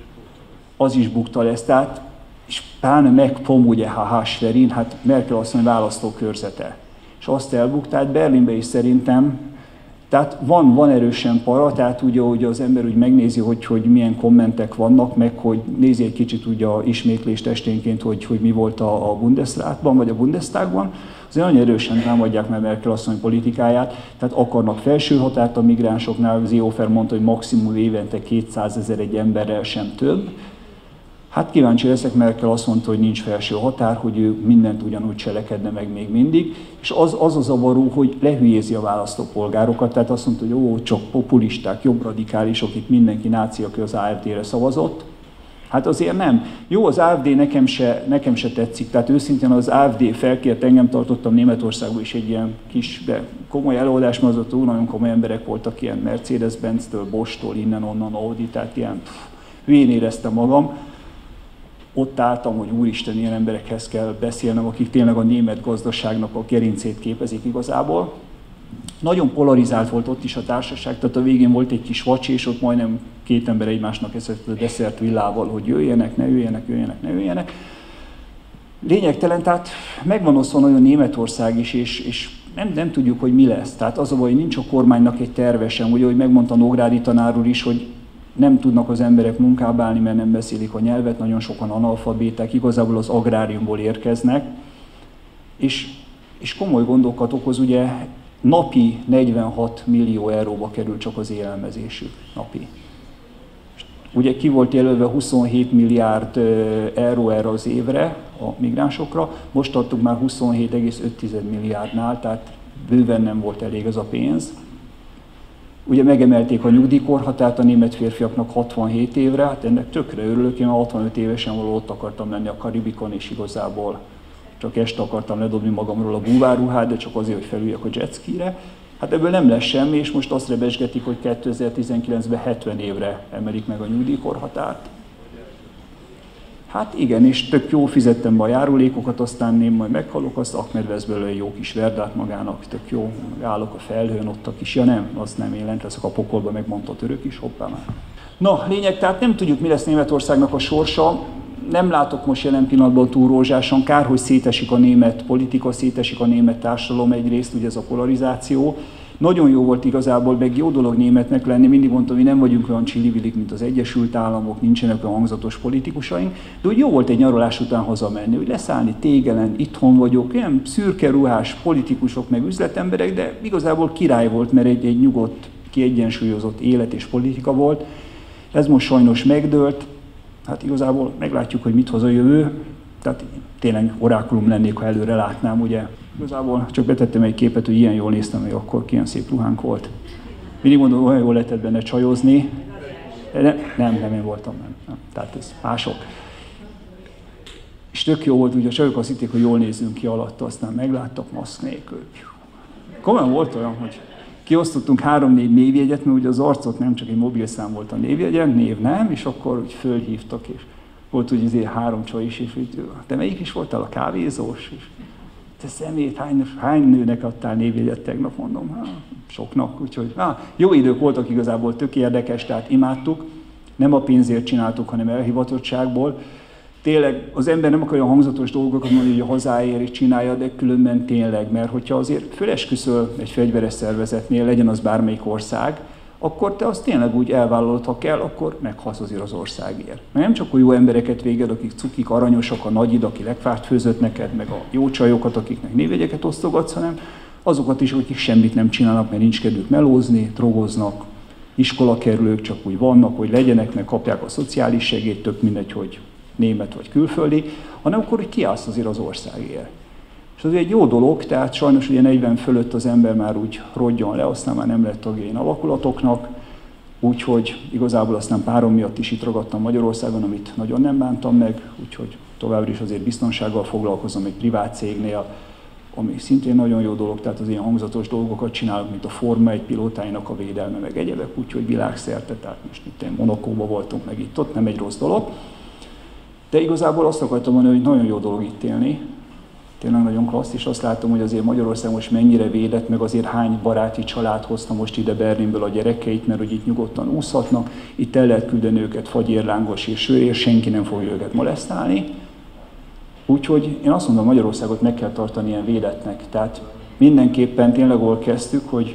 Speaker 5: az is bukta lesz, tehát, és pláne MacPom, ugye, Schwerin, hát Merkel asszony választókörzete. És azt elbuktát Berlinbe is szerintem, tehát van erősen para, tehát ugye, hogy az ember úgy megnézi, hogy milyen kommentek vannak, meg hogy nézi egy kicsit ugye a ismétlést esténként, hogy mi volt a Bundesrátban, vagy a Bundestagban, azért nagyon erősen támadják meg Merkel asszony politikáját, tehát akarnak felső határt a migránsoknál, Seehofer mondta, hogy maximum évente 200 000 egy emberrel, sem több. Hát kíváncsi leszek, Merkel azt mondta, hogy nincs felső határ, hogy ő mindent ugyanúgy cselekedne meg még mindig, és az a zavaró, hogy lehülyézi a választópolgárokat, tehát azt mondta, hogy csak populisták, jobb radikálisok, itt mindenki náci, aki az AfD-re szavazott. Hát azért nem. Jó, az AfD nekem se tetszik, tehát őszintén az AfD felkért engem, tartottam Németországban is egy ilyen kis, de komoly előadás, mert azok nagyon komoly emberek voltak, ilyen Mercedes-Benz-től, Bosch-tól, innen-onnan, Audi, tehát ilyen hülyén éreztem magam. Ott álltam, hogy úristen, ilyen emberekhez kell beszélnem, akik tényleg a német gazdaságnak a gerincét képezik igazából. Nagyon polarizált volt ott is a társaság, tehát a végén volt egy kis vacsi, és ott majdnem két ember egymásnak eszett a desszert villával, hogy jöjjenek, ne jöjjenek, jöjjenek, ne jöjjenek. Lényegtelen, tehát megvan osztva nagyon Németország is, és nem tudjuk, hogy mi lesz. Tehát az a baj, hogy nincs a kormánynak egy terve sem, ugye, hogy megmondta Nógrádi tanár úr is, hogy nem tudnak az emberek munkába állni, mert nem beszélik a nyelvet, nagyon sokan analfabéták, igazából az agráriumból érkeznek, és komoly gondokat okoz, ugye napi 46 millió euróba kerül csak az élelmezésük, napi. Ugye ki volt jelölve 27 milliárd euró erre az évre a migránsokra, most tartunk már 27,5 milliárdnál, tehát bőven nem volt elég ez a pénz. Ugye megemelték a nyugdíjkorhatárt a német férfiaknak 67 évre, hát ennek tökre örülök, én 65 évesen valahol ott akartam lenni a Karibikon, és igazából csak este akartam ledobni magamról a búvárruhát, de csak azért, hogy felüljek a jetskire. Hát ebből nem lesz semmi, és most azt rebesgetik, hogy 2019-ben 70 évre emelik meg a nyugdíjkorhatárt. Hát igen, és tök jó, fizettem be a járulékokat, aztán én majd meghalok, azt Ahmed vesz belőle egy jó kis verdát magának, tök jó, állok a felhőn, ott a kis, ja nem, azt nem, én lent leszek a pokolba, megmondta a török is, hoppá már. Na, lényeg, tehát nem tudjuk, mi lesz Németországnak a sorsa, nem látok most jelen pillanatban túl rózsásan, kár, hogy szétesik a német politika, szétesik a német társadalom egyrészt, ugye ez a polarizáció. Nagyon jó volt igazából, meg jó dolog németnek lenni, mindig mondtam, hogy nem vagyunk olyan csilivilik, mint az Egyesült Államok, nincsenek olyan hangzatos politikusaink, de úgy jó volt egy nyaralás után hazamenni, hogy leszállni Tégelen, itthon vagyok, ilyen szürke ruhás politikusok, meg üzletemberek, de igazából király volt, mert egy nyugodt, kiegyensúlyozott élet és politika volt. Ez most sajnos megdőlt, hát igazából meglátjuk, hogy mit hoz a jövő, tehát tényleg orákulum lennék, ha előre látnám, ugye. Igazából csak betettem egy képet, hogy ilyen jól néztem, hogy akkor ilyen szép ruhánk volt. Mindig mondom, olyan jól lehetett benne csajozni. Nem én voltam, nem. Tehát ez mások. És tök jó volt, ugye a csajok azt hitték, hogy jól nézzünk ki alatta, aztán megláttak maszk nélkül. Komolyan volt olyan, hogy kiosztottunk 3-4 névjegyet, mert ugye az arcot nem csak egy mobilszám volt a névjegyen, név nem, és akkor úgy fölhívtak, és volt úgy azért 3 csaj is, és úgy, te melyik is voltál, a kávézós? És te szemét, hány nőnek adtál névjegyet tegnap, mondom, soknak, úgyhogy jó idők voltak igazából, tök érdekes, tehát imádtuk, nem a pénzért csináltuk, hanem elhivatottságból. Tényleg az ember nem akar olyan hangzatos dolgokat mondani, hogy a hazáért és csinálja, de különben tényleg, mert hogyha azért fölesküszöl egy fegyveres szervezetnél, legyen az bármelyik ország, akkor te azt tényleg úgy elvállalod, ha kell, akkor meghalsz azért az országért. Mert nem csak a jó embereket véged, akik cukik, aranyosak, a nagyid, aki legfárt főzött neked, meg a jó csajokat, akiknek névjegyeket osztogatsz, hanem azokat is, akik semmit nem csinálnak, mert nincs kedvük melózni, drogoznak, iskolakerülők csak úgy vannak, hogy legyenek, meg kapják a szociális segélyt, tök mindegy, hogy német vagy külföldi, hanem akkor, hogy kiállsz azért az országért. És az egy jó dolog, tehát sajnos ugye 40 fölött az ember már úgy rodjon le, aztán már nem lett tagjain alakulatoknak, úgyhogy igazából aztán párom miatt is itt ragadtam Magyarországon, amit nagyon nem bántam meg, úgyhogy továbbra is azért biztonsággal foglalkozom egy privát cégnél, ami szintén nagyon jó dolog, tehát az ilyen hangzatos dolgokat csinálok, mint a Forma 1 pilótáinak a védelme, meg egyebek, úgyhogy világszerte, tehát most itt Monakóban voltunk, meg itt-ott, nem egy rossz dolog. De igazából azt akartam mondani, hogy nagyon jó dolog itt élni, tényleg nagyon klassz, és azt látom, hogy azért Magyarország most mennyire védett, meg azért hány baráti család hozta most ide Berlinből a gyerekeit, mert hogy itt nyugodtan úszhatnak, itt el lehet küldeni őket fagyérlángos és sörért, senki nem fogja őket molesztálni. Úgyhogy én azt mondom, Magyarországot meg kell tartani ilyen védettnek. Tehát mindenképpen tényleg ahol kezdtük, hogy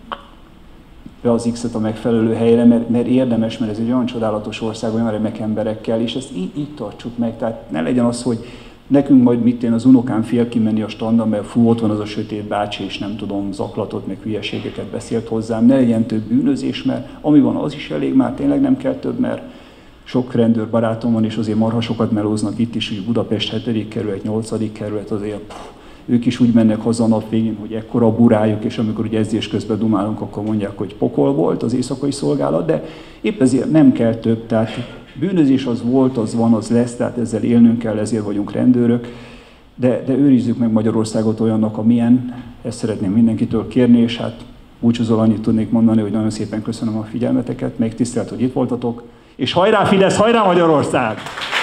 Speaker 5: be az X-et a megfelelő helyre, mert érdemes, mert ez egy olyan csodálatos ország, olyan remek emberekkel, és ezt így tartsuk meg. Tehát ne legyen az, hogy nekünk majd az unokám fél kimenni a strandon, mert fú, ott van az a sötét bácsi, és nem tudom, zaklatot, meg hülyeségeket beszélt hozzám. Ne legyen több bűnözés, mert ami van, az is elég, már tényleg nem kell több, mert sok rendőr barátom van, és azért marha sokat melóznak itt is, hogy Budapest 7. kerület, 8. kerület, azért ők is úgy mennek haza a nap végén, hogy ekkora a burájuk, és amikor ugye edzés közben dumálunk, akkor mondják, hogy pokol volt az éjszakai szolgálat, de épp ezért nem kell több, tehát Bűnözés az volt, az van, az lesz, tehát ezzel élnünk kell, ezért vagyunk rendőrök, de őrizzük meg Magyarországot olyannak, amilyen. Ezt szeretném mindenkitől kérni, és hát búcsúzol annyit tudnék mondani, hogy nagyon szépen köszönöm a figyelmeteket, még tisztelt, hogy itt voltatok, és hajrá Fidesz, hajrá Magyarország!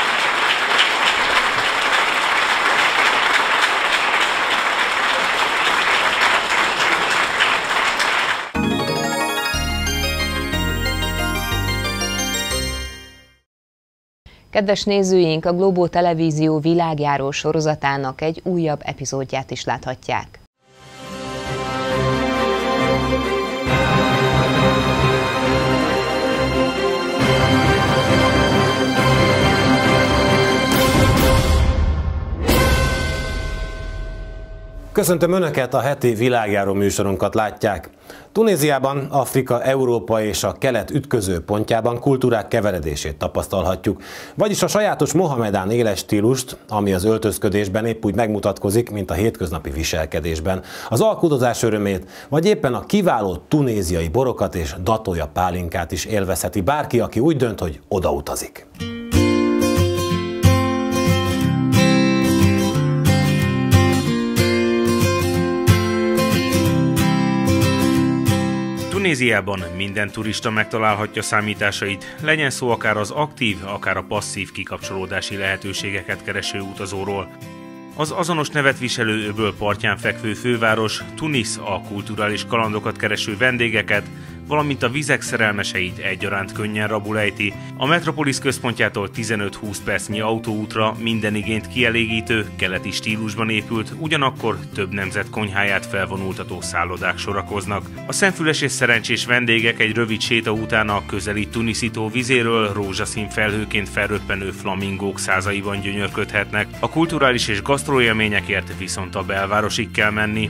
Speaker 1: Kedves nézőink, a Globó Televízió világjáró sorozatának egy újabb epizódját is láthatják.
Speaker 6: Köszöntöm Önöket, a heti világjáró műsorunkat látják. Tunéziában, Afrika, Európa és a kelet ütköző pontjában kultúrák keveredését tapasztalhatjuk. Vagyis a sajátos mohamedán éles stílust, ami az öltözködésben épp úgy megmutatkozik, mint a hétköznapi viselkedésben. Az alkudozás örömét, vagy éppen a kiváló tunéziai borokat és datója pálinkát is élvezheti bárki, aki úgy dönt, hogy odautazik.
Speaker 22: Tunéziában minden turista megtalálhatja számításait, legyen szó akár az aktív, akár a passzív kikapcsolódási lehetőségeket kereső utazóról. Az azonos nevet viselő öböl partján fekvő főváros, Tunis a kulturális kalandokat kereső vendégeket, valamint a vizek szerelmeseit egyaránt könnyen rabul ejti. A metropolis központjától 15-20 percnyi autóútra minden igényt kielégítő, keleti stílusban épült, ugyanakkor több nemzet konyháját felvonultató szállodák sorakoznak. A szemfüles és szerencsés vendégek egy rövid séta után a közeli tuniszi tó vizéről rózsaszín felhőként felröppenő flamingók százaiban gyönyörködhetnek. A kulturális és gasztroélményekért viszont a belvárosig kell menni.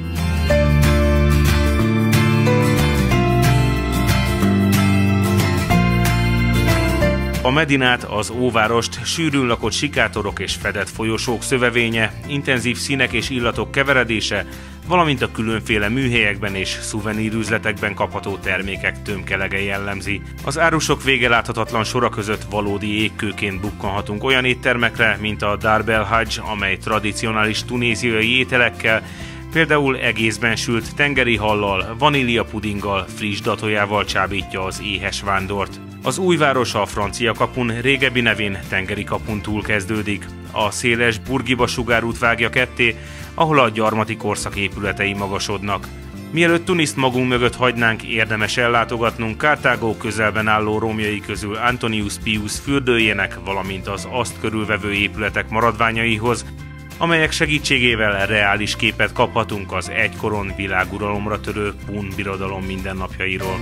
Speaker 22: A Medinát, az óvárost sűrűn lakott sikátorok és fedett folyosók szövevénye, intenzív színek és illatok keveredése, valamint a különféle műhelyekben és szuvenírüzletekben kapható termékek tömkelege jellemzi. Az árusok vége láthatatlan sora között valódi égkőként bukkanhatunk olyan éttermekre, mint a Dar Bel Hajj, amely tradicionális tunéziai ételekkel, például egészben sült tengeri hallal, vaníliapudinggal, friss datójával csábítja az éhes vándort. Az újváros a francia kapun, régebbi nevén tengeri kapun túl kezdődik. A széles Burgiba sugárút vágja ketté, ahol a gyarmati korszak épületei magasodnak. Mielőtt Tuniszt magunk mögött hagynánk, érdemes ellátogatnunk Kartágó közelben álló romjai közül Antonius Pius fürdőjének, valamint az azt körülvevő épületek maradványaihoz, amelyek segítségével reális képet kaphatunk az egykoron világuralomra törő Pun birodalom mindennapjairól.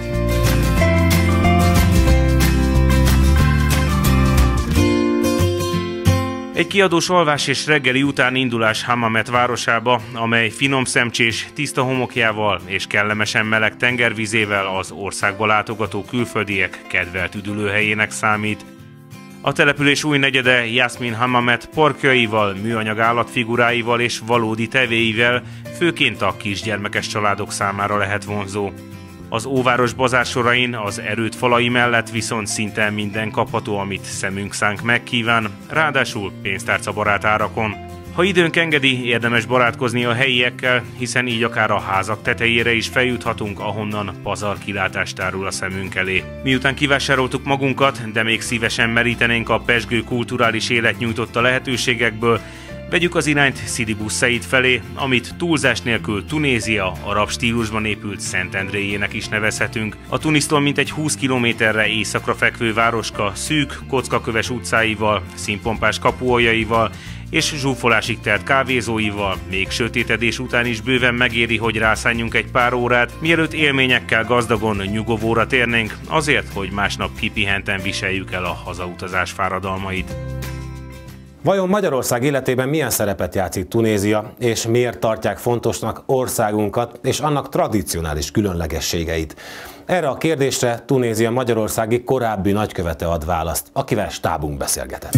Speaker 22: Egy kiadós alvás és reggeli után indulás Hammamet városába, amely finom szemcsés, tiszta homokjával és kellemesen meleg tengervízével az országba látogató külföldiek kedvelt üdülőhelyének számít. A település új negyede Jasmin Hammamet parkjaival, műanyag állatfiguráival és valódi tevéivel, főként a kisgyermekes családok számára lehet vonzó. Az óváros bazársorain az erőd falai mellett viszont szinte minden kapható, amit szemünk szánk megkíván, ráadásul pénztárcabarát árakon. Ha időnk engedi, érdemes barátkozni a helyiekkel, hiszen így akár a házak tetejére is feljuthatunk, ahonnan pazar kilátást tárul a szemünk elé. Miután kivásároltuk magunkat, de még szívesen merítenénk a pezsgő kulturális élet nyújtotta lehetőségekből, vegyük az irányt Sidi Bou Said felé, amit túlzás nélkül Tunézia arab stílusban épült Szentendréjének is nevezhetünk. A Tunisztól mintegy 20 kilométerre északra fekvő városka szűk, kockaköves utcáival, színpompás kapuoljaival és zsúfolásig telt kávézóival még sötétedés után is bőven megéri, hogy rászánjunk egy pár órát, mielőtt élményekkel gazdagon nyugovóra térnénk, azért, hogy másnap kipihenten viseljük el a hazautazás fáradalmait.
Speaker 6: Vajon Magyarország életében milyen szerepet játszik Tunézia, és miért tartják fontosnak országunkat és annak tradicionális különlegességeit? Erre a kérdésre Tunézia magyarországi korábbi nagykövete ad választ, akivel stábunk beszélgetett.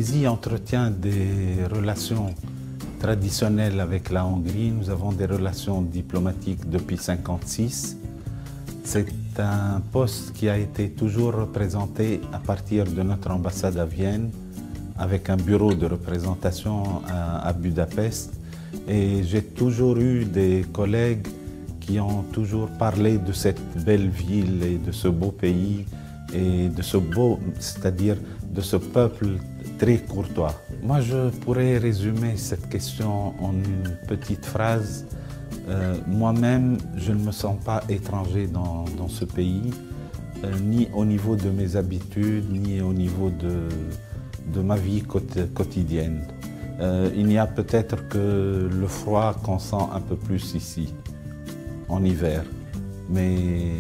Speaker 2: Tunisie entretient des relations traditionnelles avec la Hongrie. Nous avons des relations diplomatiques depuis 1956. C'est un poste qui a été toujours représenté à partir de notre ambassade à Vienne, avec un bureau de représentation à Budapest. Et j'ai toujours eu des collègues qui ont toujours parlé de cette belle ville et de ce beau pays et de ce beau, c'est-à-dire de ce peuple très courtois. Moi, je pourrais résumer cette question en une petite phrase. Moi-même, je ne me sens pas étranger dans ce pays, ni au niveau de mes habitudes, ni au niveau de ma vie quotidienne. Il n'y a peut-être que le froid qu'on sent un peu plus ici, en hiver. Mais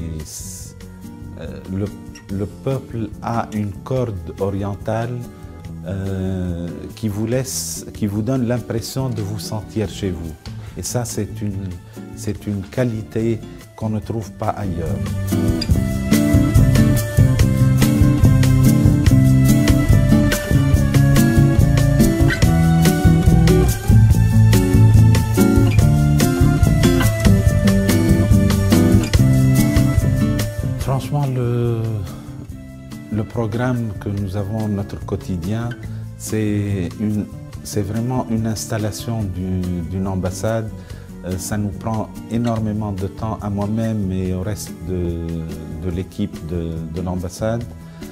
Speaker 2: le peuple a une corde orientale qui vous donne l'impression de vous sentir chez vous. Et ça, c'est une qualité qu'on ne trouve pas ailleurs. Franchement, le programme que nous avons, notre quotidien, c'est vraiment une installation d'une ambassade. Ça nous prend énormément de temps à moi-même et au reste de l'équipe de l'ambassade.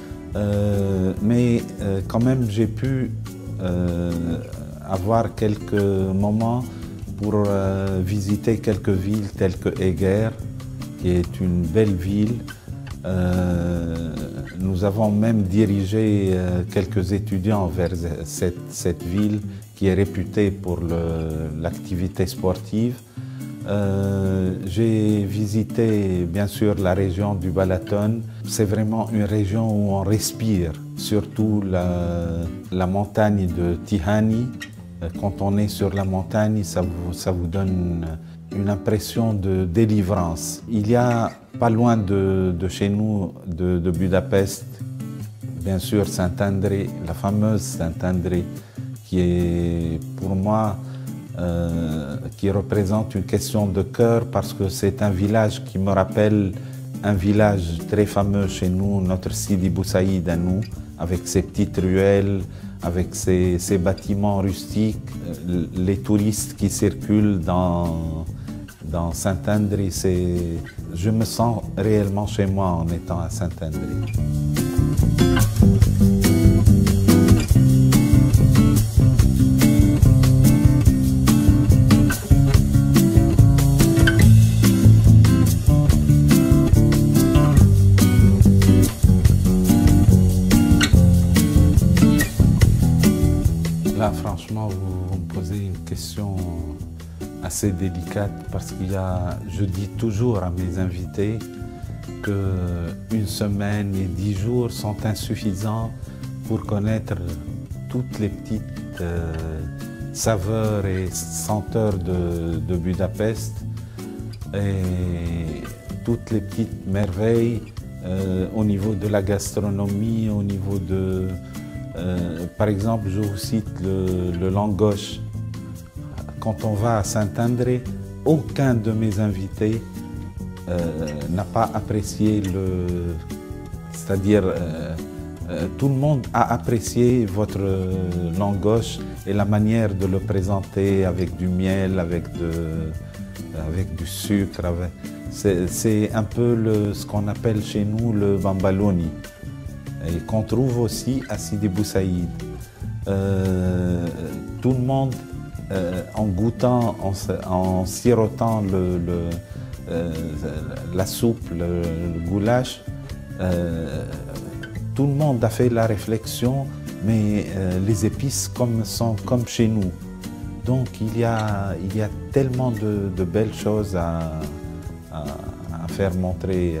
Speaker 2: Mais quand même, j'ai pu avoir quelques moments pour visiter quelques villes telles que Eger, qui est une belle ville. Nous avons même dirigé quelques étudiants vers cette ville qui est réputée pour l'activité sportive. J'ai visité bien sûr la région du Balaton. C'est vraiment une région où on respire, surtout la montagne de Tihany. Quand on est sur la montagne, ça vous donne une impression de délivrance. Il y a pas loin de chez nous, de Budapest, bien sûr Saint-André, la fameuse Saint-André, qui est pour moi, qui représente une question de cœur parce que c'est un village qui me rappelle un village très fameux chez nous, notre Sidi Bou Saïd à nous, avec ses petites ruelles, avec ses bâtiments rustiques, les touristes qui circulent dans Saint-André, je me sens réellement chez moi en étant à Saint-André. Là, franchement, vous me posez une question assez délicate parce je dis toujours à mes invités qu'une semaine et 10 jours sont insuffisants pour connaître toutes les petites saveurs et senteurs de Budapest et toutes les petites merveilles au niveau de la gastronomie, au niveau de... par exemple, je vous cite le langoche. Quand on va à Saint-André, aucun de mes invités n'a pas apprécié c'est-à-dire tout le monde a apprécié votre langoche et la manière de le présenter avec du miel, avec du sucre. C'est un peu ce qu'on appelle chez nous le bambaloni et qu'on trouve aussi à Sidi Bou Saïd. Tout le monde en goûtant, en sirotant la soupe, le goulash, tout le monde a fait la réflexion, mais les épices sont comme chez nous. Donc il y a tellement de belles choses à faire montrer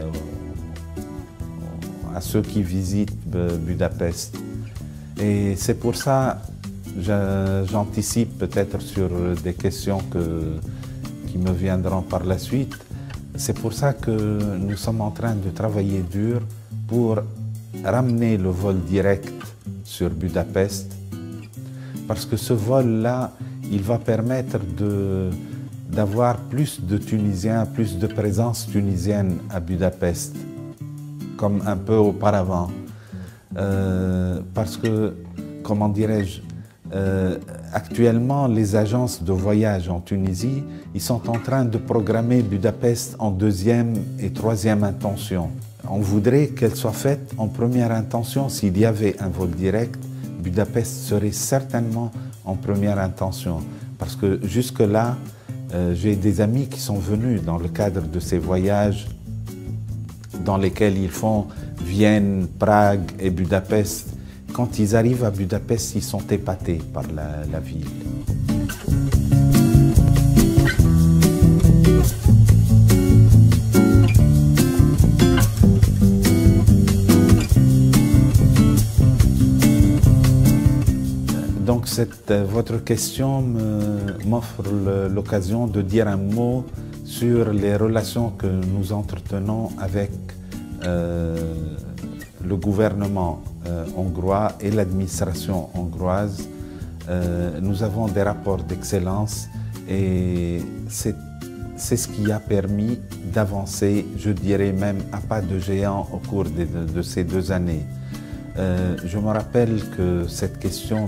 Speaker 2: à ceux qui visitent Budapest. Et c'est pour ça j'anticipe peut-être sur des questions qui me viendront par la suite. C'est pour ça que nous sommes en train de travailler dur pour ramener le vol direct sur Budapest parce que ce vol-là, il va permettre d'avoir plus de Tunisiens, plus de présence tunisienne à Budapest, comme un peu auparavant. Parce que, comment dirais-je, actuellement, les agences de voyage en Tunisie, ils sont en train de programmer Budapest en deuxième et troisième intention. On voudrait qu'elle soit faite en première intention. S'il y avait un vol direct, Budapest serait certainement en première intention. Parce que jusque-là, j'ai des amis qui sont venus dans le cadre de ces voyages dans lesquels ils font Vienne, Prague et Budapest. Quand ils arrivent à Budapest, ils sont épatés par la ville. Donc votre question m'offre l'occasion de dire un mot sur les relations que nous entretenons avec le gouvernement hongrois et l'administration hongroise. Nous avons des rapports d'excellence et c'est ce qui a permis d'avancer, je dirais même à pas de géant au cours de ces 2 années. Je me rappelle que cette question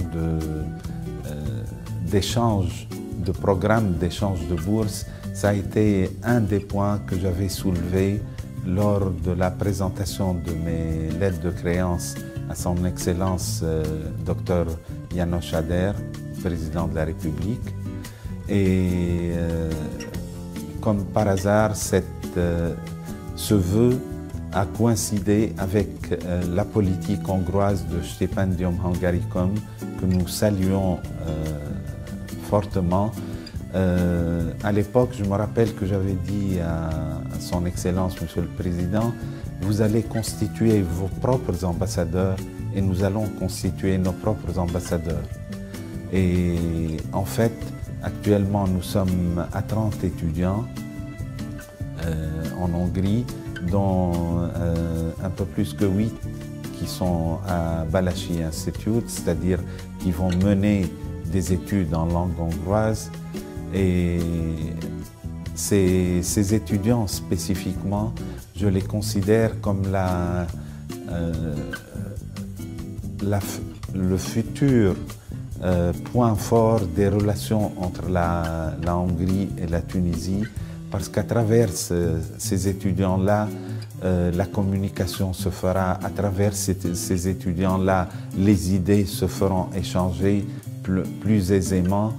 Speaker 2: d'échange, de programme d'échange de bourse, ça a été un des points que j'avais soulevé lors de la présentation de mes lettres de créance à son Excellence Dr János Áder, président de la République. Et comme par hasard, ce vœu a coïncidé avec la politique hongroise de Stipendium Hungaricum, que nous saluons fortement. À l'époque, je me rappelle que j'avais dit à son Excellence, Monsieur le Président, vous allez constituer vos propres ambassadeurs et nous allons constituer nos propres ambassadeurs. Et en fait, actuellement, nous sommes à 30 étudiants en Hongrie, dont un peu plus que 8 qui sont à Balassi Institute, c'est-à-dire qui vont mener des études en langue hongroise. Et ces étudiants spécifiquement, je les considère comme le futur point fort des relations entre la Hongrie et la Tunisie, parce qu'à travers ces étudiants-là, la communication se fera, à travers ces étudiants-là, les idées se feront échanger plus aisément.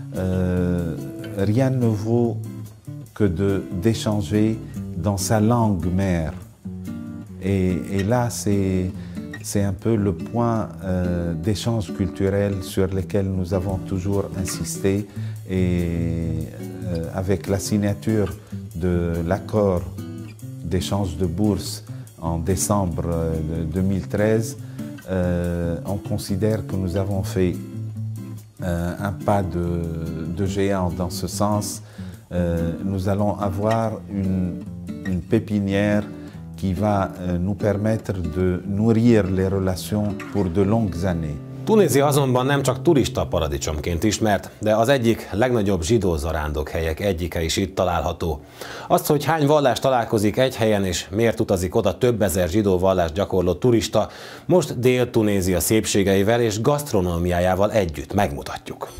Speaker 2: Rien ne vaut que d'échanger dans sa langue mère. Et là, c'est un peu le point d'échange culturel sur lequel nous avons toujours insisté. Et avec la signature de l'accord d'échange de bourse en décembre 2013, on considère que nous avons fait un pas de géant dans ce sens. Nous allons avoir une pépinière qui va nous permettre de nourrir les relations pour de longues années.
Speaker 6: Tunézia azonban nem csak turista paradicsomként ismert, de az egyik legnagyobb zsidó zarándokhelyek egyike is itt található. Azt, hogy hány vallás találkozik egy helyen és miért utazik oda több ezer zsidó vallást gyakorló turista, most Dél-Tunézia szépségeivel és gasztronómiájával együtt megmutatjuk.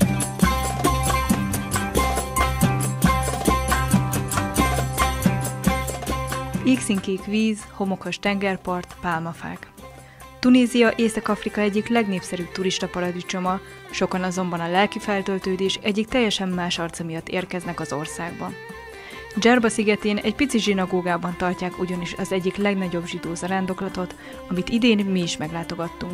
Speaker 7: Égszínkék víz, homokos tengerpart, pálmafák. Tunézia Észak-Afrika egyik legnépszerűbb turista paradicsoma, sokan azonban a lelki feltöltődés egyik teljesen más arca miatt érkeznek az országba. Djerba szigetén egy pici zsinagógában tartják ugyanis az egyik legnagyobb zsidó zarándoklatot, amit idén mi is meglátogattunk.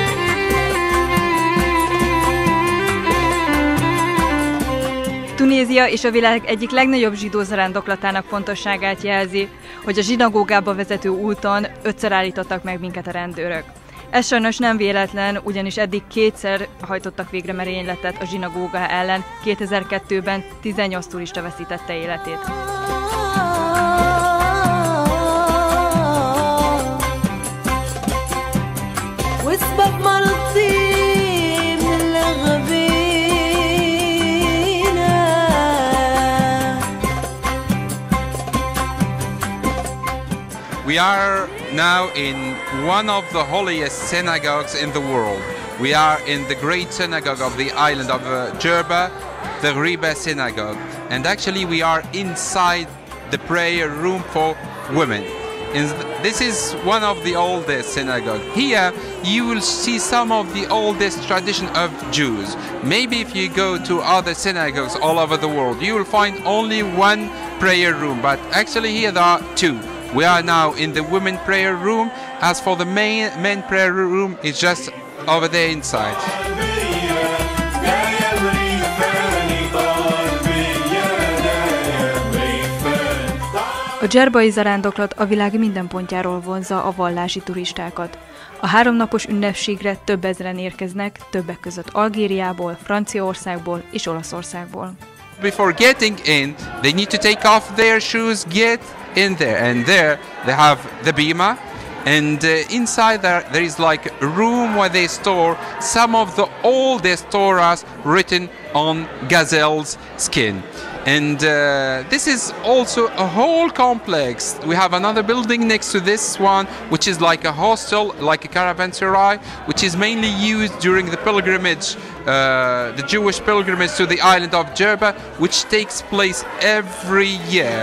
Speaker 7: Tunézia Tunézia és a világ egyik legnagyobb zsidó zarándoklatának fontosságát jelzi, hogy a zsinagógába vezető úton 5-szer állítottak meg minket a rendőrök. Ez sajnos nem véletlen, ugyanis eddig 2-szer hajtottak végre merényletet a zsinagóga ellen, 2002-ben 18 turista veszítette életét.
Speaker 8: We are now in one of the holiest synagogues in the world. We are in the great synagogue of the island of Jerba, the Riba synagogue. And actually we are inside the prayer room for women. This is one of the oldest synagogues. Here you will see some of the oldest tradition of Jews. Maybe if you go to other synagogues all over the world, you will find only one prayer room, but actually here there are two. We are now in the women prayer room. As for the men prayer room, it's just over there inside.
Speaker 7: A dzserbai zarándoklat a világ minden pontjáról vonzza a vallási turistákat. A 3 napos ünnepségre több ezren érkeznek, többek között Algériából, Franciaországból és Olaszországból.
Speaker 8: Before getting in, they need to take off their shoes, get in there, and there they have the bima, and inside there is like a room where they store some of the oldest Torahs written on gazelle's skin. And this is also a whole complex. We have another building next to this one, which is like a hostel, like a caravanserai, which is mainly used during the pilgrimage, the Jewish pilgrimage to the island of Jerba, which takes place every year.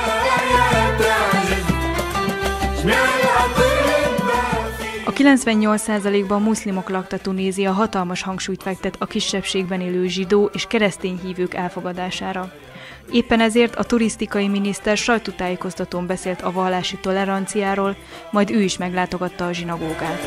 Speaker 7: A 98%-ban muszlimok lakta Tunézia hatalmas hangsúlyt fektet a kisebbségben élő zsidó és keresztény hívők elfogadására. Éppen ezért a turisztikai miniszter sajtótájékoztatón beszélt a vallási toleranciáról, majd ő is meglátogatta a zsinagógát.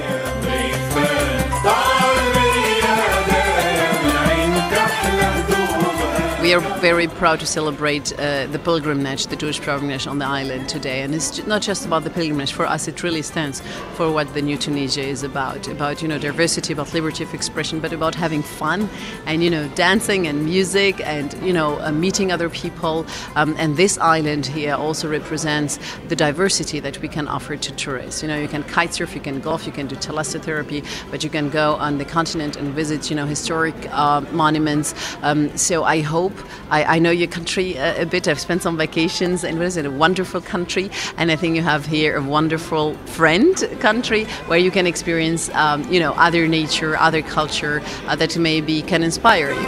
Speaker 9: We are very proud to celebrate the pilgrimage, the Jewish pilgrimage on the island today. And it's not just about the pilgrimage. For us, it really stands for what the new Tunisia is about, diversity, about liberty of expression, but about having fun and, dancing and music and, meeting other people. And this island here also represents the diversity that we can offer to tourists. You can kitesurf, you can golf, you can do thalassotherapy, but you can go on the continent and visit, historic monuments. So I hope, I know your country a bit. I've spent some vacations, and a wonderful country. And I think you have here a wonderful friend country where you can experience, other nature, other culture that maybe can inspire you.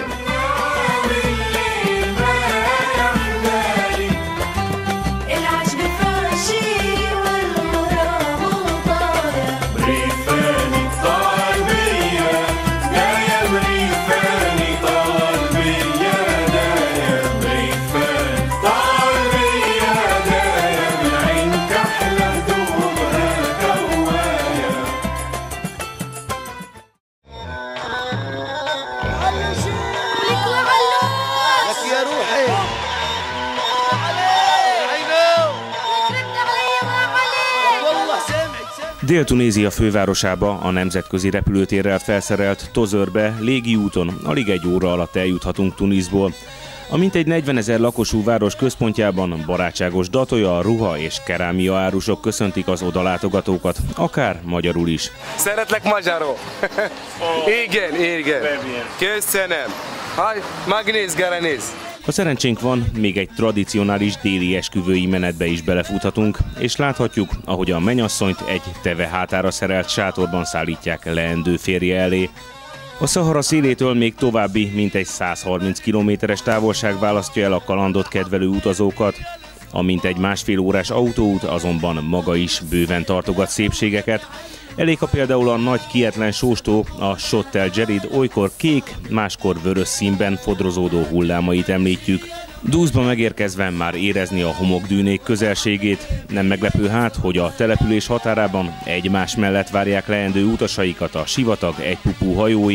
Speaker 22: Dél-Tunézia fővárosába, a nemzetközi repülőtérrel felszerelt Tozörbe légiúton alig 1 óra alatt eljuthatunk Tunisból. A mintegy 40 000 lakosú város központjában barátságos datolja, ruha és kerámia árusok köszöntik az odalátogatókat, akár magyarul is.
Speaker 23: Szeretlek magyarul! Igen. Köszönöm! Magnéz, Garanéz!
Speaker 22: Ha szerencsénk van, még egy tradicionális déli esküvői menetbe is belefuthatunk, és láthatjuk, ahogy a mennyasszonyt egy teve hátára szerelt sátorban szállítják leendő férje elé. A Szahara szélétől még további mintegy 130 kilométeres távolság választja el a kalandot kedvelő utazókat. A mintegy 1,5 órás autóút azonban maga is bőven tartogat szépségeket. Elég, ha például a nagy kietlen sóstó, a Chott el Djerid olykor kék, máskor vörös színben fodrozódó hullámait említjük. Dúszba megérkezve már érezni a homokdűnék közelségét. Nem meglepő hát, hogy a település határában egymás mellett várják leendő utasaikat a sivatag egypupú hajói,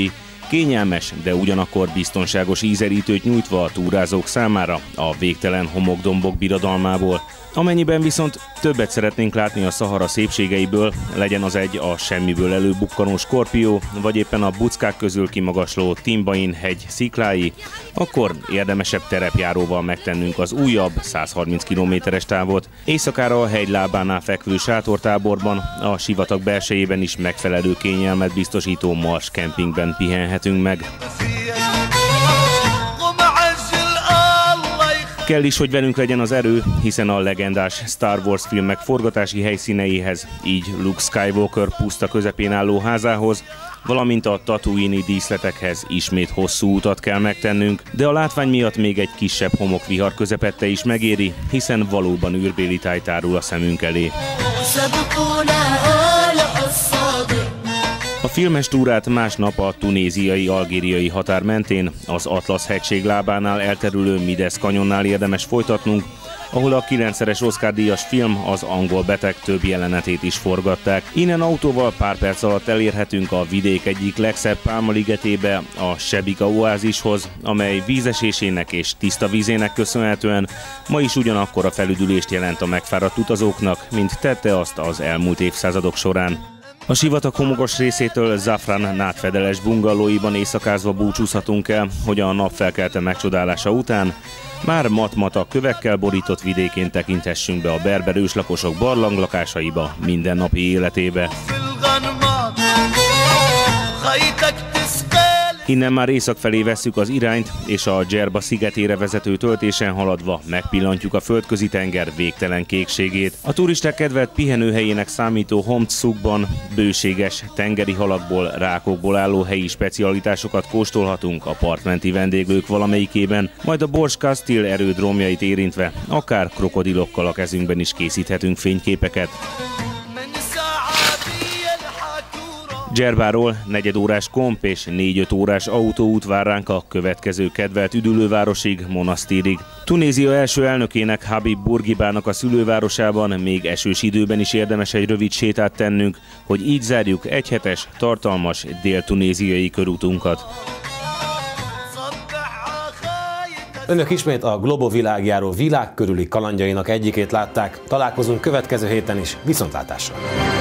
Speaker 22: kényelmes, de ugyanakkor biztonságos ízelítőt nyújtva a túrázók számára a végtelen homokdombok birodalmából. Amennyiben viszont többet szeretnénk látni a Szahara szépségeiből, legyen az egy a semmiből előbukkanó Skorpió, vagy éppen a buckák közül kimagasló Timbain hegy sziklái, akkor érdemesebb terepjáróval megtennünk az újabb 130 kilométeres távot. Éjszakára a hegy lábánál fekvő sátortáborban, a sivatag belsejében is megfelelő kényelmet biztosító Mars kempingben pihenhetünk meg. Kell is, hogy velünk legyen az erő, hiszen a legendás Star Wars filmek forgatási helyszíneihez, így Luke Skywalker puszta közepén álló házához, valamint a Tatooine-i díszletekhez ismét hosszú utat kell megtennünk, de a látvány miatt még egy kisebb homokvihar közepette is megéri, hiszen valóban űrbéli táj tárul a szemünk elé. A filmes túrát másnap a tunéziai-algériai határ mentén, az Atlasz-hegység lábánál elterülő Mides kanyonnál érdemes folytatnunk, ahol a 9-szeres Oscar-díjas film Az angol beteg több jelenetét is forgatták. Innen autóval pár perc alatt elérhetünk a vidék egyik legszebb pálmaligetébe, a Sebika oázishoz, amely vízesésének és tiszta vízének köszönhetően ma is ugyanakkor a felüdülést jelent a megfáradt utazóknak, mint tette azt az elmúlt évszázadok során. A sivatag homokos részétől Zafran nádfedeles bungallóiban éjszakázva búcsúzhatunk el, hogy a napfelkelte megcsodálása után már mat-mata kövekkel borított vidékén tekinthessünk be a berber őslakosok barlanglakásaiba, mindennapi életébe. Innen már észak felé vesszük az irányt, és a Djerba szigetére vezető töltésen haladva megpillantjuk a földközi tenger végtelen kékségét. A turisták kedvelt pihenőhelyének számító Homszukban bőséges tengeri halakból, rákokból álló helyi specialitásokat kóstolhatunk a partmenti vendéglők valamelyikében, majd a Borj Kastil erődrómjait érintve akár krokodilokkal a kezünkben is készíthetünk fényképeket. Djerbáról 4 órás komp és 4-5 órás autóút vár ránk a következő kedvelt üdülővárosig, Monasztírig. Tunézia első elnökének, Habib Bourguibának a szülővárosában még esős időben is érdemes egy rövid sétát tennünk, hogy így zárjuk egyhetes, tartalmas dél-tunéziai körútunkat.
Speaker 6: Önök ismét a Globo világjáró világ körüli kalandjainak egyikét látták. Találkozunk következő héten is, viszontlátásra!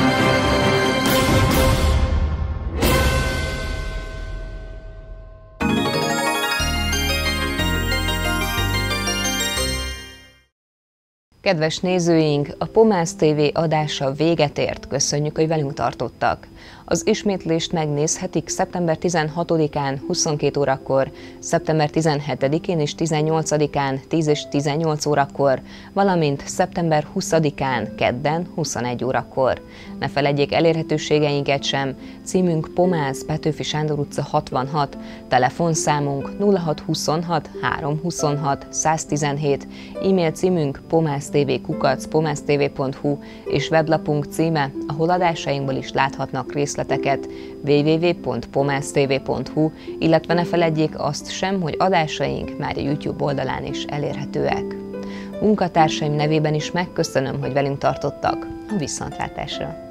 Speaker 1: Kedves nézőink, a Pomász TV adása véget ért, köszönjük, hogy velünk tartottak. Az ismétlést megnézhetik szeptember 16-án 22 órakor, szeptember 17-én és 18-án 10 és 18 órakor, valamint szeptember 20-án kedden 21 órakor. Ne feledjék elérhetőségeinket sem, címünk Pomász, Petőfi Sándor utca 66, telefonszámunk 0626 326 117, e-mail címünk pomásztv@pomásztv.hu és weblapunk címe, ahol adásainkból is láthatnak részleteket, www.pomásztv.hu, illetve ne feledjék azt sem, hogy adásaink már a YouTube oldalán is elérhetőek. Munkatársaim nevében is megköszönöm, hogy velünk tartottak. A viszontlátásra!